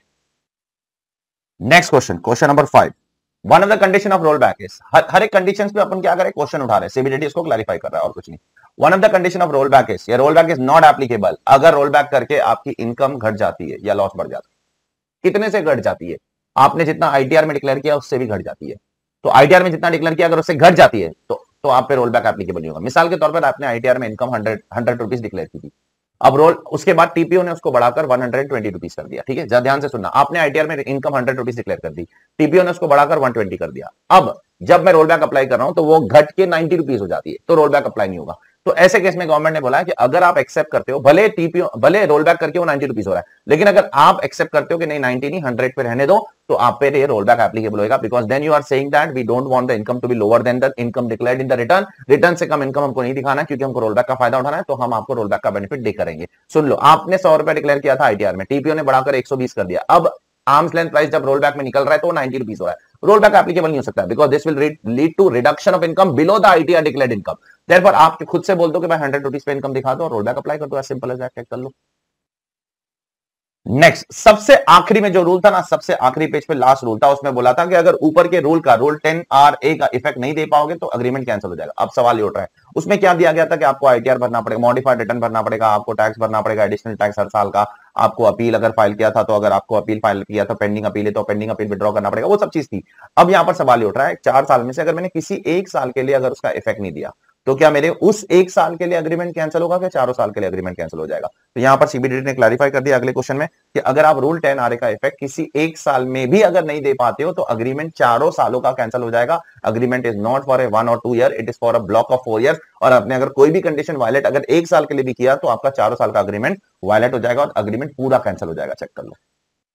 Next question, question number five. One of the condition of roll back is, हर एक कंडीशन पे अपन क्या करें, क्वेश्चन उठा रहे हैं, सीबीडीटी इसको क्लैरिफाई कर रहा है और कुछ नहीं। One of the condition of roll back is, ये roll back is not applicable अगर रोल बैक करके आपकी इनकम घट जाती है या लॉस बढ़ जाती है। कितने से घट जाती है? आपने जितना आईटीआर में डिक्लेयर किया उससे भी घट जाती है। तो आईटीआर में जितना डिक्लेयर किया अगर उससे घट जाती है तो तो आप पे रोल बैक एप्लीकेबल नहीं होगा। मिसाल के तौर पर आपने आईटीआर में income hundred hundred rupees declare की थी, अब रोल उसके बाद टीपीओ ने उसको बढ़ाकर वन हंड्रेड ट्वेंटी रुपीज कर दिया, ठीक है। ध्यान से सुनना, आपने आईटीआर में इनकम हंड्रेड रुपीज डिक्लेयर कर दी, टीपीओ ने उसको बढ़ाकर वन ट्वेंटी कर दिया। अब जब मैं रोल बैक अप्लाई कर रहा हूं तो वो घट के नाइन्टी रुपीज हो जाती है, तो रोल बैक अप्लाई नहीं होगा। तो ऐसे केस में गवर्नमेंट ने बोला है कि अगर आप एक्सेप्ट करते हो, भले टीपीओ भले रोल बैक करके वो नाइन्टी रुपीज हो रहा है, लेकिन अगर आप एक्सेप्ट करते हो कि नहीं नाइन्टी नहीं हंड्रेड पे रहने दो, तो आप पे ये रोल बैक एप्लीकेबल होगा। Because then you are saying that we don't want the income to be lower than the income declared in the return. Return से कम इनकम हमको नहीं दिखाना क्योंकि हमको रोल बैक का फायदा उठाना है, तो हम आपको रोल बैक का बेनिफिट दे करेंगे। सुन लो, आपने सौ रुपए डिक्लेयर किया था आईटीआर में, टीपीओ ने बढ़ाकर एक सौ बीस कर दिया। अब आर्म्स लेंथ प्राइस जब रोल बैक में निकल रहा है तो नाइन्टी रुपीज हो रहा है, रोल बैक एप्लीकेबल नहीं हो सकता because this will lead to reduction of income below the ITR declared income. Therefore आप खुद से बोल दो कि भाई हंड्रेड रुपीज पे इनकम दिखा दो और रोल बैक अप्लाई कर दो, as simple as that. Check कर लो। नेक्स्ट, सबसे आखिरी में जो रूल था ना, सबसे आखिरी पेज पे लास्ट रूल था, उसमें बोला था कि अगर ऊपर के रूल का रूल टेन आर ए का इफेक्ट नहीं दे पाओगे तो अग्रीमेंट कैंसिल हो जाएगा। अब सवाल ये उठ रहा है, उसमें क्या दिया गया था कि आपको आईटीआर भरना पड़ेगा, मॉडिफाइड रिटर्न भरना पड़ेगा, आपको टैक्स भरना पड़ेगा, एडिशनल टैक्स हर साल का, आपको अपील अगर फाइल किया था तो अगर आपको अपील फाइल किया था पेंडिंग अपील है तो पेंडिंग अपील विड्रॉ करना पड़ेगा, वो सब चीज थी। अब यहां पर सवाल ये उठ रहा है, चार साल में से अगर मैंने किसी एक साल के लिए अगर उसका इफेक्ट नहीं दिया तो क्या मेरे उस एक साल के लिए अग्रीमेंट कैंसिल होगा, क्या चारों साल के लिए अग्रीमेंट कैंसिल हो जाएगा? तो यहां पर सीबीडीटी ने क्लैरिफाई कर दिया अगले क्वेश्चन में कि अगर आप रूल टेन आर ए का इफेक्ट किसी एक साल में भी अगर नहीं दे पाते हो तो अग्रीमेंट चारों सालों का कैंसिल हो जाएगा। Agreement is not for a one or two year, it is for a block of four year. और आपने अगर कोई भी कंडीशन वायलेट अगर एक साल के लिए भी किया तो आपका चारों साल का अग्रीमेंट वायलेट हो जाएगा और अग्रीमेंट पूरा कैंसिल हो जाएगा। चेक कर लो।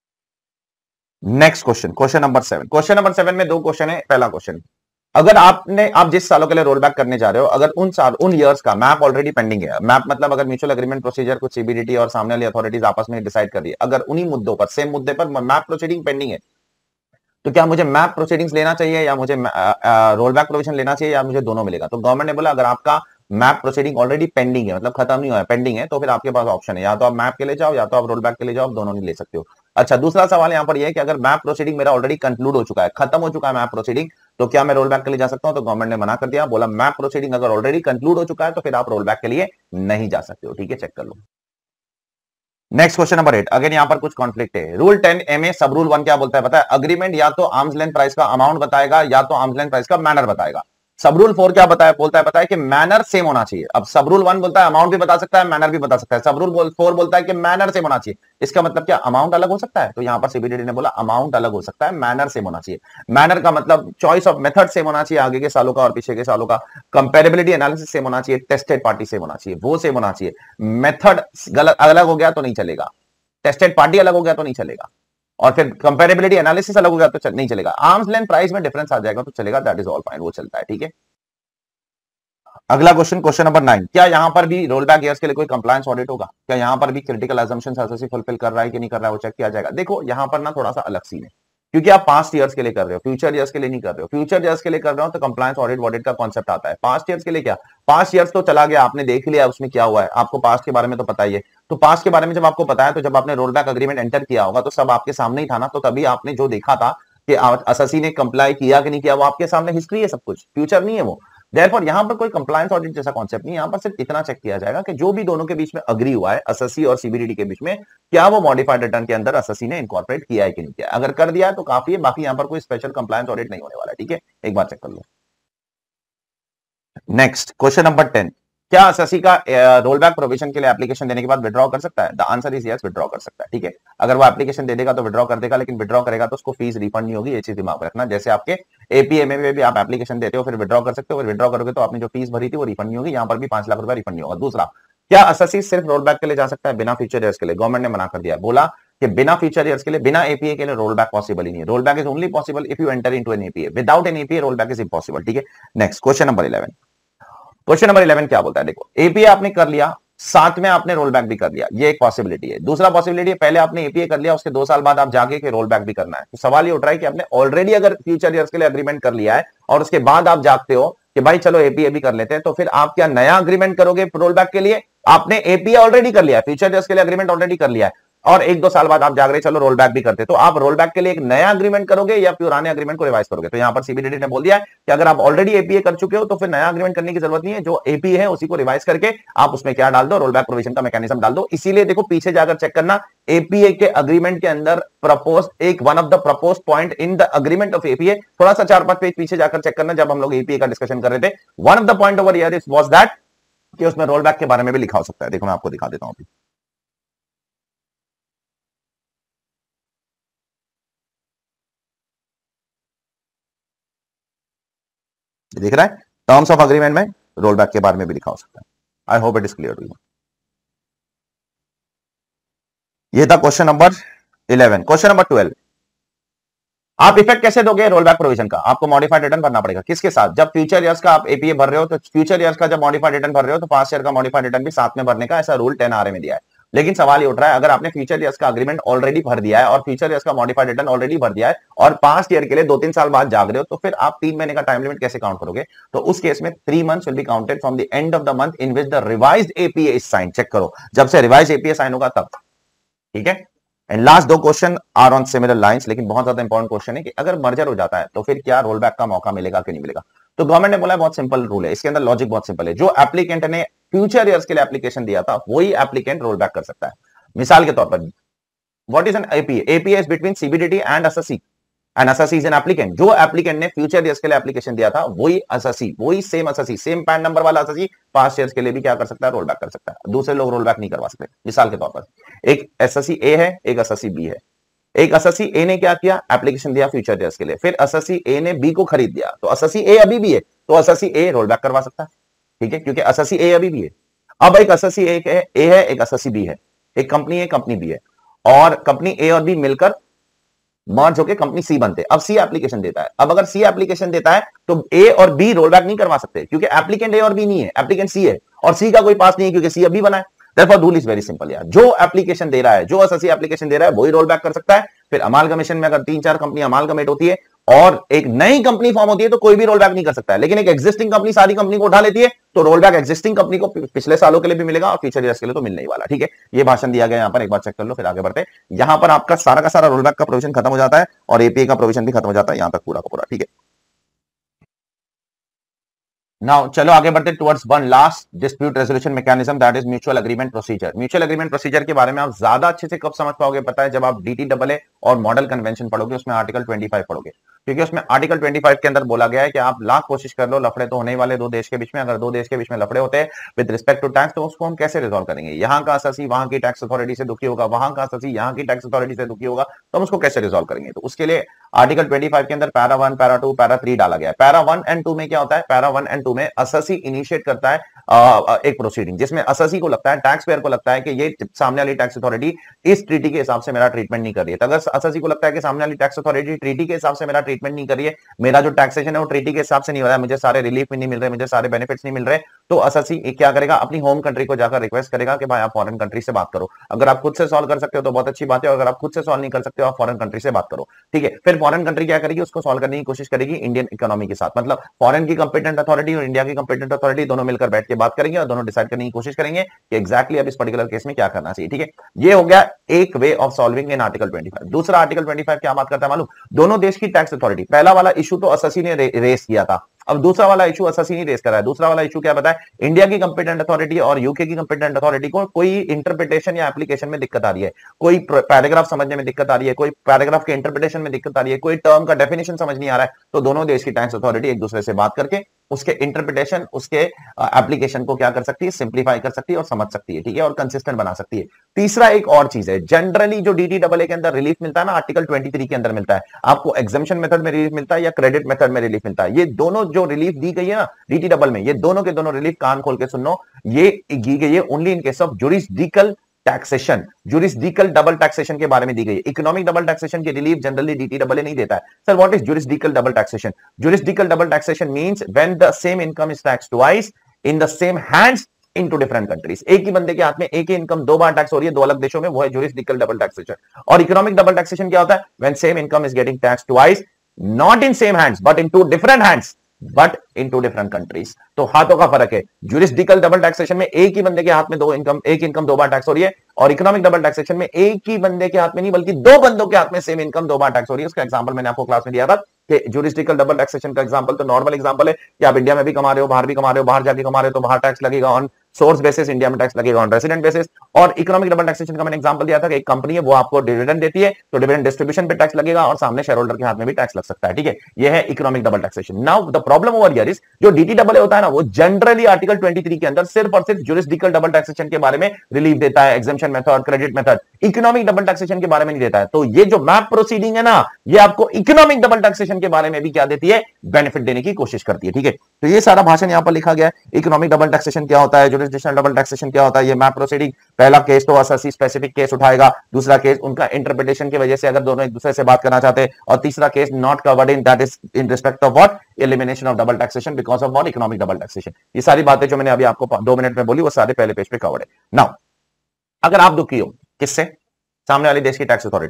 Next question, question number seven. Question number seven में दो क्वेश्चन है। पहला क्वेश्चन, अगर आपने आप जिस सालों के लिए रोल बैक करने जा रहे हो, अगर उन साल उन ईयर्स का मैप ऑलरेडी पेंडिंग है, मैप मतलब अगर म्यूचुअल एग्रीमेंट प्रोसीजर कुछ सीबीडीटी और सामने वाली अथॉरिटीज आपस में डिसाइड कर रही है, अगर उन्हीं मुद्दों पर सेम मुद्दे पर मैप प्रोसीडिंग पेंडिंग है, तो क्या मुझे मैप प्रोसीडिंग्स लेना चाहिए या मुझे रोल बैक प्रोविजन लेना चाहिए या मुझे दोनों मिलेगा? तो गवर्नमेंट ने बोला अगर आपका मैप प्रोसीडिंग ऑलरेडी पेंडिंग है, मतलब खत्म नहीं हुआ है, पेंडिंग है, तो फिर आपके पास ऑप्शन है, या तो आप मैप के लिए जाओ या तो आप रोल बैक के लिए जाओ, आप दोनों नहीं ले सकते हो। अच्छा, दूसरा सवाल यहां पर यह है कि अगर मैप प्रोसीडिंग मेरा ऑलरेडी कंक्लूड हो चुका है, खत्म हो चुका है मैप प्रोसीडिंग, तो क्या मैं रोल बैक के लिए जा सकता हूं? तो गवर्नमेंट ने मना कर दिया, बोला मैप प्रोसीडिंग अगर ऑलरेडी कंक्लूड हो चुका है तो फिर आप रोल बैक के लिए नहीं जा सकते हो। ठीक है, चेक कर लो। Next question number eight, again यहां पर कुछ कॉन्फ्लिक्ट है। रूल टेन ए में सब रूल वन क्या बोलता है पता है? अग्रीमेंट या तो आर्म्स लेंथ प्राइस का अमाउंट बताएगा या तो आर्म्स लेंथ प्राइस का मैनर बताएगा। सब रूल फोर क्या बताया बोलता है पता है कि मैनर सेम होना चाहिए। अब सब रूल वन बोलता है अमाउंट भी बता सकता है, मैनर भी बता सकता है। सब रूल फोर बोलता है कि मैनर सेम होना चाहिए। इसका मतलब क्या अमाउंट अलग हो सकता है? तो यहां पर सीबीडीटी ने बोला अमाउंट अलग हो सकता है, मैनर सेम होना चाहिए। मैनर का मतलब चॉइस ऑफ मेथड सेम होना चाहिए, आगे के सालों का और पीछे के सालों का। कंपेरेबिलिटी एनालिसिस सेम होना चाहिए, टेस्टेड पार्टी सेम होना चाहिए, वो सेम होना चाहिए। मेथड गलत अलग हो गया तो नहीं चलेगा, टेस्टेड पार्टी अलग हो गया तो नहीं चलेगा, और फिर कंपेरेबिलिटी एनालिसिस अलग हो गया तो चल, नहीं चलेगा। आर्म्स लेंथ प्राइस में डिफरेंस आ जाएगा तो चलेगा, दैट इज ऑल फाइन, वो चलता है। ठीक है, अगला क्वेश्चन, क्वेश्चन नंबर नाइन, क्या यहां पर भी रोल बैक ईयर्स के लिए कोई कंप्लायंस ऑडिट होगा? क्या यहां पर भी क्रिटिकल अजम्पशंस एसएससी फुलफिल कर रहा है कि नहीं कर रहा है, वो चेक किया जाएगा। देखो यहां पर ना थोड़ा सा अलग सीन है, क्योंकि आप पास्ट ईयर्स के लिए कर रहे हो, फ्यूचर ईयर्स के लिए नहीं कर रहे हो। फ्यूचर ईयर्स के लिए कर रहे हो तो कंप्लायंस ऑडिट ऑडिट का कॉन्सेप्ट आता है। पास्ट ईयर्स के लिए क्या, पास्ट ईयर्स तो चला गया, आपने देख लिया उसमें क्या हुआ है, आपको पास्ट के बारे में तो पता ही है। तो पास्ट के बारे में जब आपको पता है तो जब आपने रोल बैक अग्रीमेंट एंटर किया होगा तो सब आपके सामने ही था ना, तो तभी आपने जो देखा था कि एसएससी ने कंप्लाई किया कि नहीं किया, वो आपके सामने हिस्ट्री है, सब कुछ फ्यूचर नहीं है वो। देयरफॉर यहां पर कोई कंप्लायंस ऑडिट जैसा कॉन्सेप्ट नहीं, यहां पर सिर्फ इतना चेक किया जाएगा कि जो भी दोनों के बीच में अग्री हुआ है, एसएससी और सीबीडीटी के बीच में, क्या वो मॉडिफाइड रिटर्न के अंदर एसएससी ने इनकॉर्पोरेट किया है कि नहीं किया। अगर कर दिया है तो काफी है, बाकी यहां पर कोई स्पेशल कंप्लायंस ऑडिट नहीं होने वाला है। ठीक है, एक बार चेक कर लो। नेक्स्ट क्वेश्चन नंबर टेन, क्या एसएससी का रोल बैक प्रोविजन के लिए एप्लीकेशन देने के बाद विड्रॉ कर सकता है? The answer is yes, withdraw कर सकता है। ठीक है, अगर वो एप्लीकेशन दे देगा तो विड्रॉ कर देगा, लेकिन विड्रॉ करेगा तो उसको फीस रिफंड नहीं होगी, ये चीज दिमाग में रखना। जैसे आपके एपीएमए में भी आप एप्लीकेशन देते हो फिर विड्रॉ कर सकते हो, फिर विड्रॉ करोगे तो आपने जो फीस भरी थी वो रिफंड नहीं होगी, यहां पर भी पांच लाख रुपए रिफंड नहीं होगा। दूसरा, क्या एसएससी सिर्फ रोल बैक के लिए जा सकता है बिना फ्यूचर ईयर्स के लिए? गवर्नमेंट ने मना कर दिया, बोला कि बिना फ्यूचर ईयर्स के लिए, बिना एपीए के लिए रोल बैक पॉसिबल ही नहीं है। Roll back is only possible if you enter into an APA, without an APA roll back is impossible. ठीक है, next question number eleven, question number eleven क्या बोलता है? देखो, एपीए आपने कर लिया, साथ में आपने रोल बैक भी कर लिया, ये एक पॉसिबिलिटी है। दूसरा पॉसिबिलिटी है पहले आपने एपीए कर लिया, उसके दो साल बाद आप जाके के रोल बैक भी करना है। तो सवाल ये उठ रहा है कि आपने ऑलरेडी अगर फ्यूचर ईयर्स के लिए अग्रीमेंट कर लिया है और उसके बाद आप जागते हो कि भाई चलो एपीए भी कर लेते हैं, तो फिर आप क्या नया अग्रीमेंट करोगे रोल बैक के लिए? आपने एपीए ऑलरेडी कर लिया है, फ्यूचर ईयर्स के लिए अग्रीमेंट ऑलरेडी कर लिया है, और एक दो साल बाद आप जाग रहे चलो रोल बैक भी करते, तो आप रोल बैक के लिए एक नया अग्रीमेंट करोगे या पुराने अग्रीमेंट को रिवाइज करोगे? तो यहां पर सीबीडीटी ने बोल दिया है कि अगर आप ऑलरेडी एपीए कर चुके हो तो फिर नया अग्रीमेंट करने की जरूरत नहीं है, जो एपीए है उसी को रिवाइज करके आप उसमें क्या डाल दो, रोल बैक प्रोविजन का मैकेनिज्म डाल दो। इसीलिए देखो पीछे जाकर चेक करना, एपीए के अग्रीमेंट के अंदर प्रपोज एक one of the propose point in the agreement of APA, थोड़ा सा चार पांच पेज पीछे जाकर चेक करना, जब हम लोग एपीए का डिस्कशन कर रहे थे, one of the point over here was that कि उसमें रोल बैक के बारे में भी लिखा हो सकता है। देखो मैं आपको दिखा देता हूं, देख रहा है, टर्म्स ऑफ अग्रीमेंट में रोल बैक के बारे में भी लिखा हो सकता है। I hope it is clear to you. ये था question number eleven. Question number twelve, आप इफेक्ट कैसे दोगे रोल बैक प्रोविजन का? आपको मॉडिफाइड रिटर्न भरना पड़ेगा, किसके साथ? जब फ्यूचर ईयर्स का आप एपीए भर रहे हो तो फ्यूचर ईयर्स का जब मॉडिफाइड रिटर्न भर रहे हो तो पास्ट ईयर का मॉडिफाइड रिटर्न भी साथ में भरने का, ऐसा रूल टेन आर ए में दिया है। लेकिन सवाल ये उठ रहा है, अगर आपने फ्यूचर ईयर्स का अग्रीमेंट ऑलरेडी भर दिया है और फ्यूचर ईयर्स का मॉडिफाइड रिटर्न ऑलरेडी भर दिया है और पास्ट ईयर के लिए दो तीन साल बाद जाग रहे हो, तो फिर आप तीन महीने का टाइम लिमिट कैसे काउंट करोगे? तो उस केस में three months will be counted from the end of the month in which the revised APA is sign. Check करो, जब से रिवाइज एपीए साइन होगा तब। ठीक है, एंड लास्ट दो question are on similar lines, लेकिन बहुत ज्यादा इंपॉर्टेंट क्वेश्चन है कि अगर मर्जर हो जाता है तो फिर क्या रोल बैक का मौका मिलेगा कि नहीं मिलेगा। तो गवर्नमेंट ने बोला है बहुत सिंपल रूल है, इसके अंदर लॉजिक बहुत सिंपल है, जो एप्लीकेंट ने फ्यूचर ईयर्स के लिए एप्लीकेशन दिया था वही एप्लीकेंट रोल बैक कर सकता है। मिसाल के तौर पर what is an APA, APA is between CBDT and assessee and assessee is an applicant. जो एप्लीकेंट ने फ्यूचर ईयर्स के लिए एप्लीकेशन दिया था वही एसएससी, वही same assessee, same PAN number वाला एसएससी पास्ट ईयर्स के लिए भी क्या कर सकता है, रोल बैक कर सकता है। दूसरे लोग रोल बैक नहीं करवा सकते। मिसाल के तौर पर एक एसएससी ए है, एक एसएससी बी है। एक एसएससी ए ने क्या किया, एप्लीकेशन दिया फ्यूचर ईयर्स के लिए, फिर एसएससी ए ने बी को खरीद दिया, तो एसएससी ए अभी भी है, तो एसएससी ए रोल बैक करवा सकता है, ठीक है, क्योंकि एसएससी ए अभी भी है। अब एक एसएससी ए है, ए है, एक एसएससी बी है, एक कंपनी है, कंपनी बी है, और कंपनी ए और बी मिलकर मर्ज होकर कंपनी सी बनते हैं। अब सी एप्लीकेशन देता है। अब अगर सी एप्लीकेशन देता है तो ए और बी रोल बैक नहीं करवा सकते, क्योंकि एप्लीकेंट ए और बी नहीं है, एप्लीकेंट सी है, और सी का कोई पास नहीं है क्योंकि सी अभी बना है। Therefore, rule is very simple यार, जो एप्लीकेशन दे रहा है, जो एसएससी एप्लीकेशन दे रहा है वही रोल बैक कर सकता है। फिर अमालगमेशन में अगर तीन चार कंपनी अमालगमेट होती है और एक नई कंपनी फॉर्म होती है तो कोई भी रोल बैक नहीं कर सकता है, लेकिन एक एग्जिस्टिंग कंपनी सारी कंपनी को उठा लेती है तो रोल बैक एग्जिस्टिंग कंपनी को पिछले सालों के लिए भी मिलेगा और फ्यूचर ईयर्स के लिए तो मिलने ही वाला। ठीक है, ये भाषण दिया गया यहाँ पर, एक बार चेक कर लो फिर आगे बढ़ते। यहां पर आपका सारा का सारा रोल बैक का प्रोविजन खत्म हो जाता है और एपीए का प्रोविजन भी खत्म हो जाता है यहां तक पूरा का पूरा। ठीक है, नाउ चलो आगे बढ़ते towards one last dispute resolution mechanism, that is mutual agreement procedure. Mutual agreement procedure के बारे में आप ज्यादा अच्छे से कब समझ पाओगे पता है, जब आप डीटी डबल ए और मॉडल कन्वेंशन पढ़ोगे, उसमें आर्टिकल पच्चीस पढ़ोगे, क्योंकि उसमें आर्टिकल पच्चीस के अंदर बोला गया है कि आप लाख कोशिश कर लो, लफड़े तो होने वाले दो देश के बीच में। अगर दो देश के बीच में लफड़े होते हैं विद रिस्पेक्ट टू टैक्स तो उसको हम कैसे रिजॉल्व करेंगे। यहाँ का एसएससी वहां की टैक्स अथॉरिटी से दुखी होगा, वहां का एसएससी यहाँ की टैक्स अथॉरिटी से दुखी होगा, तो हम उसको कैसे रिजॉल्व करेंगे। तो उसके लिए आर्टिकल पच्चीस के अंदर para one, para two, para three डाला गया है। पैरा वन एंड टू में क्या होता है, पैरा वन एंड टू में एसएससी इनिशिएट करता है आ, एक प्रोसीडिंग जिसमें एसएससी को लगता है, टैक्स पेयर को लगता है कि ये सामने वाली टैक्स अथॉरिटी इस ट्रीटी के हिसाब से मेरा ट्रीटमेंट नहीं कर रही है। तो अगर एसएससी को लगता है कि सामने वाली टैक्स अथॉरिटी ट्रीटी के हिसाब से मेरा ट्रीटमेंट नहीं कर रही है, मेरा जो टैक्सेशन है वो ट्रीटी के हिसाब से नहीं हो रहा है, मुझे सारे रिलीफ भी नहीं मिल रहे, मुझे सारे बेनिफिट्स नहीं मिल रहे, तो एसएससी क्या करेगा, अपनी होम कंट्री को जाकर रिक्वेस्ट करेगा कि भाई आप फॉरेन कंट्री से बात करो। अगर आप खुद से सॉल्व कर सकते हो तो बहुत अच्छी बात है, अगर आप खुद से सॉल्व नहीं कर सकते हो आप फॉरेन कंट्री से बात करो। ठीक है, फिर फॉरेन कंट्री क्या करेगी, उसको सॉल्व करने की कोशिश करेगी इंडियन इकोनॉमी के साथ, मतलब फॉरेन की कंपिटेंट अथॉरिटी और इंडिया की कंपिटेंट अथॉरिटी दोनों मिलकर बैठ के बात करेंगे और दोनों डिसाइड करने की कोशिश करेंगे कि एग्जैक्टली अब इस पर्टिकुलर केस में क्या करना चाहिए। ठीक है, ये हो गया एक way of solving in article पच्चीस। दूसरा आर्टिकल पच्चीस क्या बात करता है मालूम, दोनों देश की टैक्स अथॉरिटी, पहला वाला इशू तो एसएससी ने रे, रेस किया था, अब दूसरा वाला इशू एसएससी नहीं रेस कर रहा है। दूसरा वाला इशू क्या बताया, इंडिया की कंपिटेंट अथॉरिटी और यूके की कंपिटेंट अथॉरिटी को कोई इंटरप्रिटेशन या एप्लीकेशन में दिक्कत आ रही है, कोई पैराग्राफ समझने में दिक्कत आ रही है, कोई पैराग्राफ के इंटरप्रिटेशन में दिक्कत आ रही है, कोई टर्म का डेफिनेशन समझ नहीं आ रहा है, तो दोनों देश की टैक्स अथॉरिटी एक दूसरे से बात करके उसके इंटरप्रिटेशन, उसके एप्लीकेशन को क्या कर सकती है, सिंप्लीफाई कर सकती है और समझ सकती है। ठीक है, और कंसिस्टेंट बना सकती है। तीसरा एक और चीज है, जनरली जो डीटी डबल ए के अंदर रिलीफ मिलता है ना, आर्टिकल तेईस के अंदर मिलता है आपको, एग्जम्पशन मेथड में रिलीफ मिलता है या क्रेडिट मेथड में रिलीफ मिलता है। ये दोनों जो रिलीफ दी गई है ना डीटी डबल में, ये दोनों के दोनों रिलीफ कान खोल के सुनो, ये दी गई है only in case of juridical taxation, juridical double taxation के बारे में दी गई है। इकोनॉमिक डबल टैक्सेशन की relief generally DT double A नहीं देता है। Sir what is juridical double taxation? Juridical double taxation means when the same income is taxed twice in the same hands into different countries. एक ही बंदे के हाथ में एक ही इनकम दो बार टैक्स हो रही है दो अलग देशों में, वो है जुरिस्डिकल डबल टैक्सेशन। और इकोनॉमिक डबल टैक्सेशन क्या होता है, when same income is getting taxed twice not in same hands but in two different hands but in two different countries. तो हाथों का फर्क है। जुरिस्डिकल डबल टैक्सेशन में एक ही बंदे के हाथ में दो इनकम, एक इनकम दो बार टैक्स हो रही है, और इकोनॉमिक डबल टैक्सेशन में एक ही बंदे के हाथ में नहीं बल्कि दो बंदों के हाथ में सेम इनकम दो बार टैक्स हो रही है। उसका एग्जांपल मैंने आपको क्लास में दिया था कि जुरिस्डिकल डबल टैक्सेशन का एग्जांपल तो नॉर्मल एग्जांपल है कि आप इंडिया में भी कमा रहे हो, बाहर भी कमा रहे हो, बाहर जाके कमा रहे हो तो बाहर टैक्स लगेगा ऑन सोर्स बेसिस, इंडिया में टैक्स लगेगा ऑन रेसिडेंट बेसिस। और इकोनॉमिक डबल टैक्सेशन का मैंने एग्जांपल दिया था कि एक कंपनी है वो आपको डिविडेंड देती है तो डिविडेंड डिस्ट्रीब्यूशन पे टैक्स लगेगा और सामने शेयर होल्डर के हाथ में भी टैक्स लग सकता है। ठीक है, ये है economic double taxation. Now the problem over here is जो डीटी डबल ए होता है ना, वो जनरली आर्टिकल तेईस के अंदर सिर्फ और सिर्फ जुरिस्डिकल डबल टैक्सेशन के बारे में रिलीफ देता है, exemption method, credit method, economic double taxation के बारे में नहीं देता है। तो ये जो मैप प्रोसीडिंग है ना, ये आपको इकोनॉमिक डबल टैक्सेशन के बारे में भी क्या देती है, बेनिफिट देने की कोशिश करती है। ठीक है, तो ये सारा भाषण यहां पर लिखा गया है। इकोनॉमिक डबल टैक्सेशन क्या होता है, जुरिस्डिक्शनल डबल टैक्सेशन क्या होता है, ये मैप प्रोसीडिंग। पहला केस तो एसएससी स्पेसिफिक केस उठाएगा, दूसरा केस उनका इंटरप्रिटेशन की वजह से अगर दोनों एक दूसरे से बात करना चाहते हैं, और तीसरा case not covered in, that is in respect of what, elimination of double taxation because of what, economic double taxation. ये सारी बातें जो मैंने अभी आपको दो मिनट में बोली वो सारे पहले पेज पे कवर्ड है। नाउ अगर आप दुखी हो किससे, सामने वाले देश की टैक्स अथॉरिटी से,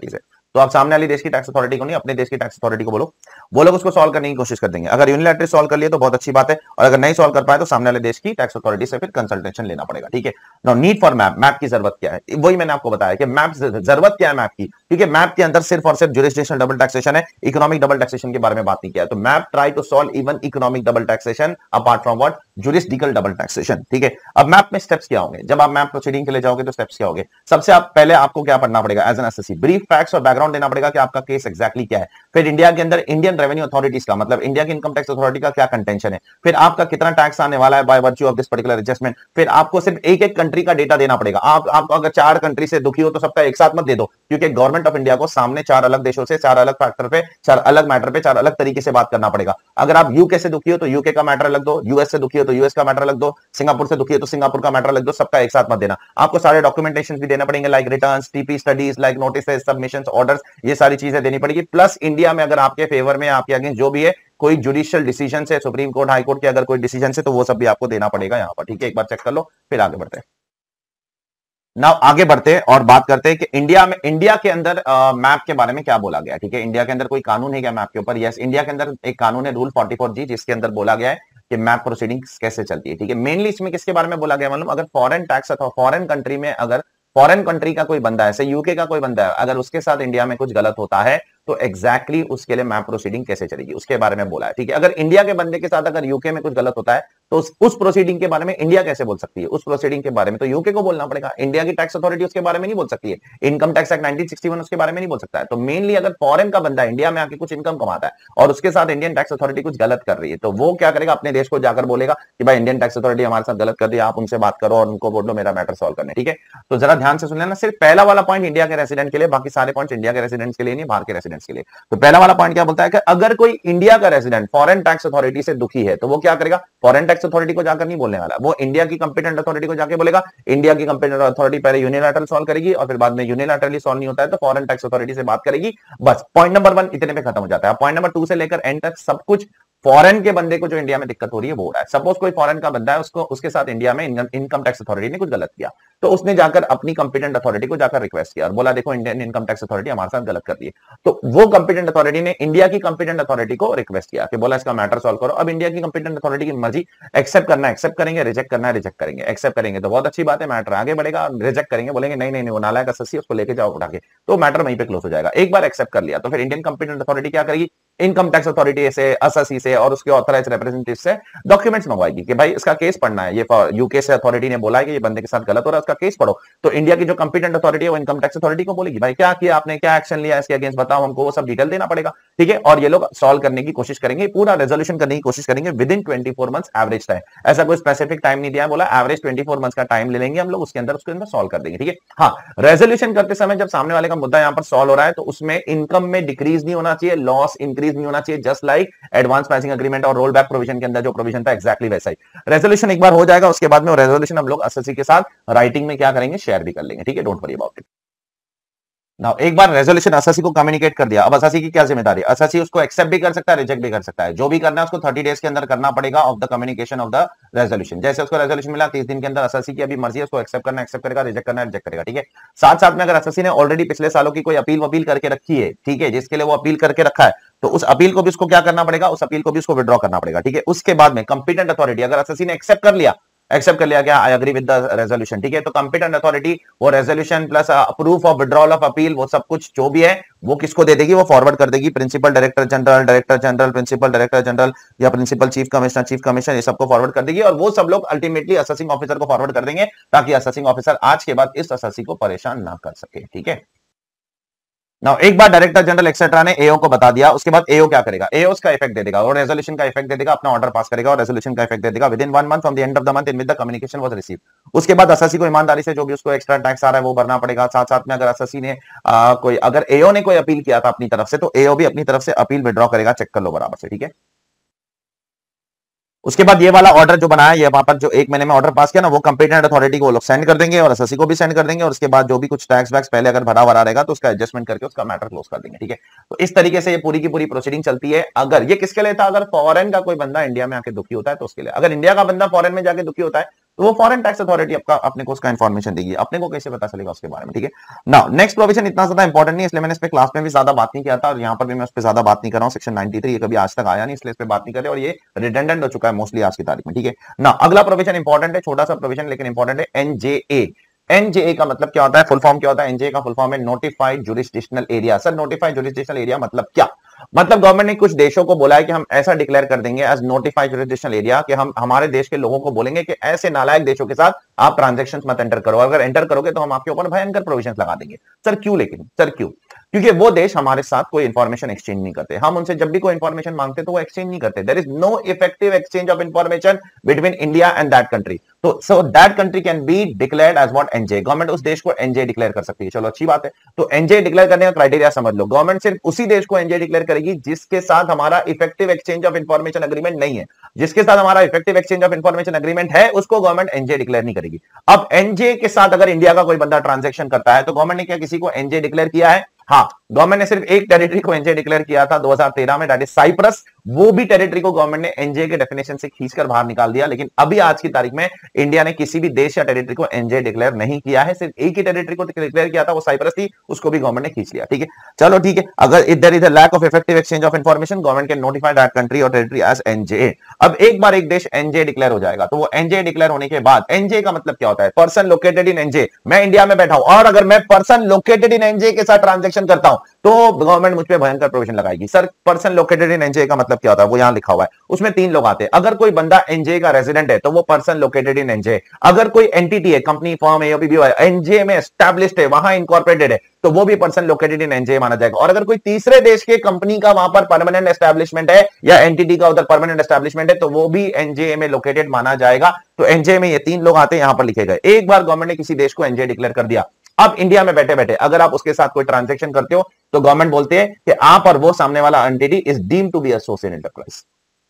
तो आप सामने वाली देश की टैक्स अथॉरिटी को नहीं, अपने देश की टैक्स अथॉरिटी को बोलो, वो लोग उसको सॉल्व करने की कोशिश कर देंगे। अगर यूनिलैटरली सॉल्व कर लिए तो बहुत अच्छी बात है, और अगर नहीं सॉल्व कर पाए तो सामने वाले देश की टैक्स अथॉरिटी से फिर कंसल्टेशन लेना पड़ेगा। ठीक है, now need for MAP, MAP की जरूरत क्या है, वही मैंने आपको बताया कि मैप जरूरत क्या है मैप की, क्योंकि मैप के अंदर सिर्फ और सिर्फ जुरिस्डिक्शनल डबल टैक्सेशन है, इकोनॉमिक डबल टैक्सेशन के बारे में बात नहीं किया है। तो MAP try to solve even economic double taxation apart from what, juridical double taxation. ठीक है, अब मैप में स्टेप्स क्या होंगे, जब आप मैप प्रोसीडिंग के लिए जाओगे तो स्टेप्स क्या होंगे, सबसे आप पहले आपको क्या पढ़ना पड़ेगा as an assessee, brief facts और बैकग्राउंड देना पड़ेगा कि आपका केस एक्जैक्टली क्या है। फिर इंडिया के अंदर इंडियन रेवेन्यू अथॉरिटीज का मतलब इंडिया की इनकम टैक्स अथॉरिटी का क्या कंटेंशन है, फिर आपका कितना टैक्स आने वाला है by virtue of this particular adjustment. फिर आपको सिर्फ एक एक कंट्री का डेटा देना पड़ेगा। आप आप अगर चार कंट्री से दुखी हो तो सबका एक साथ मत दे दो, क्योंकि गवर्नमेंट ऑफ इंडिया को सामने चार अलग देशों से चार अलग फैक्टर पे चार अलग मैटर पे चार अलग तरीके से बात करना पड़ेगा। अगर आप यूके से दुखी हो तो यूके का मैटर अलग दो, यूएस से दुखी हो तो यूएस का मैटर अलग दो, सिंगापुर से दुखी हो तो सिंगापुर का मैटर अलग दो, सबका एक साथ मत देना। आपको सारे डॉक्यूमेंटेशन भी देना पड़ेंगे, like returns, TP studies, like notices, submissions, orders, ये सारी चीजें देनी पड़ेगी। प्लस इंडिया में अगर आपके फेवर में, आपके अगेंस्ट जो भी है कोई जुडिशियल डिसीजन से, सुप्रीम कोर्ट, हाई कोर्ट के अगर कोई डिसीजन से, तो वो सब भी आपको देना पड़ेगा यहाँ पर। ठीक है, एक बार चेक कर लो, फिर आगे बढ़ते हैं। नाउ आगे बढ़ते हैं और बात करते हैं कि इंडिया में, इंडिया के अंदर मैप के बारे में क्या बोला गया है। ठीक है, इंडिया के अंदर कोई कानून है क्या मैप के ऊपर? यस, इंडिया के अंदर एक कानून है, रूल फोर्टी फोर जी, जिसके अंदर बोला गया है कि मैप प्रोसीडिंग्स कैसे चलती है। ठीक है, मेनली इसमें किसके बारे में बोला गया, मतलब अगर फॉरेन टैक्स अथवा फॉरेन कंट्री में, अगर फॉरेन कंट्री का कोई बंदा है, जैसे यूके का कोई बंदा है, अगर उसके साथ इंडिया में कुछ गलत होता है तो एग्जैक्टली exactly उसके लिए मैप प्रोसीडिंग कैसे चलेगी, उसके बारे में बोला है। ठीक है, अगर इंडिया के बंदे के साथ अगर यूके में कुछ गलत होता है तो उस, उस प्रोसीडिंग के बारे में इंडिया कैसे बोल सकती है, उस प्रोसीडिंग के बारे में तो यूके को बोलना पड़ेगा। इंडिया की टैक्स अथॉरिटी उसके बारे में नहीं बोल सकती है, income tax act nineteen sixty one उसके बारे में नहीं बोल सकता है। तो मेनली अगर फॉरेन का बंदा इंडिया में आके कुछ इनकम कमाता है और उसके साथ इंडियन टैक्स अथॉरिटी कुछ गलत कर रही है, तो वो क्या करेगा, अपने देश को जाकर बोलेगा कि भाई इंडियन टैक्स अथॉरिटी हमारे साथ गलत कर रही है, आप उनसे बात करो और उनको बोलो मेरा मैटर सॉल्व करने। ठीक है, तो जरा ध्यान से सुन लेना, सिर्फ पहला वाला पॉइंट इंडिया के रेसिडेंट के लिए, बाकी सारे पॉइंट इंडिया के रेसिडेंट्स के लिए नहीं, बाहर के रेसिडेंट्स के लिए। तो पहला वाला पॉइंट क्या बोलता है कि अगर कोई इंडिया का रेसिडेंट फॉरेन टैक्स अथॉरिटी से दुखी है तो वो क्या करेगा, फॉरेन टैक्स अथॉरिटी को जाकर नहीं बोलने वाला, वो इंडिया की कंपिटेंट अथॉरिटी को जाके बोलेगा। इंडिया की कंपिटेंट अथॉरिटी पहले यूनिलैटरल सॉल्व करेगी और फिर बाद में यूनिलैटरली सॉल्व नहीं होता है तो फॉरेन टैक्स अथॉरिटी से बात करेगी। बस पॉइंट नंबर वन इतने पे खत्म हो जाता है। पॉइंट नंबर टू से लेकर एंड तक सब कुछ फॉरेन के बंदे को जो इंडिया में दिक्कत हो रही है वो हो रहा है। सपोज कोई फॉरेन का बंदा है, उसको उसके साथ इंडिया में इनकम टैक्स अथॉरिटी ने कुछ गलत किया, तो उसने जाकर अपनी कंपिटेंट अथॉरिटी को जाकर रिक्वेस्ट किया और बोला देखो इंडियन इनकम टैक्स अथॉरिटी हमारे साथ गलत कर रही है। तो वो कंपिटेंट अथॉरिटी ने इंडिया की कंपिटेंट अथॉरिटी को रिक्वेस्ट किया कि बोला इसका मैटर सॉल्व करो। अब इंडिया की कंपिटेंट अथॉरिटी की मर्जी, एक्सेप्ट करना एक्सेप्ट करेंगे, रिजेक्ट करना है रिजेक्ट करेंगे। एक्सेप्ट करेंगे तो बहुत अच्छी बात है, मैटर आगे बढ़ेगा। रिजेक्ट करेंगे, बोलेंगे नहीं नहीं वो नालायक अससी, उसको लेके जाओ उठा के, तो मैटर वहीं पे क्लोज हो जाएगा। एक बार एक्सेप्ट कर लिया तो फिर इंडियन कंपिटेंट अथॉरिटी क्या करेगी, इनकम टैक्स अथॉरिटी से, अससी से और उसके ऑथराइज्ड रिप्रेजेंटेटिव से डॉक्यूमेंट्स मंगवाएगी कि भाई इसका केस पढ़ना है, ये यूके से अथॉरिटी ने बोला है कि ये बंदे के साथ गलत हो रहा है, उसका केस पढ़ो। तो इंडिया की जो कंपिटेंट अथॉरिटी है वो इनकम टैक्स अथॉरिटी को बोलेगी भाई क्या किया आपने, क्या एक्शन लिया इसके अगेंस्ट बताओ हमको, वो सब डिटेल देना पड़ेगा। ठीक है, और ये लोग सॉल्व करने की कोशिश करेंगे, पूरा रेजोल्यूशन करने की कोशिश करेंगे within twenty four months average time. ऐसा कोई स्पेसिफिक टाइम नहीं दिया है, बोला एवरेज ट्वेंटी फोर मंथ्स का टाइम ले लेंगे हम लोग, उसके अंदर उसके अंदर सॉल्व कर देंगे। ठीक है, हाँ, रेजोल्यूशन करते समय जब सामने वाले का मुद्दा यहां पर सॉल्व हो रहा है तो उसमें इनकम में डिक्रीज नहीं होना चाहिए, लॉस इंक्रीज नहीं होना चाहिए, just like advance pricing agreement और रोल बैक प्रोविजन के अंदर जो प्रोविजन था एक्जैक्टली वैसा ही। रेजोल्यूशन एक बार हो जाएगा, उसके बाद में रेजोल्यूशन हम लोग एसएससी के साथ राइटिंग में क्या करेंगे, शेयर भी कर लेंगे। ठीक है, don't worry about it. Now एक बार रेजोल्यूशन एसएससी को कम्युनिकेट कर दिया, अब एसएससी की क्या जिम्मेदारी है, एसएससी उसको एक्सेप्ट भी कर सकता है, रिजेक्ट भी कर सकता है। जो भी करना है उसको थर्टी डेज के अंदर करना पड़ेगा of the communication of the resolution. जैसे उसको रेजोल्यूशन मिला तीस दिन के अंदर एसएससी की अभी मर्जी है, उसको एक्सेप्ट करना एक्सेप्ट करेगा, रिजेक्ट करना रिजेक्ट करेगा। ठीक है, साथ साथ में अगर एसएससी ने ऑलरेडी पिछले सालों की कोई अपील वपील करके रखी है, ठीक है, जिसके लिए वो अपील करके रखा है, तो उस अपील को भी उसको क्या करना पड़ेगा, उस अपील को भी उसको विड्रॉ करना पड़ेगा। ठीक है, उसके बाद में कंपिटेंट अथॉरिटी अगर एसएससी ने एक्सेप्ट कर लिया, एक्सेप्ट कर लिया क्या, I agree with the resolution, ठीक है, तो कंपिटेंट अथॉरिटी वो resolution plus proof of withdrawal of appeal वो सब कुछ जो भी है वो किसको दे देगी, वो फॉरवर्ड कर देगी principal director general, director general, principal director general या principal chief commissioner, chief commissioner, ये सबको फॉरवर्ड कर देगी और वो सब लोग अल्टीमेटली असेसिंग ऑफिसर को फॉरवर्ड कर देंगे ताकि असेसिंग ऑफिसर आज के बाद इस असेसी को परेशान ना कर सके। ठीक है, नाउ एक बार डायरेक्टर जनरल एक्सेट्रा ने एओ को बता दिया, उसके बाद एओ क्या करेगा, एओ उसका इफेक्ट दे देगा और रेजोल्यूशन का इफेक्ट दे देगा, अपना ऑर्डर पास करेगा और रेजोल्यूशन का इफेक्ट दे देगा within one month from the end of the month in with the communication was received. उसके बाद एसएससी को ईमानदारी से जो भी उसको एक्स्ट्रा टैक्स आ रहा है वो भरना पड़ेगा। साथ साथ में अगर एसएससी ने आ, कोई अगर एओ ने कोई अपील किया था अपनी तरफ से तो एओ भी अपनी तरफ से अपील विड्रॉ करेगा, चेक कर लो बराबर से। ठीक है, उसके बाद ये वाला ऑर्डर जो बनाया, ये वहां पर जो एक महीने में ऑर्डर पास किया ना, वो कंपिटेंट अथॉरिटी को वो लोग सेंड कर देंगे और एसएससी को भी सेंड कर देंगे और उसके बाद जो भी कुछ टैक्स वैक्स पहले अगर भरा भरा रहेगा तो उसका एडजस्टमेंट करके उसका मैटर क्लोज कर देंगे। ठीक है, तो इस तरीके से ये पूरी की पूरी प्रोसीडिंग चलती है। अगर ये किसके लिए था, अगर फॉरेन का कोई बंदा इंडिया में आके दुखी होता है तो उसके लिए। अगर इंडिया का बंदा फॉरेन में जाके दुखी होता है तो वो फॉरेन टैक्स अथॉरिटी आपका अपने को उसका इन्फॉर्मेशन देगी, अपने को कैसे पता चलेगा उसके बारे में, ठीक है। नाउ नेक्स्ट प्रोविजन इतना ज्यादा इंपॉर्टेंट नहीं, इसलिए मैंने इस पे क्लास में भी ज्यादा बात नहीं किया था और यहाँ पर भी मैं उस पर ज्यादा बात नहीं कर रहा हूँ। सेक्शन नाइनटी थ्री ये कभी आज तक आया नहीं, इसलिए इस पे बात नहीं कर रहे और ये रिडंडेंट हो चुका है मोस्टली आज की तारीख में, ठीक है ना। अगला प्रोविजन इंपॉर्टेंट है, छोटा सा प्रोविजन लेकिन इंपॉर्टेंट है, एनजेए। एनजेए का मतलब क्या होता है, फुल फॉर्म क्या होता है, एनजेए का फुल फॉर्म है notified jurisdictional area. Sir notified jurisdictional area मतलब क्या, मतलब गवर्नमेंट ने कुछ देशों को बोला है कि हम ऐसा डिक्लेयर कर देंगे एज नोटिफाइड जुरिसडिक्शनल एरिया कि हम हमारे देश के लोगों को बोलेंगे कि ऐसे नालायक देशों के साथ आप ट्रांजैक्शंस मत एंटर करो, अगर एंटर करोगे तो हम आपके ऊपर भयंकर प्रोविजंस लगा देंगे। सर क्यों, लेकिन सर क्यों, क्योंकि वो देश हमारे साथ कोई इंफॉर्मेशन एक्सचेंज नहीं करते, हम उनसे जब भी कोई इंफॉर्मेशन मांगते तो वो एक्सचेंज नहीं करते। There is no effective exchange of information between India and that country, तो so that country can be declared as what, NJ. Government उस देश को एनजे डिक्लेयर कर सकती है, चलो अच्छी बात है। तो एनजे डिक्लेयर करने का क्राइटेरिया समझ लो, गवर्नमेंट सिर्फ उसी देश को एनजे डिक्लेयर करेगी जिसके साथ हमारा effective exchange of information agreement नहीं है। जिसके साथ हमारा effective exchange of information agreement है उसको गवर्नमेंट एनजे डिक्लेयर नहीं करेगी। अब एनजे के साथ अगर इंडिया का कोई बंदा ट्रांजैक्शन करता है तो गवर्नमेंट ने क्या किसी को एनजे डिक्लेयर किया है, हाँ गवर्नमेंट ने सिर्फ एक टेरिटरी को एनजे डिक्लेयर किया था दो हज़ार तेरह में, दैट इज साइप्रस। वो भी टेरिटरी को गवर्नमेंट ने एनजे के डेफिनेशन से खींचकर बाहर निकाल दिया, लेकिन अभी आज की तारीख में इंडिया ने किसी भी देश या टेरिटरी को एनजे डिक्लेयर नहीं किया है, सिर्फ एक ही टेरिटरी को डिक्लेयर किया था, वो साइप्रस थी, उसको भी गवर्नमेंट ने खींच लिया, ठीक है। चलो ठीक है, अगर if there is a lack of effective exchange of information government can notify that country और टेरिटरी एज एनजे। अब एक बार एक देश एनजे डिक्लेयर हो जाएगा तो वो एनजे डिक्लेयर होने के बाद, एनजे का मतलब क्या होता है, पर्सन लोकेटेड इन एनजे। मैं इंडिया में बैठा हूं और अगर मैं पर्सन लोकेटेड इन एनजे के साथ ट्रांजैक्शन करता हूं तो गवर्नमेंट मुझ पे भयंकर प्रोविजन लगाएगी। Sir person located in NJ का मतलब क्या होता है, वो यहां लिखा हुआ है, उसमें तीन लोग आते हैं। अगर कोई बंदा एनजे का रेजिडेंट है तो वो पर्सन लोकेटेड इन एनजे। अगर कोई एंटिटी है, कंपनी, फर्म है, ओपीबी है, एनजे में एस्टैब्लिश्ड है, वहां इनकॉर्पोरेटेड है, तो वो भी पर्सन लोकेटेड इन एनजे माना जाएगा। और अगर कोई तीसरे देश के कंपनी का वहां पर परमानेंट एस्टैब्लिशमेंट है या एंटिटी का उधर परमानेंट एस्टैब्लिशमेंट है तो वो भी एनजे में लोकेटेड माना जाएगा। तो एनजे में ये तीन लोग आते हैं, यहां पर लिखे गए। एक बार गवर्नमेंट ने किसी देश को एनजे डिक्लेयर कर दिया, अब इंडिया में बैठे बैठे अगर आप उसके साथ कोई ट्रांजैक्शन करते हो तो गवर्नमेंट बोलते हैं कि आप और वो सामने वाला entity is deemed to be associate enterprise.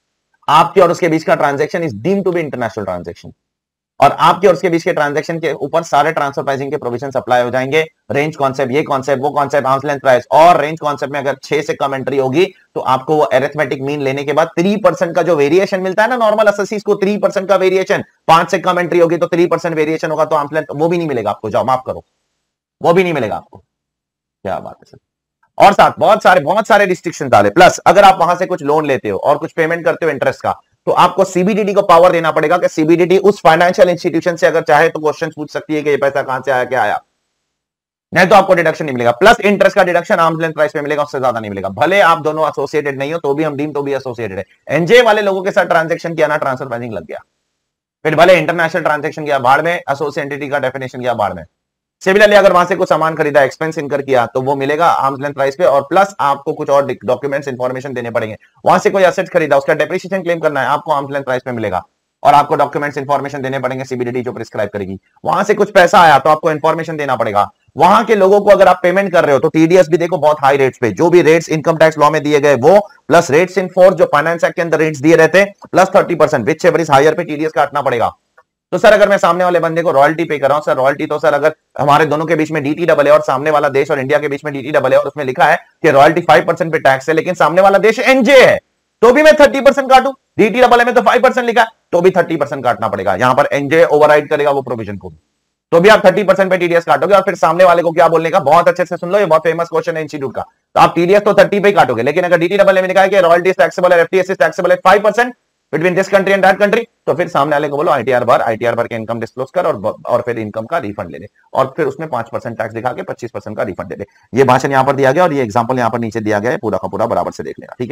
आपके और उसके बीच का transaction is deemed to be international transaction, और आपके और उसके बीच के ट्रांजैक्शन के ऊपर सारे ट्रांसफर प्राइसिंग के प्रोविजन अप्लाई हो जाएंगे। रेंज कॉन्सेप्ट, ये कॉन्सेप्ट, वो कॉन्सेप्ट, आर्म्स लेंथ प्राइस। और रेंज कॉन्सेप्ट में अगर छह से कम एंट्री होगी तो आपको वो अरिथमेटिक मीन लेने के बाद थ्री परसेंट का जो वेरिएशन मिलता है ना नॉर्मल एसएससीज को, थ्री परसेंट का वेरिएशन, पांच से कम एंट्री होगी तो थ्री परसेंट वेरिएशन होगा, तो आर्म्स लेंथ वो भी नहीं मिलेगा आपको, जाओ माफ करो, वो भी नहीं मिलेगा आपको। क्या बात है सर। और साथ बहुत सारे बहुत सारे रिस्ट्रिक्शन डाले। प्लस अगर आप वहां से कुछ लोन लेते हो और कुछ पेमेंट करते हो इंटरेस्ट का, तो आपको सीबीडीटी को पावर देना पड़ेगा कि सीबीडीटी उस फाइनेंशियल इंस्टीट्यूशन से अगर चाहे तो क्वेश्चन पूछ सकती है कि ये पैसा कहां से आया, क्या आया, नहीं तो आपको डिडक्शन नहीं मिलेगा। प्लस इंटरेस्ट का डिडक्शन आर्म्स लेंथ प्राइस पे मिलेगा, उससे ज्यादा नहीं मिलेगा। भले आप दोनों एसोसिएटेड नहीं हो तो भी हम डीम तो भी एसोसिएटेड है। एनजे वाले लोगों के साथ ट्रांजेक्शन किया ना, ट्रांसफर प्राइसिंग लग गया। फिर भले इंटरनेशनल ट्रांजेक्शन किया बाढ़ में, एसोसिएटेड एंटिटी का डेफिनेशन किया बाढ़ में। सिमिलरली अगर वहां से कुछ सामान खरीदा, एक्सपेंस इनकर किया, तो वो मिलेगा आर्म्स लेंथ प्राइस पे। और प्लस आपको कुछ और डॉक्यूमेंट्स इंफॉर्मेशन देने पड़ेंगे। वहां से कोई एसेट खरीदा, उसका डेप्रिसिएशन क्लेम करना है, आपको आर्म्स लेंथ प्राइस पे मिलेगा। और आपको डॉक्यूमेंट्स इंफॉर्मेशन देने पड़ेंगे, सीबीडीटी जो प्रिस्क्राइब करेगी। वहां से कुछ पैसा आया तो आपको इंफॉर्मेशन देना पड़ेगा। वहां के लोगों को अगर आप पेमेंट कर रहे हो तो टीडीएस भी देखो बहुत हाई रेट्स पे, जो भी रेट्स इनकम टैक्स लॉ में दिए गए वो, प्लस रेट्स इन फोर्स जो फाइनेंस एक्ट के अंदर रेट्स दिए रहते हैं, plus thirty percent whichever is higher पे टीडीएस काटना पड़ेगा। तो सर अगर मैं सामने वाले बंदे को रॉयल्टी पे कर रहा हूं, सर रॉयल्टी तो सर अगर हमारे दोनों के बीच में डीटी डबल है और सामने वाला देश और इंडिया के बीच में डीटी डबल है और उसमें लिखा है कि रॉयल्टी फाइव परसेंट पे टैक्स है, लेकिन सामने वाला देश एनजे है, तो भी मैं थर्टी परसेंट काटूं। डीटी डबल में तो फाइव परसेंट लिखा है, तो भी थर्टी परसेंट काटना पड़ेगा। यहां पर एनजे ओवरराइड करेगा वो प्रोविजन को, तो भी आप थर्टी परसेंट पे टीडीएस काटोगे। और फिर सामने वाले को क्या बोलने का, बहुत अच्छे से सुन लो, ये बहुत फेमस क्वेश्चन है इंस्टीट्यूट का। तो आप टीडीएस तो थर्टी पे ही काटोगे, लेकिन अगर डीटी डबल में लिखा है कि रॉयल्टी टैक्सेबल है, एफटीएस टैक्सेबल है five percent between this country and that country, तो फिर सामने वाले को बोलो आईटीआर भर, आईटीआर भर के इनकम डिस्क्लोज कर और और फिर इनकम का रिफंड ले ले, और फिर उसमें पांच परसेंट टैक्स दिखा के पच्चीस परसेंट का रिफंड दे दे। ये भाषण यहां पर दिया गया और ये एग्जांपल यहां पर नीचे दिया गया है, पूरा का पूरा बराबर से देख लेना, ठीक है,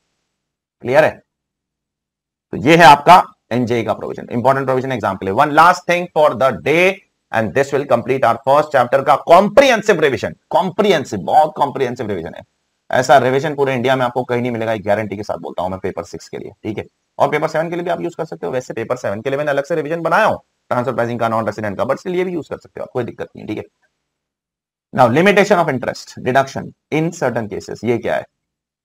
क्लियर है। तो ये है आपका एनजे का प्रोविजन, इंपॉर्टेंट प्रोविजन एग्जांपल है। One last thing for the day and this will complete our first chapter का कॉम्प्रिहेंसिव रिवीजन। कॉम्प्रिहेंसिव, बहुत कॉम्प्रिहेंसिव रिवीजन है। ऐसा रिवीजन पूरे इंडिया में आपको कहीं नहीं मिलेगा, गारंटी के साथ बोलता हूं मैं, पेपर सिक्स के लिए, ठीक है। और पेपर सेवन के लिए भी आप यूज कर सकते हो। वैसे पेपर सेवन के लिए मैंने अलग से रिवीजन बनाया हूं, ट्रांसफर प्राइसिंग का, नॉन रेसिडेंट का, बट इसलिए भी यूज कर सकते हो आप, कोई दिक्कत नहीं है, ठीक है। Now limitation of interest deduction in certain cases, ये क्या है?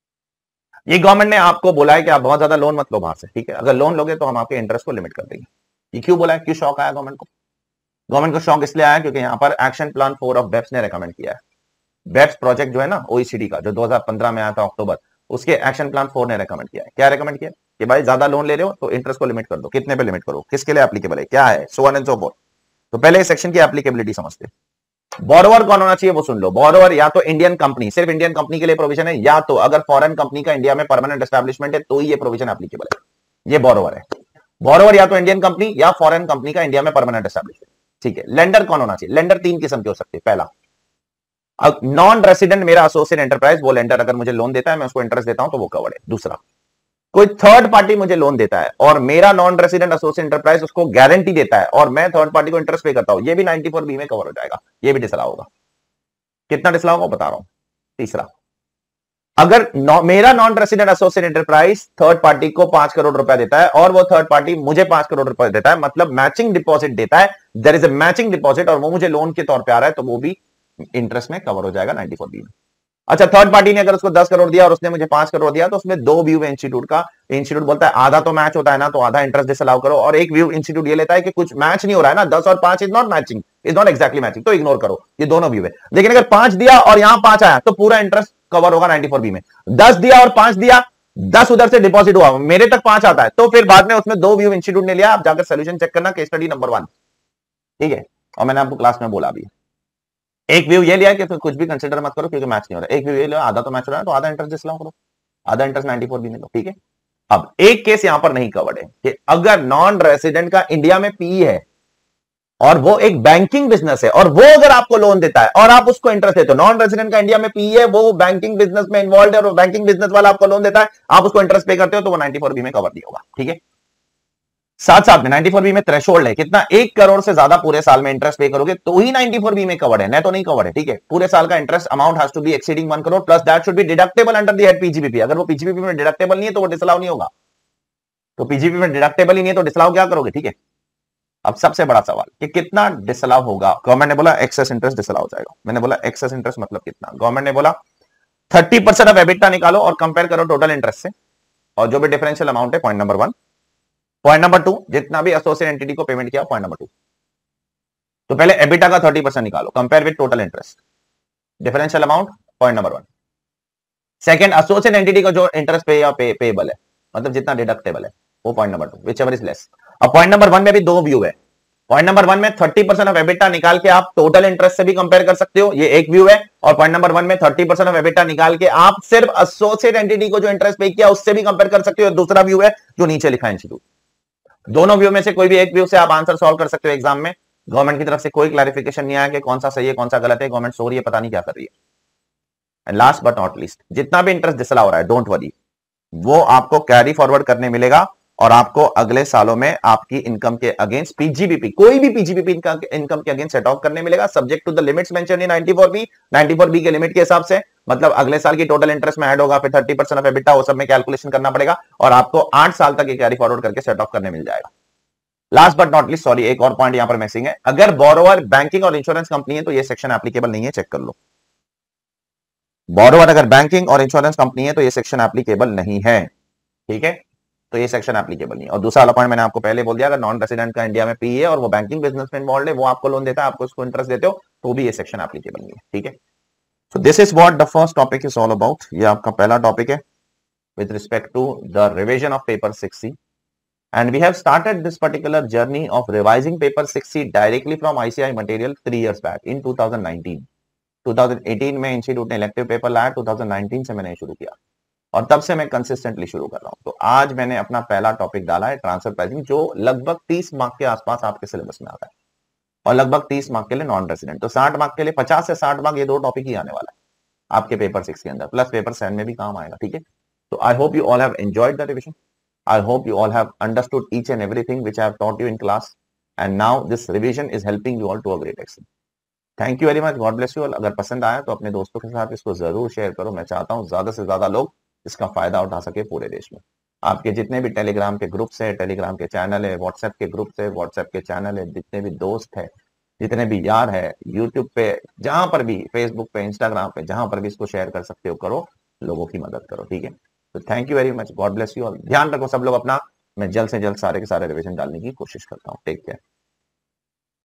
ये गवर्नमेंट ने आपको बोला है कि आप बहुत ज्यादा लोन मत लो बाहर से, ठीक है। अगर लोन लोगे तो हम आपके इंटरेस्ट को लिमिट कर देंगे। ये क्यों बोला है, क्यों शौक आया गवर्नमेंट को? गवर्नमेंट को शौक इसलिए आया क्योंकि यहाँ पर action plan four of BEPS ने रेकमेंड किया है। बेप्स प्रोजेक्ट जो है ना ओईसीडी का, जो दो हज़ार पंद्रह में आया था अक्टूबर, उसके एक्शन प्लान फोर ने रेकमेंड किया है। क्या रेकमेंड किया कि भाई ज्यादा लोन ले रहे हो तो इंटरेस्ट को लिमिट कर दो। कितने पे लिमिट करो, किसके लिए एप्लीकेबल है, क्या है, so on and so forth. तो पहले इस सेक्शन की एप्लीकेबिलिटी समझते हैं। बोरोवर कौन होना चाहिए वो सुन लो। बोरोवर या तो इंडियन कंपनी, सिर्फ इंडियन कंपनी के लिए प्रोविजन है, या तो अगर फॉरेन कंपनी का इंडिया में परमानेंट एस्टैब्लिशमेंट है तो ही ये प्रोविजन एप्लीकेबल है। ये बोरोवर है। बोरोवर या तो इंडियन कंपनी या फॉरेन कंपनी का इंडिया में परमानेंट एस्टैब्लिशमेंट। ठीक है। लेंडर कौन होना चाहिए। लेंडर तीन किस्म के हो सकते हैं। पहला, नॉन रेसिडेंट मेरा एसोसिएट एंटरप्राइज, वो लेंडर अगर मुझे लोन देता है मैं उसको इंटरेस्ट देता हूं तो वो कवर्ड है। दूसरा, कोई थर्ड पार्टी मुझे लोन देता है और मेरा नॉन रेसिडेंट एसोसिएट एंटरप्राइज उसको गारंटी देता है और मैं थर्ड पार्टी को इंटरेस्ट पे करता हूं, ये भी नाइंटी फोर बी में कवर हो जाएगा। ये भी डिसअलाउ होगा। कितना डिसअलाउ होगा बता रहा हूं। तीसरा, अगर नौ, मेरा non resident associate enterprise third party को पांच करोड़ रुपया देता है और वो थर्ड पार्टी मुझे पांच करोड़ रुपया देता है, मतलब मैचिंग डिपॉजिट देता है, there is a matching deposit, और वो मुझे लोन के तौर पे आ रहा है, तो वो भी इंटरेस्ट में कवर हो जाएगा नाइंटी फोर बी में। अच्छा, थर्ड पार्टी ने अगर उसको दस करोड़ दिया और उसने मुझे पांच करोड़ दिया तो उसमें दो व्यू है इंस्टीट्यूट का। इंस्टीट्यूट बोलता है आधा तो मैच होता है ना, तो आधा इंटरेस्ट डिसअलाउ करो, और एक व्यू इंस्टीट्यूट ये लेता है कि कुछ मैच नहीं हो रहा है ना, दस और पांच is not matching, is not exactly matching, तो इग्नोर करो। ये दोनों व्यू है। लेकिन अगर पांच दिया और यहां पांच आया तो पूरा इंटरेस्ट कवर होगा नाइंटी फोर बी में। दस दिया और पांच दिया, दस उधर से डिपॉजिट हुआ, मेरे तक पांच आता है, तो फिर बाद में उसमें दो व्यू इंस्टीट्यूट ने लिया। आप जाकर सोल्यूशन चेक करना, केस स्टडी नंबर वन। ठीक है। और मैंने आपको क्लास में बोला भी, एक व्यू ये लिया कि तो कुछ भी कंसीडर मत करो क्योंकि मैच नहीं हो रहा है। एक व्यू ये लिया आधा तो मैच हो रहा है, तो आधा इंटरेस्ट डिसअलाउ करो, आधा इंटरेस्ट नाइंटी फोर बी में लो। ठीक है। अब एक केस यहां पर नहीं कवर्ड है कि अगर नॉन रेसिडेंट का इंडिया में पी है और वो एक बैंकिंग बिजनेस है और वो अगर आपको लोन देता है और आप उसको इंटरेस्ट देते हो, नॉन रेसिडेंट का इंडिया में पी है, वो बैंकिंग बिजनेस में इन्वॉल्व है और बैंकिंग बिजनेस वाला आपको लोन देता है, आप उसको इंटरेस्ट पे करते हो, तो वो नाइंटी फोर बी में कवर नहीं होगा। ठीक है। साथ साथ में नाइंटी फोर बी में थ्रेशोल्ड है कितना, एक करोड़ से ज्यादा पूरे साल में इंटरेस्ट पे करोगे तो ही नाइंटी फोर बी में कवर्ड है, नहीं तो नहीं कवर्ड है। ठीक है। पूरे साल का interest amount has to be exceeding one crore plus that should be deductible under the head PGBP. अगर वो पीजीबीपी में डिडक्टेबल नहीं है तो वो डिसअलाउ नहीं होगा। तो पीजीबीपी में डिडक्टेबल ही नहीं है तो डिसअलाउ क्या करोगे। ठीक है। अब सबसे बड़ा सवाल कि कितना डिसअलाउ होगा। गवर्नमेंट ने बोला एक्सेस इंटरेस्ट डिसअलाउ हो जाएगा। मैंने बोला एक्सेस इंटरेस्ट मतलब कितना। गवर्नमेंट ने बोला थर्टी परसेंट ऑफ एबिटा निकालो और कंपेयर करो टोटल इंटरेस्ट से, और जो भी डिफरेंशियल अमाउंट है, point number one. Point number two, जितना भी एसोसिएट एंटिटी को पेमेंट किया, पॉइंट नंबर टू। तो पहले एबिटा का थर्टी परसेंट निकालो, compare with total interest, differential amount, point number one. Second, associate entity का जो इंटरेस्ट पे या पे, पेबल है, मतलब जितना डिडक्टेबल है, वो point number two, whichever is less. अब पॉइंट नंबर वन में भी दो व्यू है। पॉइंट नंबर वन में थर्टी परसेंट ऑफ एबिटा निकाल के आप टोटल इंटरेस्ट से भी कंपेयर कर सकते हो, ये एक व्यू है। और पॉइंट नंबर वन में थर्टी परसेंट ऑफ एबिटा निकाल के आप सिर्फ एसोसिएट एंटिटी को जो इंटरेस्ट पे किया उससे भी कंपेयर कर सकते हो। दूसरा व्यू है जो नीचे लिखा है इंस्टीट्यूट। दोनों व्यू में से कोई भी एक व्यू से आप आंसर सॉल्व कर सकते हो एग्जाम में। गवर्नमेंट की तरफ से कोई क्लैरिफिकेशन नहीं आया कि कौन सा सही है कौन सा गलत है। गवर्नमेंट सो रही है, पता नहीं क्या कर रही है। And last but not least, जितना भी इंटरेस्ट डिसअलाउ हो रहा है, डोंट वरी, वो आपको कैरी फॉरवर्ड करने मिलेगा और आपको अगले सालों में आपकी इनकम के अगेंस्ट पीजीबीपी, कोई भी पीजीबीपी इनकम के अगेंस्ट सेट ऑफ करने मिलेगा, subject to the limits mention in ninety four B. Ninety four B के लिमिट के हिसाब से, मतलब अगले साल की टोटल इंटरेस्ट में ऐड होगा, फिर थर्टी परसेंट ऑफ एबिटा, वो सब में कैलकुलेशन करना पड़ेगा और आपको आठ साल तक ये कैरी फॉरवर्ड करके सेट ऑफ करने मिल जाएगा। Last but not least, sorry, एक और पॉइंट यहां पर मिसिंग है। अगर बोरोवर बैंकिंग और इंश्योरेंस कंपनी है तो ये सेक्शन एप्लीकेबल नहीं है, चेक कर लो। बोरोवर अगर बैंकिंग और इंश्योरेंस कंपनी है तो ये सेक्शन एप्लीकेबल नहीं है। ठीक है। तो ये सेक्शन एप्लीकेबल नहीं है। और दूसरा वाला पॉइंट मैंने आपको पहले बोल दिया, अगर नॉन रेसिडेंट का इंडिया में पी है और वो बैंकिंग बिजनेस में इन्वॉल्व है, वो आपको लोन देता है, आपको उसको इंटरेस्ट देते हो, तो भी ये सेक्शन एप्लीकेबल नहीं है। ठीक है। So this is what the first topic is all about. ये आपका पहला टॉपिक है with respect to the revision of paper six C, and we have started this particular journey of revising paper six C directly from I C I material three years back in two thousand nineteen. twenty eighteen में institute ने elective paper लाया, twenty nineteen से मैंने शुरू किया और तब से मैं कंसिस्टेंटली शुरू कर रहा हूं। तो आज मैंने अपना पहला टॉपिक डाला है ट्रांसफर प्राइसिंग, जो लगभग तीस मार्क के आसपास आपके सिलेबस में आता है और लगभग तीस मार्क के लिए नॉन रेसिडेंट, तो साठ मार्क के लिए पचास से साठ मार्क ये दो टॉपिक ही आने वाला है आपके पेपर सिक्स के अंदर, प्लस पेपर सेवन में भी काम आएगा। ठीक है। तो I hope you all have enjoyed the revision. I hope you all have understood each and everything which I have taught you in class, and now this revision is helping you all to a great extent. Thank you very much. God bless you all. अगर पसंद आया तो अपने दोस्तों के साथ इसको जरूर शेयर करो। मैं चाहता हूँ ज्यादा से ज्यादा लोग इसका फायदा उठा सके पूरे देश में। आपके जितने भी टेलीग्राम के ग्रुप्स है, टेलीग्राम के चैनल है, व्हाट्सएप के ग्रुप्स है, व्हाट्सएप के चैनल है, जितने भी दोस्त है, जितने भी यार है, यूट्यूब पे, जहां पर भी, फेसबुक पे, इंस्टाग्राम पे, जहां पर भी इसको शेयर कर सकते हो करो, लोगों की मदद करो। ठीक है। तो thank you very much, God bless you all. ध्यान रखो सब लोग अपना, मैं जल्द से जल्द सारे के सारे रिवीजन डालने की कोशिश करता हूँ। Take care.